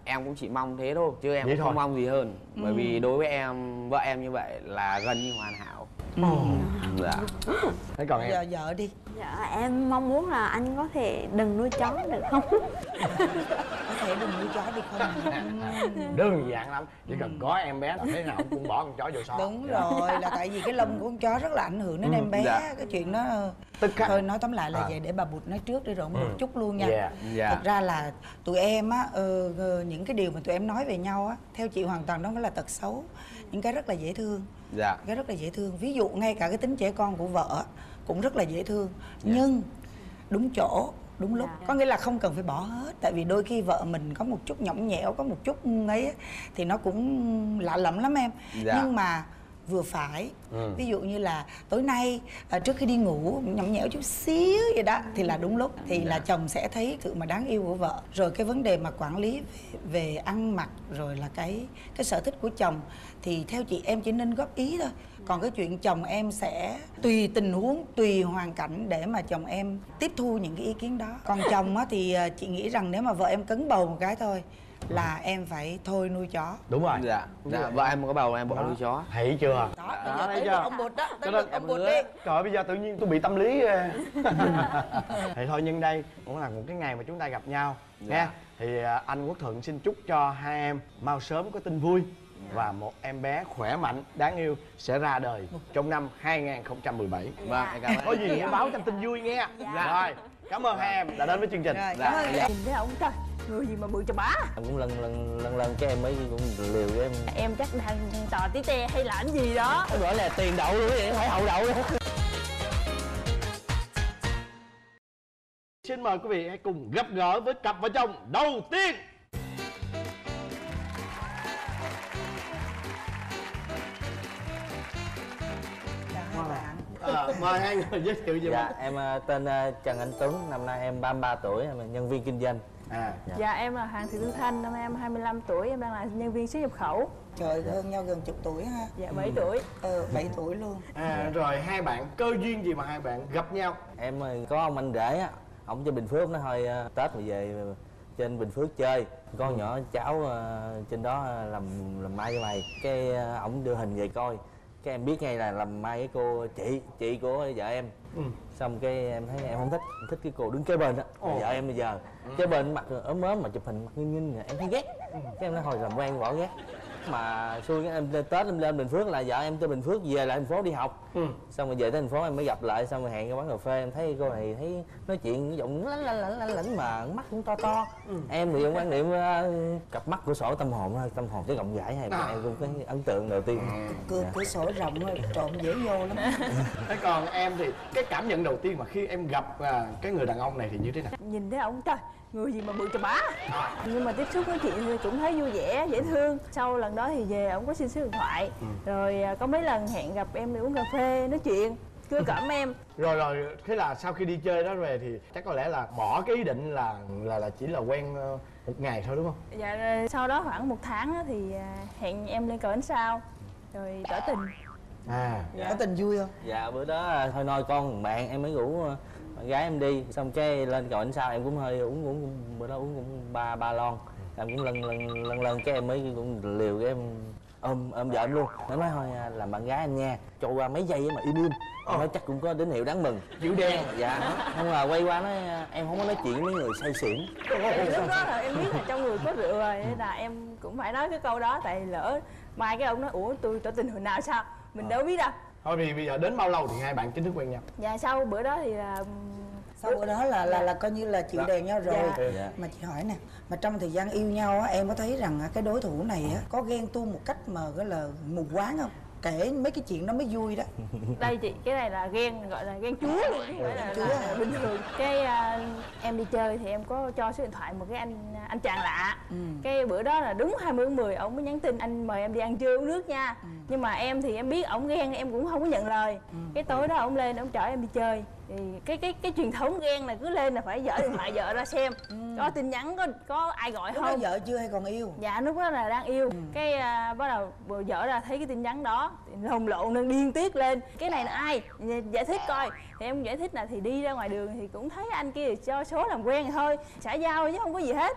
Speaker 14: em cũng chỉ mong thế thôi chứ em
Speaker 3: Vậy
Speaker 14: cũng
Speaker 3: thôi.
Speaker 14: không mong gì hơn. Bởi vì đối với em, vợ em như vậy là gần như hoàn hảo. Dạ.
Speaker 3: Thế còn
Speaker 4: Giờ vợ đi.
Speaker 12: Dạ em mong muốn là anh có thể đừng nuôi chó được không?
Speaker 4: Có thể đừng nuôi chó được không?
Speaker 3: Đơn giản lắm, chỉ cần có em bé là thế nào cũng bỏ con chó vô xó.
Speaker 4: Đúng rồi, là tại vì cái lông của con chó rất là ảnh hưởng đến em bé.
Speaker 3: Dạ.
Speaker 4: Cái chuyện đó
Speaker 3: Tức khắc.
Speaker 4: thôi nói tóm lại là vậy, để bà Bụt nói trước đi rồi một chút luôn nha.
Speaker 3: Dạ.
Speaker 4: Thật ra là tụi em á, những cái điều mà tụi em nói về nhau á, theo chị hoàn toàn đó phải là tật xấu, những cái rất là dễ thương.
Speaker 14: Dạ.
Speaker 4: Cái rất là dễ thương, ví dụ ngay cả cái tính trẻ con của vợ cũng rất là dễ thương, nhưng đúng chỗ đúng lúc, có nghĩa là không cần phải bỏ hết. Tại vì đôi khi vợ mình có một chút nhõng nhẽo, có một chút ấy á, thì nó cũng lạ lẫm lắm em. Nhưng mà vừa phải. Ví dụ như là tối nay trước khi đi ngủ nhõng nhẽo chút xíu vậy đó thì là đúng lúc, thì là chồng sẽ thấy sự mà đáng yêu của vợ. Rồi cái vấn đề mà quản lý về ăn mặc rồi là cái sở thích của chồng thì theo chị em chỉ nên góp ý thôi. Còn cái chuyện chồng em sẽ tùy tình huống, tùy hoàn cảnh để mà chồng em tiếp thu những cái ý kiến đó. Còn chồng á thì chị nghĩ rằng nếu mà vợ em cấn bầu một cái thôi là em phải thôi nuôi chó.
Speaker 3: Đúng rồi.
Speaker 14: Dạ. Vợ em có bầu em bỏ nuôi chó.
Speaker 3: Thấy chưa?
Speaker 4: Đó, thấy chưa? Ông Bụt đó, tới được ông Bụt đi.
Speaker 3: Trời ơi, bây giờ tự nhiên tôi bị tâm lý. Thì thôi, nhân đây cũng là một cái ngày mà chúng ta gặp nhau nha. Thì anh Quốc Thuận xin chúc cho hai em mau sớm có tin vui và một em bé khỏe mạnh đáng yêu sẽ ra đời trong năm 2017.
Speaker 14: Vâng, cảm ơn.
Speaker 3: Có gì hãy báo cho tin vui nghe. Rồi, cảm ơn hai em đã đến với chương trình.
Speaker 5: Nhìn thấy ông trời, người gì mà bự cho bá.
Speaker 1: Em cũng lần cái em ấy cũng liều với em.
Speaker 5: Em chắc đang tò tí te hay là cái gì đó.
Speaker 1: Em gọi là tiền đậu luôn vậy, không phải hậu đậu luôn.
Speaker 3: Xin mời quý vị hãy cùng gặp gỡ với cặp vợ chồng đầu tiên. Mời hai người giới thiệu về mình.
Speaker 1: Em tên Trần Anh Tuấn, năm nay em 33 tuổi, em là nhân viên kinh doanh.
Speaker 6: Dạ em là Hoàng Thị Thu Thanh, năm nay em 25 tuổi, em đang là nhân viên xuất nhập khẩu.
Speaker 4: Trời, hơn nhau gần chục tuổi ha.
Speaker 6: Dạ 7 tuổi.
Speaker 4: 7 tuổi luôn.
Speaker 3: Rồi hai bạn cơ duyên gì mà hai bạn gặp nhau?
Speaker 1: Em có ông anh rể á, ổng trên Bình Phước, nó thôi Tết mà về trên Bình Phước chơi, con nhỏ cháu trên đó làm mai cho mày. Cái ổng đưa hình về coi, cái em biết ngay là làm mai cái cô chị của vợ em. Xong cái em thấy em không thích, em thích cái cô đứng kế bên đó, vợ em bây giờ kế bên mặt ốm ốm mà chụp hình mặt nghinh em thấy ghét. Cái em nói thôi làm quen bỏ ghét. Mà xui cái em Tết em lên Bình Phước là vợ em từ Bình Phước về lại thành phố đi học. Xong rồi về tới thành phố em mới gặp lại, xong rồi hẹn cái quán cà phê, em thấy cô này thấy nói chuyện giọng lãnh mà mắt cũng to. Em thì quan niệm cặp mắt cửa sổ tâm hồn cái rộng rãi hay mà em cũng có ấn tượng đầu tiên.
Speaker 4: Cửa sổ rộng trộn dễ vô lắm.
Speaker 3: Thế còn em thì cái cảm nhận đầu tiên mà khi em gặp cái người đàn ông này thì như thế nào?
Speaker 5: Nhìn thấy ông trời, người gì mà bự cho bá. Nhưng mà tiếp xúc với chị thì cũng thấy vui vẻ, dễ thương. Sau lần đó thì về ông có xin số điện thoại. Rồi có mấy lần hẹn gặp em đi uống cà phê, nói chuyện, cưới cẩm em.
Speaker 3: Rồi thế là sau khi đi chơi đó về thì chắc có lẽ là bỏ cái ý định là chỉ là quen một ngày thôi đúng không?
Speaker 5: Dạ, sau đó khoảng 1 tháng thì hẹn em lên cầu ánh sao, rồi tỏ tình.
Speaker 4: Có tình vui không?
Speaker 1: Dạ, bữa đó thôi nói con bạn em mới rủ bạn gái em đi, xong cái lên cầu ánh sao em cũng hơi uống bữa đó uống cũng ba lon, em cũng lần cái em mới cũng liều cái em ôm vợ em luôn. Nó nói thôi làm bạn gái anh nha, cho qua mấy giây mà im nói chắc cũng có tín hiệu đáng mừng.
Speaker 3: Chịu đen.
Speaker 1: Dạ, không là quay qua nói em không có nói chuyện với mấy người say xỉn.
Speaker 5: Lúc đó là em biết là trong người có rượu rồi, nên là em cũng phải nói cái câu đó, tại lỡ mai cái ông nói ủa tôi tỏ tình hồi nào sao mình đâu biết đâu.
Speaker 3: Thôi thì bây giờ đến bao lâu thì hai bạn chính thức quen nhau?
Speaker 5: Dạ sau bữa đó thì là
Speaker 4: sau bữa đó là coi như là chịu đèn nhau rồi. Mà chị hỏi nè, mà trong thời gian yêu nhau á, em có thấy rằng cái đối thủ này á có ghen tuông một cách mà gọi là mù quáng không? Kể mấy cái chuyện đó mới vui đó.
Speaker 5: Đây chị, cái này là ghen, gọi là ghen chúa luôn, chứ không phải là bình thường. Cái em đi chơi thì em có cho số điện thoại một cái anh chàng lạ. Cái bữa đó là đúng 20/10 ổng mới nhắn tin anh mời em đi ăn trưa uống nước nha. Nhưng mà em thì em biết ổng ghen, em cũng không có nhận lời. Cái tối đó ổng lên ổng chở em đi chơi. Thì cái truyền thống ghen là cứ lên là phải dở điện thoại vợ ra xem có tin nhắn có ai gọi không.
Speaker 4: Lúc đó vợ chưa hay còn yêu?
Speaker 5: Dạ lúc đó là đang yêu. Cái bắt đầu vợ ra thấy cái tin nhắn đó lồng lộn nên điên tiết lên, cái này là ai giải thích coi. Thì em giải thích là thì đi ra ngoài đường thì cũng thấy anh kia cho số làm quen thôi, xã giao chứ không có gì hết.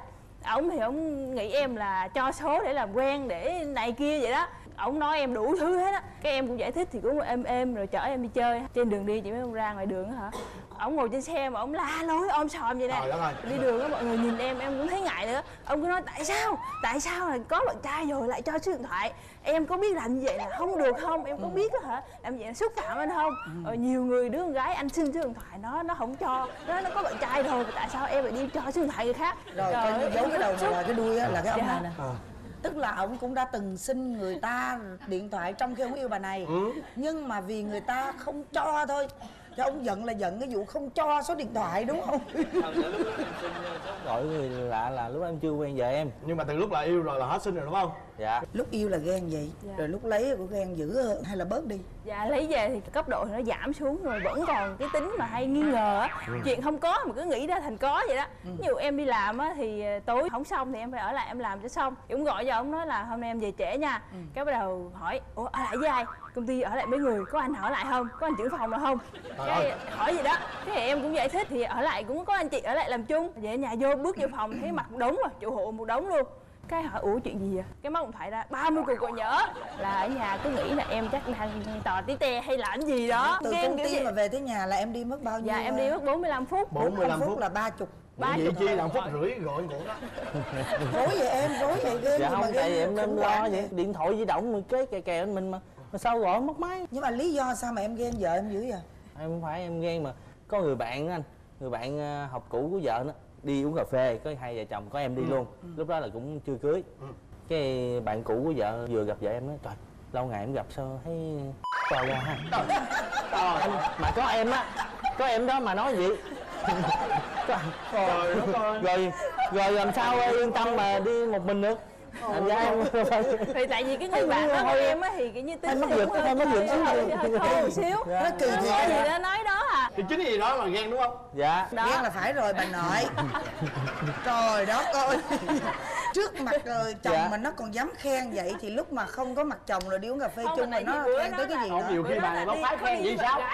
Speaker 6: ổng thì ổng nghĩ em là cho số để làm quen để này kia vậy đó. Ổng nói em đủ thứ hết á, cái em cũng giải thích thì cũng êm rồi chở em đi chơi. Trên đường đi chị mới ra ngoài đường á hả, ổng ngồi trên xe mà ổng la lối om sòm vậy nè. Đi đường á mọi người nhìn em cũng thấy ngại nữa. Ông cứ nói tại sao là có bạn trai rồi lại cho số điện thoại, em có biết làm như vậy là không được không, em có biết á hả, làm vậy là xúc phạm anh không. Nhiều người đứa con gái anh xin số điện thoại nó không cho, nó có bạn trai rồi, tại sao em lại đi cho số điện thoại người khác.
Speaker 4: Rồi cái giấu cái đầu này là cái đuôi á, là cái ông này nè. Tức là ông cũng đã từng xin người ta điện thoại trong khi ông yêu bà này, nhưng mà vì người ta không cho thôi. Cho ông giận là giận cái vụ không cho số điện thoại, đúng không?
Speaker 15: Gọi người lạ là lúc em chưa quen vợ em.
Speaker 3: Nhưng mà từ lúc là yêu rồi là hết xin rồi đúng không?
Speaker 15: Dạ.
Speaker 4: Lúc yêu là ghen vậy, rồi lúc lấy của ghen dữ hơn hay là bớt đi?
Speaker 6: Dạ lấy về thì cấp độ thì nó giảm xuống rồi, vẫn còn cái tính mà hay nghi ngờ á. Chuyện không có mà cứ nghĩ ra thành có vậy đó. Ví dụ em đi làm á thì tối không xong thì em phải ở lại em làm cho xong. Thì cũng gọi cho ông nói là hôm nay em về trễ nha. Cái bắt đầu hỏi ủa ở lại với ai? Công ty ở lại mấy người, có anh ở lại không? Có anh trưởng phòng nào không? Cái hỏi gì đó, cái em cũng giải thích thì ở lại cũng có anh chị ở lại làm chung. Về ở nhà vô bước vô phòng thấy mặt một đống rồi, chủ hộ một đống luôn. Cái hỏi ủa chuyện gì vậy? Cái móc điện thoại ra 30 cuộc gọi nhỡ, là ở nhà cứ nghĩ là em chắc đang tò tí te hay là cái gì đó.
Speaker 4: Từ công ty mà về tới nhà là em đi mất bao nhiêu?
Speaker 6: Dạ em đi mất 45 phút.
Speaker 4: 45 phút là 30.
Speaker 3: Vậy chi là 1 phút rưỡi gọi cổ đó.
Speaker 4: Rối vậy em, rối vậy ghê.
Speaker 15: Dạ không, tại vì em lo vậy. Điện thoại di động cái kè anh mình mà sao gọi mất máy.
Speaker 4: Nhưng mà lý do sao mà em ghen vợ em dữ vậy?
Speaker 15: Em không phải em ghen mà có người bạn anh, người bạn học cũ của vợ nó đi uống cà phê, có hai vợ chồng có em đi luôn. Lúc đó là cũng chưa cưới. Cái bạn cũ của vợ vừa gặp vợ em nói trời lâu ngày em gặp sao thấy to ra ha. Anh mà có em á, có em đó mà nói gì rồi làm sao yên tâm mà đi một mình được. Thành ra em
Speaker 6: thì tại vì cái người bạn đó của em á thì kiểu như tính
Speaker 15: mất giật
Speaker 6: hơi xíu, nó
Speaker 4: kỳ
Speaker 6: gì đó nói đó à.
Speaker 3: Thì chính gì đó là ghen đúng không?
Speaker 15: Dạ.
Speaker 4: Ghen là phải rồi bà nội. Trời đó coi. Trước mặt chồng mà nó còn dám khen vậy thì lúc mà không có mặt chồng rồi đi uống cà phê chung mà nó khen tới cái gì nữa.
Speaker 3: Nhiều khi bà này bóc phái khen gì sao?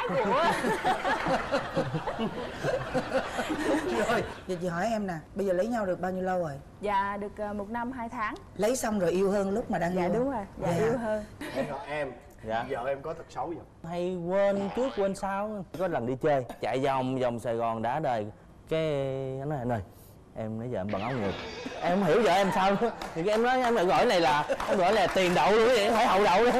Speaker 4: Rồi, giờ chị hỏi em nè, bây giờ lấy nhau được bao nhiêu lâu rồi?
Speaker 6: Dạ được 1 năm 2 tháng.
Speaker 4: Lấy xong rồi yêu hơn lúc mà đang yêu?
Speaker 6: Dạ đúng rồi, dạ yêu hơn.
Speaker 3: Em,
Speaker 15: dạ.
Speaker 3: Vợ em có tật xấu gì không?
Speaker 15: Hay quên trước quên sau. Có lần đi chơi chạy vòng Sài Gòn đã đời, cái anh nói anh ơi em nãy giờ em bằng áo ngược, em không hiểu vợ em sao nữa. Thì em nói em lại gọi này là em gọi là tiền đậu luôn vậy, không phải hậu đậu nữa.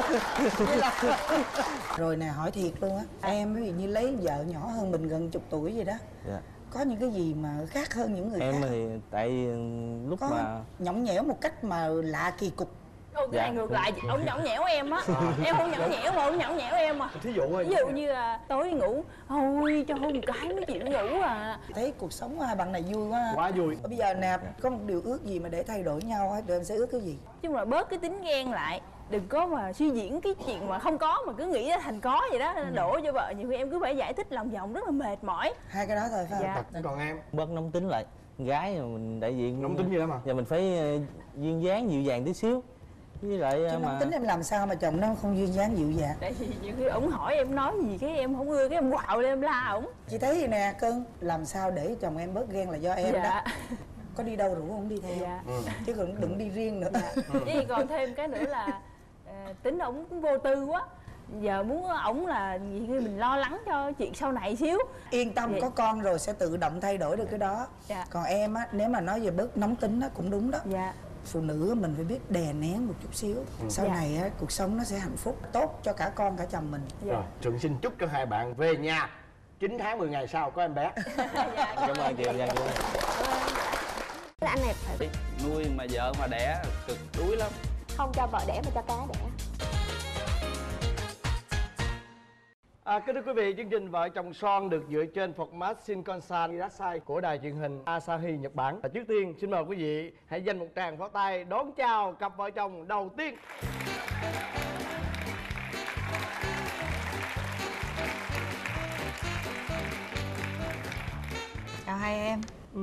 Speaker 4: Rồi nè, hỏi thiệt luôn á, em ví dụ như lấy vợ nhỏ hơn mình gần chục tuổi vậy đó,
Speaker 15: dạ.
Speaker 4: Có những cái gì mà khác hơn những người
Speaker 15: em
Speaker 4: khác?
Speaker 15: Em thì tại lúc
Speaker 4: có
Speaker 15: mà
Speaker 4: nhõng nhẽo một cách mà lạ kỳ cục.
Speaker 6: Cái này ngược lại, ông nhõng nhẽo em á. Em không nhõng nhẽo mà ông nhõng nhẽo em à.
Speaker 3: Thí dụ
Speaker 6: ví dụ như là tối đi ngủ thôi cho một cái mới chịu ngủ à.
Speaker 4: Thấy cuộc sống hai bạn này vui quá.
Speaker 3: Quá vui.
Speaker 4: Bây giờ nè, có một điều ước gì mà để thay đổi nhau á, tụi em sẽ ước cái gì?
Speaker 6: Chung là bớt cái tính ghen lại, đừng có mà suy diễn cái chuyện mà không có mà cứ nghĩ ra thành có vậy đó, đổ cho vợ. Nhiều khi em cứ phải giải thích lòng vòng rất là mệt mỏi.
Speaker 4: Hai cái đó thôi phải không?
Speaker 6: Dạ.
Speaker 3: Còn em
Speaker 15: bớt nóng tính lại, gái mà mình đại diện
Speaker 3: nóng tính gì đó mà
Speaker 15: giờ mình phải duyên dáng dịu dàng tí xíu. Với lại
Speaker 4: chứ
Speaker 15: mà
Speaker 4: nóng tính em làm sao mà chồng nó không duyên dáng dịu dàng?
Speaker 6: Tại vì nhiều khi ổng hỏi em nói gì cái em không ưa, cái em quạo lên em la ổng.
Speaker 4: Chị thấy gì nè cưng, làm sao để chồng em bớt ghen là do em
Speaker 6: dạ.
Speaker 4: đó. Có đi đâu rủ không đi theo,
Speaker 6: dạ.
Speaker 4: Chứ còn đừng đi riêng nữa.
Speaker 6: Chứ còn thêm cái nữa là tính ổng cũng vô tư quá. Giờ muốn ổng là nhiều khi mình lo lắng cho chuyện sau này xíu.
Speaker 4: Yên tâm, có con rồi sẽ tự động thay đổi được cái đó.
Speaker 6: Dạ.
Speaker 4: Còn em á, nếu mà nói về bớt nóng tính á cũng đúng đó.
Speaker 6: Dạ.
Speaker 4: Phụ nữ mình phải biết đè nén một chút xíu. Sau
Speaker 6: dạ.
Speaker 4: này á, cuộc sống nó sẽ hạnh phúc, tốt cho cả con cả chồng mình.
Speaker 6: Dạ.
Speaker 3: Rồi, Trường xin chúc cho hai bạn về nhà 9 tháng 10 ngày sau có em bé.
Speaker 6: Dạ.
Speaker 15: Cảm ơn chị.
Speaker 10: Anh này phải
Speaker 20: nuôi mà vợ mà đẻ cực đuối lắm.
Speaker 2: Không cho vợ đẻ mà cho cá đẻ.
Speaker 3: Kính thưa quý vị, chương trình Vợ chồng son được dựa trên format Shinkansen Irasai của đài truyền hình Asahi Nhật Bản. Và trước tiên xin mời quý vị hãy dành một tràng pháo tay đón chào cặp vợ chồng đầu tiên.
Speaker 4: Chào hai em.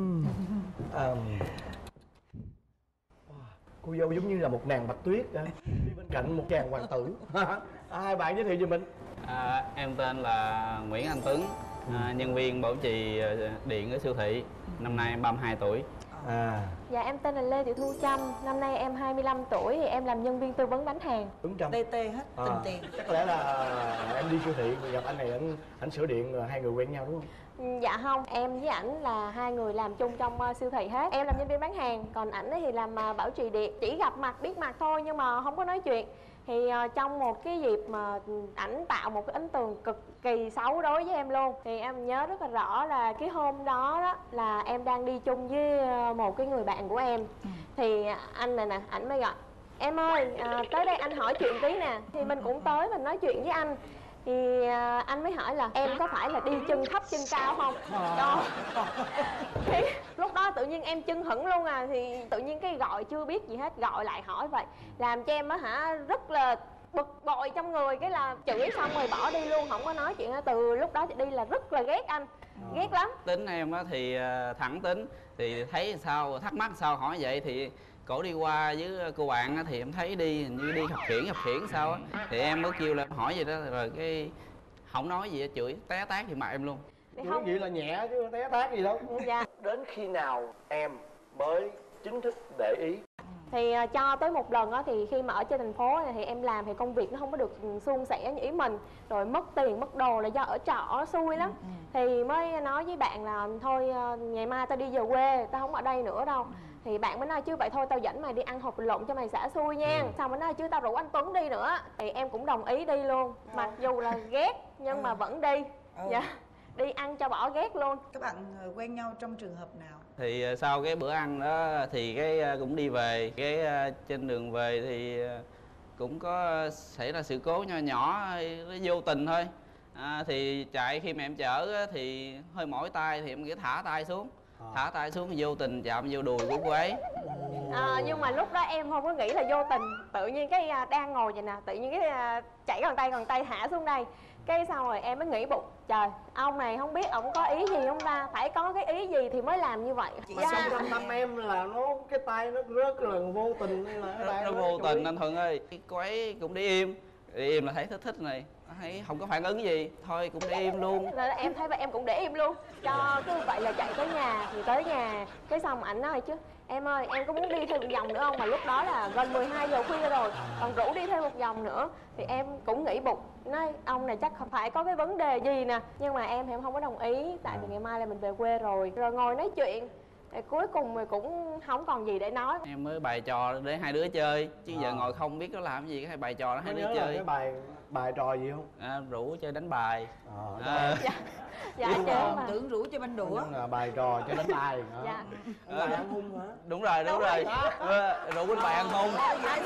Speaker 3: Cô dâu giống như là một nàng bạch tuyết đi bên cạnh một chàng hoàng tử. Hai bạn giới thiệu về mình.
Speaker 20: Em tên là Nguyễn Anh Tuấn, nhân viên bảo trì điện ở siêu thị. Năm nay em 32 tuổi.
Speaker 7: Dạ em tên là Lê Thị Thu Trâm, năm nay em 25 tuổi thì em làm nhân viên tư vấn bán hàng.
Speaker 3: Đúng Trâm.
Speaker 4: TT hết, tình tiền.
Speaker 3: Chắc có lẽ là em đi siêu thị gặp anh này, anh sửa điện rồi hai người quen nhau đúng không?
Speaker 7: Dạ không, em với ảnh là hai người làm chung trong siêu thị hết. Em làm nhân viên bán hàng, còn ảnh thì làm bảo trì điện. Chỉ gặp mặt biết mặt thôi nhưng mà không có nói chuyện. Thì trong một cái dịp mà ảnh tạo một cái ấn tượng cực kỳ xấu đối với em luôn. Thì em nhớ rất là rõ là cái hôm đó là em đang đi chung với một cái người bạn của em. Thì anh này nè, ảnh mới gọi: em ơi, tới đây anh hỏi chuyện tí nè. Thì mình cũng tới mình nói chuyện với anh. Thì anh mới hỏi là em có phải là đi chân thấp chân cao không? Thì lúc đó tự nhiên em chưng hửng luôn à. Thì tự nhiên cái gọi chưa biết gì hết, gọi lại hỏi vậy làm cho em rất là bực bội trong người. Cái là chửi xong rồi bỏ đi luôn, không có nói chuyện. Từ lúc đó đi là rất là ghét anh, ghét lắm.
Speaker 14: Tính em á thì thẳng tính, thì thấy sao thắc mắc sao hỏi vậy. Thì cổ đi qua với cô bạn á, thì em thấy đi hình như đi học khiển sao á, thì em mới kêu là hỏi vậy đó, rồi cái không nói gì, chửi té tát thì mặt em luôn.
Speaker 3: Không vậy là nhẹ chứ té tát gì đâu.
Speaker 7: Dạ.
Speaker 3: Đến khi nào em mới chính thức để ý?
Speaker 7: Thì cho tới một lần á, thì khi mà ở trên thành phố này thì em làm thì công việc nó không có được suôn sẻ như ý mình. Rồi mất tiền mất đồ là do ở trọ xui lắm. Thì mới nói với bạn là thôi ngày mai tao đi về quê, tao không ở đây nữa đâu. Thì bạn mới nói chứ vậy thôi tao dẫn mày đi ăn hột lộn cho mày xả xui nha. Xong mới nói chứ tao rủ anh Tuấn đi nữa. Thì em cũng đồng ý đi luôn. Mặc dù là ghét nhưng mà vẫn đi. Dạ. Đi ăn cho bỏ ghét luôn.
Speaker 4: Các bạn quen nhau trong trường hợp nào?
Speaker 14: Thì sau cái bữa ăn đó thì cái cũng đi về, cái trên đường về thì cũng có xảy ra sự cố nho nhỏ, nó vô tình thôi. Thì chạy khi mà em chở thì hơi mỏi tay thì em nghĩ thả tay xuống. Thả tay xuống vô tình chạm vô đùi của cô ấy.
Speaker 7: Nhưng mà lúc đó em không có nghĩ là vô tình. Tự nhiên cái đang ngồi vậy nè, tự nhiên cái chảy gần tay thả xuống đây. Cái xong rồi em mới nghĩ bụng, trời, ông này không biết ông có ý gì không ta, phải có cái ý gì thì mới làm như vậy.
Speaker 3: Mà xong trong tâm em là nó cái tay nó rất là vô tình hay là cái tay
Speaker 14: nó vô tình anh Thuận ơi. Cô ấy cũng đi im là thấy thích này, thấy không có phản ứng gì, thôi cũng để im luôn.
Speaker 7: Là em thấy vậy em cũng để im luôn, cho cứ vậy là chạy tới nhà. Thì tới nhà cái xong ảnh nói chứ em ơi em có muốn đi thêm một vòng nữa không, mà lúc đó là gần 12 giờ khuya rồi còn rủ đi thêm một vòng nữa. Thì em cũng nghĩ bụng nói ông này chắc phải có cái vấn đề gì nè, nhưng mà em thì em không có đồng ý, tại vì ngày mai là mình về quê rồi ngồi nói chuyện. Thì cuối cùng thì cũng không còn gì để nói.
Speaker 14: Em mới bày trò để hai đứa chơi chứ giờ ngồi không biết có làm gì, cái bày trò đó hai đứa chơi.
Speaker 3: Cái bài trò gì không?
Speaker 14: Rủ chơi đánh bài.
Speaker 7: Dạ chơi mà
Speaker 4: tưởng rủ chơi banh đũa.
Speaker 3: Là bài trò chơi đánh bài.
Speaker 7: Dạ.
Speaker 3: Bài ăn hung hả?
Speaker 14: Đúng rồi. Rủ đánh bài ăn hung.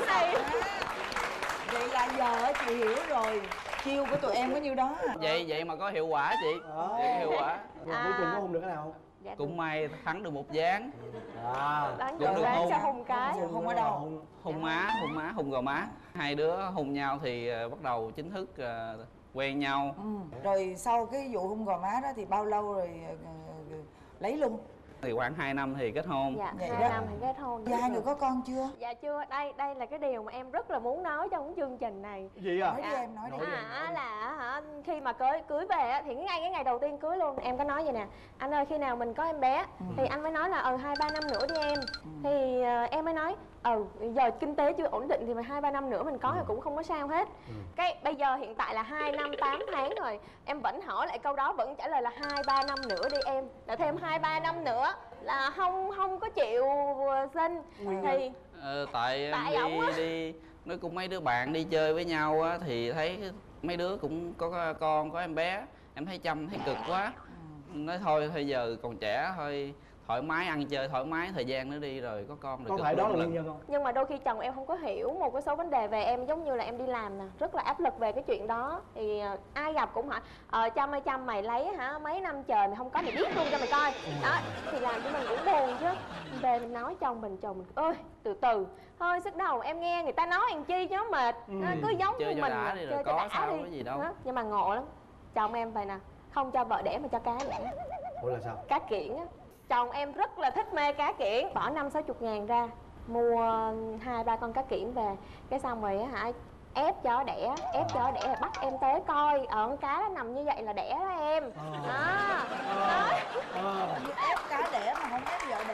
Speaker 4: Vậy là giờ chị hiểu rồi, chiêu của tụi em có nhiêu đó.
Speaker 14: Vậy mà có hiệu quả chị. Vậy có hiệu quả.
Speaker 3: Rồi cuối cùng có hung được cái nào không?
Speaker 7: Dạ,
Speaker 14: cũng may thắng được một ván.
Speaker 7: Đánh
Speaker 14: cũng được
Speaker 7: ván cho hung cái.
Speaker 4: Hung ở đâu?
Speaker 14: Hung má, hung gò má. Hai đứa hung nhau thì bắt đầu chính thức quen nhau.
Speaker 4: Rồi sau cái vụ hung gò má đó thì bao lâu rồi lấy luôn?
Speaker 14: Thì khoảng 2 năm thì kết hôn.
Speaker 7: Dạ, 2 năm thì kết hôn.
Speaker 4: Hai người có con chưa?
Speaker 7: Dạ chưa, đây là cái điều mà em rất là muốn nói trong chương trình này.
Speaker 3: Gì à?
Speaker 4: Nói đi em, nói đi.
Speaker 7: Là khi mà cưới về á, thì ngay cái ngày đầu tiên cưới luôn em có nói vậy nè: anh ơi khi nào mình có em bé thì anh mới nói là 2-3 năm nữa đi em. Thì em mới nói giờ kinh tế chưa ổn định thì 2-3 năm nữa mình có thì cũng không có sao hết. Cái bây giờ hiện tại là 2 năm 8 tháng rồi, em vẫn hỏi lại câu đó, vẫn trả lời là 2-3 năm nữa đi em. Là thêm 2-3 năm nữa là không có chịu sinh. Thì
Speaker 14: tại em đi nói cùng mấy đứa bạn đi chơi với nhau á, thì thấy mấy đứa cũng có con có em bé, em thấy chăm thấy cực quá. Nói thôi giờ còn trẻ thôi, thoải mái ăn chơi thoải mái, thời gian nữa đi rồi có con rồi.
Speaker 3: Có phải đó là nguyên nhân không?
Speaker 7: Nhưng mà đôi khi chồng em không có hiểu một cái số vấn đề về em, giống như là em đi làm nè, rất là áp lực về cái chuyện đó. Thì ai gặp cũng hỏi Trâm mày lấy hả, mấy năm trời mày không có mày biết luôn cho mày coi. Đó thì làm cho mình cũng buồn chứ. Về mình nói chồng mình ơi từ từ thôi, sức đầu em nghe người ta nói làm chi chứ mệt. Cứ giống
Speaker 14: chơi
Speaker 7: như mình
Speaker 14: đi,
Speaker 7: chơi
Speaker 14: có
Speaker 7: cho đã
Speaker 14: sao
Speaker 7: đi.
Speaker 14: có gì đâu.
Speaker 7: Nhưng mà ngộ lắm, chồng em vậy nè, không cho vợ đẻ mà cho cá đẻ.
Speaker 3: Ủa là sao?
Speaker 7: Cá kiển á. Chồng em rất là thích mê cá kiển, bỏ 50-60 ngàn ra mua 2-3 con cá kiển về, cái xong rồi ép cho đẻ rồi bắt em tới coi con cá nó nằm như vậy là đẻ đó em.
Speaker 4: Ép cá đẻ mà không ép vợ đẻ.
Speaker 7: Dạ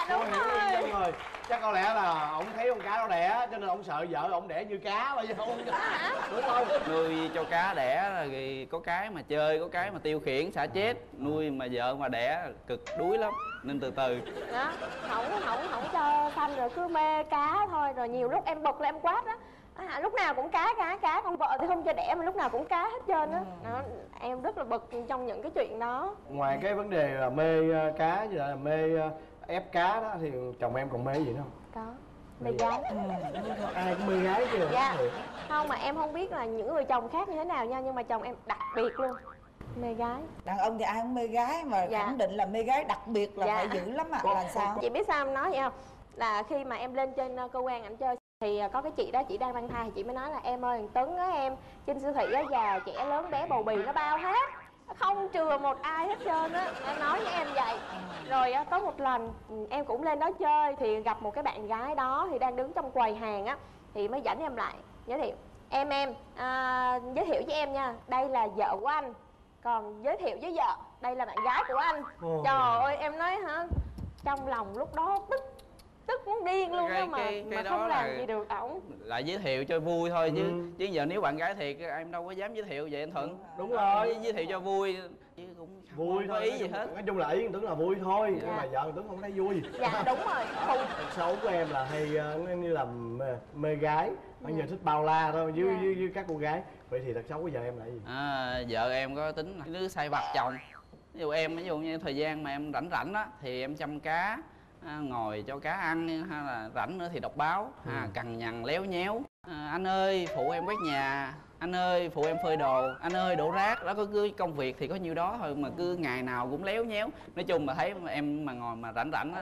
Speaker 3: Đúng rồi. Chắc có lẽ là ổng thấy con cá nó đẻ cho nên ổng sợ vợ ổng đẻ như cá mà không. Đúng không?
Speaker 14: Nuôi cho cá đẻ thì có cái mà chơi, có cái mà tiêu khiển xả chết. Nuôi mà vợ mà đẻ cực đuối lắm nên từ từ.
Speaker 7: Đó, không cho sanh rồi cứ mê cá thôi, rồi nhiều lúc em bực là em quát đó. Lúc nào cũng cá, con vợ thì không cho đẻ mà lúc nào cũng cá hết trơn á. Đó, em rất là bực trong những cái chuyện đó.
Speaker 3: Ngoài cái vấn đề là mê cá như là mê ép cá đó thì chồng em còn mê gì nữa không?
Speaker 7: Có, mê gái.
Speaker 3: Ai cũng mê gái chứ.
Speaker 7: Dạ. Không, mà em không biết là những người chồng khác như thế nào nha, nhưng mà chồng em đặc biệt luôn, mê gái.
Speaker 4: Đàn ông thì ai cũng mê gái mà khẳng định là mê gái đặc biệt là phải dữ lắm ạ. Là sao?
Speaker 7: Chị biết sao em nói vậy không? Là khi mà em lên trên cơ quan ảnh chơi thì có cái chị đó, chị đang mang thai thì chị mới nói là em ơi, thằng Tuấn á em, trên siêu thị á, già trẻ lớn bé bầu bì nó bao hết, không chừa một ai hết trơn á. Em nói với em vậy. Rồi có một lần em cũng lên đó chơi thì gặp một cái bạn gái đó thì đang đứng trong quầy hàng á, thì mới dẫn em lại giới thiệu em giới thiệu với em nha, đây là vợ của anh, còn giới thiệu với vợ đây là bạn gái của anh. Trời ơi, em nói hả, trong lòng lúc đó tức muốn điên luôn á, mà không làm gì được ổng.
Speaker 14: Lại giới thiệu cho vui thôi chứ giờ nếu bạn gái thiệt em đâu có dám giới thiệu vậy anh Thuận.
Speaker 3: Đúng rồi,
Speaker 14: giới thiệu cho vui chứ cũng
Speaker 3: vui
Speaker 14: không có ý gì hết.
Speaker 3: Nói chung là ý Tuấn là vui thôi, nhưng mà vợ Tuấn không thấy vui.
Speaker 7: Dạ đúng rồi.
Speaker 3: Tật xấu của em là hay như là mê gái, bây giờ thích bao la thôi với các cô gái. Vậy thì tật xấu của vợ em là gì?
Speaker 14: Vợ em có tính là cứ sai vặt chồng. Ví dụ như thời gian mà em rảnh đó thì em chăm cá, ngồi cho cá ăn, hay là rảnh nữa thì đọc báo, cằn nhằn léo nhéo. Anh ơi phụ em quét nhà, anh ơi phụ em phơi đồ, anh ơi đổ rác. Đó, có cứ công việc thì có nhiêu đó thôi mà cứ ngày nào cũng léo nhéo. Nói chung mà thấy em mà ngồi mà rảnh á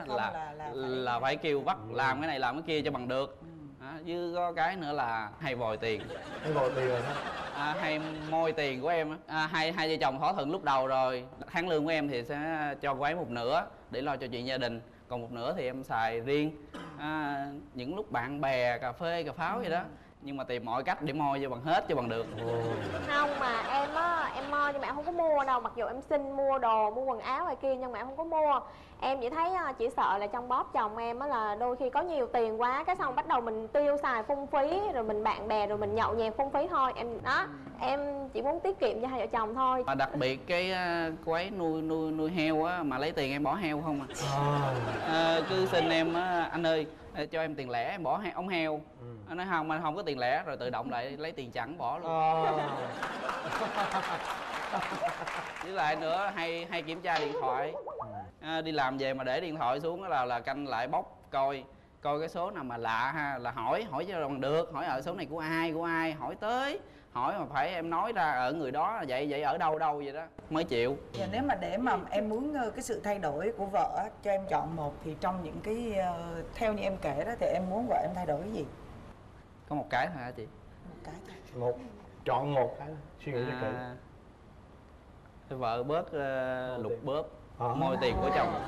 Speaker 14: là phải kêu bắt làm cái này làm cái kia cho bằng được. Chứ có cái nữa là hay vòi tiền.
Speaker 3: Hay vòi tiền rồi sao?
Speaker 14: Hay môi tiền của em á. Hai vợ chồng thỏa thuận lúc đầu rồi, tháng lương của em thì sẽ cho cô ấy một nửa để lo cho chuyện gia đình, còn một nửa thì em xài riêng. Những lúc bạn bè cà phê cà pháo gì đó, nhưng mà tìm mọi cách để moi cho bằng hết cho bằng được.
Speaker 7: Không, mà em á, em moi nhưng mà em không có mua đâu. Mặc dù em xin mua đồ, mua quần áo ngoài kia nhưng mà em không có mua. Em chỉ thấy chỉ sợ là trong bóp chồng em á là đôi khi có nhiều tiền quá, cái xong bắt đầu mình tiêu xài phung phí, rồi mình bạn bè rồi mình nhậu nhẹt phung phí thôi. Em đó, em chỉ muốn tiết kiệm cho hai vợ chồng thôi.
Speaker 14: Mà đặc biệt cái cô ấy nuôi heo á, mà lấy tiền em bỏ heo không cứ xin em anh ơi cho em tiền lẻ em bỏ ống heo. Anh nói không, anh không có tiền lẻ, rồi tự động lại lấy tiền chẵn bỏ luôn. Với lại nữa hay kiểm tra điện thoại. Đi làm về mà để điện thoại xuống là canh lại bóc coi cái số nào mà lạ ha, là hỏi cho bằng được, hỏi ở số này của ai hỏi tới, hỏi mà phải em nói ra ở người đó là vậy ở đâu vậy đó mới chịu.
Speaker 4: Và nếu mà để mà em muốn cái sự thay đổi của vợ cho em chọn một, thì trong những cái theo như em kể đó thì em muốn vợ em thay đổi cái gì?
Speaker 14: Có một cái thôi hả chị?
Speaker 4: Một cái thôi.
Speaker 3: Chọn một cái, suy nghĩ cho kỹ.
Speaker 14: Vợ bớt lục bớp môi tiền của chồng.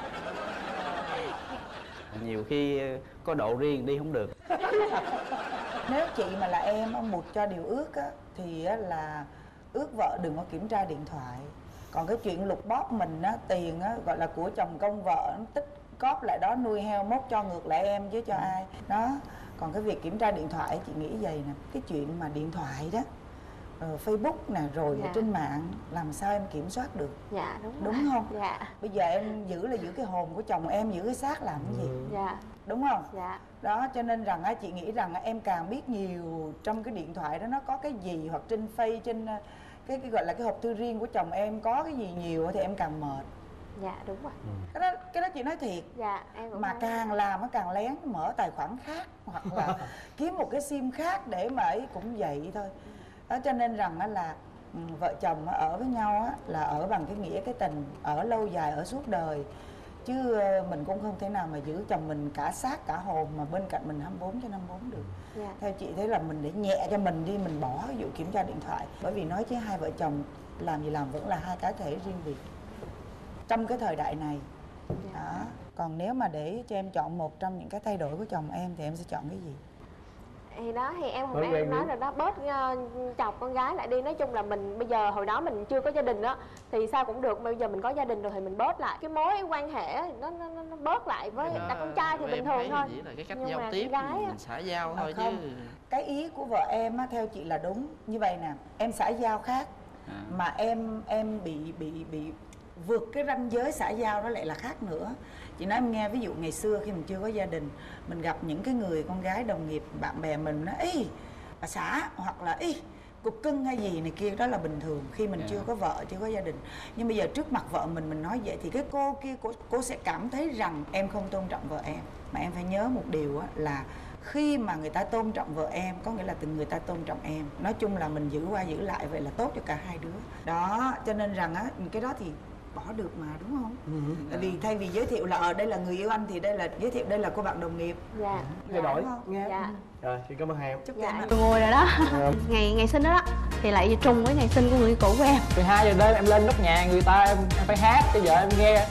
Speaker 14: Nhiều khi có độ riêng đi không được.
Speaker 4: Nếu chị mà là em, ông Một cho điều ước á, thì là ước vợ đừng có kiểm tra điện thoại. Còn cái chuyện lục bóp mình á, tiền á, gọi là của chồng công vợ, nó tích cóp lại đó nuôi heo mốt cho ngược lại em chứ cho ai đó. Còn cái việc kiểm tra điện thoại chị nghĩ vậy nè, cái chuyện mà điện thoại đó, Facebook nè, rồi ở trên mạng làm sao em kiểm soát được?
Speaker 7: Dạ
Speaker 4: đúng không?
Speaker 7: Dạ.
Speaker 4: Bây giờ em giữ cái hồn của chồng em, giữ cái xác làm cái gì?
Speaker 7: Dạ.
Speaker 4: Đúng không?
Speaker 7: Dạ.
Speaker 4: Đó, cho nên rằng chị nghĩ rằng em càng biết nhiều trong cái điện thoại đó nó có cái gì, hoặc trên Face, trên cái gọi là cái hộp thư riêng của chồng em có cái gì nhiều thì em càng mệt.
Speaker 7: Dạ đúng rồi.
Speaker 4: Cái đó chị nói thiệt.
Speaker 7: Dạ em cũng
Speaker 4: mà
Speaker 7: thấy.
Speaker 4: càng làm nó càng lén mở tài khoản khác, hoặc là kiếm một cái sim khác để mà ấy, cũng vậy thôi. Đó, cho nên rằng là vợ chồng ở với nhau á, là ở bằng cái nghĩa cái tình, ở lâu dài, ở suốt đời. Chứ mình cũng không thể nào mà giữ chồng mình cả xác cả hồn mà bên cạnh mình 24/24 được.
Speaker 7: Dạ.
Speaker 4: Theo chị thấy là mình để nhẹ cho mình đi, mình bỏ ví dụ kiểm tra điện thoại. Bởi vì nói chứ hai vợ chồng làm gì làm vẫn là hai cá thể riêng biệt trong cái thời đại này. Đó. Còn nếu mà để cho em chọn một trong những cái thay đổi của chồng em thì em sẽ chọn cái gì?
Speaker 7: Thì đó thì em hồi nãy em nói rồi đó, bớt chọc con gái lại đi. Nói chung là mình bây giờ hồi đó mình chưa có gia đình á thì sao cũng được, bây giờ mình có gia đình rồi thì mình bớt lại cái mối quan hệ nó bớt lại. Với đặt con trai thì bình thường thôi,
Speaker 1: chỉ là cái cách
Speaker 7: nhưng
Speaker 1: giao
Speaker 7: mà
Speaker 1: tiếp
Speaker 7: gái á,
Speaker 1: mình xã giao thôi chứ.
Speaker 4: Cái ý của vợ em á, theo chị là đúng như vậy nè, em xã giao khác mà em bị vượt cái ranh giới xã giao đó lại là khác nữa. Chị nói em nghe, ví dụ ngày xưa khi mình chưa có gia đình, mình gặp những cái người con gái đồng nghiệp bạn bè mình nói ê bà xã, hoặc là ê cục cưng hay gì này kia, đó là bình thường khi mình chưa có vợ, chưa có gia đình. Nhưng bây giờ trước mặt vợ mình nói vậy thì cái cô kia cô sẽ cảm thấy rằng em không tôn trọng vợ em. Mà em phải nhớ một điều á, là khi mà người ta tôn trọng vợ em có nghĩa là từng người ta tôn trọng em. Nói chung là mình giữ qua giữ lại vậy là tốt cho cả hai đứa đó. Cho nên rằng á, cái đó thì bỏ được mà, đúng không? Tại vì thay vì giới thiệu là ở đây là người yêu anh thì đây là giới thiệu đây là cô bạn đồng nghiệp.
Speaker 7: Dạ.
Speaker 3: Thay đổi
Speaker 4: nghe.
Speaker 7: Dạ.
Speaker 3: Rồi, xin cảm ơn hai em.
Speaker 4: Chúc
Speaker 7: dạ.
Speaker 4: em
Speaker 6: Ngồi rồi đó. Ngày sinh đó thì lại trùng với ngày sinh của người cũ của em.
Speaker 15: 12 giờ đêm em lên nóc nhà người ta em phải hát cho vợ em nghe.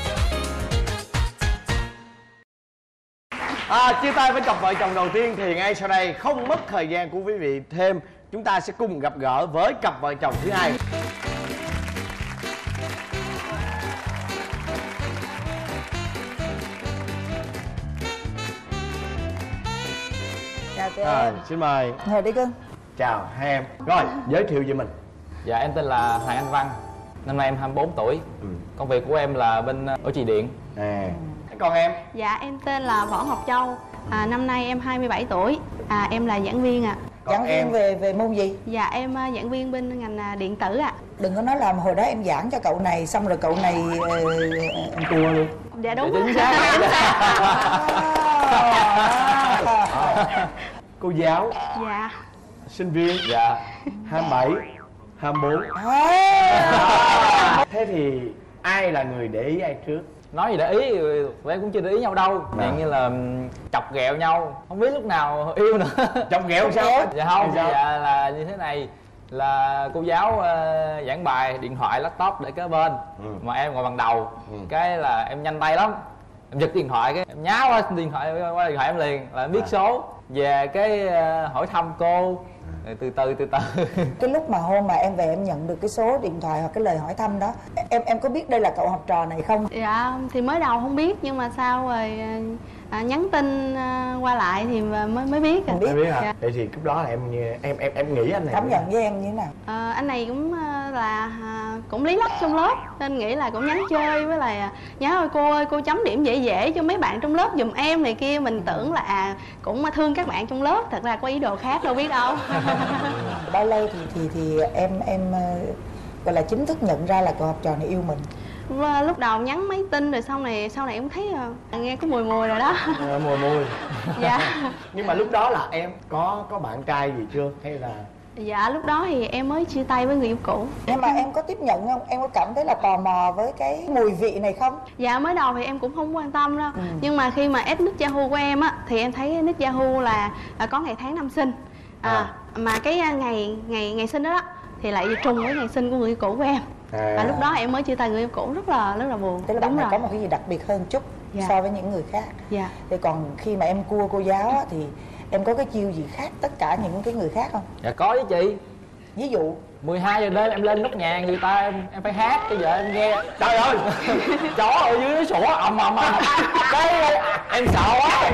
Speaker 3: Chia tay với cặp vợ chồng đầu tiên thì ngay sau đây, không mất thời gian của quý vị thêm, chúng ta sẽ cùng gặp gỡ với cặp vợ chồng thứ hai.
Speaker 4: Chào tụi em.
Speaker 3: Xin mời.
Speaker 4: Ngồi đi cưng.
Speaker 3: Chào hai em. Rồi, giới thiệu về mình.
Speaker 15: Dạ em tên là Hoàng Anh Văn. Năm nay em 24 tuổi. Công việc của em là bên bảo trì điện.
Speaker 3: Còn em?
Speaker 6: Dạ em tên là Võ Ngọc Châu. Năm nay em 27 tuổi. Em là giảng viên ạ.
Speaker 4: Giảng viên về môn gì?
Speaker 6: Dạ em giảng viên bên ngành điện tử ạ.
Speaker 4: Đừng có nói là hồi đó em giảng cho cậu này xong rồi cậu này
Speaker 15: em tua luôn.
Speaker 6: Dạ đúng.
Speaker 15: Chính xác.
Speaker 3: Cô giáo.
Speaker 6: Dạ.
Speaker 3: Sinh viên.
Speaker 15: Dạ.
Speaker 3: 27, 24. Thế thì ai là người để ý ai trước?
Speaker 15: Nói gì để ý, tụi em cũng chưa để ý nhau đâu. Dạng như là chọc ghẹo nhau, không biết lúc nào yêu nữa.
Speaker 3: Chọc ghẹo sao?
Speaker 15: Dạ không, dạ là như thế này. Là cô giáo giảng bài, điện thoại, laptop để kế bên mà em ngồi bằng đầu. Cái là em nhanh tay lắm, em giật điện thoại, cái em nháo qua điện thoại em liền là em biết số. Về cái hỏi thăm cô, từ từ.
Speaker 4: Cái lúc mà hôm mà em về em nhận được cái số điện thoại hoặc cái lời hỏi thăm đó, em có biết đây là cậu học trò này không?
Speaker 6: Dạ thì mới đầu không biết, nhưng mà sau rồi nhắn tin qua lại thì mới biết.
Speaker 3: Không biết hả? Dạ. Vậy thì lúc đó là em nghĩ anh này
Speaker 4: cảm nhận với em như thế nào?
Speaker 6: Anh này cũng là cũng lý lắc trong lớp nên nghĩ là cũng nhắn chơi, với lại nhớ ơi cô ơi cô chấm điểm dễ dễ cho mấy bạn trong lớp giùm em này kia. Mình tưởng là cũng thương các bạn trong lớp, thật ra có ý đồ khác đâu biết đâu.
Speaker 4: Bao lâu thì em gọi là chính thức nhận ra là cậu học trò này yêu mình?
Speaker 6: Và lúc đầu nhắn mấy tin rồi sau này em thấy nghe có mùi rồi đó.
Speaker 3: Mùi.
Speaker 6: Dạ.
Speaker 3: Nhưng mà lúc đó là em có bạn trai gì chưa hay là?
Speaker 6: Dạ lúc đó thì em mới chia tay với người yêu cũ.
Speaker 4: Nhưng mà em có tiếp nhận không? Em có cảm thấy là tò mò với cái mùi vị này không?
Speaker 6: Dạ mới đầu thì em cũng không quan tâm đâu. Nhưng mà khi mà add nick Yahoo của em á thì em thấy nick Yahoo là có ngày tháng năm sinh. Mà cái ngày sinh đó thì lại trùng với ngày sinh của người yêu cũ của em. Và lúc đó em mới chia tay người yêu cũ, rất là buồn.
Speaker 4: Tức là bạn này có một cái gì đặc biệt hơn chút so với những người khác.
Speaker 6: Dạ.
Speaker 4: Thì còn khi mà em cua cô giáo á, thì em có cái chiêu gì khác tất cả những cái người khác không?
Speaker 15: Dạ có với chị.
Speaker 4: Ví dụ
Speaker 15: 12 giờ đêm em lên nóc nhà người ta em phải hát cho vợ em nghe. Trời ơi, chó ở dưới nó sủa ầm cái em sợ quá.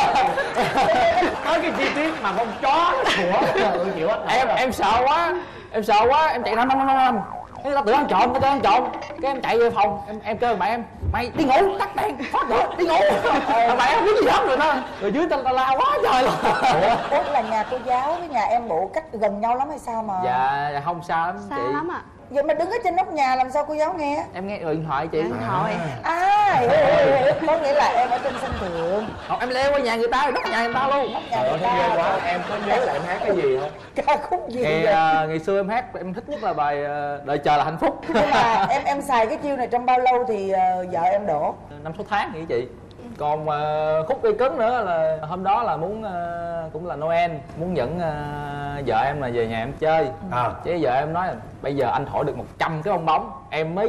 Speaker 3: Có cái chi tiết mà con chó nó sủa chịu hết.
Speaker 15: Em sợ quá, em chạy năm người ta tưởng ăn trộm, cái em chạy về phòng, em kêu bạn em mày đi ngủ, tắt đèn, phát lửa, đi ngủ. Bạn em không biết gì hết rồi đó, rồi dưới ta la quá trời luôn.
Speaker 4: Ủa là nhà cô giáo với nhà em bộ cách gần nhau lắm hay sao mà?
Speaker 15: Dạ không xa lắm chị.
Speaker 6: Xa lắm ạ.
Speaker 4: Vậy mà đứng ở trên nóc nhà làm sao cô giáo nghe?
Speaker 15: Em nghe điện thoại chị.
Speaker 6: Điện thoại.
Speaker 4: Có nghĩa là em ở trên sân thượng.
Speaker 15: Không, em leo qua nhà người ta rồi, nóc nhà người ta luôn.
Speaker 3: Trời ơi, ghê quá. Em có nhớ là em hát cái gì không?
Speaker 4: Ca khúc gì
Speaker 15: vậy? Ngày xưa em hát em thích nhất là bài Đợi chờ là hạnh phúc.
Speaker 4: Nhưng mà em xài cái chiêu này trong bao lâu thì vợ em đổ?
Speaker 15: 5-6 tháng vậy chị. Còn khúc gây cấn nữa là hôm đó là muốn cũng là Noel, muốn dẫn vợ em là về nhà em chơi. Chứ vợ em nói là bây giờ anh thổi được 100 cái bong bóng em mới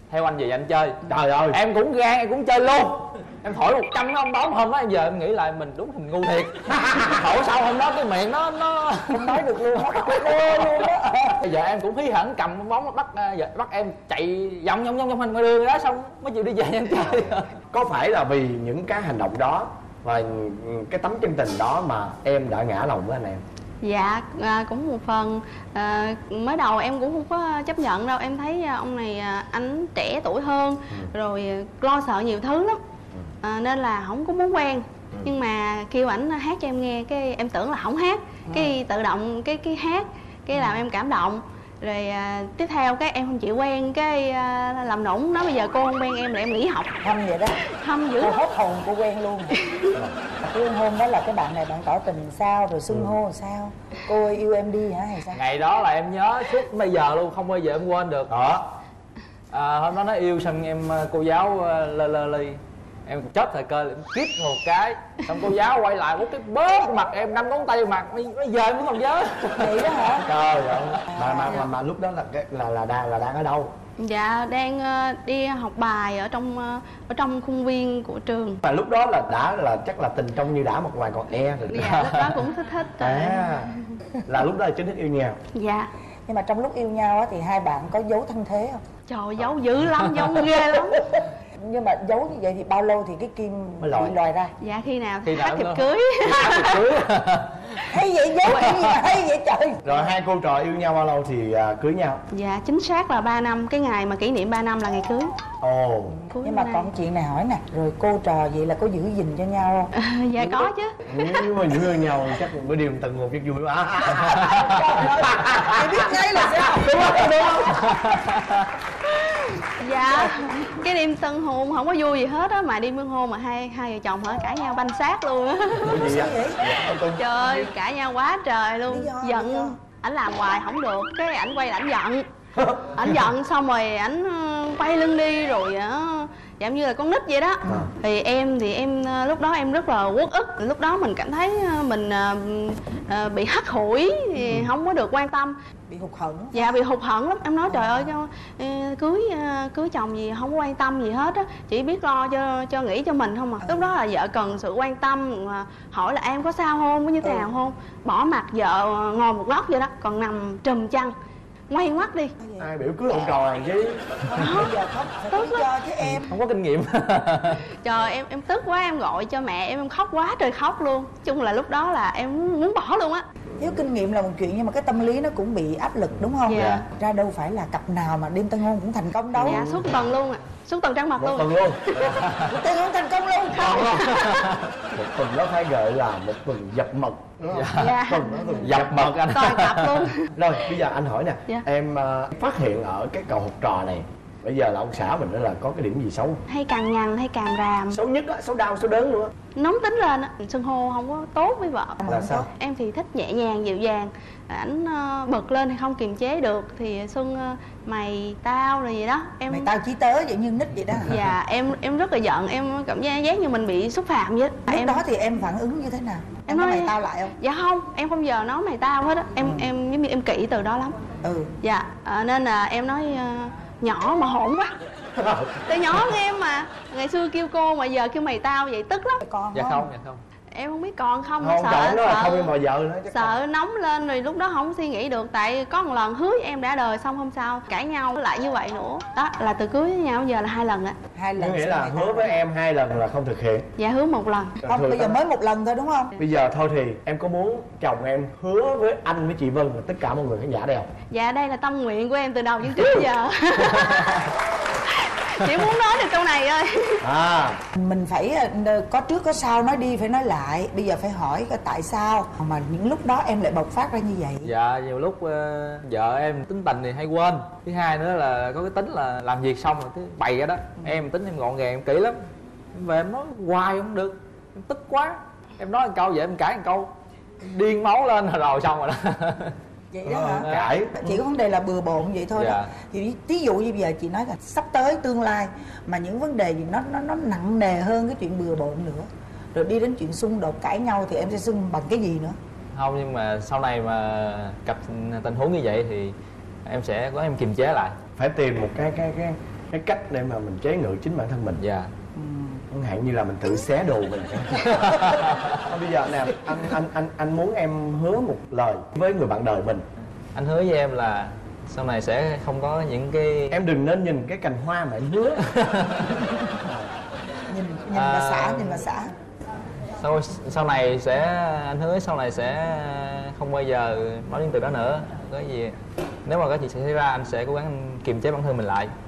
Speaker 15: theo anh về anh chơi.
Speaker 3: Trời ơi,
Speaker 15: em cũng gan, em cũng chơi luôn. Em thổi 100 nó không đón. Hôm đó giờ em nghĩ lại mình đúng mình ngu thiệt. Thổi sau hôm đó cái miệng nó
Speaker 4: không nói được luôn, nó luôn đó.
Speaker 15: Bây giờ em cũng hí hởn cầm bóng bắt em chạy vòng ngoài đường đó, xong mới chịu đi về em chơi.
Speaker 3: có phải là vì những cái hành động đó và cái tấm chân tình đó mà em đã ngã lòng với anh em?
Speaker 6: Dạ, cũng một phần. Mới đầu em cũng không có chấp nhận đâu. Em thấy ông này anh trẻ tuổi hơn, rồi lo sợ nhiều thứ lắm, nên là không có muốn quen. Nhưng mà kêu ảnh hát cho em nghe, cái em tưởng là không hát, cái tự động cái hát, cái làm em cảm động. Rồi tiếp theo cái em không chịu quen, cái làm nũng, nói bây giờ cô không quen em là em nghỉ học.
Speaker 4: Hâm vậy đó.
Speaker 6: Hâm dữ
Speaker 4: cô
Speaker 6: lắm.
Speaker 4: hết hồn cô quen luôn. Cái hôm đó là cái bạn này bạn tỏ tình sao, rồi xưng hô sao? Cô ơi yêu em đi hả hay sao?
Speaker 15: Ngày đó là em nhớ suốt bây giờ luôn, không bao giờ em quên được. Hôm đó nó yêu xong em cô giáo lơ ly, em chết thời cơ, em kít một cái, xong cô giáo quay lại một cái bóp mặt em 5 ngón tay vào mặt, bây giờ em vẫn còn nhớ.
Speaker 4: Vậy đó hả?
Speaker 3: Trời ơi, mà lúc đó là đang ở đâu?
Speaker 6: Dạ, đang đi học bài ở trong khuôn viên của trường.
Speaker 3: Và lúc đó là đã là chắc là tình trong như đã một vài còn e rồi.
Speaker 6: Dạ, lúc đó cũng thích.
Speaker 3: Là lúc đó là chính thức yêu nhau.
Speaker 6: Dạ.
Speaker 4: Nhưng mà trong lúc yêu nhau á thì hai bạn có giấu thân thế không?
Speaker 6: Trời, giấu dữ lắm, giấu ghê lắm.
Speaker 4: Nhưng mà giấu như vậy thì bao lâu thì cái kim bị lòi ra?
Speaker 6: Dạ, khi nào hát thiệp cưới.
Speaker 4: Hay vậy, giấu cái gì mà hay vậy trời.
Speaker 3: Rồi hai cô trò yêu nhau bao lâu thì cưới nhau?
Speaker 6: Dạ, chính xác là 3 năm. Cái ngày mà kỷ niệm 3 năm là ngày cưới.
Speaker 3: Ồ.
Speaker 4: Nhưng mà còn chuyện này hỏi nè, rồi cô trò vậy là có giữ gìn cho nhau không?
Speaker 6: Dạ có chứ.
Speaker 3: Nếu mà giữ gìn nhau chắc bữa đêm tận một chút vui quá.
Speaker 4: Chị biết ngay là sao?
Speaker 3: Đúng không?
Speaker 6: Dạ, cái đêm tân hôn không có vui gì hết á, mà đêm tân hôn mà hai vợ chồng hả cãi nhau banh xác luôn á. Trời ơi, cãi nhau quá trời luôn. Giận, ảnh làm hoài không được, cái ảnh quay lại ảnh giận. Ảnh giận xong rồi ảnh quay lưng đi rồi giống như là con nít vậy đó. Thì em lúc đó em rất là uất ức. Lúc đó mình cảm thấy mình bị hắt hủi, không có được quan tâm,
Speaker 4: bị hụt hẫng.
Speaker 6: Dạ, bị hụt hẫng lắm. Em nói trời ơi, cưới chồng gì không có quan tâm gì hết á, chỉ biết lo cho nghĩ cho mình không à. Lúc đó là vợ cần sự quan tâm, hỏi là em có sao không, có như thế nào không. Bỏ mặt vợ ngồi một góc vậy đó, còn nằm trùm chăn ngoay ngoắt đi.
Speaker 3: Ai biểu cưới ông trò này chứ.
Speaker 4: Bây giờ khóc phải lý do chứ em.
Speaker 15: Không có kinh nghiệm.
Speaker 6: Trời, em tức quá, em gọi cho mẹ em khóc quá trời khóc luôn. Chung là lúc đó là em muốn bỏ luôn á.
Speaker 4: Thiếu kinh nghiệm là một chuyện, nhưng mà cái tâm lý nó cũng bị áp lực đúng không?
Speaker 6: Dạ.
Speaker 4: Ra đâu phải là cặp nào mà đêm tân hôn cũng thành công đâu.
Speaker 6: Dạ, suốt tuần luôn ạ. Suốt tuần trăng mật luôn.
Speaker 3: Một tuần luôn.
Speaker 4: Một tuần không thành công luôn. Không.
Speaker 3: Một tuần đó phải gọi là một tuần dập mật.
Speaker 6: Dạ.
Speaker 3: Tuần dập mật anh.
Speaker 6: Toàn tập luôn.
Speaker 3: Rồi bây giờ anh hỏi nè,
Speaker 6: dạ.
Speaker 3: Em phát hiện ở cái cậu học trò này bây giờ là ông xã mình đó là có cái điểm gì xấu?
Speaker 6: Hay cằn nhằn, hay càm ràm.
Speaker 3: Xấu nhất á, xấu đau, xấu đớn luôn á.
Speaker 6: Nóng tính lên á, xưng hô không có tốt với vợ.
Speaker 3: Là sao?
Speaker 6: Em thì thích nhẹ nhàng, dịu dàng. Ảnh bực lên hay không kiềm chế được thì xưng mày tao rồi gì đó.
Speaker 4: Mày tao chí tớ vậy như nít vậy đó.
Speaker 6: Dạ, em rất là giận, em cảm giác như mình bị xúc phạm vậy.
Speaker 4: Lúc đó thì em phản ứng như thế nào? Em nói mày tao lại không?
Speaker 6: Dạ không, em không giờ nói mày tao hết á. Em giống như em kỹ từ đó lắm. Dạ, nên là em nói nhỏ mà hỗn quá. Từ nhỏ của em mà ngày xưa kêu cô mà giờ kêu mày tao vậy tức lắm.
Speaker 4: Con
Speaker 15: dạ không.
Speaker 6: Em không biết còn không,
Speaker 3: Không,
Speaker 6: sợ
Speaker 3: đó là không em mà vợ nữa chắc
Speaker 6: sợ
Speaker 3: không.
Speaker 6: nóng lên rồi lúc đó không suy nghĩ được. Tại có một lần hứa với em đã đời, xong hôm sau cãi nhau lại như vậy nữa. Đó là từ cưới với nhau giờ là 2 lần á.
Speaker 4: 2 lần.
Speaker 3: Nghĩa là hứa với em 2 lần là không thực hiện.
Speaker 6: Dạ, hứa 1 lần.
Speaker 4: Không, bây giờ mới 1 lần thôi đúng không?
Speaker 3: Bây giờ thôi thì em có muốn chồng em hứa với anh với chị Vân và tất cả mọi người khán giả đây không?
Speaker 6: Dạ, đây là tâm nguyện của em từ đầu đến trước giờ. Chỉ muốn nói được câu này thôi.
Speaker 4: Mình phải có trước có sau, nói đi phải nói lại. Bây giờ phải hỏi cái tại sao mà những lúc đó em lại bộc phát ra như vậy.
Speaker 15: Dạ, nhiều lúc vợ em tính tình thì hay quên. Thứ hai nữa là có cái tính là làm việc xong rồi cứ bày ra đó. Em tính em gọn gàng, em kỹ lắm. Em về em nói hoài không được, em tức quá. Em nói một câu vậy em cãi một câu, điên máu lên rồi xong rồi đó.
Speaker 4: Vậy đó hả? Cãi. Chỉ có vấn đề là bừa bộn vậy thôi đó. Thì ví dụ như bây giờ chị nói là sắp tới tương lai mà những vấn đề gì nó nặng nề hơn cái chuyện bừa bộn nữa, rồi đi đến chuyện xung đột cãi nhau thì em sẽ xung bằng cái gì nữa?
Speaker 15: Không, nhưng mà sau này mà gặp tình huống như vậy thì em sẽ có em kiềm chế lại.
Speaker 3: Phải tìm một cái cái cách để mà mình chế ngự chính bản thân mình.
Speaker 15: Dạ.
Speaker 3: Chẳng hạn như là mình tự xé đồ mình. Bây giờ nè, anh muốn em hứa một lời với người bạn đời mình.
Speaker 15: Anh hứa với em là sau này sẽ không có những cái...
Speaker 3: Em đừng nên nhìn cái cành hoa mà em hứa.
Speaker 4: Nhìn bà xã, nhìn bà xã.
Speaker 15: Sau này sẽ, anh hứa sau này sẽ không bao giờ nói những từ đó nữa. Có gì nếu mà có chuyện xảy ra anh sẽ cố gắng kiềm chế bản thân mình lại.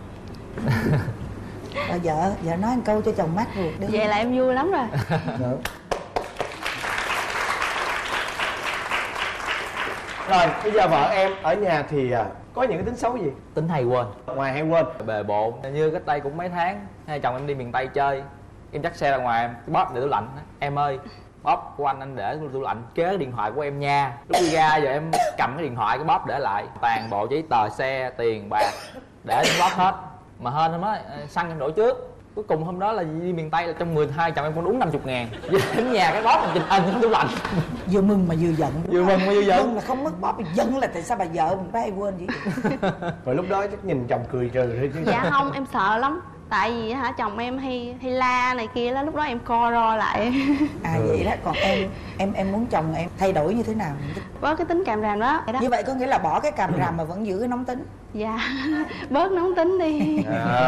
Speaker 4: Vợ nói một câu cho chồng mát ruột đi.
Speaker 12: Vậy là em vui lắm rồi.
Speaker 3: Rồi bây giờ vợ em ở nhà thì có những cái tính xấu gì?
Speaker 15: Tính hay quên.
Speaker 3: Ngoài hay quên,
Speaker 15: bề bộn. Như cách đây cũng mấy tháng, hai chồng em đi miền Tây chơi, em dắt xe ra ngoài, em bóp để tủ lạnh. Em ơi, bóp của anh để tủ lạnh kế cái điện thoại của em nha. Lúc đi ra giờ em cầm cái điện thoại, cái bóp để lại toàn bộ giấy tờ xe, tiền bạc để em bóp hết. Mà hên hôm đó xăng em đổ trước. Cuối cùng hôm đó là đi miền Tây là trong 12 chồng em còn đúng 50.000. Về đến nhà cái bóp mình chụp trong tủ lạnh.
Speaker 4: Vừa mừng mà vừa giận.
Speaker 15: Vừa mừng mà vừa giận.
Speaker 4: Mừng là không mất bóp, giận là tại sao bà vợ mình phải hay quên vậy?
Speaker 3: Rồi lúc đó chắc nhìn chồng cười trừ thôi chứ.
Speaker 12: Dạ không, em sợ lắm. Tại vì chồng em hay la này kia đó, lúc đó em co ro lại.
Speaker 4: Vậy đó, còn em muốn chồng em thay đổi như thế nào?
Speaker 12: Bớt cái tính càm ràm đó.
Speaker 4: Như vậy có nghĩa là bỏ cái càm ràm mà vẫn giữ cái nóng tính.
Speaker 12: Dạ, bớt nóng tính đi.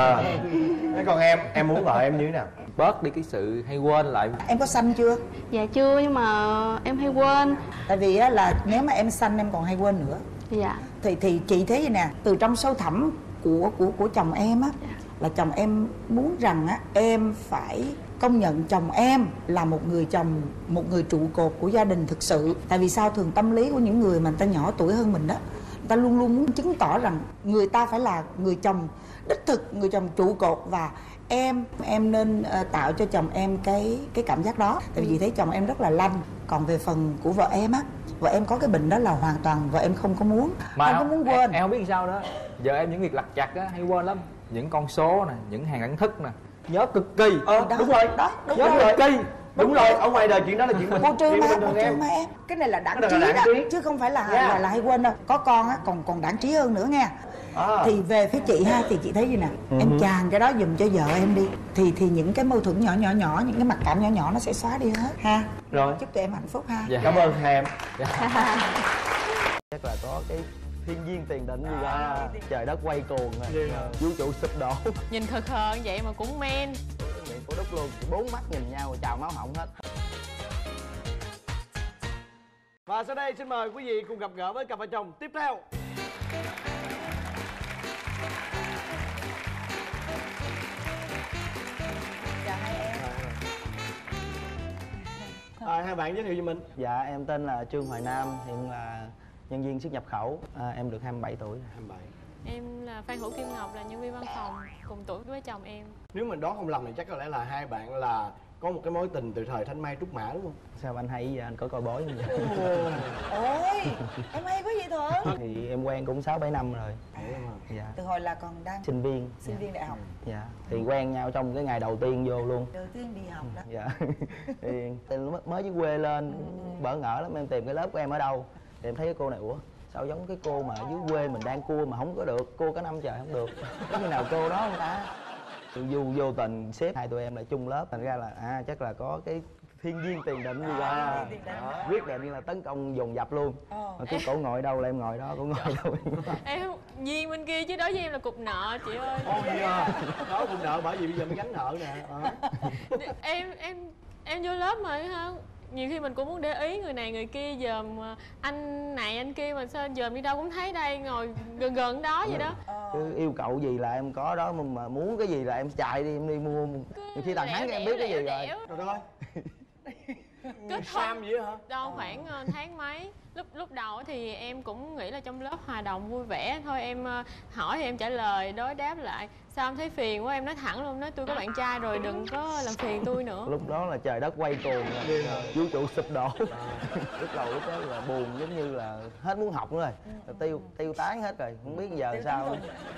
Speaker 3: Thế còn em muốn vợ em như thế nào?
Speaker 15: Bớt đi cái sự hay quên lại.
Speaker 4: Em có sanh chưa?
Speaker 12: Dạ chưa, nhưng mà em hay quên.
Speaker 4: Tại vì là nếu mà em sanh em còn hay quên nữa.
Speaker 12: Dạ.
Speaker 4: Thì chị thấy vậy nè, từ trong sâu thẳm của chồng em á, là chồng em muốn rằng á em phải công nhận chồng em là một người chồng, một người trụ cột của gia đình thực sự. Tại vì sao? Thường tâm lý của những người mà người ta nhỏ tuổi hơn mình đó, người ta luôn luôn muốn chứng tỏ rằng người ta phải là người chồng đích thực, người chồng trụ cột. Và em nên tạo cho chồng em cái cảm giác đó. Tại vì thấy chồng em rất là lanh. Còn về phần của vợ em á, vợ em có cái bệnh đó là hoàn toàn vợ em không có muốn.
Speaker 15: Mà
Speaker 4: không có muốn quên.
Speaker 15: Em không biết sao đó. Giờ em những việc lặt vặt á hay quên lắm. Những con số nè, những hàng đẳng thức nè, nhớ cực kỳ.
Speaker 3: Đúng rồi,
Speaker 4: đúng
Speaker 3: nhớ
Speaker 4: rồi.
Speaker 3: cực kỳ. Đúng rồi, ở ngoài đời chuyện đó là chuyện mình.
Speaker 4: Vô trừ
Speaker 3: em.
Speaker 4: mà em. Cái này là đảng trí đó, chứ không phải là hay quên đâu. Có con á còn đảng trí hơn nữa nha. Thì về phía chị ha, thì chị thấy gì nè, em chàng cái đó giùm cho vợ em đi. Thì những cái mâu thuẫn nhỏ, những cái mặc cảm nhỏ nó sẽ xóa đi hết ha.
Speaker 3: Rồi.
Speaker 4: Chúc tụi em hạnh phúc ha.
Speaker 3: Cảm ơn hai em.
Speaker 11: Chắc là có cái thiên nhiên tiền định gì đó, trời đất quay cuồng rồi, vũ trụ sụp đổ.
Speaker 22: Nhìn khờ khờ như vậy mà cũng men.
Speaker 11: Miệng của đúc luôn, bốn mắt nhìn nhau rồi trào máu họng hết.
Speaker 3: Và sau đây xin mời quý vị cùng gặp gỡ với cặp vợ chồng tiếp theo. Hai bạn giới thiệu cho mình.
Speaker 11: Dạ em tên là Trương Hoài Nam, hiện là nhân viên xuất nhập khẩu. Em được 27 tuổi.
Speaker 3: 27.
Speaker 22: Em là Phan Hữu Kim Ngọc, là nhân viên văn phòng cùng tuổi với chồng em.
Speaker 3: Nếu mình đoán không lầm thì chắc có lẽ là hai bạn là có một cái mối tình từ thời Thanh Mai Trúc Mã đúng không?
Speaker 11: Sao anh hay vậy? Anh có coi bói không vậy?
Speaker 4: Ôi, em hay quá vậy Thuận.
Speaker 11: Thì em quen cũng 6-7 năm rồi. Dạ.
Speaker 4: Từ hồi là còn đang
Speaker 11: Sinh viên
Speaker 4: đại học.
Speaker 11: Dạ. Thì quen nhau trong cái ngày đầu tiên vô luôn.
Speaker 4: Đầu tiên đi học đó.
Speaker 11: Dạ. Thì mới dưới quê lên bỡ ngỡ lắm, em tìm cái lớp của em ở đâu. Thì em thấy cái cô này, ủa sao giống cái cô mà ở dưới quê mình đang cua mà không có được, cua cả năm trời không được. Có khi nào cô đó không ta? Vô tình xếp hai tụi em lại chung lớp, thành ra là chắc là có cái thiên nhiên tiền định gì đó. Quyết định là tấn công dồn dập luôn. Mà cái cổ ngồi đâu là em ngồi đó, cổ ngồi đâu
Speaker 22: Em Duyên bên kia chứ đối với em là cục nợ chị ơi.
Speaker 3: Đó cục nợ bởi vì bây giờ mới gánh nợ nè.
Speaker 22: Em vô lớp mà ha, nhiều khi mình cũng muốn để ý người này người kia, dòm anh này anh kia mà sao dòm đi đâu cũng thấy đây, ngồi gần đó vậy đó.
Speaker 11: Chứ yêu cầu gì là em có đó, mà muốn cái gì là em chạy đi, em đi mua. Nhiều khi thằng hắn em biết cái gì rồi.
Speaker 3: Trời ơi.
Speaker 22: Kết
Speaker 3: Sam vậy hả?
Speaker 22: Đâu khoảng tháng mấy. Lúc đầu thì em cũng nghĩ là trong lớp hòa đồng vui vẻ thôi, em hỏi thì em trả lời đối đáp lại. Sao em thấy phiền quá em nói thẳng luôn, nói tôi có bạn trai rồi đừng có làm phiền tôi nữa.
Speaker 11: Lúc đó là trời đất quay cuồng, vũ trụ sụp đổ. Lúc đó là buồn giống như là hết muốn học nữa rồi, tiêu tán hết rồi, không biết giờ sao.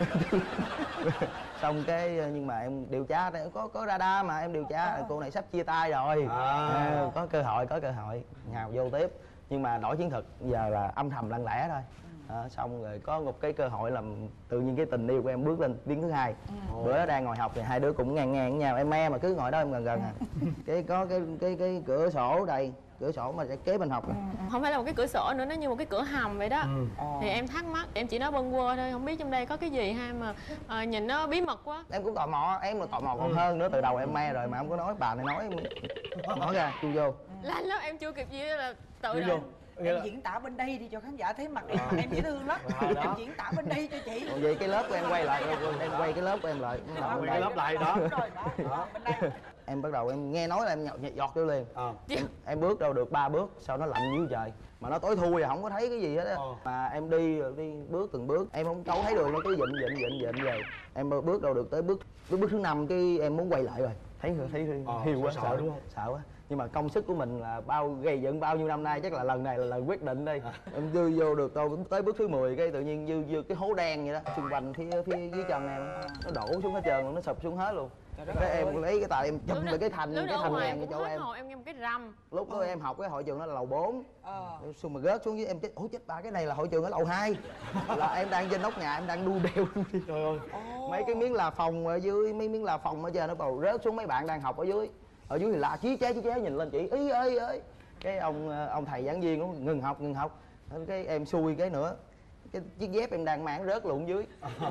Speaker 11: Xong cái nhưng mà em điều tra có radar mà em điều tra cô này sắp chia tay rồi. Có cơ hội nhào vô tiếp. Nhưng mà đổi chiến thuật giờ là âm thầm lặng lẽ thôi.
Speaker 3: Xong rồi có một cái cơ hội làm tự nhiên cái tình yêu của em bước lên tiếng thứ hai. Bữa đang ngồi học thì hai đứa cũng ngang ngang với nhau, em mà cứ ngồi đó em gần gần à. Cái có cái cửa sổ đây, cửa sổ mà sẽ kế bên học.
Speaker 7: Không phải là một cái cửa sổ nữa, nó như một cái cửa hầm vậy đó. Thì em thắc mắc, em chỉ nói bâng quơ thôi, không biết trong đây có cái gì hay mà nhìn nó bí mật quá.
Speaker 3: Em cũng tò mò, em mà tò mò còn hơn nữa, từ đầu em rồi mà không có nói, bà này nói mở ra chui vô.
Speaker 7: Lạnh lắm, em chưa kịp gì là tự
Speaker 3: vô.
Speaker 4: Em diễn tả bên đây đi cho khán giả thấy mặt em dễ thương lắm. Em diễn tả bên đây cho chị.
Speaker 3: Còn vậy cái lớp của em quay lại, em quay cái lớp của em lại.
Speaker 16: Quay cái lớp lại đó.
Speaker 4: Bên đây.
Speaker 3: Em bắt đầu em nghe nói là em giọt vô liền. Em bước đâu được 3 bước, sau nó lạnh như trời. Mà nó tối thui không có thấy cái gì hết á. Mà em đi bước từng bước, em không đâu thấy đường, nó cứ vịn rồi. Em bước đâu được tới bước thứ 5 cái em muốn quay lại rồi. Thấy hiu quá, sợ đúng không? Sợ quá. Nhưng mà công sức của mình là gây dựng bao nhiêu năm nay, chắc là lần này là lần quyết định đây. Em vô được đâu tới bước thứ 10 cái tự nhiên như cái hố đen vậy đó, xung quanh phía dưới chân em nó đổ xuống hết trơn, nó sụp xuống hết luôn. Cái em lấy cái tay em chụm lại cái thành đèn cái chỗ em.
Speaker 7: Em nghe một cái rầm.
Speaker 3: Lúc đó em học cái hội trường nó là lầu 4. Xong mà rớt xuống với em chết, ủa chết ba, cái này là hội trường ở lầu 2. Là em đang trên nóc nhà, em đang đu đeo. Trời ơi. Mấy cái miếng là phòng ở dưới, mấy miếng là phòng ở trên nó bầu rớt xuống, mấy bạn đang học ở dưới. Ở dưới thì la chí chế nhìn lên chị ý ơi. Cái ông thầy giảng viên cũng ngừng học. Cái em xui cái nữa, cái chiếc dép em đang mang rớt luôn dưới.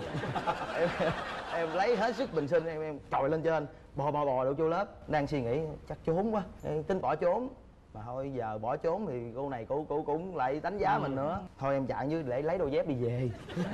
Speaker 3: em lấy hết sức bình sinh, em trồi lên trên bò được vô lớp, đang suy nghĩ chắc trốn quá, tính bỏ trốn. Mà thôi giờ bỏ trốn thì cô này cô cũng lại đánh giá mình nữa. Thôi em chạy như để lấy đôi dép đi về.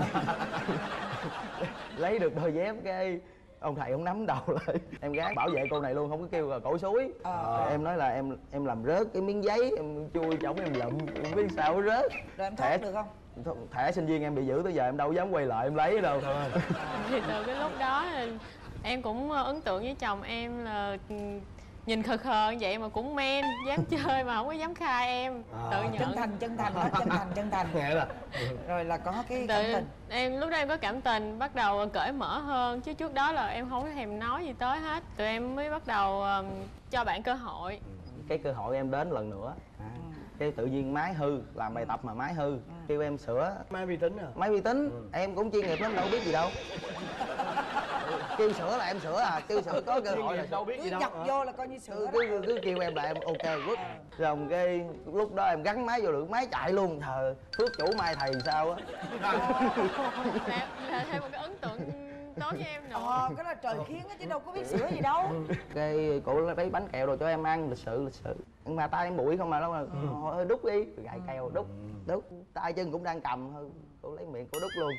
Speaker 3: Lấy được đôi dép cái ông thầy ông nắm đầu lại, em gán bảo vệ cô này luôn, không có kêu là cổ suối. Em nói là em làm rớt cái miếng giấy, em chui chổng em lụm, không biết sao nó rớt.
Speaker 4: Rồi em thoát được không?
Speaker 3: Thẻ sinh viên em bị giữ tới giờ em đâu dám quay lại em lấy đâu.
Speaker 7: Thì từ cái lúc đó em cũng ấn tượng với chồng em là nhìn khờ khờ như vậy mà cũng men, dám chơi mà không có dám khai em. Tự nhận
Speaker 4: chân thành.
Speaker 3: Nghe là
Speaker 4: rồi là có cái cảm tình.
Speaker 7: Em lúc đó em có cảm tình, bắt đầu cởi mở hơn, chứ trước đó là em không có thèm nói gì tới hết. Tụi em mới bắt đầu cho bạn cơ hội.
Speaker 3: Cái cơ hội em đến lần nữa. Cái tự nhiên máy hư, làm bài tập mà máy hư, kêu em sửa.
Speaker 16: Máy vi tính à?
Speaker 3: Máy vi tính, em cũng chuyên nghiệp lắm, đâu biết gì đâu. Kêu sửa là em sửa à, kêu sửa có cơ hội là
Speaker 16: đâu biết gì đâu.
Speaker 4: Nhập vô là coi như sửa.
Speaker 3: Cứ kêu em là em ok good. Rồi cái lúc đó em gắn máy vô được, máy chạy luôn. Thờ phước chủ mai thầy sao á.
Speaker 7: Là thêm một cái ấn tượng tốt với em nữa.
Speaker 4: Cái là trời khiến á chứ đâu có biết sửa gì đâu.
Speaker 3: Cái cổ lấy bánh kẹo rồi cho em ăn, lịch sự. Nhưng mà tay em bụi không mà đâu mà hơi đút đi, gài kẹo đút. Tay chân cũng đang cầm thôi, cổ lấy miệng cổ đút luôn.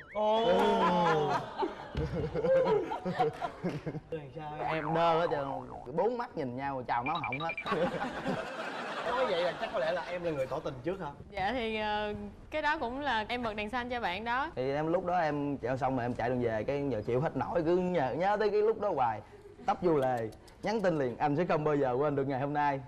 Speaker 3: Em đơ hết trơn, 4 mắt nhìn nhau chào máu họng hết.
Speaker 16: Nói vậy là chắc có lẽ là em là người tỏ tình trước hả?
Speaker 7: Dạ thì cái đó cũng là em bật đèn xanh cho bạn đó.
Speaker 3: Thì em lúc đó em chạy xong rồi em chạy đường về, cái giờ chịu hết nổi, cứ nhớ tới cái lúc đó hoài. Tấp vô lề, nhắn tin liền, anh sẽ không bao giờ quên được ngày hôm nay.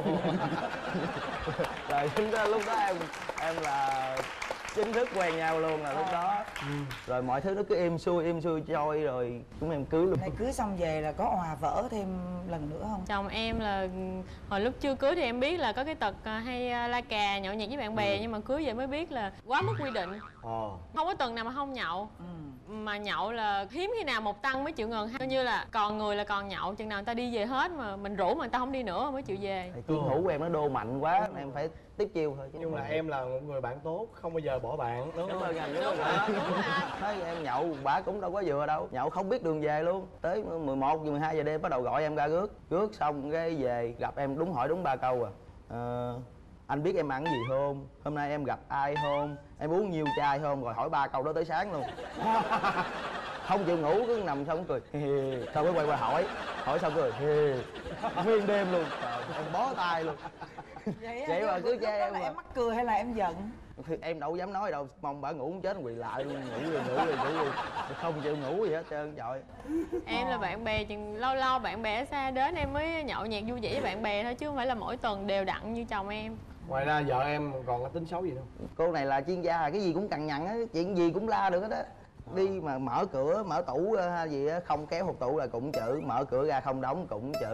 Speaker 3: Rồi lúc đó em là chính thức quen nhau luôn là lúc đó. Rồi mọi thứ nó cứ êm xuôi trôi rồi chúng em cưới luôn.
Speaker 4: Này cưới xong về là có òa vỡ thêm lần nữa không?
Speaker 7: Chồng em là hồi lúc chưa cưới thì em biết là có cái tật hay la cà nhậu nhẹt với bạn bè, nhưng mà cưới về mới biết là quá mức quy định. Không có tuần nào mà không nhậu. Mà nhậu là hiếm khi nào một tăng mới chịu ngừng, coi như là còn người là còn nhậu, chừng nào người ta đi về hết mà mình rủ mà người ta không đi nữa mới chịu về.
Speaker 3: Chiến hữu của em nó đô mạnh quá, em phải tiếp chiêu thôi.
Speaker 16: Nhưng mà em là một người bạn tốt, không bao giờ bỏ bạn, đúng không?
Speaker 3: Đúng rồi. Thấy em nhậu, bả cũng đâu có vừa đâu. Nhậu không biết đường về luôn. Tới 11 giờ 12 giờ đêm bắt đầu gọi em ra rước xong cái về gặp em hỏi đúng 3 câu à. Anh biết em ăn gì không? Hôm nay em gặp ai không? Em uống nhiều chai không? Rồi hỏi 3 câu đó tới sáng luôn. Không chịu ngủ, cứ nằm xong cười. Xong cái quay qua hỏi xong cười. Nguyên đêm luôn. Trời, em bó tay luôn. Vậy mà cứ che em.
Speaker 4: Em mắc cười hay là em giận?
Speaker 3: Em đâu dám nói đâu, mong bả ngủ không chết quỳ lại luôn, ngủ rồi. Không chịu ngủ gì hết trơn, trời.
Speaker 7: Em là bạn bè, chừng lâu bạn bè ở xa đến em mới nhậu nhẹt vui vẻ với bạn bè thôi, chứ không phải là mỗi tuần đều đặn như chồng em.
Speaker 16: Ngoài ra vợ em còn có tính xấu gì không?
Speaker 3: Cô này là chuyên gia, cái gì cũng cằn nhằn á, chuyện gì cũng la được hết á. Đi mà mở cửa, mở tủ hay gì á, không kéo hộp tủ là cũng chửi, mở cửa ra không đóng cũng chửi.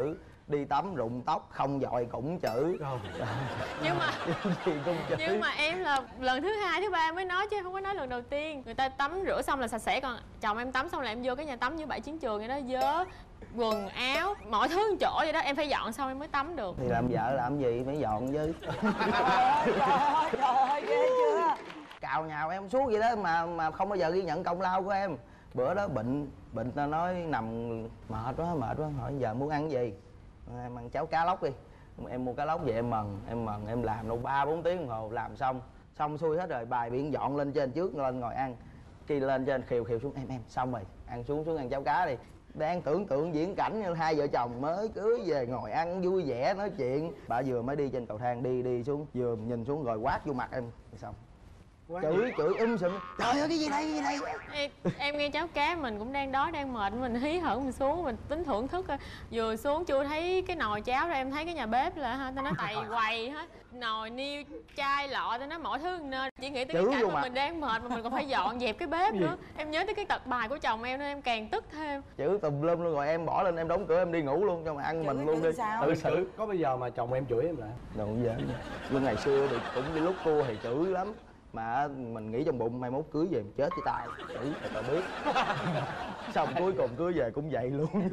Speaker 17: đi tắm rụng tóc không dội cũng chữ.
Speaker 22: Nhưng mà
Speaker 17: gì cũng chữ.
Speaker 22: nhưng mà em là lần thứ hai thứ ba mới nói chứ không có nói lần đầu tiên. Người ta tắm rửa xong là sạch sẽ, còn chồng em tắm xong là em vô cái nhà tắm như 7 chiến trường vậy đó, vớ quần áo mọi thứ một chỗ vậy đó, em phải dọn xong em mới tắm được.
Speaker 17: Thì làm vợ làm gì phải dọn chứ.
Speaker 9: Trời ơi ghê chưa.
Speaker 17: Cào nhào em suốt vậy đó mà không bao giờ ghi nhận công lao của em. Bữa đó bệnh ta nói nằm mệt quá hỏi giờ muốn ăn gì, em ăn cháo cá lóc đi. Em mua cá lóc về em mần em làm đâu 3-4 tiếng đồng hồ làm xong xuôi hết rồi, bài biển dọn lên trên trước lên ngồi ăn. Khi lên trên khều xuống em xong rồi ăn xuống ăn cháo cá đi. Đang tưởng tượng diễn cảnh như hai vợ chồng mới cưới về ngồi ăn vui vẻ nói chuyện. Bà vừa mới đi trên cầu thang đi xuống vừa nhìn xuống rồi quát vô mặt em xong chửi sùm. Trời ơi cái gì đây
Speaker 22: em nghe cháo cá mình cũng đang đói đang mệt, mình hí hửng mình xuống mình tính thưởng thức. Vừa xuống chưa thấy cái nồi cháo rồi em thấy cái nhà bếp là tao nói tày quầy hết, nồi niêu chai lọ, tao nói mọi thứ nên chỉ nghĩ tới cái cảnh mà mình đang mệt mà mình còn phải dọn dẹp cái bếp nữa. Em nhớ tới cái tật bài của chồng em nên em càng tức thêm.
Speaker 17: Chửi tùm lum luôn rồi em bỏ lên em đóng cửa em đi ngủ luôn cho mà ăn mình luôn đi.
Speaker 16: Tự xử. Có bây giờ mà chồng em chửi em lại
Speaker 17: đâu vậy. Nhưng ngày xưa thì cũng đi lúc cua thì chửi lắm, mà mình nghĩ trong bụng mai mốt cưới về chết với tao chửi thì tao biết. Xong cuối cùng cưới về cũng vậy luôn.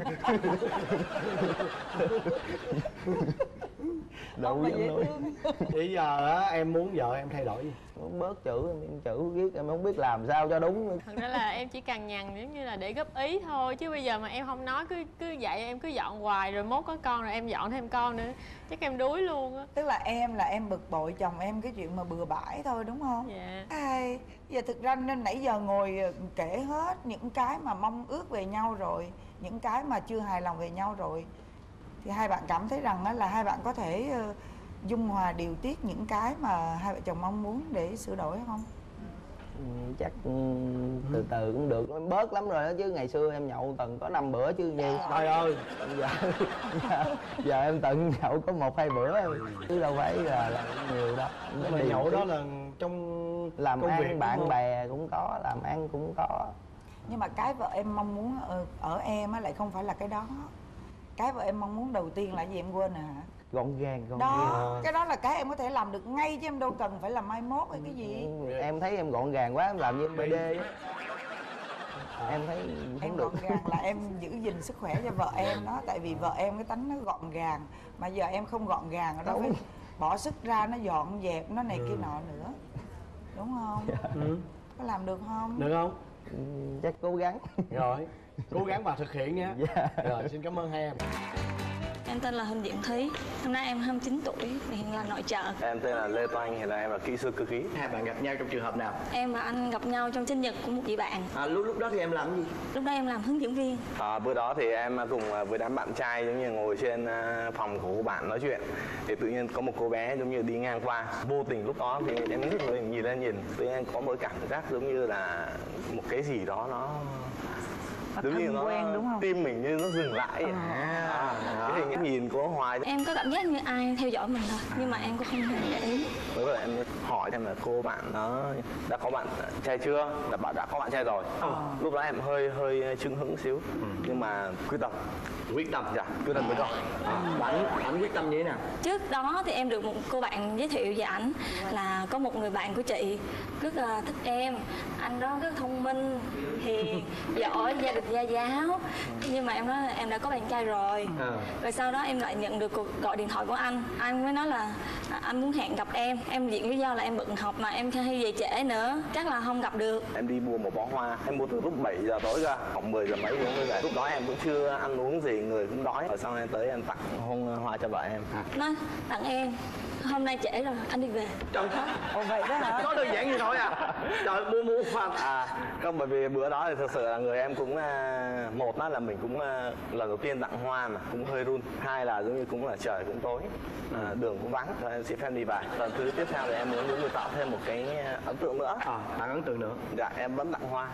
Speaker 17: Đâu dám nói.
Speaker 16: Bây giờ á em muốn vợ em thay đổi gì?
Speaker 17: Muốn bớt chửi em chửi biết em không biết làm sao cho đúng nữa.
Speaker 22: Thật ra là em chỉ cằn nhằn giống như là để góp ý thôi, chứ bây giờ mà em không nói cứ dạy em cứ dọn hoài rồi mốt có con rồi em dọn thêm con nữa chắc em đuối luôn á.
Speaker 9: Tức là em bực bội chồng em cái chuyện mà bừa bãi thôi đúng không?
Speaker 22: Dạ.
Speaker 9: Giờ thực ra nên nãy giờ ngồi kể hết những cái mà mong ước về nhau rồi, những cái mà chưa hài lòng về nhau rồi, thì hai bạn cảm thấy rằng là hai bạn có thể dung hòa điều tiết những cái mà hai vợ chồng mong muốn để sửa đổi không?
Speaker 17: Chắc từ từ cũng được, em bớt lắm rồi đó chứ ngày xưa em nhậu tuần có 5 bữa chứ nhiều.
Speaker 16: Trời ơi
Speaker 17: giờ em tuần nhậu có 1-2 bữa chứ đâu phải là nhiều đâu.
Speaker 16: Nhưng mà nhậu đó là trong
Speaker 17: làm ăn bạn bè cũng có, làm ăn cũng có.
Speaker 9: Nhưng mà cái vợ em mong muốn ở em á lại không phải là cái đó. Cái vợ em mong muốn đầu tiên là gì em quên rồi hả?
Speaker 17: Gọn gàng
Speaker 9: cái đó là cái em có thể làm được ngay chứ em đâu cần phải làm mai mốt hay cái gì.
Speaker 17: Em thấy em gọn gàng quá em làm như BD á. Em thấy không
Speaker 9: em
Speaker 17: được.
Speaker 9: gọn gàng là em giữ gìn sức khỏe cho vợ em đó, tại vì vợ em cái tánh nó gọn gàng mà giờ em không gọn gàng ở đó phải bỏ sức ra nó dọn dẹp nó này kia nọ nữa, đúng không? Có làm được không?
Speaker 16: Được không?
Speaker 17: Chắc cố gắng.
Speaker 16: Rồi cố gắng và thực hiện nha. Rồi xin cảm ơn hai em.
Speaker 18: Em tên là Huỳnh Diễm Thúy, năm nay em 29 tuổi, hiện là nội trợ.
Speaker 11: Em tên là Lê Toanh, hiện tại em là kỹ sư cơ khí.
Speaker 3: Hai bạn gặp nhau trong trường hợp nào?
Speaker 18: Em và anh gặp nhau trong sinh nhật của một chị bạn.
Speaker 3: Lúc đó thì em làm gì?
Speaker 18: Lúc đó em làm hướng dẫn viên.
Speaker 11: Bữa đó thì em cùng với đám bạn trai giống như ngồi trên phòng của cô bạn nói chuyện. Thì tự nhiên có một cô bé giống như đi ngang qua. Vô tình lúc đó thì em rất là nhìn lên nhìn. Tự nhiên có một cảm giác giống như là một cái gì đó nó giống như nó
Speaker 9: quen, đúng không?
Speaker 11: tim mình như nó dừng lại. Cái hình nhìn của Hoài.
Speaker 18: Em có cảm giác như ai theo dõi mình thôi, nhưng mà em cũng không hề để ý.
Speaker 11: Với lại em hỏi xem là cô bạn nó đã có bạn trai chưa, là bạn đã có bạn trai rồi. Lúc đó em hơi chưng hững xíu, nhưng mà quyết tâm. Dạ, quyết tâm với con.
Speaker 3: Bạn quyết tâm như thế nào?
Speaker 18: Trước đó thì em được một cô bạn giới thiệu về ảnh là có một người bạn của chị rất là thích em, anh đó rất thông minh, hiền, giỏi, gia đình gia giáo. Nhưng mà em nói là em đã có bạn trai rồi. Rồi sau đó em lại nhận được cuộc gọi điện thoại của anh mới nói là anh muốn hẹn gặp em viện lý do là em bận học mà em hay về trễ nữa, chắc là không gặp được.
Speaker 11: Em đi mua một bó hoa, em mua từ lúc 7 giờ tối ra, khoảng 10 giờ mấy cũng mới về. Lúc đó em cũng chưa ăn uống gì, người cũng đói. Rồi sau này tới em tặng hôn hoa cho vợ em.
Speaker 18: Nói tặng em, hôm nay trễ rồi anh đi về.
Speaker 3: Trời
Speaker 9: ơi, vậy đó hả?
Speaker 3: Có đơn giản như thôi à? Trời, mua hoa.
Speaker 11: Không, bởi vì bữa đó thì thực sự là người em cũng một là mình cũng lần đầu tiên tặng hoa mà cũng hơi run. Hai là giống như cũng là trời cũng tối, đường cũng vắng, rồi em xin phép đi về. Lần thứ tiếp theo thì em muốn giống như tạo thêm một cái ấn tượng nữa.
Speaker 3: Tặng ấn tượng nữa.
Speaker 11: Dạ, em vẫn tặng hoa.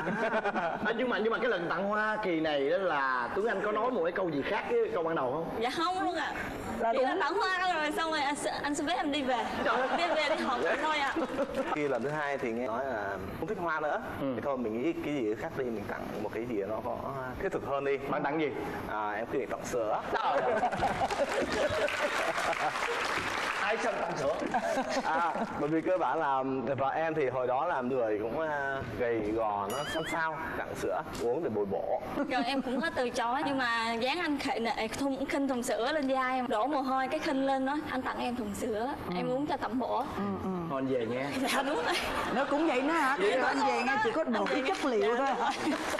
Speaker 3: Nhưng mà cái lần tặng hoa kỳ này đó là Tuấn Anh có nói một cái câu gì khác với câu ban đầu không?
Speaker 18: Dạ không luôn ạ. Chỉ là tặng hoa rồi xong rồi anh xin phép em đi về. Đi về đi học vậy thôi ạ.
Speaker 11: Khi lần thứ hai thì nghe nói là không thích hoa nữa, thì thôi mình nghĩ cái gì khác đi, mình tặng một cái gì nó có thiết thực hơn đi.
Speaker 3: Bạn tặng gì?
Speaker 11: Em quyết định tặng sữa.
Speaker 3: Ai xong tặng sữa?
Speaker 11: Bởi vì cơ bản là vợ em thì hồi đó làm người cũng gầy gò, nó xăm xao, tặng sữa uống để bồi bổ.
Speaker 18: Rồi em cũng có từ chối, nhưng mà dán anh khệ nệ khinh thùng sữa lên vai em, đổ mồ hôi cái khinh lên nói anh tặng em thùng sữa, em uống cho tẩm bổ.
Speaker 3: Thôi anh về nghe.
Speaker 18: Dạ đúng rồi.
Speaker 4: Nó cũng vậy nữa hả? Vậy anh về nghe chỉ có đổi cái chất liệu thôi hả?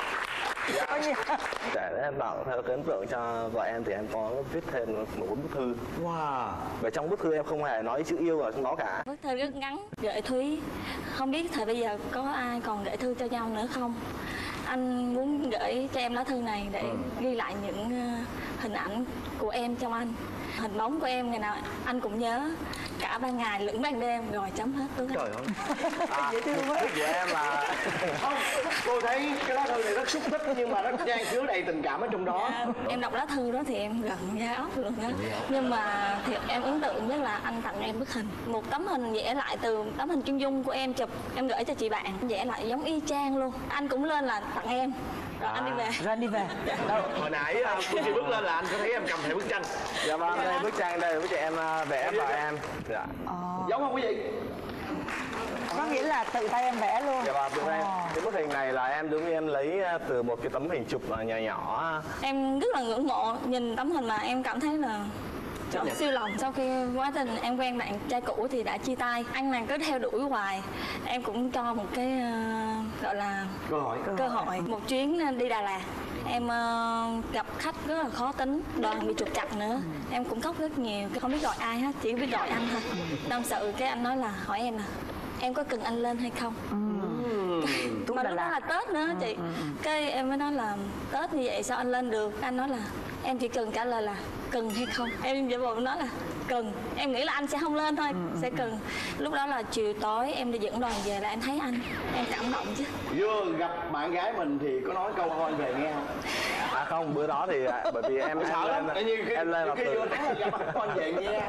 Speaker 11: Để em bảo theo cái ấn tượng cho vợ em thì em có viết thêm một bức thư.
Speaker 3: Wow.
Speaker 11: Và trong bức thư em không hề nói chữ yêu ở trong đó cả.
Speaker 18: Bức thư rất ngắn, gửi Thúy. Không biết thời bây giờ có ai còn gửi thư cho nhau nữa không? Anh muốn gửi cho em lá thư này để ghi lại những hình ảnh của em trong anh. Hình bóng của em ngày nào anh cũng nhớ, cả ban ngày lẫn ban đêm, rồi chấm hết tướng.
Speaker 3: Trời ơi. Dễ thương quá. Của em là không, tôi thấy cái lá thư này rất xúc tích nhưng mà nó trang chứa đầy tình cảm ở trong đó.
Speaker 18: Em đọc lá thư đó thì em gần da óc luôn đó. Nhưng mà thì em ấn tượng nhất là anh tặng em bức hình, một tấm hình vẽ lại từ tấm hình chân dung của em chụp, em gửi cho chị bạn, vẽ lại giống y chang luôn. Anh cũng lên là tặng em. Rồi anh đi về.
Speaker 4: Rồi anh đi về.
Speaker 3: Đâu, hồi nãy cô chị bước lên là anh có thấy em cầm thẻ bức tranh.
Speaker 11: Dạ vâng, đây bức tranh đây, bức tranh em vẽ vợ em. Dạ.
Speaker 3: Giống không quý vị?
Speaker 4: Có nghĩa là tự tay em vẽ luôn.
Speaker 11: Dạ vâng, tự tay. Cái bức hình này là em giống như em lấy từ một cái tấm hình chụp nhỏ nhỏ.
Speaker 18: Em rất là ngưỡng mộ, nhìn tấm hình mà em cảm thấy là siêu lòng. Sau khi quá trình em quen bạn trai cũ thì đã chia tay, anh này cứ theo đuổi hoài. Em cũng cho một cái gọi là cơ hội. Một chuyến đi Đà Lạt, em gặp khách rất là khó tính, đoàn bị trục trặc nữa, em cũng khóc rất nhiều, không biết gọi ai hết, chỉ biết gọi anh thôi. Tâm sự cái anh nói là hỏi em là em có cần anh lên hay không. Mà lúc đó là Tết nữa chị. Cái em mới nói là Tết như vậy sao anh lên được. Anh nói là em chỉ cần trả lời là cần hay không. Em giả bộ nói là cần. Em nghĩ là anh sẽ không lên thôi, sẽ cần. Lúc đó là chiều tối em đi dẫn đoàn về là em thấy anh, em cảm động chứ.
Speaker 3: Vừa gặp bạn gái mình thì có nói câu thôi về nghe không?
Speaker 11: Không, bữa đó thì bởi vì em
Speaker 3: em lên là từ con về nghe.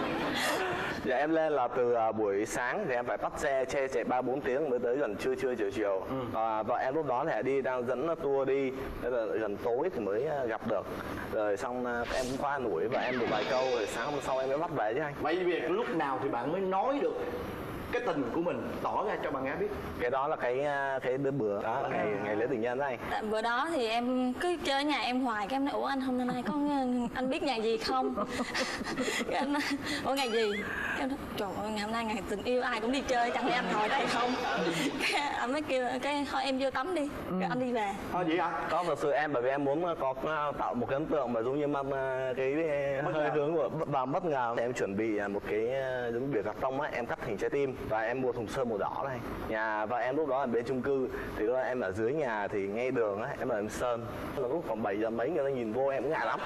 Speaker 11: Dạ em lên là từ buổi sáng thì em phải bắt xe chạy 3-4 tiếng mới tới gần trưa chiều. Và em lúc đó thì đi đang dẫn tour đi, thế là gần tối thì mới gặp được. Rồi xong em cũng qua nổi và em được vài câu rồi sáng hôm sau em mới bắt về chứ anh.
Speaker 3: Vậy việc lúc nào thì bạn mới nói được cái tình của mình tỏ ra cho bạn gái biết?
Speaker 11: Cái đó là cái bữa đó, ngày lễ tình nhân đó anh.
Speaker 18: Bữa đó thì em cứ chơi ở nhà em hoài, cái em nói ủa anh hôm nay có anh biết ngày gì không? Cái anh nói ủa ngày gì? Em nói trời ơi ngày hôm nay ngày tình yêu ai cũng đi chơi, chẳng lẽ anh ngồi đây không? Cái anh mới kêu cái thôi em vô tắm đi, rồi anh đi về.
Speaker 3: Thôi vậy hả?
Speaker 11: Có thật sự em bởi vì em muốn có tạo một cái ấn tượng mà giống như mang cái hơi hướng của vào bất ngờ. Em chuẩn bị một cái giống bìa cạc tông á, em cắt hình trái tim và em mua thùng sơn màu đỏ này. Nhà và em lúc đó ở bên chung cư thì lúc đó em ở dưới nhà thì ngay đường á, em ở em sơn. Lúc khoảng 7 giờ mấy người ta nhìn vô em cũng ngại lắm.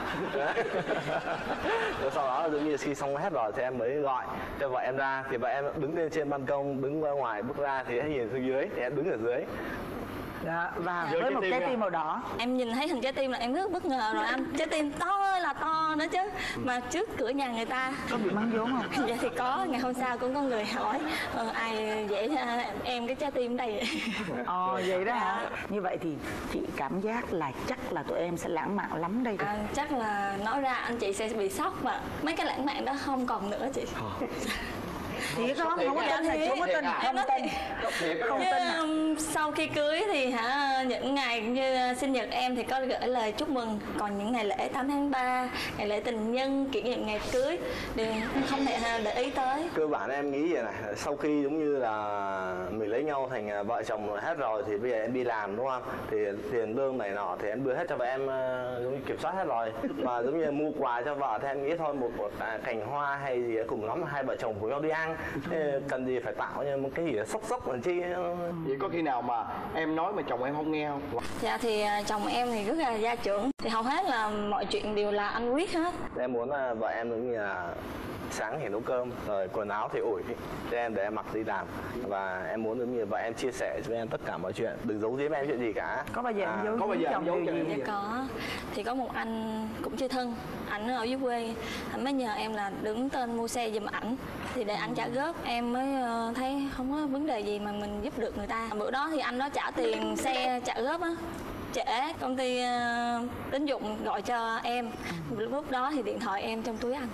Speaker 11: Rồi sau đó giống như khi xong hết rồi thì em mới gọi cho vợ em ra, thì vợ em đứng lên trên ban công, đứng ra ngoài bước ra thì em nhìn xuống dưới thì em đứng ở dưới.
Speaker 4: Dạ, và với một trái tim màu đỏ.
Speaker 18: Em nhìn thấy hình trái tim là em rất bất ngờ rồi anh. Trái tim to ơi là to nữa chứ. Mà trước cửa nhà người ta
Speaker 4: có bị mắng vốn không?
Speaker 18: Dạ thì có, ngày hôm sau cũng có người hỏi ai vẽ em cái trái tim đây vậy?
Speaker 4: Vậy đó hả? Như vậy thì chị cảm giác là chắc là tụi em sẽ lãng mạn lắm đây.
Speaker 18: Chắc là nói ra anh chị sẽ bị sốc và mấy cái lãng mạn đó không còn nữa chị.
Speaker 4: Thiệt không? Không có tin này, không có tin, không tin.
Speaker 18: Sau khi cưới thì những ngày như sinh nhật em thì có gửi lời chúc mừng, còn những ngày lễ 8 tháng 3, ngày lễ tình nhân, kỷ niệm ngày cưới đều không thể để ý tới.
Speaker 11: Cơ bản em nghĩ vậy này, sau khi giống như là mình lấy nhau thành vợ chồng hết rồi thì bây giờ em đi làm đúng không? Thì tiền lương này nọ thì em đưa hết cho vợ em, giống như kiểm soát hết rồi. Mà giống như mua quà cho vợ thì em nghĩ thôi một cành hoa hay gì cùng lắm hai vợ chồng cùng nhau đi ăn. Cần gì phải tạo như một cái gì sốc làm chi.
Speaker 3: Vậy có khi nào mà em nói mà chồng em không nghe không?
Speaker 18: Dạ thì chồng em thì rất là gia trưởng, thì hầu hết là mọi chuyện đều là anh quyết hết.
Speaker 11: Em muốn vợ em giống như là sáng thì nấu cơm, rồi quần áo thì ủi cho em để em mặc đi làm. Và em muốn giống như vợ em chia sẻ cho em tất cả mọi chuyện, đừng giấu giếm em chuyện gì cả.
Speaker 9: Có bao giờ em giấu
Speaker 3: có bao giờ
Speaker 9: chồng
Speaker 3: giấu
Speaker 9: điều
Speaker 3: cho
Speaker 9: gì?
Speaker 3: em
Speaker 18: Dạ có. Thì có một anh cũng chơi thân, ảnh ở dưới quê, ảnh mới nhờ em là đứng tên mua xe giùm ảnh, thì để ảnh trả góp. Em mới thấy không có vấn đề gì mà mình giúp được người ta. Bữa đó thì anh đó trả tiền xe trả góp á trễ, công ty tín dụng gọi cho em. Lúc đó thì điện thoại em trong túi anh.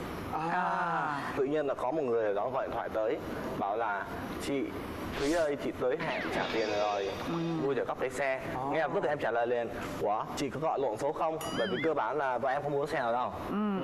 Speaker 11: Tự nhiên là có một người ở đó gọi điện thoại tới bảo là chị Thúy ơi, chị tới hẹn trả tiền rồi, vui được cắp cái xe. Nghe lập tức thì em trả lời liền, ủa chị có gọi lộn số không? Bởi vì cơ bản là vợ em không mua xe nào đâu.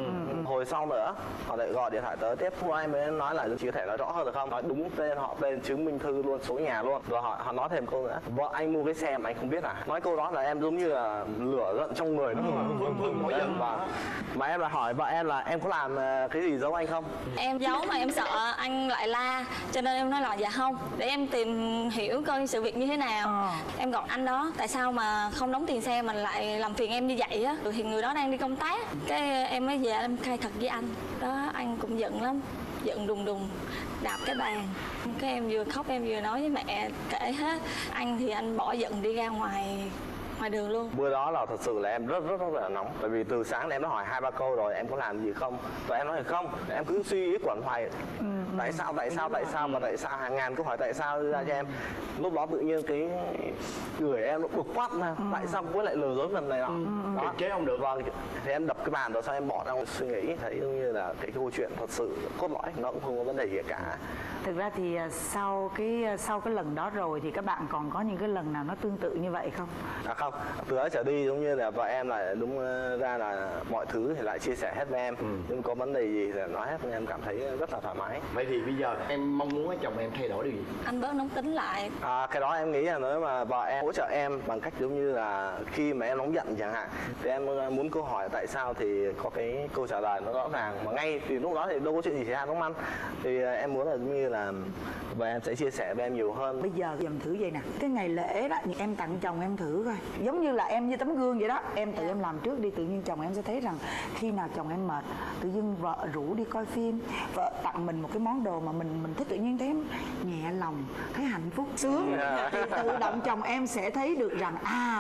Speaker 11: Hồi sau nữa họ lại gọi điện thoại tới tiếp, em mới nói là chị có thể nói rõ hơn được không? Nói đúng tên họ, tên chứng minh thư luôn, số nhà luôn. Rồi họ nói thêm câu nữa, vợ anh mua cái xe mà anh không biết à? Nói câu đó là em giống như là lửa giận trong người nó nổi giận vào. Mà em là hỏi vợ em là em có làm cái gì giấu anh không?
Speaker 18: Em giấu mà em sợ anh lại la, cho nên em nói là dạ không, để em tìm hiểu coi sự việc như thế nào. Em gọi anh đó, tại sao mà không đóng tiền xe mà lại làm phiền em như vậy á. Thì người đó đang đi công tác, cái em mới về em khai thật với anh đó. Anh cũng giận lắm, giận đùng đùng đạp cái bàn. Cái em vừa khóc em vừa nói với mẹ kể hết. Anh thì anh bỏ giận đi ra ngoài đường luôn.
Speaker 11: Bữa đó là thật sự là em rất là nóng, bởi vì từ sáng em đã hỏi 2-3 câu rồi, em có làm gì không, và em nói là không, em cứ suy nghĩ quẩn hoài tại sao và tại sao, hàng ngàn câu hỏi tại sao ra cho em. Lúc đó tự nhiên cái người em nó bực phát ra, tại sao cô lại lừa dối mình này nọ. Đó chế không được. Vâng, thì em đập cái bàn rồi sau em bỏ ra suy nghĩ, thấy giống như là cái câu chuyện thật sự cốt lõi nó cũng không có vấn đề gì cả.
Speaker 9: Thực ra thì sau cái lần đó rồi thì các bạn còn có những cái lần nào nó tương tự như vậy không?
Speaker 11: Không, từ đó trở đi giống như là vợ em lại đúng ra là mọi thứ thì lại chia sẻ hết với em. Nhưng có vấn đề gì thì nói hết, em cảm thấy rất là thoải mái.
Speaker 3: Vậy thì bây giờ em mong muốn chồng em thay đổi điều gì?
Speaker 18: Anh bớt nóng tính lại.
Speaker 11: Cái đó em nghĩ là nếu mà vợ em hỗ trợ em bằng cách giống như là khi mà em nóng giận chẳng hạn, thì em muốn câu hỏi tại sao thì có cái câu trả lời nó rõ ràng mà ngay thì lúc đó thì đâu có chuyện gì xảy ra đúng không anh? Thì em muốn là giống như là vợ em sẽ chia sẻ với em nhiều hơn.
Speaker 9: Bây giờ dùm thử vậy nè, cái ngày lễ đó thì em tặng chồng em thử coi, giống như là em như tấm gương vậy đó, em tự em làm trước đi, tự nhiên chồng em sẽ thấy rằng khi nào chồng em mệt, tự nhiên vợ rủ đi coi phim, vợ tặng mình một cái món đồ mà mình thích, tự nhiên thấy nhẹ lòng, thấy hạnh phúc, sướng, thì tự động chồng em sẽ thấy được rằng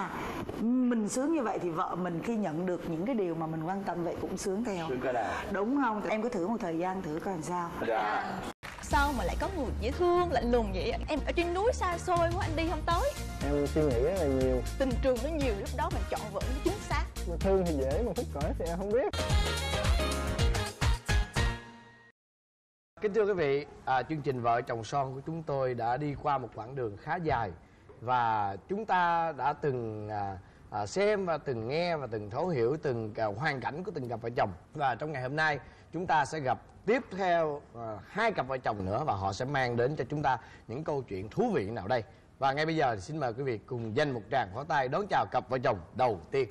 Speaker 9: mình sướng như vậy thì vợ mình khi nhận được những cái điều mà mình quan tâm vậy cũng sướng theo. Đúng không? Em cứ thử một thời gian thử coi làm sao.
Speaker 13: Sao mà lại có người dễ thương lạnh lùng vậy? Em ở trên núi xa xôi quá anh đi không tới.
Speaker 11: Em suy nghĩ rất là nhiều.
Speaker 13: Tình trường nó nhiều, lúc đó mình chọn vợ nó chính xác.
Speaker 11: Mà thương thì dễ, mà thích cõi thì em không biết.
Speaker 16: Kính thưa quý vị, chương trình Vợ Chồng Son của chúng tôi đã đi qua một quãng đường khá dài. Và chúng ta đã từng xem và từng nghe và từng thấu hiểu từng hoàn cảnh của từng cặp vợ chồng. Và trong ngày hôm nay chúng ta sẽ gặp tiếp theo 2 cặp vợ chồng nữa, và họ sẽ mang đến cho chúng ta những câu chuyện thú vị nào đây. Và ngay bây giờ thì xin mời quý vị cùng dành một tràng pháo tay đón chào cặp vợ chồng đầu tiên.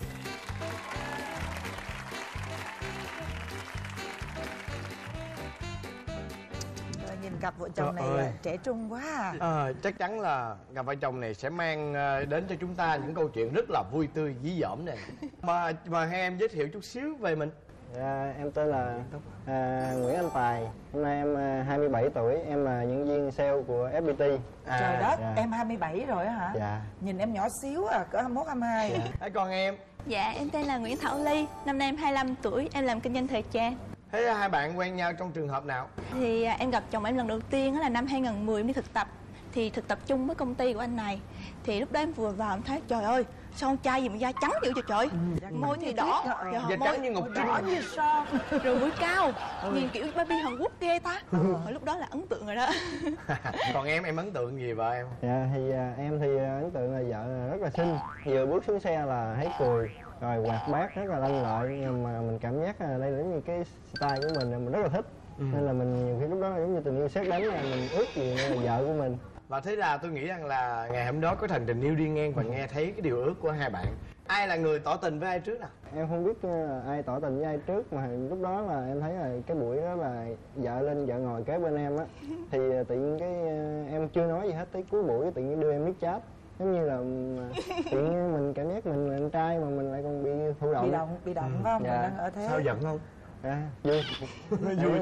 Speaker 9: Nhìn cặp vợ chồng này trẻ trung quá
Speaker 16: Chắc chắn là cặp vợ chồng này sẽ mang đến cho chúng ta những câu chuyện rất là vui tươi, dí dỏm này. Mời hai em giới thiệu chút xíu về mình.
Speaker 11: Em tên là Nguyễn Anh Tài. Hôm nay em 27 tuổi, em là nhân viên sale của FPT.
Speaker 9: Trời đất, em 27 rồi á hả?
Speaker 11: Dạ.
Speaker 9: Nhìn em nhỏ xíu cỡ 21, 22.
Speaker 16: Còn em?
Speaker 13: Dạ, em tên là Nguyễn Thảo Ly. Năm nay em 25 tuổi, em làm kinh doanh thời trang.
Speaker 16: Thế hai bạn quen nhau trong trường hợp nào?
Speaker 13: Thì em gặp chồng em lần đầu tiên là năm 2010 em đi thực tập. Thì thực tập chung với công ty của anh này. Thì lúc đó em vừa vào em thấy trời ơi, sao con trai gì mà da trắng dữ vậy trời. Môi thì đỏ,
Speaker 16: da trắng như ngọc trinh,
Speaker 13: đỏ như son, rồi mũi cao, nhìn kiểu baby Hàn Quốc ghê ta. Mà lúc đó là ấn tượng rồi đó.
Speaker 16: Còn em ấn tượng gì vợ em?
Speaker 11: Dạ thì em thì ấn tượng là vợ rất là xinh. Vừa bước xuống xe là thấy cười, rồi hoạt bát, rất là lanh lợi. Nhưng mà mình cảm giác là đây là như cái style của mình rất là thích. Nên là mình nhiều khi lúc đó giống như tình yêu sét đánh, là mình ước gì là vợ của mình.
Speaker 16: Và thế là tôi nghĩ rằng là ngày hôm đó có thành tình yêu đi ngang và nghe thấy cái điều ước của hai bạn. Ai là người tỏ tình với ai trước nào?
Speaker 11: Em không biết ai tỏ tình với ai trước, mà lúc đó là em thấy là cái buổi đó là vợ lên vợ ngồi kế bên em á, thì tự nhiên cái em chưa nói gì hết, tới cuối buổi tự nhiên đưa em nick chat, giống như là tự nhiên mình cảm giác mình là anh trai mà mình lại còn bị thụ động.
Speaker 9: Bị động phải không? Mình đang ở thế.
Speaker 16: Sao giận không?
Speaker 11: Vui.
Speaker 16: Vui.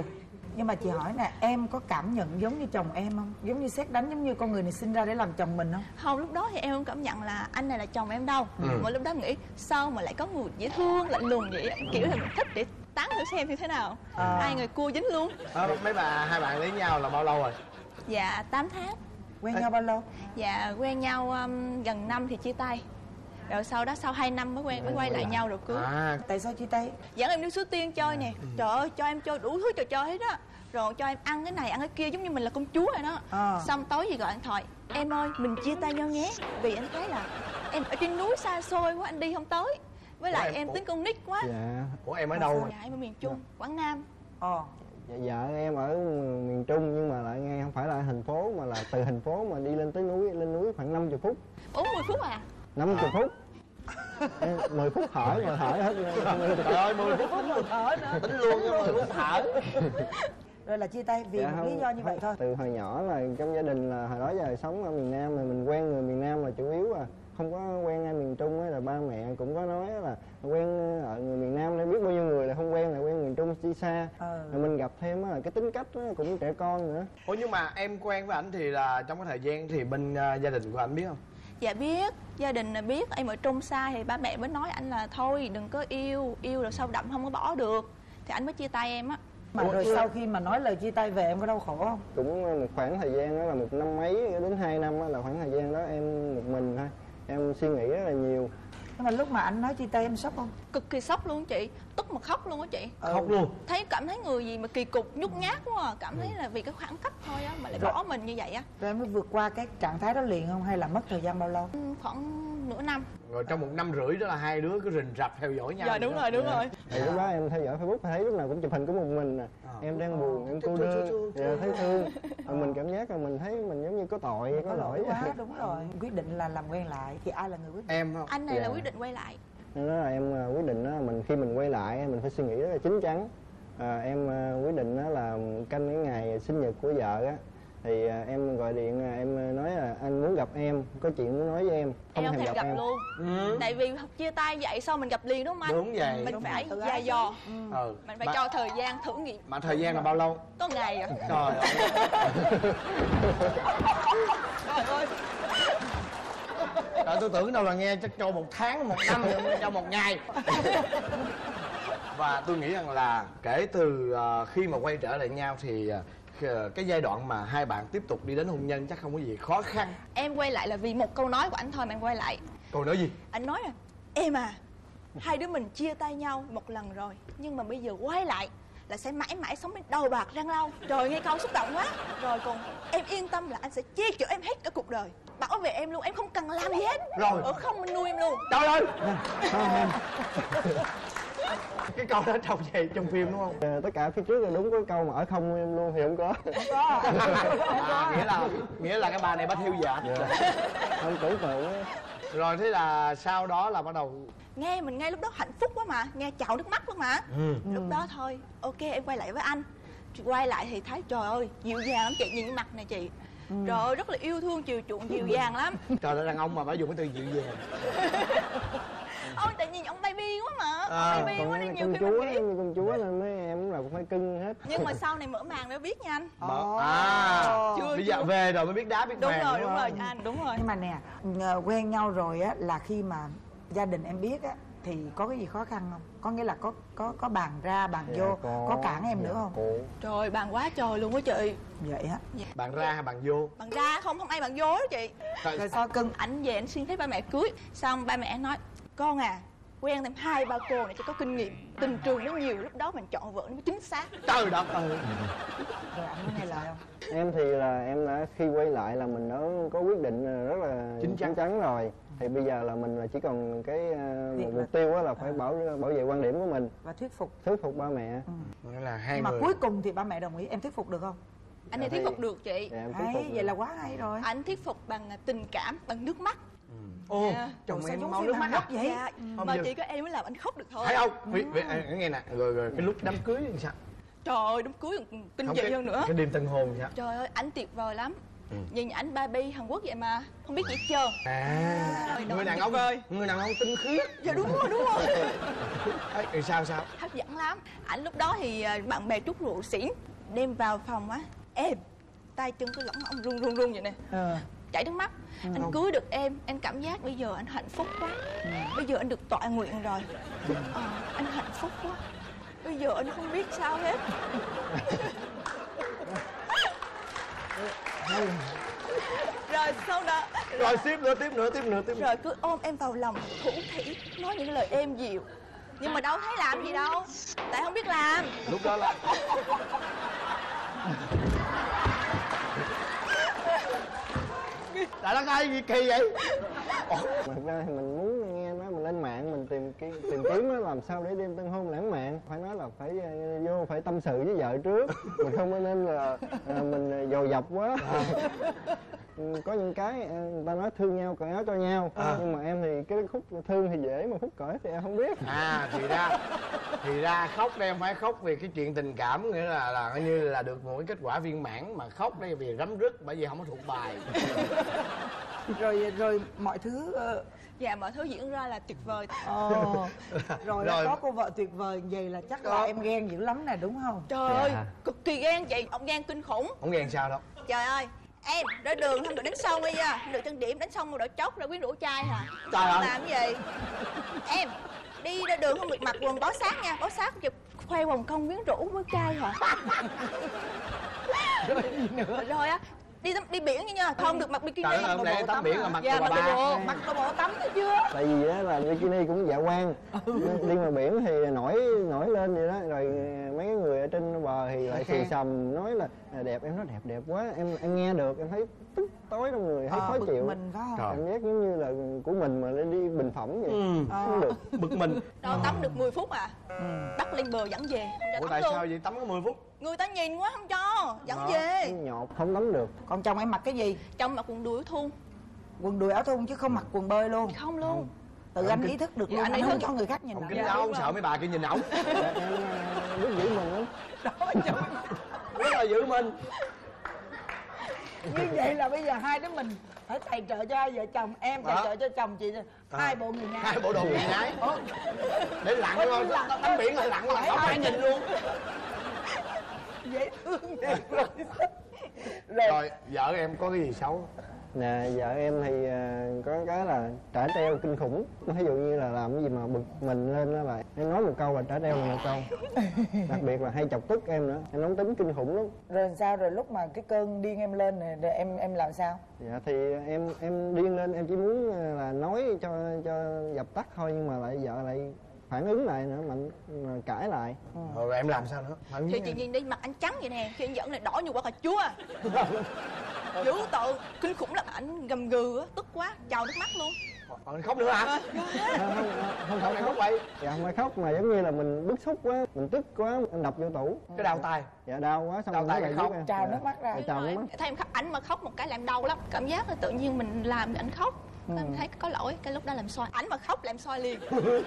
Speaker 4: Nhưng mà chị hỏi nè, em có cảm nhận giống như chồng em không? Giống như sét đánh, giống như con người này sinh ra để làm chồng mình không?
Speaker 13: Không, lúc đó thì em không cảm nhận là anh này là chồng em đâu. Mà lúc đó nghĩ sao mà lại có người dễ thương, lạnh lùng vậy, kiểu là mình thích để tán thử xem như thế nào. Hai người cua dính luôn.
Speaker 16: Mấy hai bạn lấy nhau là bao lâu rồi?
Speaker 13: Dạ 8 tháng.
Speaker 4: Quen nhau bao lâu?
Speaker 13: Dạ quen nhau gần năm thì chia tay. Rồi sau đó sau 2 năm mới quay lại nhau rồi cưới.
Speaker 4: Tại sao chia tay?
Speaker 13: Dẫn em đi Suối Tiên chơi nè. Trời ơi, cho em chơi đủ thứ trò chơi hết á. Rồi cho em ăn cái này ăn cái kia giống như mình là công chúa rồi đó. Xong tối gì gọi điện thoại, em ơi mình chia tay nhau nhé. Vì anh thấy là em ở trên núi xa xôi quá, anh đi không tới. Với lại em tính con nít quá.
Speaker 16: Dạ. Ủa em ở đâu?
Speaker 13: Dạ em ở miền Trung, Quảng Nam.
Speaker 11: Dạ, vợ em ở miền Trung nhưng mà lại nghe không phải là thành phố mà là từ thành phố mà đi lên núi khoảng 50 phút.
Speaker 13: 40 phút à?
Speaker 11: 50 phút. 10 phút thở rồi thở hết.
Speaker 16: Trời ơi 10 phút rồi thở nữa. Tính luôn cho 10 phút thở.
Speaker 4: Rồi là chia tay vì một lý do như vậy thôi.
Speaker 11: Từ hồi nhỏ là trong gia đình là hồi đó giờ sống ở miền Nam mà mình quen người miền Nam là chủ yếu à. Không có quen ai miền Trung ấy, là ba mẹ cũng có nói là quen ở người miền Nam nên biết bao nhiêu người là không quen, là quen miền Trung đi xa. Rồi mình gặp thêm là cái tính cách cũng trẻ con nữa.
Speaker 16: Ủa nhưng mà em quen với ảnh thì là trong cái thời gian thì bên gia đình của anh biết không?
Speaker 13: Dạ biết, gia đình là biết. Em ở Trung xa thì ba mẹ mới nói anh là thôi đừng có yêu rồi sâu đậm không có bỏ được. Thì anh mới chia tay em á.
Speaker 4: Mà rồi sau khi mà nói lời chia tay về em có đau khổ không?
Speaker 11: Cũng một khoảng thời gian đó là 1 năm mấy đến 2 năm đó, là khoảng thời gian đó em một mình thôi. Em suy nghĩ rất là nhiều.
Speaker 4: Nhưng mà lúc mà anh nói chia tay em sốc không?
Speaker 13: Cực kỳ sốc luôn chị, tức mà khóc luôn á chị.
Speaker 16: Khóc luôn?
Speaker 13: Cảm thấy người gì mà kỳ cục nhút nhát quá à. Cảm thấy là vì cái khoảng cách thôi á mà lại bỏ mình như vậy á.
Speaker 4: Rồi em mới vượt qua cái trạng thái đó liền không hay là mất thời gian bao lâu?
Speaker 13: Khoảng nửa năm.
Speaker 16: Rồi trong 1 năm rưỡi đó là hai đứa cứ rình rập theo dõi nhau.
Speaker 13: Dạ đúng rồi, đúng rồi.
Speaker 11: Thì lúc đó em theo dõi Facebook thấy lúc nào cũng chụp hình của một mình nè. Em đang buồn, em cô đơn, thấy thương. Rồi mình cảm giác là mình thấy mình giống như có tội, có lỗi
Speaker 4: quá. Đúng rồi. Quyết định là làm quen lại thì ai là người quyết định?
Speaker 16: Em không?
Speaker 13: Anh này là quyết định quay lại.
Speaker 11: Đó là em quyết định đó, khi mình quay lại mình phải suy nghĩ rất là chín chắn. Em quyết định đó là canh cái ngày sinh nhật của vợ á, thì em gọi điện em nói là anh muốn gặp em, có chuyện muốn nói với em.
Speaker 13: Em không thèm gặp em luôn. Tại vì chia tay vậy sao mình gặp liền đúng không anh?
Speaker 16: Đúng vậy.
Speaker 13: Mình phải dày dò. Mình phải cho thời gian thử nghiệm.
Speaker 16: Mà thời gian là bao lâu?
Speaker 13: Có ngày rồi.
Speaker 16: Trời ơi. Trời, tôi tưởng đâu là nghe chắc cho 1 tháng, 1 năm, cho 1 ngày. Và tôi nghĩ rằng là kể từ khi mà quay trở lại nhau thì cái giai đoạn mà hai bạn tiếp tục đi đến hôn nhân chắc không có gì khó khăn.
Speaker 13: Em quay lại là vì một câu nói của anh thôi mà em quay lại.
Speaker 16: Câu nói gì?
Speaker 13: Anh nói là em à, hai đứa mình chia tay nhau một lần rồi, nhưng mà bây giờ quay lại là sẽ mãi mãi sống bên đầu bạc răng lau. Trời, nghe câu xúc động quá. Rồi còn em yên tâm là anh sẽ che chở em hết cả cuộc đời, bảo vệ em luôn, em không cần làm gì hết.
Speaker 16: Rồi
Speaker 13: ở không anh nuôi em luôn.
Speaker 16: Trời ơi. Cái câu đó trông vậy trong phim đúng không?
Speaker 11: Tất cả phía trước là đúng, có câu mà ở không em luôn thì không có.
Speaker 16: Nghĩa là cái bà này bà thiêu dệt.
Speaker 11: Không tưởng tượng.
Speaker 16: Rồi thế là sau đó là bắt đầu
Speaker 13: nghe mình ngay lúc đó hạnh phúc quá mà, nghe chào nước mắt luôn mà. Lúc đó thôi ok em quay lại với anh. Quay lại thì thấy trời ơi dịu dàng lắm chị, nhìn cái mặt này chị. Trời ơi rất là yêu thương chiều chuộng dịu dàng lắm.
Speaker 16: Trời ơi, đàn ông mà bà dùng cái từ dịu dàng.
Speaker 13: Ôi tại nhìn ông baby quá mà. Ông baby quá nên nhiều khi
Speaker 11: chúa,
Speaker 13: mình nghĩ
Speaker 11: con chúa nên mấy em lúc nào cũng phải cưng hết.
Speaker 13: nhưng mà sau này mở màn mới biết nha anh.
Speaker 16: Bây giờ về rồi mới biết đá biết
Speaker 13: đúng
Speaker 16: màn.
Speaker 13: Đúng rồi anh, đúng rồi.
Speaker 4: Nhưng mà nè, quen nhau rồi á là khi mà gia đình em biết á thì có cái gì khó khăn không? Có nghĩa là có bàn ra bàn vô, có cản em nữa không?
Speaker 13: Trời, bàn quá trời luôn á chị.
Speaker 4: Vậy á?
Speaker 16: Bàn ra hay bàn vô?
Speaker 13: Bàn ra không ai bàn vô đó chị.
Speaker 4: Rồi sao cưng?
Speaker 13: Ảnh về anh xin thấy ba mẹ cưới, xong ba mẹ nói con à, quen thêm 2-3 cô này cho có kinh nghiệm, tình trường nó nhiều, lúc đó mình chọn vợ nó mới chính xác.
Speaker 16: Trời đất ơi.
Speaker 4: Rồi anh có nghe lời không?
Speaker 11: Em thì là em đã khi quay lại là mình đã có quyết định rất là chín chắn rồi. Thì bây giờ là mình là chỉ còn cái một mục tiêu đó là phải bảo vệ quan điểm của mình
Speaker 4: và thuyết
Speaker 11: phục ba mẹ.
Speaker 16: Nghĩa là hai
Speaker 4: mà
Speaker 16: người.
Speaker 4: cuối cùng thì ba mẹ đồng ý, em thuyết phục được không?
Speaker 13: Anh ấy thuyết phục được chị.
Speaker 4: Vậy là quá hay rồi.
Speaker 13: Anh thuyết phục bằng tình cảm, bằng nước mắt.
Speaker 16: Ô, chồng em mau nước mắt à?
Speaker 4: Vậy?
Speaker 13: Dạ, mà chỉ có em mới làm anh khóc được thôi.
Speaker 16: Thấy không? Nghe nè, rồi cái lúc đám cưới thì sao?
Speaker 13: Trời ơi, đám cưới kinh dị hơn nữa.
Speaker 16: Cái đêm tân hôn sao?
Speaker 13: Trời ơi, anh tuyệt vời lắm. Nhìn ảnh baby Hàn Quốc vậy mà không biết gì hết trơn.
Speaker 16: Người đàn ông tinh khiết.
Speaker 13: Dạ đúng rồi.
Speaker 16: Sao
Speaker 13: Hấp dẫn lắm. Ảnh lúc đó thì bạn bè trút rượu xỉn, đem vào phòng á, em tay chân cứ lỏng ông run run vậy nè, chảy nước mắt. Anh cưới được em cảm giác bây giờ anh hạnh phúc quá. Bây giờ anh được tọa nguyện rồi. Anh hạnh phúc quá. Bây giờ anh không biết sao hết. Rồi sau đó
Speaker 16: rồi tiếp nữa.
Speaker 13: Rồi cứ ôm em vào lòng, thủ thỉ nói những lời êm dịu. Nhưng mà đâu thấy làm gì đâu, tại không biết làm.
Speaker 16: Lúc đó là Đại Đăng Ơi, gì kỳ vậy?
Speaker 11: Thật ra thì mình muốn nghe nói mình lên mạng mình tìm kiếm nó làm sao để đêm tân hôn lãng mạn. Phải nói là phải vô phải tâm sự với vợ trước. Mình không có nên là mình dồ dập quá. Có những cái người ta nói thương nhau cởi áo cho nhau, nhưng mà em thì cái khúc thương thì dễ mà khúc cởi thì em không biết.
Speaker 16: Thì ra khóc đây em phải khóc vì cái chuyện tình cảm, nghĩa là coi như là được một cái kết quả viên mãn, mà khóc đây vì rắm rứt bởi vì không có thuộc bài.
Speaker 4: Rồi mọi thứ
Speaker 13: dạ mọi thứ diễn ra là tuyệt vời.
Speaker 4: Rồi có cô vợ tuyệt vời vậy là chắc là em ghen dữ lắm nè đúng không?
Speaker 13: Trời ơi, cực kỳ ghen chị, ông ghen kinh khủng.
Speaker 16: Ông ghen sao đâu?
Speaker 13: Trời ơi, em ra đường không được đánh sông bây giờ, không được trang điểm, đánh sông rồi đổ chốc rồi quyến rũ trai hả?
Speaker 16: Trời ơi,
Speaker 13: làm cái gì? Em đi ra đường không được mặc quần bó sát nha, bó sát chụp khoe vòng công quyến rũ với trai hả?
Speaker 16: Rồi gì nữa?
Speaker 13: Rồi á, đi biển nha, không được mặc bikini.
Speaker 16: Trời ơi, hôm nay tắm biển là mặc
Speaker 13: dạ,
Speaker 16: đồ bà.
Speaker 13: mặc đồ bộ tắm thấy chưa?
Speaker 11: Tại vì á là bikini cũng dạ quan, đi ngoài biển thì nổi lên vậy đó, rồi mấy cái người ở trên bờ thì lại xì xầm nói là đẹp, em nói đẹp quá, em nghe được em thấy tức tối trong người, thấy khó chịu.
Speaker 4: Mình phải không?
Speaker 11: Cảm giác giống như là của mình mà lên đi bình phẩm vậy. Không được.
Speaker 16: Bực mình.
Speaker 13: Đâu tắm được 10 phút à? Bắt lên bờ dẫn về.
Speaker 16: Ủa tại sao vậy? Tắm có 10 phút?
Speaker 13: Người ta nhìn quá không cho, dẫn về.
Speaker 11: Nhột không tắm được.
Speaker 4: Còn chồng em mặc cái gì?
Speaker 13: Chồng mặc quần đùi áo thun.
Speaker 4: Quần đùi áo thun chứ không mặc quần bơi luôn?
Speaker 13: Không luôn.
Speaker 4: Tự anh ý thức được luôn, anh không cho người khác nhìn.
Speaker 16: Ông kính đáo, ông sợ mấy bà kia nhìn ổng.
Speaker 11: Biết giữ mình lắm.
Speaker 16: Rất là giữ mình.
Speaker 4: Như vậy là bây giờ hai đứa mình phải tài trợ cho hai vợ chồng, em tài trợ cho chồng chị hai bộ người nhái.
Speaker 16: Hai bộ đồ người nhái. Để lặn luôn, tắm biển lại lặn là không ai nhìn luôn.
Speaker 4: Dễ thương vậy.
Speaker 16: Rồi vợ em có cái gì xấu?
Speaker 11: Nè, vợ em thì có cái là trả treo kinh khủng. Ví dụ như là làm cái gì mà bực mình lên đó là em nói một câu là trả treo một câu. Đặc biệt là hay chọc tức em nữa, em nóng tính kinh khủng lắm.
Speaker 4: Rồi sao, rồi lúc mà cái cơn điên em lên này rồi em làm sao?
Speaker 11: Dạ thì em điên lên, em chỉ muốn là nói cho dập tắt thôi, nhưng mà lại vợ lại phản ứng lại nữa, mạnh cãi lại.
Speaker 16: Rồi em làm sao nữa?
Speaker 13: Thì chị nhìn đi, mặt anh trắng vậy nè, khi anh giận này đỏ như quả cà chua. Dữ tợn, kinh khủng lắm. Anh gầm gừ á, tức quá, trào nước mắt luôn.
Speaker 16: Anh khóc nữa hả?
Speaker 11: Không phải khóc vậy. Dạ không phải khóc mà giống như là mình bức xúc quá, mình tức quá, em đập vô tủ.
Speaker 16: Cái đau tay.
Speaker 11: Dạ đau quá, xong
Speaker 16: đau tay
Speaker 11: lại
Speaker 16: khóc,
Speaker 4: trào nước mắt ra.
Speaker 11: Trào nước mắt.
Speaker 13: Thấy em khóc, ảnh mà khóc một cái làm đau lắm. Cảm giác là tự nhiên mình làm ảnh khóc. Em thấy có lỗi, cái lúc đó làm soi. Ảnh mà khóc là em soi liền.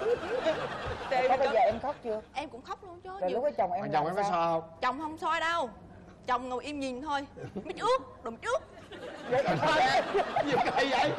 Speaker 4: Có bao giờ em khóc chưa?
Speaker 13: Em cũng khóc luôn chứ.
Speaker 4: Rồi lúc đó chồng em
Speaker 16: có soi không?
Speaker 13: Chồng không soi đâu. Chồng ngồi im nhìn thôi. Mít ướt, đùm trước.
Speaker 16: Vậy em soi em. Gì kỳ vậy?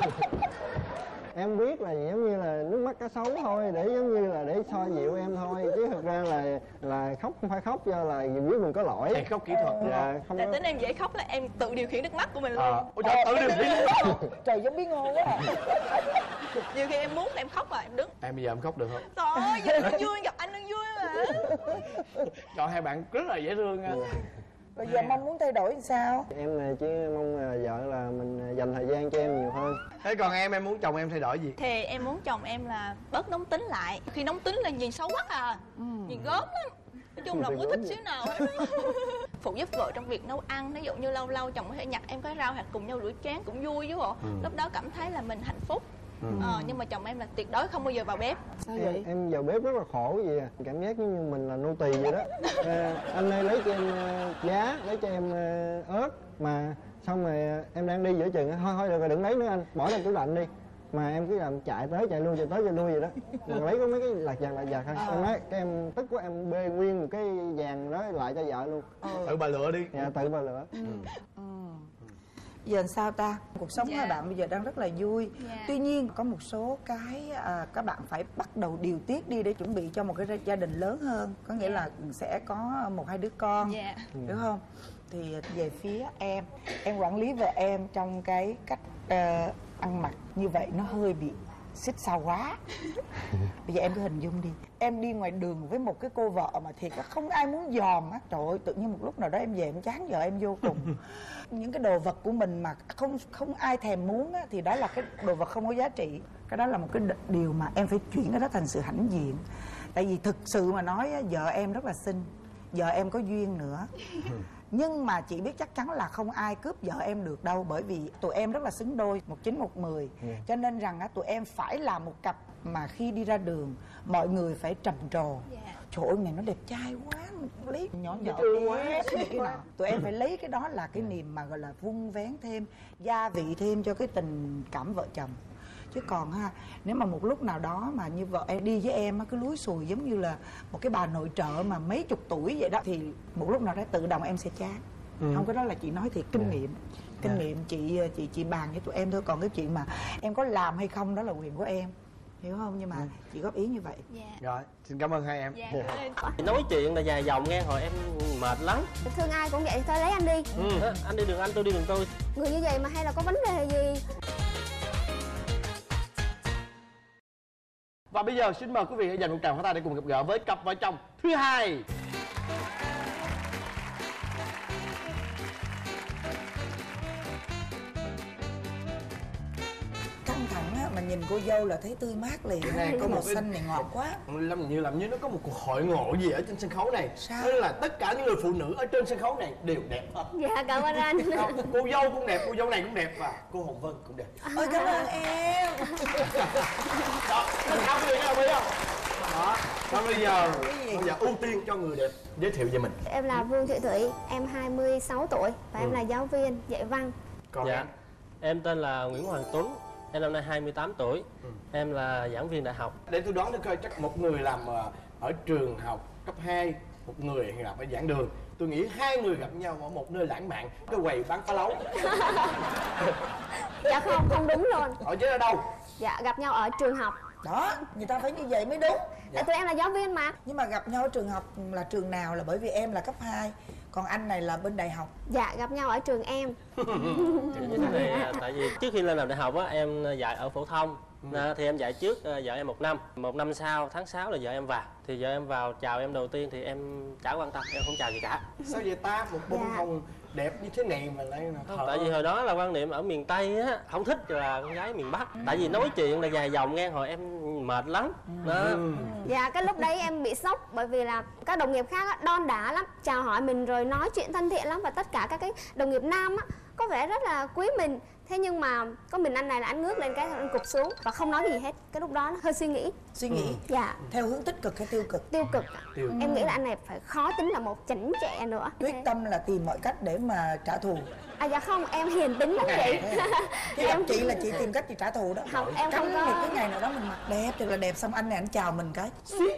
Speaker 11: Em biết là giống như là nước mắt cá sấu thôi, để giống như là để xoa dịu em thôi, chứ thực ra là khóc không phải khóc do là biết mình có lỗi.
Speaker 16: Hay khóc kỹ thuật.
Speaker 11: Dạ, không
Speaker 13: Tại
Speaker 11: có...
Speaker 13: tính em dễ khóc là em tự điều khiển nước mắt của mình luôn.
Speaker 16: Ôi trời, tự điều khiển.
Speaker 4: Trời giống bí ngô quá.
Speaker 13: Nhiều khi em muốn em khóc mà em đứng.
Speaker 16: Em bây giờ em khóc được không?
Speaker 13: Trời ơi, giờ anh vui, gặp anh vui mà.
Speaker 16: Trời, hai bạn rất là dễ thương nha.
Speaker 4: Bây giờ mong muốn thay đổi sao?
Speaker 11: Em chỉ mong vợ là mình dành thời gian cho em nhiều hơn.
Speaker 16: Thế còn em muốn chồng em thay đổi gì?
Speaker 13: Thì em muốn chồng em là bớt nóng tính lại. Khi nóng tính là nhìn xấu quá à. Nhìn gớm lắm. Nói chung là không có thích xíu nào hết. Phụ giúp vợ trong việc nấu ăn. Ví dụ như lâu lâu chồng có thể nhặt em cái rau hoặc cùng nhau rửa chén cũng vui chứ bộ. Lúc đó cảm thấy là mình hạnh phúc. Nhưng mà chồng em là tuyệt đối không bao giờ vào bếp.
Speaker 4: Sao vậy?
Speaker 11: Em vào bếp rất là khổ vậy à. Cảm giác như mình là nô tỳ vậy đó. Anh ơi lấy cho em giá, lấy cho em ớt. Mà xong rồi em đang đi giữa chừng, thôi được rồi đừng lấy nữa anh, bỏ trong tủ lạnh đi. Mà em cứ làm chạy tới chạy lui vậy đó. Mà lấy có mấy cái lặt vặt thôi. Em nói cái em tức quá, em bê nguyên một cái vàng đó lại cho vợ luôn.
Speaker 16: Tự bà lựa đi.
Speaker 11: Dạ tự bà lựa.
Speaker 4: Giờ sao ta? Cuộc sống của bạn bây giờ đang rất là vui. Tuy nhiên có một số cái các bạn phải bắt đầu điều tiết đi để chuẩn bị cho một cái gia đình lớn hơn. Có nghĩa là sẽ có 1-2 đứa con, đúng không? Thì về phía em quản lý vợ em trong cái cách ăn mặc như vậy nó hơi bị xích sao quá. Bây giờ em cứ hình dung đi, em đi ngoài đường với một cái cô vợ mà thiệt không ai muốn dòm á. Trời ơi, tự nhiên một lúc nào đó em về em chán vợ em vô cùng. Những cái đồ vật của mình mà không ai thèm muốn á, thì đó là cái đồ vật không có giá trị. Cái đó là một cái điều mà em phải chuyển cái đó thành sự hãnh diện. Tại vì thực sự mà nói á, vợ em rất là xinh, vợ em có duyên nữa. Nhưng mà chị biết chắc chắn là không ai cướp vợ em được đâu. Bởi vì tụi em rất là xứng đôi, 1-9-1-10. Cho nên rằng á, tụi em phải là một cặp mà khi đi ra đường mọi người phải trầm trồ. Trời ơi, này nó đẹp trai quá, lấy nhỏ nhỏ quá. Tụi em phải lấy cái đó là cái niềm mà gọi là vun vén thêm, gia vị thêm cho cái tình cảm vợ chồng. Chứ còn ha, nếu mà một lúc nào đó mà như vợ em đi với em cứ lúi xùi giống như là một cái bà nội trợ mà mấy chục tuổi vậy đó, thì một lúc nào đó tự động em sẽ chán. Không, cái đó là chị nói thiệt, kinh nghiệm chị bàn với tụi em thôi. Còn cái chuyện mà em có làm hay không đó là quyền của em, hiểu không? Nhưng mà chị góp ý như vậy.
Speaker 16: Rồi, xin cảm ơn hai em.
Speaker 15: Nói chuyện là dài dòng nghe, hồi em mệt lắm.
Speaker 2: Thương ai cũng vậy, thôi lấy anh đi.
Speaker 15: Anh đi đường anh, tôi đi đường tôi.
Speaker 2: Người như vậy mà hay là có vấn đề gì?
Speaker 16: Và bây giờ xin mời quý vị hãy dành một tràng pháo tay để cùng gặp gỡ với cặp vợ chồng thứ hai.
Speaker 4: Căng thẳng á, mà nhìn cô dâu là thấy tươi mát liền.
Speaker 16: Này, có
Speaker 4: màu
Speaker 16: một
Speaker 4: xanh này ngọt quá.
Speaker 16: Làm như nó có một cuộc hội ngộ gì ở trên sân khấu này.
Speaker 4: Sao?
Speaker 16: Nên là tất cả những người phụ nữ ở trên sân khấu này đều đẹp hết.
Speaker 2: Dạ, cảm ơn anh.
Speaker 16: Cô dâu cũng đẹp, cô dâu này cũng đẹp và cô Hồng Vân cũng đẹp.
Speaker 4: Ôi cảm ơn em.
Speaker 16: Đó, mình không có gì đâu biết không? Đó, và bây giờ ưu tiên cho người đẹp giới thiệu về mình.
Speaker 2: Em là Vương Thị Thủy, em 26 tuổi và em là giáo viên dạy văn.
Speaker 16: Còn
Speaker 15: em tên là Nguyễn Hoàng Tuấn, em năm nay 28 tuổi. Em là giảng viên đại học.
Speaker 16: Để tôi đoán được coi, chắc một người làm ở trường học cấp 2, một người gặp ở giảng đường. Tôi nghĩ hai người gặp nhau ở một nơi lãng mạn, cái quầy bán phá lấu.
Speaker 2: Dạ không đúng luôn.
Speaker 16: Ở chứ ở đâu?
Speaker 2: Dạ, gặp nhau ở trường học.
Speaker 4: Đó, người ta phải như vậy mới đúng.
Speaker 2: Tại tụi em là giáo viên mà.
Speaker 4: Nhưng mà gặp nhau ở trường học là trường nào? Là bởi vì em là cấp 2, còn anh này là bên đại học.
Speaker 2: Dạ, gặp nhau ở trường em.
Speaker 15: Tại vì trước khi lên làm đại học á, em dạy ở phổ thông. Thì em dạy trước vợ em 1 năm. 1 năm sau, tháng 6 là vợ em vào. Thì vợ em vào chào em đầu tiên thì em chả quan tâm, em không chào gì cả.
Speaker 16: Sao vậy ta? Một bông hồng đẹp như thế này mà lại
Speaker 15: tại vì hồi đó là quan niệm ở miền Tây á, không thích là con gái miền Bắc. Tại vì nói chuyện là dài dòng nghe, hồi em mệt lắm đó.
Speaker 2: Dạ, cái lúc đấy em bị sốc bởi vì là các đồng nghiệp khác á, đon đả lắm, chào hỏi mình rồi nói chuyện thân thiện lắm, và tất cả các cái đồng nghiệp nam á có vẻ rất là quý mình. Thế nhưng mà có mình anh này là anh ngước lên cái anh cụp xuống và không nói gì hết. Cái lúc đó nó hơi suy nghĩ. Dạ.
Speaker 4: Theo hướng tích cực hay tiêu cực?
Speaker 2: Tiêu cực. Em nghĩ là anh này phải khó tính là một, chảnh chẹ nữa.
Speaker 4: Quyết tâm là tìm mọi cách để mà trả thù.
Speaker 2: Dạ không, em hiền tính lắm chị.
Speaker 4: Khi gặp chị là chị tìm cách chị trả thù đó.
Speaker 2: Không, em không có.
Speaker 4: Một cái ngày nào đó mình mặc đẹp thì là đẹp, xong anh này anh chào mình cái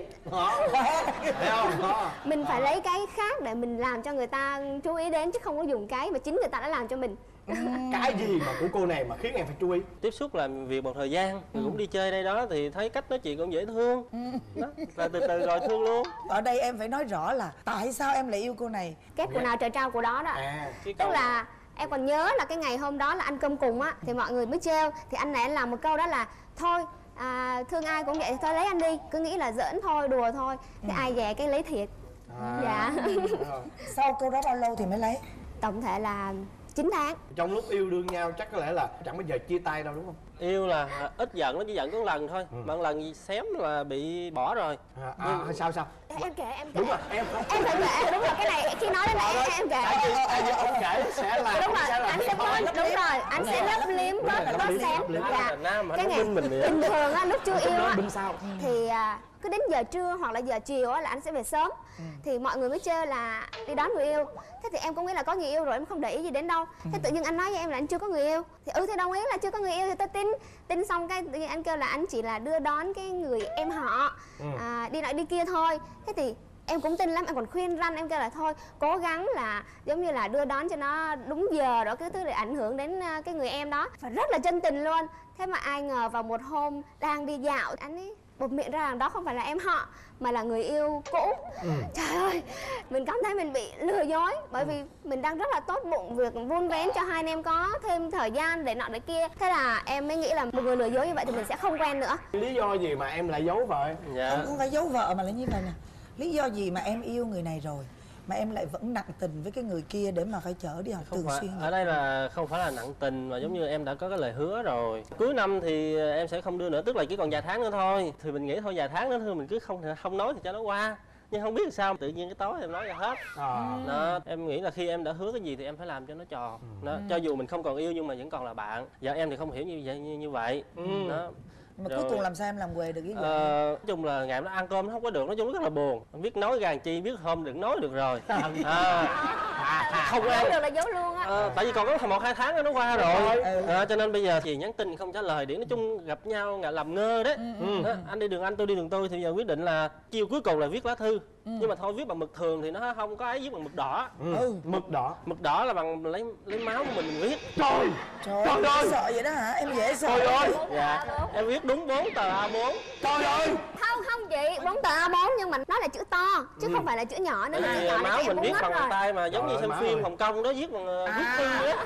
Speaker 2: mình phải lấy cái khác để mình làm cho người ta chú ý đến, chứ không có dùng cái mà chính người ta đã làm cho mình.
Speaker 16: Cái gì mà của cô này mà khiến em phải chú ý?
Speaker 15: Tiếp xúc làm việc một thời gian, cũng đi chơi đây đó thì thấy cách nói chuyện cũng dễ thương. Đó, là từ từ rồi thương luôn.
Speaker 4: Ở đây em phải nói rõ là tại sao em lại yêu cô này.
Speaker 2: Kết của nào trời trao của đó đó. Tức là em còn nhớ là cái ngày hôm đó là ăn cơm cùng á, thì mọi người mới trêu, thì anh này anh làm một câu đó là thôi thương ai cũng vậy thì thôi lấy anh đi, cứ nghĩ là giỡn thôi, đùa thôi. Thì ai về cái lấy thiệt. Dạ.
Speaker 4: Sau câu đó bao lâu thì mới lấy?
Speaker 2: Tổng thể là 9 tháng.
Speaker 16: Trong lúc yêu đương nhau chắc có lẽ là chẳng bao giờ chia tay đâu đúng không?
Speaker 15: Yêu là ít giận, nó chỉ giận có một lần thôi. Mà một lần gì xém là bị bỏ rồi.
Speaker 16: Sao?
Speaker 2: Em kể.
Speaker 16: Đúng rồi, em không.
Speaker 2: Em phải kể, đúng rồi, cái này khi nói đến đây em kể.
Speaker 16: Ông kể sẽ là
Speaker 2: đúng rồi, anh sẽ bớt, đúng rồi, anh sẽ lấp liếm bớt xém. Dạ. Cái ngày bình thường á, lúc chưa yêu á thì cứ đến giờ trưa hoặc là giờ chiều á là anh sẽ về sớm. Thì mọi người mới chơi là đi đón người yêu. Thế thì em cũng nghĩ là có người yêu rồi, em không để ý gì đến đâu. Thế tự nhiên anh nói với em là anh chưa có người yêu. Thì thế đồng ý là chưa có người yêu thì tôi tin xong cái anh kêu là anh chỉ là đưa đón cái người em họ đi lại đi kia thôi. Thế thì
Speaker 19: em cũng tin lắm, em còn khuyên răn, em kêu là thôi cố gắng là giống như là đưa đón cho nó đúng giờ đó, cái thứ để ảnh hưởng đến cái người em đó, và rất là chân tình luôn. Thế mà ai ngờ vào một hôm đang đi dạo, anh ấy bột miệng ra rằng đó không phải là em họ mà là người yêu cũ. Trời ơi, mình cảm thấy mình bị lừa dối, bởi vì mình đang rất là tốt bụng việc vun vén cho hai anh em có thêm thời gian để nọ để kia. Thế là em mới nghĩ là một người lừa dối như vậy thì mình sẽ không quen nữa.
Speaker 16: Lý do gì mà em lại giấu vợ?
Speaker 4: Không phải giấu vợ mà là như vậy nè. Lý do gì mà em yêu người này rồi mà em lại vẫn nặng tình với cái người kia để mà phải chở đi học thường xuyên?
Speaker 21: Ở đây là không phải là nặng tình mà giống như em đã có cái lời hứa rồi. Cuối năm thì em sẽ không đưa nữa, tức là chỉ còn vài tháng nữa thôi. Thì mình nghĩ thôi vài tháng nữa thôi mình cứ không nói thì cho nó qua. Nhưng không biết sao tự nhiên cái tối em nói ra hết. Đó, em nghĩ là khi em đã hứa cái gì thì em phải làm cho nó tròn. Đó, cho dù mình không còn yêu nhưng mà vẫn còn là bạn. Vợ em thì không hiểu như vậy. Đó.
Speaker 4: Mà cuối cùng làm sao em làm quề được cái gì?
Speaker 21: Nói chung là ngày nó ăn cơm nó không có được, nói chung rất là buồn. Biết nói gàn chi, biết hôm đừng nói được rồi. Không ăn
Speaker 19: được là giấu luôn á.
Speaker 21: Tại vì còn có 1-2 tháng nữa nó qua rồi. Cho nên bây giờ thì nhắn tin không trả lời, để nói chung gặp nhau làm ngơ đấy. Anh đi đường anh, tôi đi đường tôi, thì giờ quyết định là chiều cuối cùng là viết lá thư. Nhưng mà thôi viết bằng mực thường thì nó không có ấy, viết bằng mực đỏ. Mực đỏ là bằng lấy máu của mình viết.
Speaker 4: Trời ơi, sợ vậy đó hả? Em dễ sợ.
Speaker 21: Trời ơi. Dạ, em viết đúng 4 tờ A4.
Speaker 16: Trời ơi.
Speaker 19: Không chị, 4 tờ A4 nhưng mà nó là chữ to chứ không phải là chữ nhỏ nữa. Chữ nhỏ
Speaker 21: máu mình viết bằng
Speaker 19: rồi.
Speaker 21: tay mà giống như xem phim Hồng Kông đó, viết bằng bút thư á.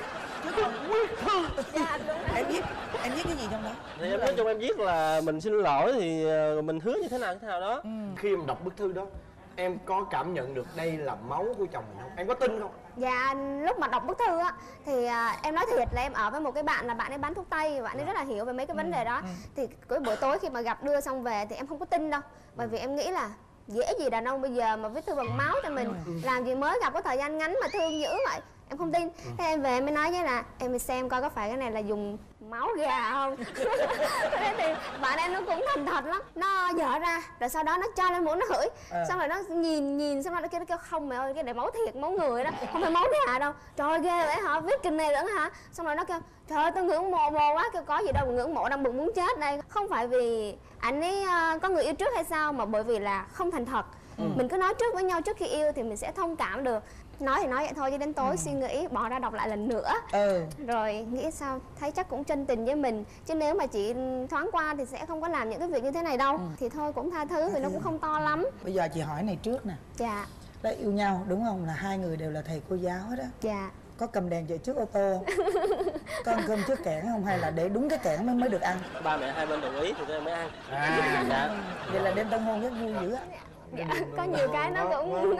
Speaker 4: Em viết cái gì trong đó?
Speaker 21: Thì em nói chung em viết là mình xin lỗi thì mình hứa như thế nào đó.
Speaker 16: Khi em đọc bức thư đó, em có cảm nhận được đây là máu của chồng mình không? Em có tin không?
Speaker 19: Dạ, lúc mà đọc bức thư á thì em nói thiệt là em ở với một cái bạn là bạn ấy bán thuốc tây, bạn ấy rất là hiểu về mấy cái vấn đề đó. Thì cái buổi tối khi mà gặp đưa xong về thì em không có tin đâu, bởi vì em nghĩ là dễ gì đàn ông bây giờ mà viết thư bằng máu cho mình, làm gì mới gặp có thời gian ngắn mà thương dữ vậy. Em không tin. Thế em về em mới nói với là em xem coi có phải cái này là dùng máu gà không. Thế thì bạn em nó cũng thành thật lắm, nó dở ra rồi sau đó nó cho lên muỗng nó hửi. Xong rồi nó nhìn xong rồi nó kêu không mẹ ơi, cái này máu thiệt, máu người đó, không phải máu gà đâu. Trời ơi, ghê vậy hả, viết kinh này lẫn hả. Xong rồi nó kêu trời ơi tao ngưỡng mộ quá. Kêu có gì đâu mà ngưỡng mộ, đang bực muốn chết đây. Không phải vì anh ấy có người yêu trước hay sao, mà bởi vì là không thành thật. Mình cứ nói trước với nhau trước khi yêu thì mình sẽ thông cảm được. Nói thì nói vậy thôi chứ đến tối suy nghĩ bỏ ra đọc lại lần nữa. Rồi nghĩ sao thấy chắc cũng chân tình với mình, chứ nếu mà chỉ thoáng qua thì sẽ không có làm những cái việc như thế này đâu. Thì thôi cũng tha thứ vì nó cũng không to lắm.
Speaker 4: Bây giờ chị hỏi này trước nè.
Speaker 19: Dạ.
Speaker 4: Đã yêu nhau đúng không, là hai người đều là thầy cô giáo hết á.
Speaker 19: Dạ.
Speaker 4: Có cầm đèn chạy trước ô tô không? Có ăn cơm trước kẽn không, hay là để đúng cái kẽn mới được ăn?
Speaker 21: Ba mẹ hai bên đồng ý thì tụi em mới ăn.
Speaker 4: Dạ. Vậy là đêm tân hôn rất vui dữ á.
Speaker 19: Dạ, có nhiều cái nó cũng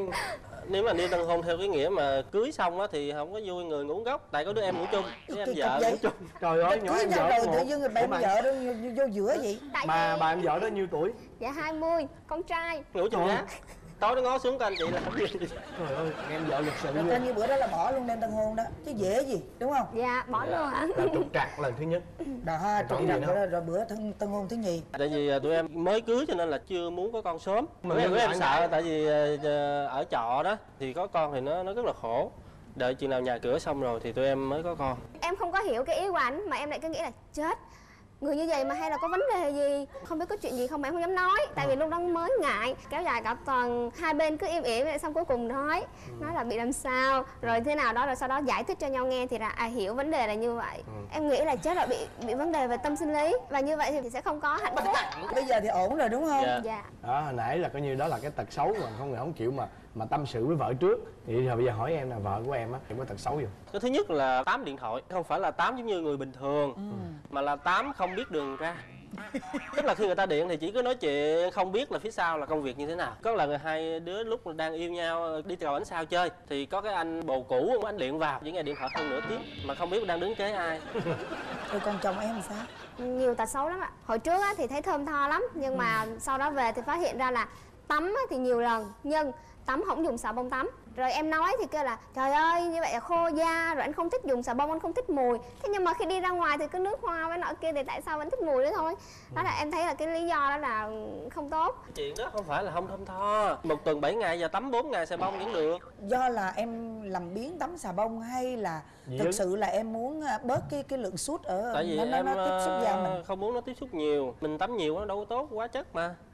Speaker 21: nếu mà đi tân hôn theo cái nghĩa mà cưới xong á thì không có vui người ngủ gốc, tại có đứa em ngủ chung với em vợ ngủ chung.
Speaker 16: Trời ơi, nhỏ em vợ
Speaker 4: tự dưng người bạn vợ đó vô giữa vậy.
Speaker 16: Bà em vợ đó nhiêu tuổi?
Speaker 19: Dạ 20, con trai.
Speaker 21: Ngủ chung giá. Tối nó ngó xuống coi anh chị làm gì.
Speaker 16: Trời ơi, em vợ lịch sự.
Speaker 4: Rồi như bữa đó là bỏ luôn đêm tân hôn đó, chứ dễ gì, đúng không?
Speaker 19: Dạ, bỏ luôn ạ.
Speaker 16: Là trục trặc lần thứ nhất.
Speaker 4: Đó, trục trặc rồi bữa tân hôn thứ nhì.
Speaker 21: Tại vì tụi em mới cưới cho nên là chưa muốn có con sớm. Bữa em sợ tại vì ở trọ đó thì có con thì nó rất là khổ. Đợi chừng nào nhà cửa xong rồi thì tụi em mới có con.
Speaker 19: Em không có hiểu cái ý của anh mà em lại cứ nghĩ là chết, người như vậy mà hay là có vấn đề gì, không biết có chuyện gì không mà em không dám nói. Tại vì lúc đó mới ngại, kéo dài cả tuần, hai bên cứ im ỉm, xong cuối cùng nói là bị làm sao rồi thế nào đó, rồi sau đó giải thích cho nhau nghe thì là hiểu vấn đề là như vậy. Em nghĩ là chết là bị vấn đề về tâm sinh lý, và như vậy thì sẽ không có hạnh phúc.
Speaker 4: Bây giờ thì ổn rồi đúng không?
Speaker 19: Dạ.
Speaker 16: Đó, hồi nãy là coi như đó là cái tật xấu mà không chịu mà tâm sự với vợ trước. Thì bây giờ hỏi em là vợ của em á, em có tật xấu gì?
Speaker 21: Cái thứ nhất là tám điện thoại, không phải là tám giống như người bình thường, mà là tám không biết đường ra. Tức là khi người ta điện thì chỉ cứ nói chuyện, không biết là phía sau là công việc như thế nào. Có lần hai đứa lúc đang yêu nhau đi cầu ánh sao chơi thì có cái anh bồ cũ anh điện vào, chỉ nghe điện thoại hơn nửa tiếng mà không biết đang đứng kế ai.
Speaker 4: Rồi còn chồng em làm sao?
Speaker 19: Nhiều tật xấu lắm ạ. Hồi trước thì thấy thơm tho lắm, nhưng mà sau đó về thì phát hiện ra là tắm thì nhiều lần nhưng tắm không dùng xà bông tắm. Rồi em nói thì kêu là trời ơi như vậy là khô da, rồi anh không thích dùng xà bông, anh không thích mùi. Thế nhưng mà khi đi ra ngoài thì cứ nước hoa với nọ kia thì tại sao anh thích mùi nữa thôi. Đó là em thấy là cái lý do đó là không tốt.
Speaker 21: Chuyện đó không phải là không thơm tho. Một tuần 7 ngày giờ tắm 4 ngày xà bông vẫn được.
Speaker 4: Do là em làm biếng tắm xà bông hay là thực sự là em muốn bớt cái lượng sút ở
Speaker 21: tại vì
Speaker 4: nó tiếp xúc da mình?
Speaker 21: Không muốn nó tiếp xúc nhiều. Mình tắm nhiều nó đâu có tốt, quá chất mà.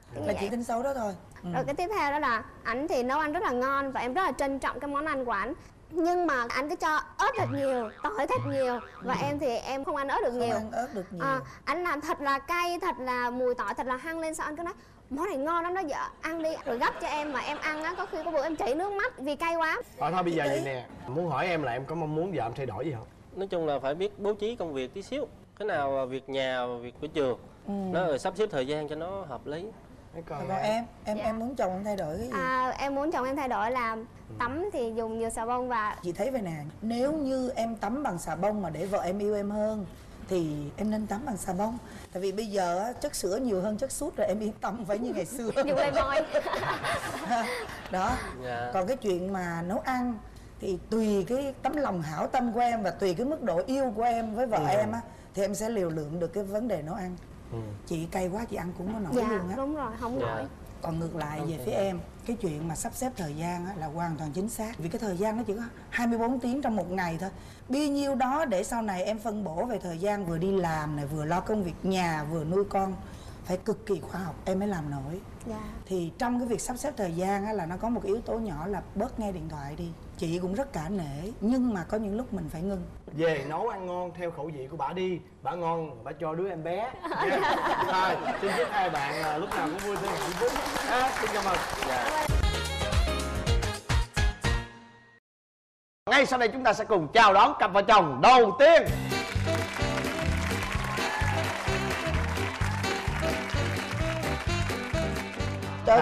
Speaker 4: Là chỉ tính xấu đó thôi.
Speaker 19: Rồi cái tiếp theo đó là ảnh thì nấu ăn rất là ngon và em rất là trân trọng cái món ăn của ảnh. Nhưng mà anh cứ cho ớt thật nhiều, tỏi thật nhiều. Và em thì em không ăn ớt được nhiều.
Speaker 4: Không ăn ớt được nhiều.
Speaker 19: Anh làm thật là cay, thật là mùi tỏi thật là hăng lên. Sao anh cứ nói món này ngon lắm đó vợ, ăn đi. Rồi gấp cho em mà em ăn á, có khi có bữa em chảy nước mắt vì cay quá.
Speaker 16: Thôi bây giờ vậy nè, muốn hỏi em là em có mong muốn vợ em thay đổi gì không?
Speaker 21: Nói chung là phải biết bố trí công việc tí xíu. Cái nào việc nhà, việc của trường, nó rồi sắp xếp thời gian cho nó hợp lý.
Speaker 4: Còn em muốn chồng em thay đổi cái gì?
Speaker 19: Em muốn chồng em thay đổi là tắm thì dùng nhiều xà bông và...
Speaker 4: Chị thấy vậy nè, nếu như em tắm bằng xà bông mà để vợ em yêu em hơn thì em nên tắm bằng xà bông. Tại vì bây giờ á, chất sữa nhiều hơn chất sút rồi, em yên tâm phải như ngày xưa.
Speaker 19: Dùng lên môi.
Speaker 4: Đó. Còn cái chuyện mà nấu ăn thì tùy cái tấm lòng hảo tâm của em và tùy cái mức độ yêu của em với vợ em á, thì em sẽ liều lượng được cái vấn đề nấu ăn. Chị cay quá chị ăn cũng có nổi luôn á.
Speaker 19: Đúng rồi, không nổi.
Speaker 4: Còn ngược lại về phía em, cái chuyện mà sắp xếp thời gian á, là hoàn toàn chính xác. Vì cái thời gian nó chỉ có 24 tiếng trong một ngày thôi. Bao nhiêu đó để sau này em phân bổ về thời gian vừa đi làm này, vừa lo công việc nhà, vừa nuôi con. Phải cực kỳ khoa học em mới làm nổi. Thì trong cái việc sắp xếp thời gian á, là nó có một yếu tố nhỏ là bớt nghe điện thoại đi. Chị cũng rất cả nể, nhưng mà có những lúc mình phải ngưng.
Speaker 16: Về nấu ăn ngon theo khẩu vị của bà đi. Bà ngon, bà cho đứa em bé. Thôi, xin chúc hai bạn lúc nào cũng vui tươi hạnh phúc. Xin cảm ơn. Ngay sau đây chúng ta sẽ cùng chào đón cặp vợ chồng đầu tiên.